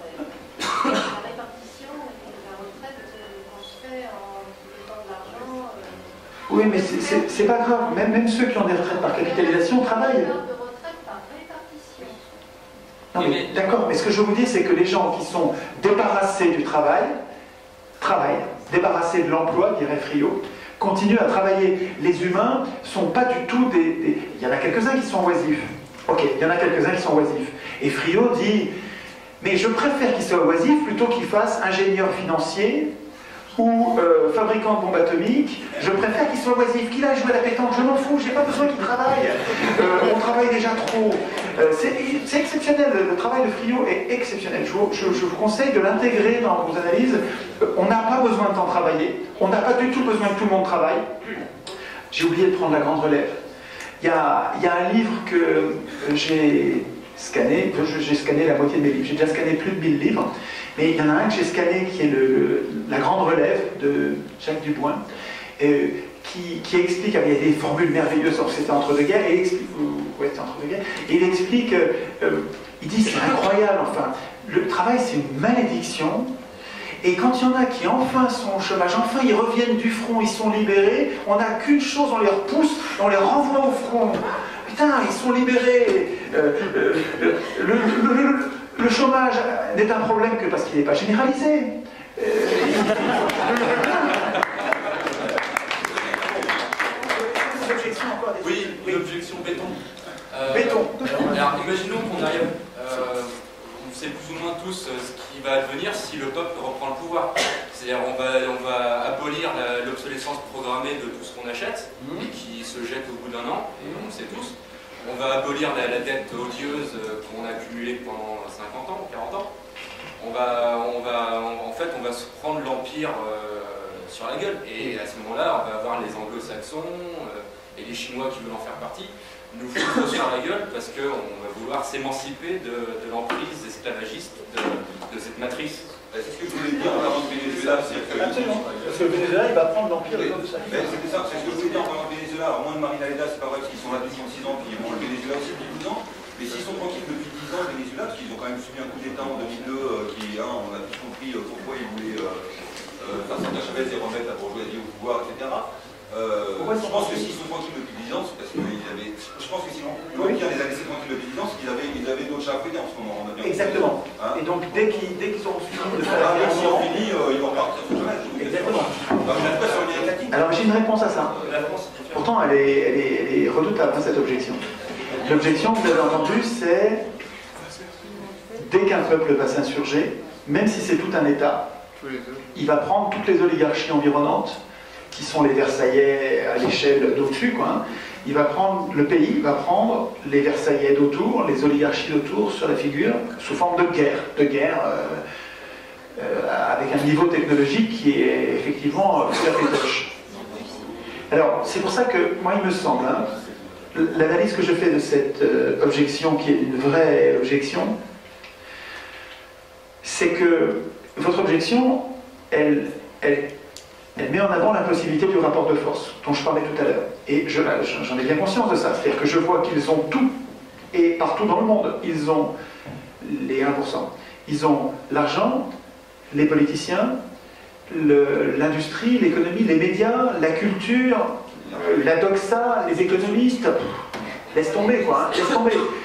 La répartition, la retraite, quand se fait en mettant de l'argent. Euh... Oui, mais c'est pas grave. Même, même ceux qui ont des retraites par capitalisation travaillent. De retraite par répartition. Non, mais d'accord, mais ce que je vous dis, c'est que les gens qui sont débarrassés du travail, travaillent, débarrassés de l'emploi, dirait Friot, continuent à travailler. Les humains ne sont pas du tout des... des... Il y en a quelques-uns qui sont oisifs. Ok, il y en a quelques-uns qui sont oisifs. Et Friot dit, mais je préfère qu'ils soient oisifs plutôt qu'ils fassent ingénieur financier ou euh, fabricant de bombes atomiques. Je préfère qu'ils soient oisifs, qu'il aille jouer à la pétanque, je m'en fous, j'ai pas besoin qu'ils travaillent. Euh, on travaille déjà trop. Euh, c'est exceptionnel, le travail de Friot est exceptionnel. Je vous, je, je vous conseille de l'intégrer dans vos analyses. Euh, on n'a pas besoin de tant travailler, on n'a pas du tout besoin que tout le monde travaille. J'ai oublié de prendre la grande relève. Il y a, il y a un livre que j'ai scanné, j'ai scanné la moitié de mes livres, j'ai déjà scanné plus de mille livres, mais il y en a un que j'ai scanné qui est le, le, la grande relève de Jacques Duboin, euh, qui, qui explique, il y a des formules merveilleuses, c'était entre deux guerres, et il explique, ouais, c'était entre deux guerres, et il explique, euh, il dit c'est incroyable, enfin, le travail c'est une malédiction. Et quand il y en a qui enfin sont au chômage, enfin ils reviennent du front, ils sont libérés, on n'a qu'une chose, on les repousse, on les renvoie au front. Putain, ils sont libérés. Euh, euh, le, le, le, le chômage n'est un problème que parce qu'il n'est pas généralisé. Euh, oui, l'objection béton. Euh, béton. Alors, imaginons qu'on arrive... Euh, on sait plus ou moins tous ce qui va advenir si le peuple reprend le pouvoir. C'est-à-dire on va, on va abolir l'obsolescence programmée de tout ce qu'on achète mmh. et qui se jette au bout d'un an, mmh. on le sait tous. On va abolir la, la dette odieuse qu'on a accumulée pendant cinquante ans, quarante ans. On va, on va, on, en fait, on va se prendre l'empire euh, sur la gueule. Et à ce moment-là, on va avoir les anglo-saxons euh, et les Chinois qui veulent en faire partie nous foutre sur la gueule parce qu'on va vouloir s'émanciper de, de l'emprise esclavagiste de, de cette matrice. C'est ce que je voulais dire en parlant de Venezuela. Absolument. Parce que le Venezuela, il va prendre l'empire de ça. C'est ça, c'est ce que je voulais dire en parlant de Venezuela. Alors, moins de Marina Leda, c'est pas vrai, parce qu'ils sont là depuis six ans, puis ils vont le Venezuela aussi depuis douze ans. Mais s'ils sont tranquilles depuis dix ans, le Venezuela, parce qu'ils ont quand même subi un coup d'État en deux mille deux, euh, qui, hein, on a tous compris euh, pourquoi ils voulaient euh, euh, faire Santa Chavez et remettre la bourgeoisie au pouvoir, et cetera. Euh, je pense que s'ils sont tranquilles depuis dix ans, c'est parce qu'ils avaient. Je pense que si l'on peut dire les a laissés tranquilles depuis dix ans, c'est qu'ils avaient, ils avaient d'autres chats à fouiller en ce moment. On a bien Exactement. Hein et donc dès qu'ils qu auront fini de faire ah, la dès qu'ils ont fini, euh, ils vont repartir sur le chômage. Exactement. Donc, alors j'ai une réponse à ça. Pourtant elle est, elle est, elle est redoutable, cette objection. L'objection que vous avez entendue, c'est dès qu'un peuple va s'insurger, même si c'est tout un État, il va prendre toutes les oligarchies environnantes qui sont les Versaillais à l'échelle d'au-dessus, quoi. Hein. Il va prendre, le pays va prendre les Versaillais d'autour, les oligarchies d'autour sur la figure, sous forme de guerre, de guerre euh, euh, avec un niveau technologique qui est effectivement super pétoche. Alors, c'est pour ça que, moi, il me semble, hein, l'analyse que je fais de cette euh, objection, qui est une vraie objection, c'est que votre objection, elle, elle Elle met en avant l'impossibilité du rapport de force dont je parlais tout à l'heure. Et j'en ai bien conscience de ça. C'est-à-dire que je vois qu'ils ont tout, et partout dans le monde, ils ont les un pour cent. Ils ont l'argent, les politiciens, l'industrie, l'économie, les médias, la culture, la doxa, les économistes. Laisse tomber, quoi. Hein, laisse tomber.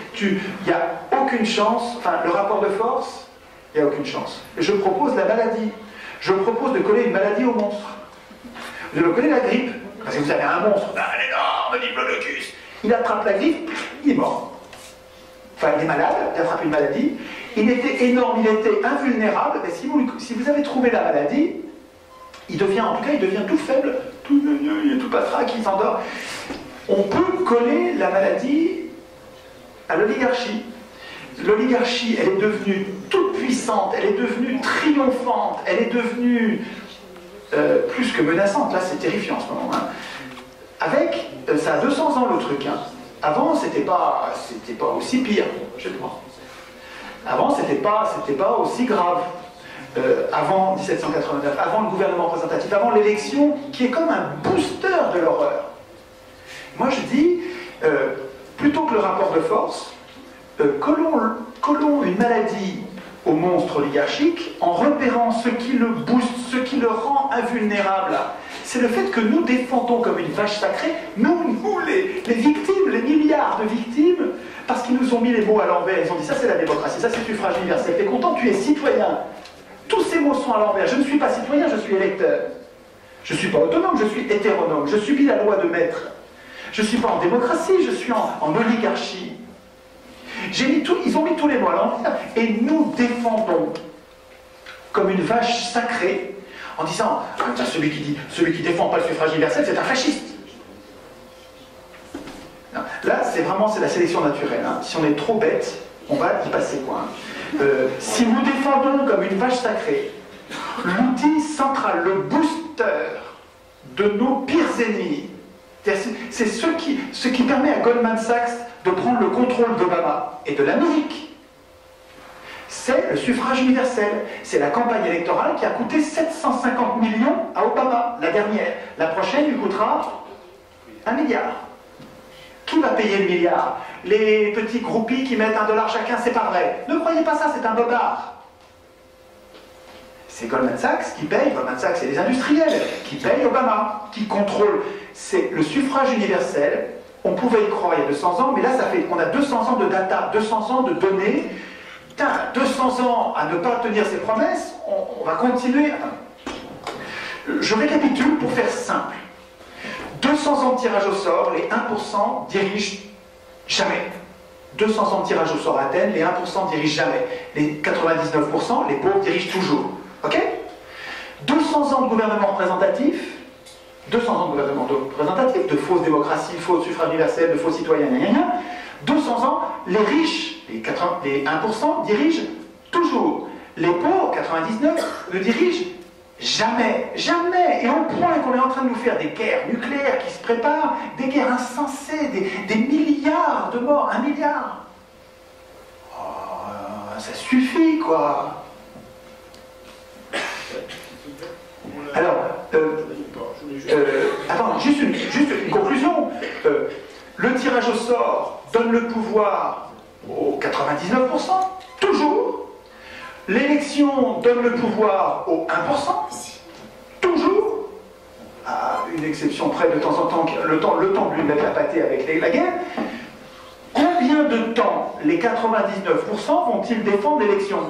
il n'y a aucune chance, enfin, le rapport de force, il n'y a aucune chance. Je propose la maladie. Je propose de coller une maladie au monstre. Vous devez coller la grippe. Parce que vous avez un monstre, un énorme diplodocus. Il attrape la grippe, il est mort. Enfin, il est malade, il attrape une maladie. Il était énorme, il était invulnérable. Mais si vous, si vous avez trouvé la maladie, il devient, en tout cas, il devient tout faible, tout neuneux, il est tout patraque, il s'endort. On peut coller la maladie à l'oligarchie. L'oligarchie, elle est devenue toute puissante, elle est devenue triomphante, elle est devenue euh, plus que menaçante. Là, c'est terrifiant en ce moment. Hein. Avec, euh, ça a deux cents ans le truc. Hein. Avant, c'était pas, c'était pas aussi pire, je crois. Avant, c'était pas, c'était pas aussi grave. Euh, avant mille sept cent quatre-vingt-neuf, avant le gouvernement représentatif, avant l'élection, qui est comme un booster de l'horreur. Moi, je dis, euh, plutôt que le rapport de force, euh, collons, collons une maladie au monstre oligarchique en repérant ce qui le booste, ce qui le rend invulnérable. C'est le fait que nous défendons comme une vache sacrée, nous, nous les, les victimes, les milliards de victimes, parce qu'ils nous ont mis les mots à l'envers. Ils ont dit, ça c'est la démocratie, ça c'est le suffrage universel. T'es content, tu es citoyen. Tous ces mots sont à l'envers. Je ne suis pas citoyen, je suis électeur. Je ne suis pas autonome, je suis hétéronome. Je subis la loi de maître. Je ne suis pas en démocratie, je suis en, en oligarchie. J'ai mis tout, ils ont mis tous les mots à l'envers. Et nous défendons comme une vache sacrée en disant, ah, celui qui dit, celui qui défend pas le suffrage universel, c'est un fasciste. Non. Là, c'est vraiment c'est la sélection naturelle. Hein. Si on est trop bête, on va y passer quoi. Hein. Euh, si nous défendons comme une vache sacrée l'outil central, le booster de nos pires ennemis, c'est ce qui, ce qui permet à Goldman Sachs de prendre le contrôle d'Obama et de l'Amérique. C'est le suffrage universel. C'est la campagne électorale qui a coûté sept cent cinquante millions à Obama, la dernière. La prochaine lui coûtera un milliard. Qui va payer le milliard? Les petits groupies qui mettent un dollar chacun, c'est pas vrai. Ne croyez pas ça, c'est un bobard. C'est Goldman Sachs qui paye, Goldman Sachs c'est les industriels, qui payent Obama, qui contrôlent. C'est le suffrage universel. On pouvait y croire il y a deux cents ans, mais là ça fait, on a deux cents ans de data, deux cents ans de données. Putain, deux cents ans à ne pas tenir ses promesses, on, on va continuer. Je récapitule pour faire simple. deux cents ans de tirage au sort, les un pour cent dirigent jamais. deux cents ans de tirage au sort à Athènes, les un pour cent dirigent jamais. Les quatre-vingt-dix-neuf pour cent, les pauvres dirigent toujours. Ok? deux cents ans de gouvernement représentatif, deux cents ans de gouvernement représentatif, de fausse démocratie, faux suffrage universel, de faux citoyens, gna gna gna. deux cents ans, les riches, les, quatre-vingts, les un pour cent, dirigent toujours. Les pauvres, quatre-vingt-dix-neuf, ne dirigent jamais, jamais. Et au point qu'on est en train de nous faire des guerres nucléaires qui se préparent, des guerres insensées, des, des milliards de morts, un milliard. Oh, ça suffit, quoi. Alors, euh, euh, attends, juste une, juste une conclusion. Euh, le tirage au sort donne le pouvoir aux quatre-vingt-dix-neuf pour cent, toujours. L'élection donne le pouvoir aux un pour cent, toujours. À une exception près, de temps en temps, le temps, le temps de lui mettre la pâtée avec les, la guerre. Combien de temps les quatre-vingt-dix-neuf pour cent vont-ils défendre l'élection?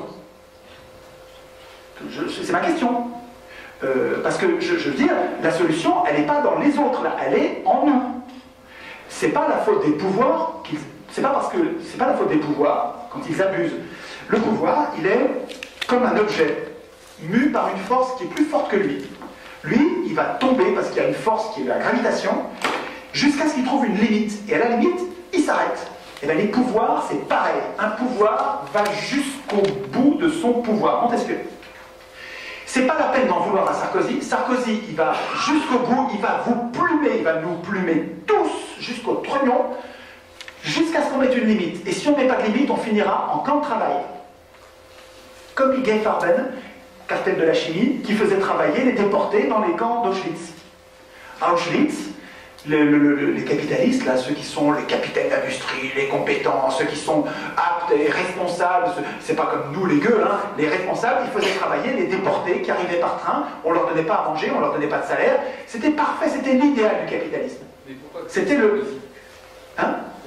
C'est ma question. Euh, parce que, je, je veux dire, la solution, elle n'est pas dans les autres, là, elle est en nous. C'est pas la faute des pouvoirs, c'est pas parce que c'est pas la faute des pouvoirs quand ils abusent. Le pouvoir, il est comme un objet, mu par une force qui est plus forte que lui. Lui, il va tomber parce qu'il y a une force qui est la gravitation, jusqu'à ce qu'il trouve une limite. Et à la limite, il s'arrête. Et bien les pouvoirs, c'est pareil. Un pouvoir va jusqu'au bout de son pouvoir. Montesquieu. C'est pas la peine d'en vouloir à Sarkozy. Sarkozy, il va jusqu'au bout, il va vous plumer, il va nous plumer tous jusqu'au trognon, jusqu'à ce qu'on mette une limite. Et si on ne met pas de limite, on finira en camp de travail. Comme Guy Farben, cartel de la chimie, qui faisait travailler les déportés dans les camps d'Auschwitz. À Auschwitz, le, le, le, les capitalistes, là, ceux qui sont les capitaines d'industrie, les compétents, ceux qui sont aptes et responsables, c'est pas comme nous les gueux, hein, les responsables, ils faisaient travailler les déportés qui arrivaient par train, on leur donnait pas à manger, on leur donnait pas de salaire, c'était parfait, c'était l'idéal du capitalisme. C'était le... Hein?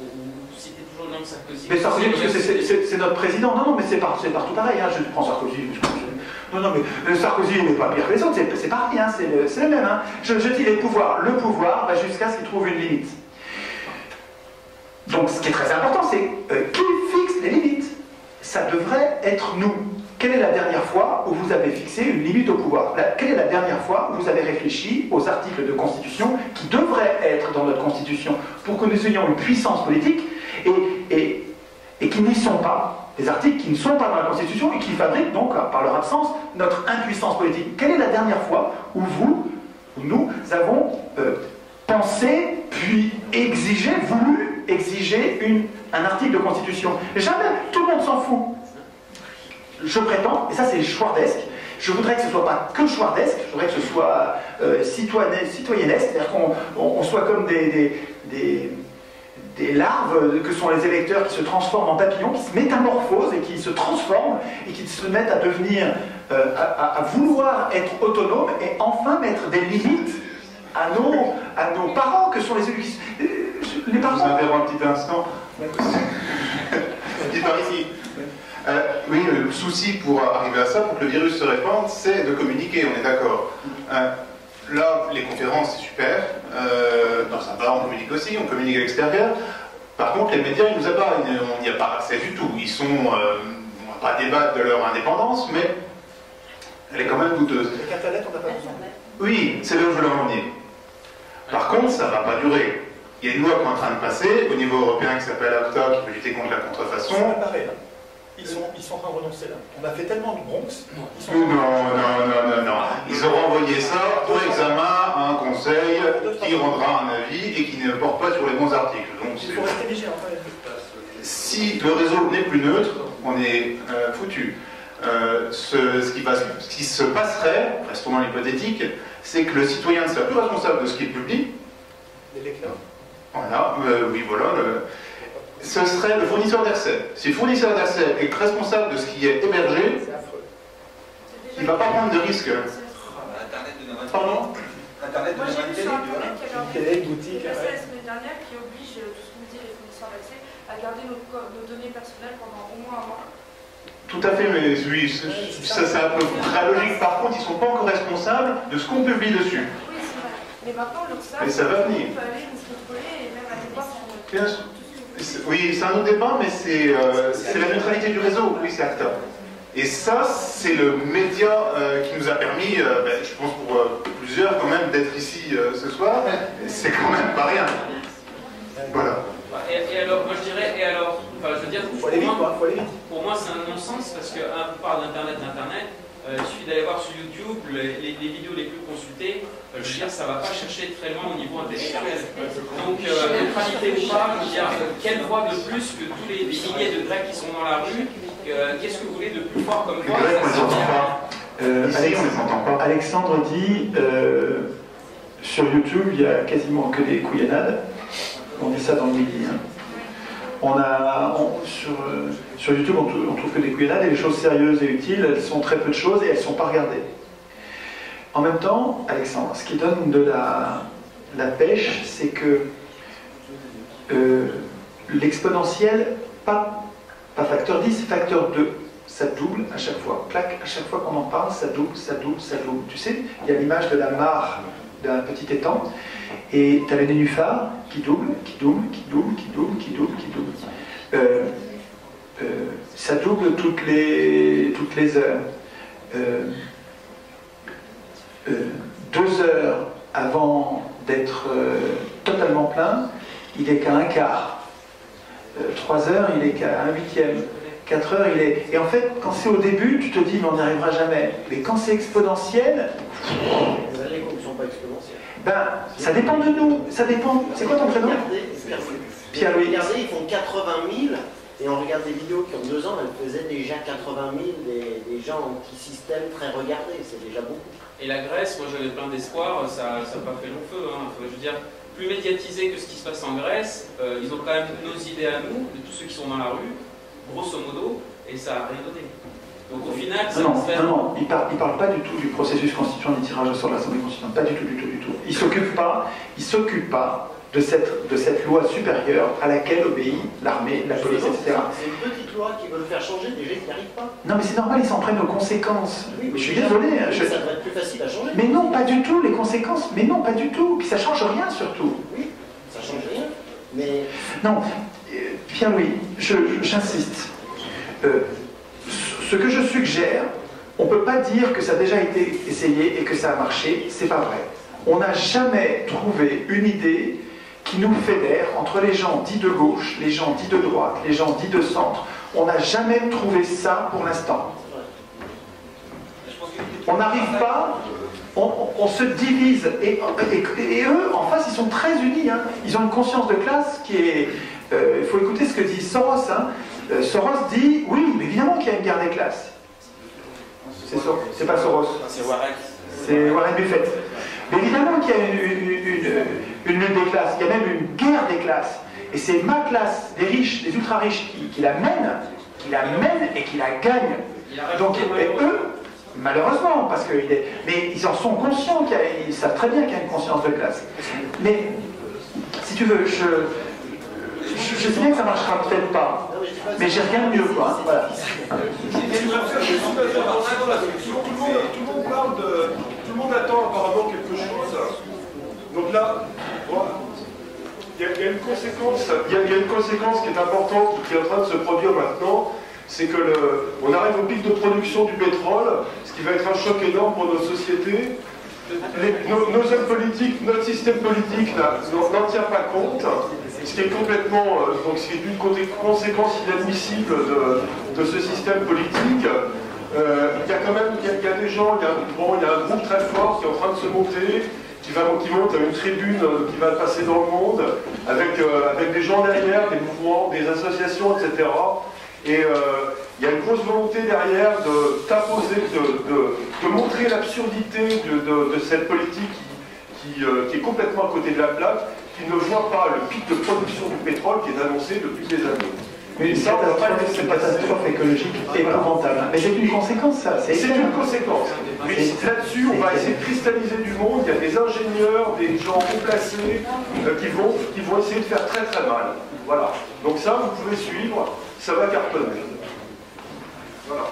vous citez toujours le nom de Sarkozy. Mais Sarkozy, parce que c'est notre président. Non, non, mais c'est par, partout pareil. Hein. Je prends Sarkozy. Je, je, non, non, mais Sarkozy n'est pas pire que les autres. C'est pareil, hein. c'est le, le même. Hein. Je, je dis les pouvoirs. Le pouvoir va jusqu'à ce qu'il trouve une limite. Donc, ce qui est très important, c'est euh, qui fixe les limites. Ça devrait être nous. Quelle est la dernière fois où vous avez fixé une limite au pouvoir? la, Quelle est la dernière fois où vous avez réfléchi aux articles de Constitution qui devraient être dans notre Constitution pour que nous ayons une puissance politique et, et, et qui n'y sont pas, des articles qui ne sont pas dans la Constitution et qui fabriquent donc, par leur absence, notre impuissance politique? Quelle est la dernière fois où vous, où nous avons euh, pensé, puis exigé, voulu exiger une, un article de Constitution? Jamais, tout le monde s'en fout. Je prétends, et ça c'est chouardesque, je voudrais que ce ne soit pas que chouardesque, je voudrais que ce soit euh, citoyennesque, c'est-à-dire qu'on on, on soit comme des, des, des, des larves que sont les électeurs qui se transforment en papillons, qui se métamorphosent et qui se transforment et qui se mettent à devenir, euh, à, à vouloir être autonomes et enfin mettre des limites à nos, à nos parents que sont les élus. Les parents... Je vous interromps un petit instant. Dis par ici. Euh, oui, le souci pour arriver à ça, pour que le virus se répande, c'est de communiquer, on est d'accord. Euh, là, les conférences, c'est super. Euh, non, ça va, on communique aussi, on communique à l'extérieur. Par contre, les médias, ils nous épargnent, on n'y a pas accès du tout. Ils sont, euh, on ne va pas débattre de leur indépendance, mais elle est quand même douteuse. Avec Internet, on n'a pas besoin. Oui, c'est là où je veux en venir. Par contre, ça ne va pas durer. Il y a une loi qui est en train de passer, au niveau européen, qui s'appelle ACTA, qui veut lutter contre la contrefaçon. Ils sont, ils sont en train de renoncer là. On a fait tellement de Bronx. Ils sont non, non, non, non, non. Ils auront envoyé ça pour examen à un conseil qui rendra un avis et qui ne porte pas sur les bons articles. Donc, il faut rester vigilant. Si le réseau n'est plus neutre, on est euh, foutu. Euh, ce, ce, qui va, ce qui se passerait, restons dans l'hypothétique, c'est que le citoyen ne sera plus responsable de ce qu'il publie. Les lecteurs. Voilà, euh, oui, voilà. Le, ce serait le fournisseur d'accès. Si le fournisseur d'accès est responsable de ce qui est hébergé, il ne va pas prendre de risques. Internet de notre Pardon Internet de Moi j'ai vu sur Internet qu'il y avait un télé, boutique, la semaine dernière qui oblige tout ce que vous dites les fournisseurs d'accès à garder nos, nos données personnelles pendant au moins un mois. Tout à fait, mais oui, ça c'est un peu très logique. Par contre, ils ne sont pas encore responsables de ce qu'on publie dessus. Oui, c'est vrai. Mais maintenant, on le sait. Mais ça va venir. On peut aller nous contrôler et même aller voir sur notre... Bien sûr. Oui, c'est un autre débat, mais c'est euh, la neutralité du réseau. Oui, c'est ACTA. Et ça, c'est le média euh, qui nous a permis, euh, ben, je pense pour euh, plusieurs quand même, d'être ici euh, ce soir. C'est quand même pas rien. Voilà. Et, et alors, moi je dirais, et alors, enfin, je veux dire, pour moi, pour moi c'est un non-sens parce que hein, on parle d'internet, d'internet. Euh, il suffit d'aller voir sur YouTube les, les, les vidéos les plus consultées. Euh, je veux dire, ça ne va pas chercher très loin au niveau intellectuel. Donc, euh, neutralité ou pas, je veux dire, quelle voix de plus que tous les, les milliers de Grecs qui sont dans la rue? euh, Qu'est-ce que vous voulez de plus fort comme voix? euh, Alexandre, Alexandre dit euh, sur YouTube, il n'y a quasiment que des couillonnades. On dit ça dans le midi. Hein. On a, on, sur, euh, sur YouTube, on, on trouve que des couillonnades et les choses sérieuses et utiles, elles sont très peu de choses et elles ne sont pas regardées. En même temps, Alexandre, ce qui donne de la, la pêche, c'est que euh, l'exponentiel, pas, pas facteur dix, facteur deux. Ça double à chaque fois. Clac, à chaque fois qu'on en parle, ça double, ça double, ça double. Tu sais, il y a l'image de la mare d'un petit étang. Et tu as le nénuphar qui double, qui double, qui double, qui double, qui double, qui double. Euh, euh, ça double toutes les, toutes les heures. Euh, euh, deux heures avant d'être euh, totalement plein, il est qu'à un quart. Euh, trois heures, il est qu'à un huitième. Quatre heures, il est... Et en fait, quand c'est au début, tu te dis, mais on n'y arrivera jamais. Mais quand c'est exponentiel... Les années qui ne sont pas exponentielles. Ben, ça dépend de nous. Ça dépend... C'est quoi ton prénom? Pierre-Louis. Regardez, ils font quatre-vingt mille, et on regarde des vidéos qui ont deux ans, elles faisaient déjà quatre-vingt mille, des, des gens anti-système très regardés, c'est déjà beaucoup. Et la Grèce, moi j'avais plein d'espoir, ça n'a pas fait long feu. Hein. Je veux dire, plus médiatisé que ce qui se passe en Grèce, euh, ils ont quand même nos idées à nous, de tous ceux qui sont dans la rue, grosso modo, et ça n'a rien donné. Donc au final, ça non, fait... non, non, il ne parle, il parle pas du tout du processus constituant du tirage au sort de l'Assemblée constituante, pas du tout, du tout, du tout. Il ne s'occupe pas, il s'occupe pas de cette, de cette loi supérieure à laquelle obéit l'armée, la police, et cetera. C'est une petite loi qui veut le faire changer, des gens qui n'y arrivent pas. Non mais c'est normal, ils s'en prennent aux conséquences. Oui, mais je suis désolé. Ça Je... devrait être plus facile à changer. Mais non, pas du tout, les conséquences. Mais non, pas du tout. Puis ça change rien surtout. Oui, ça change rien. Mais... Non, Pierre-Louis, j'insiste. Euh, ce que je suggère, on ne peut pas dire que ça a déjà été essayé et que ça a marché, c'est pas vrai. On n'a jamais trouvé une idée qui nous fédère entre les gens dits de gauche, les gens dits de droite, les gens dits de centre. On n'a jamais trouvé ça pour l'instant. On n'arrive pas, on, on se divise, et, et, et eux, en face, ils sont très unis. Hein. Ils ont une conscience de classe qui est... Il euh, faut écouter ce que dit Soros. Hein. Euh, Soros dit, oui, mais évidemment qu'il y a une guerre des classes. C'est pas Soros. C'est Warren. C'est Warren Buffett. Mais évidemment qu'il y a une, une, une, une lutte des classes, il y a même une guerre des classes. Et c'est ma classe, des riches, des ultra-riches, qui, qui la mène, qui la mène et qui la gagne. Donc, et eux, malheureusement, parce que il est, mais ils en sont conscients, ils savent très bien qu'il y a une conscience de classe. Mais, si tu veux, je, je, je sais bien que ça ne marchera peut-être pas, mais j'ai rien de mieux, quoi. Voilà. Tout le monde parle de... Tout le monde attend apparemment quelque chose. Donc là, il y, y a une conséquence, il y, y a une conséquence qui est importante, qui est en train de se produire maintenant, c'est que le, on arrive au pic de production du pétrole, ce qui va être un choc énorme pour nos sociétés. Les, nos, nos hommes politiques, notre système politique n'en tient pas compte, ce qui est complètement, donc ce qui est une conséquence inadmissible de, de ce système politique. Euh, il y a quand même, il y a, il y a des gens, il y a, bon, il y a un groupe très fort qui est en train de se monter, qui, va, qui monte à une tribune euh, qui va passer dans le monde, avec, euh, avec des gens derrière, des mouvements, des associations, et cetera. Et euh, il y a une grosse volonté derrière de t'imposer, de, de, de montrer l'absurdité de, de, de cette politique qui, qui, euh, qui est complètement à côté de la plaque, qui ne voit pas le pic de production du pétrole qui est annoncé depuis des années. Mais ça, on va pas laisser une catastrophe écologique épouvantable. Mais c'est une conséquence, ça. C'est une conséquence. Mais là-dessus, on va essayer de cristalliser du monde. Il y a des ingénieurs, des gens haut placés euh, qui, vont, qui vont essayer de faire très très mal. Voilà. Donc ça, vous pouvez suivre. Ça va cartonner. Voilà.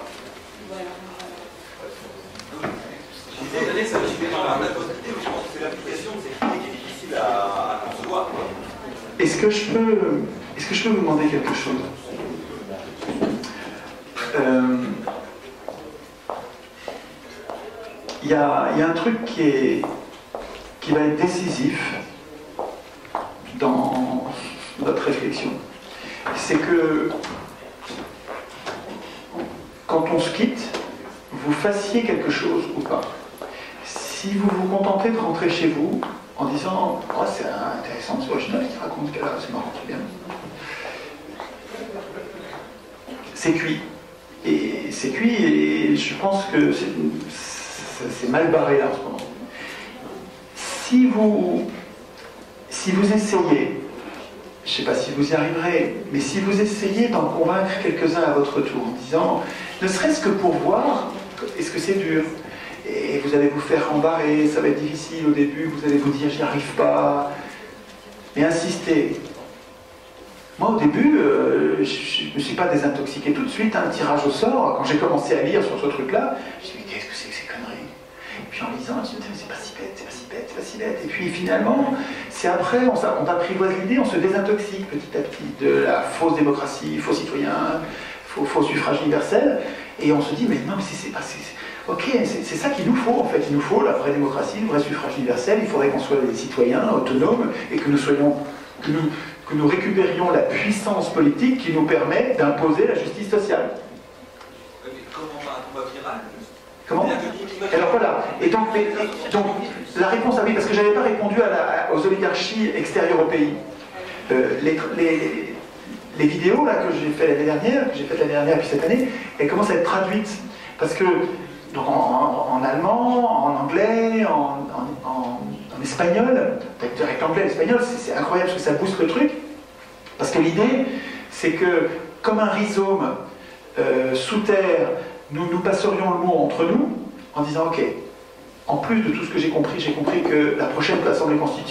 Je vous ai donné ça, je suis dans la quantité, mais je pense que c'est l'application, c'est qui est difficile à, à concevoir. Est-ce que je peux... Est-ce que je peux vous demander quelque chose? euh, Il y, y a un truc qui, est, qui va être décisif dans notre réflexion. C'est que quand on se quitte, vous fassiez quelque chose ou pas. Si vous vous contentez de rentrer chez vous en disant oh, c'est intéressant ce Wojnal qui raconte qu'elle a c'est marrant, c'est bien. C'est cuit. Et c'est cuit et je pense que c'est mal barré là en ce moment. Si vous, si vous essayez, je ne sais pas si vous y arriverez, mais si vous essayez d'en convaincre quelques-uns à votre tour en disant, ne serait-ce que pour voir, est-ce que c'est dur? Et vous allez vous faire rembarrer, ça va être difficile au début, vous allez vous dire j'y arrive pas, mais insistez. Moi au début, euh, je ne me suis pas désintoxiqué tout de suite, un tirage au sort, quand j'ai commencé à lire sur ce truc-là, je me suis dit mais qu'est-ce que c'est que ces conneries? Et puis en lisant, je me suis dit c'est pas si bête, c'est pas si bête, c'est pas si bête. Et puis finalement, c'est après, on, on apprivoise l'idée, on se désintoxique petit à petit de la fausse démocratie, faux citoyen, faux, faux suffrage universel, et on se dit mais non mais c'est pas... Ok, c'est ça qu'il nous faut en fait, il nous faut la vraie démocratie, le vrai suffrage universel, il faudrait qu'on soit des citoyens autonomes et que nous soyons, que nous, que nous récupérions la puissance politique qui nous permet d'imposer la justice sociale. Mais comment on a un combat viral? Comment? Alors voilà, et donc, mais, donc la réponse à oui, parce que je n'avais pas répondu à la, aux oligarchies extérieures au pays. Euh, les, les, les vidéos là, que j'ai fait l'année dernière, que j'ai faites l'année dernière puis cette année, elles commencent à être traduites, parce que donc en, en, en allemand, en anglais, en, en, en, en espagnol, avec l'anglais et l'espagnol, c'est incroyable parce que ça booste le truc, parce que l'idée, c'est que comme un rhizome euh, sous terre, nous nous passerions le mot entre nous, en disant ok, en plus de tout ce que j'ai compris, j'ai compris que la prochaine Assemblée constituante,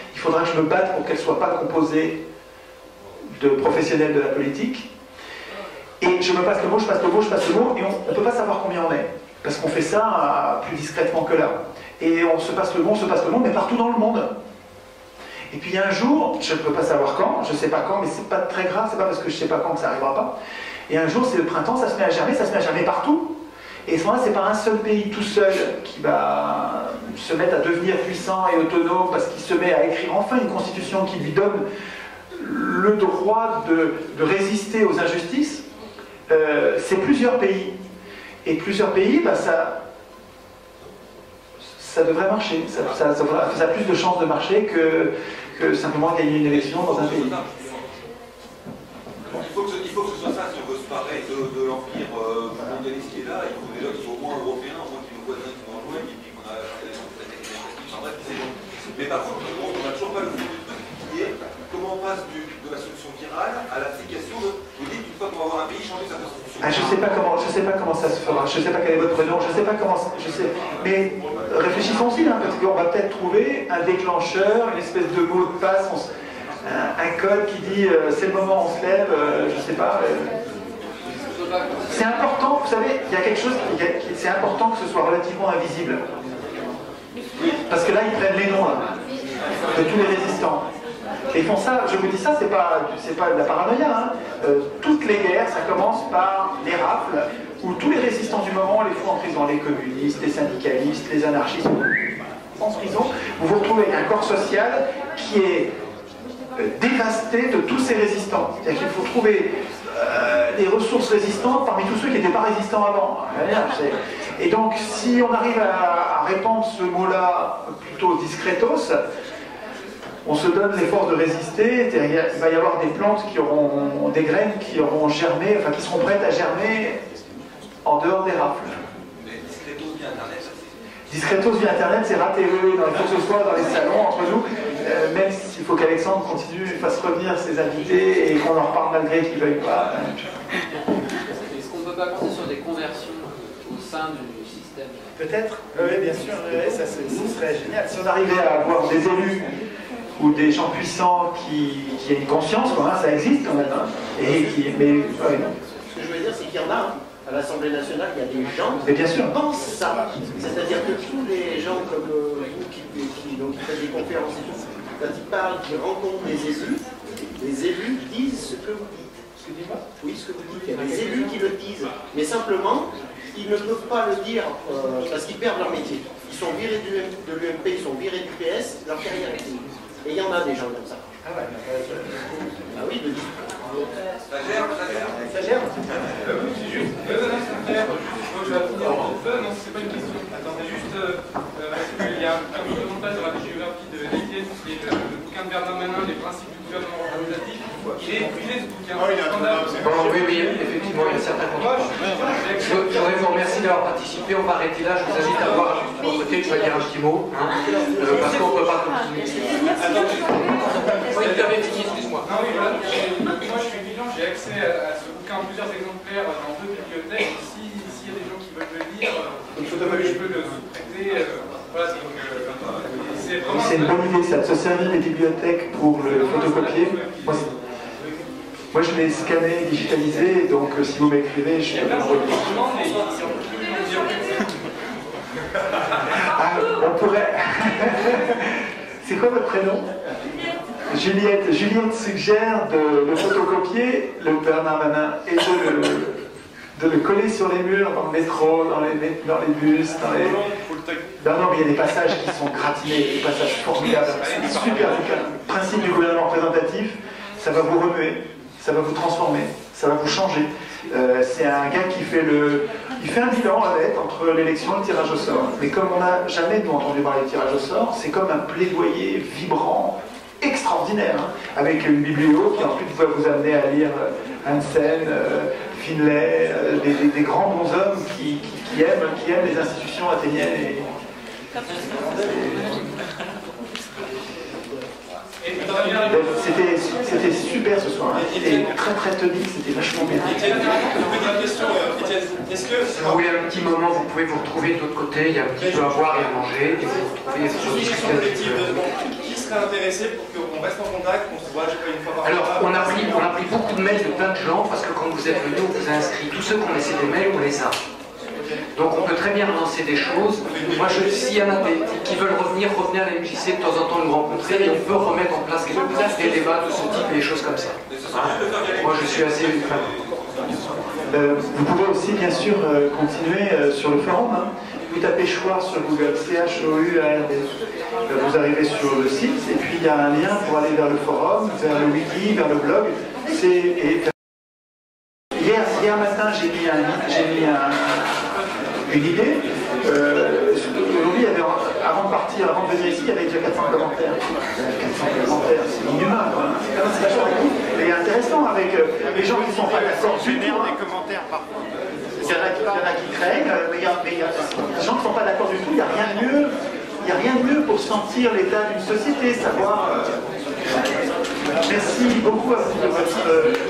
il faudra que je me batte pour qu'elle ne soit pas composée de professionnels de la politique. Et je me passe le mot, je passe le mot, je passe le mot, et on ne peut pas savoir combien on est. Parce qu'on fait ça plus discrètement que là. Et on se passe le mot, on se passe le mot, mais partout dans le monde. Et puis un jour, je ne peux pas savoir quand, je ne sais pas quand, mais c'est pas très grave, c'est pas parce que je ne sais pas quand que ça n'arrivera pas. Et un jour, c'est le printemps, ça se met à germer, ça se met à germer partout. Et à ce moment-là, c'est pas un seul pays tout seul qui va se mettre à devenir puissant et autonome parce qu'il se met à écrire enfin une constitution qui lui donne le droit de, de résister aux injustices. Euh, c'est plusieurs pays. Et plusieurs pays, bah, ça, ça devrait marcher. Ça, ça, ça, ça a plus de chances de marcher que, que simplement gagner une élection dans un pays. Il faut, que ce, il faut que ce soit ça si on veut se parer de, de l'empire euh, mondialiste qui est là. Il faut déjà qu'il soit au moins européen, au moins qu'il y ait nos voisins qui nous rejoignent et puis qu'on a enfin bref, c'est bon. Mais par contre, on n'a toujours pas le fond du truc qui est comment on passe du, de la solution virale à l'application de. Vous dites une fois qu'on va avoir un pays changer sa constitution. Ah, je sais pas comment, je sais pas comment ça se fera. Je sais pas quel est votre prénom. Je sais pas comment. Je sais. Mais réfléchissons-y, hein, parce qu'on va peut-être trouver un déclencheur, une espèce de mot de passe. On s... Un, un code qui dit euh, c'est le moment, on se lève, euh, je sais pas. Euh... C'est important, vous savez, il y a quelque chose qui, qui c'est important que ce soit relativement invisible. Parce que là, ils prennent les noms là, de tous les résistants. Et ils font ça, je vous dis ça, c'est pas, c'est pas de la paranoïa. Hein. Euh, toutes les guerres, ça commence par des rafles où tous les résistants du moment, on les fout en prison. Les communistes, les syndicalistes, les anarchistes, en prison. Vous vous retrouvez avec un corps social qui est dévasté de tous ces résistants. C'est-à-dire qu'il faut trouver euh, des ressources résistantes parmi tous ceux qui n'étaient pas résistants avant. Et donc, si on arrive à, à répandre ce mot-là plutôt discretos, on se donne l'effort de résister. Il va y avoir des plantes qui auront, des graines qui auront germé, enfin qui seront prêtes à germer en dehors des rafles. Discretos via Internet, c'est raté, oui, il faut que ce soit dans les salons entre nous, euh, même s'il faut qu'Alexandre continue, fasse revenir ses invités et qu'on en reparle malgré qu'ils ne veuillent pas. Est-ce qu'on ne peut pas penser sur des conversions au sein du système? Peut-être, oui, bien sûr, oui, ça, ce serait génial. Si on arrivait à avoir des élus ou des gens puissants qui, qui aient une conscience, quoi, hein, ça existe quand même. Hein, et qui, mais, ouais. Ce que je veux dire, c'est qu'il y en a. À l'Assemblée nationale, il y a des gens mais bien sûr. qui pensent ça. C'est-à-dire que tous les gens comme euh, vous qui, qui, donc, qui faites des conférences et tout, quand ils parlent, qui rencontrent des élus, les élus disent ce que vous dites. Ce que dis-moi ? Oui, ce que vous dites. Il y a des élus qui le disent. Mais simplement, ils ne peuvent pas le dire euh, parce qu'ils perdent leur métier. Ils sont virés du, de l'U M P, ils sont virés du P S, leur carrière est finie. Et il y en a des gens comme ça. Ah ouais, ah oui, de dire. Ça gère, ça gère. Ça gère. C'est juste. Euh, non, c'est clair. Moi, je vais finir en feu. Non, c'est pas une question. Attendez, juste. Euh, parce qu'il y a un peu de montage dans la géographie de l'Église, qui est le, le bouquin de Bernard Manin, Les principes du gouvernement représentatif. Il est épuisé ce bouquin. Oh, il a bon, oui, oui, effectivement, il y a certains contrôles. Je voudrais vous remercier d'avoir participé. On va arrêter là. Je vous invite à voir de mon côté. Je vais dire un petit mot. Hein, euh, parce qu'on ne peut pas continuer. Attendez. Excuse-moi. Non, oui, voilà. Moi, je suis étudiant, j'ai accès à, à ce bouquin en plusieurs exemplaires dans deux bibliothèques. S'il si y a des gens qui veulent le lire, euh, je peux le sous-traiter. Euh, voilà, donc, euh, c'est vraiment. C'est une bonne idée, ça, de se servir des bibliothèques pour le photocopier. Moi, moi je l'ai scanné, digitalisé, donc euh, si vous m'écrivez, je peux le relire. Ah, on pourrait. C'est quoi votre prénom? Juliette. Juliette suggère de le photocopier, le Bernard Manin, et de le, de le coller sur les murs, dans le métro, dans les, dans les bus, dans les... Non, non, mais il y a des passages qui sont gratinés, des passages formidables. C'est super, le principe du gouvernement représentatif, ça va vous remuer, ça va vous transformer, ça va vous changer. Euh, c'est un gars qui fait le... Il fait un bilan honnête entre l'élection et le tirage au sort. Mais comme on n'a jamais nous entendu parler de tirage au sort, c'est comme un plaidoyer vibrant, extraordinaire, hein, avec une biblio qui ensuite va vous amener à lire Hansen, euh, Finlay, euh, des, des, des grands bons hommes qui, qui, qui, aiment, qui aiment les institutions athéniennes. Et... C'était, c'était super ce soir, hein. C'était très très tonique, c'était vachement bien. Étienne, une petite question, Étienne. Est-ce que... Si vous voulez un petit moment, vous pouvez vous retrouver de l'autre côté, il y a un petit peu à boire et à manger, et vous vous retrouvez sur le serait intéressé pour qu'on reste en contact, qu'on se voit, je sais pas, une fois par mois? Alors, on a, pris, on a pris beaucoup de mails de plein de gens, parce que quand vous êtes venus, on vous a inscrit. Tous ceux qui ont laissé des mails, on les a. Donc on peut très bien lancer des choses. Moi, s'il y en a des qui veulent revenir, revenir à la M J C de temps en temps nous rencontrer, et on peut remettre en place quelques des débats de ce type et des choses comme ça. Moi, je suis assez... Euh, vous pouvez aussi, bien sûr, euh, continuer euh, sur le forum. Hein. Vous tapez Chouard sur Google, C H O U A R D. Euh, vous arrivez sur le site, et puis il y a un lien pour aller vers le forum, vers le wiki, vers le blog. Et hier, hier matin, j'ai mis, un, j'ai mis un, une idée. Euh, Aujourd'hui, avant de partir, avant de venir ici, il y avait déjà quatre cents commentaires. quatre cents commentaires, c'est inhumain, quoi. C'est vachement actif et intéressant avec euh, les gens qui ne sont pas d'accord du tout. des commentaires parfois. Il y en a qui, il y en a qui craignent, mais il y a, mais il y a des gens qui ne sont pas d'accord du tout. Il n'y a rien de mieux. Il n'y a rien de mieux pour sentir l'état d'une société, savoir. Euh... Merci beaucoup à vous de votre. Euh...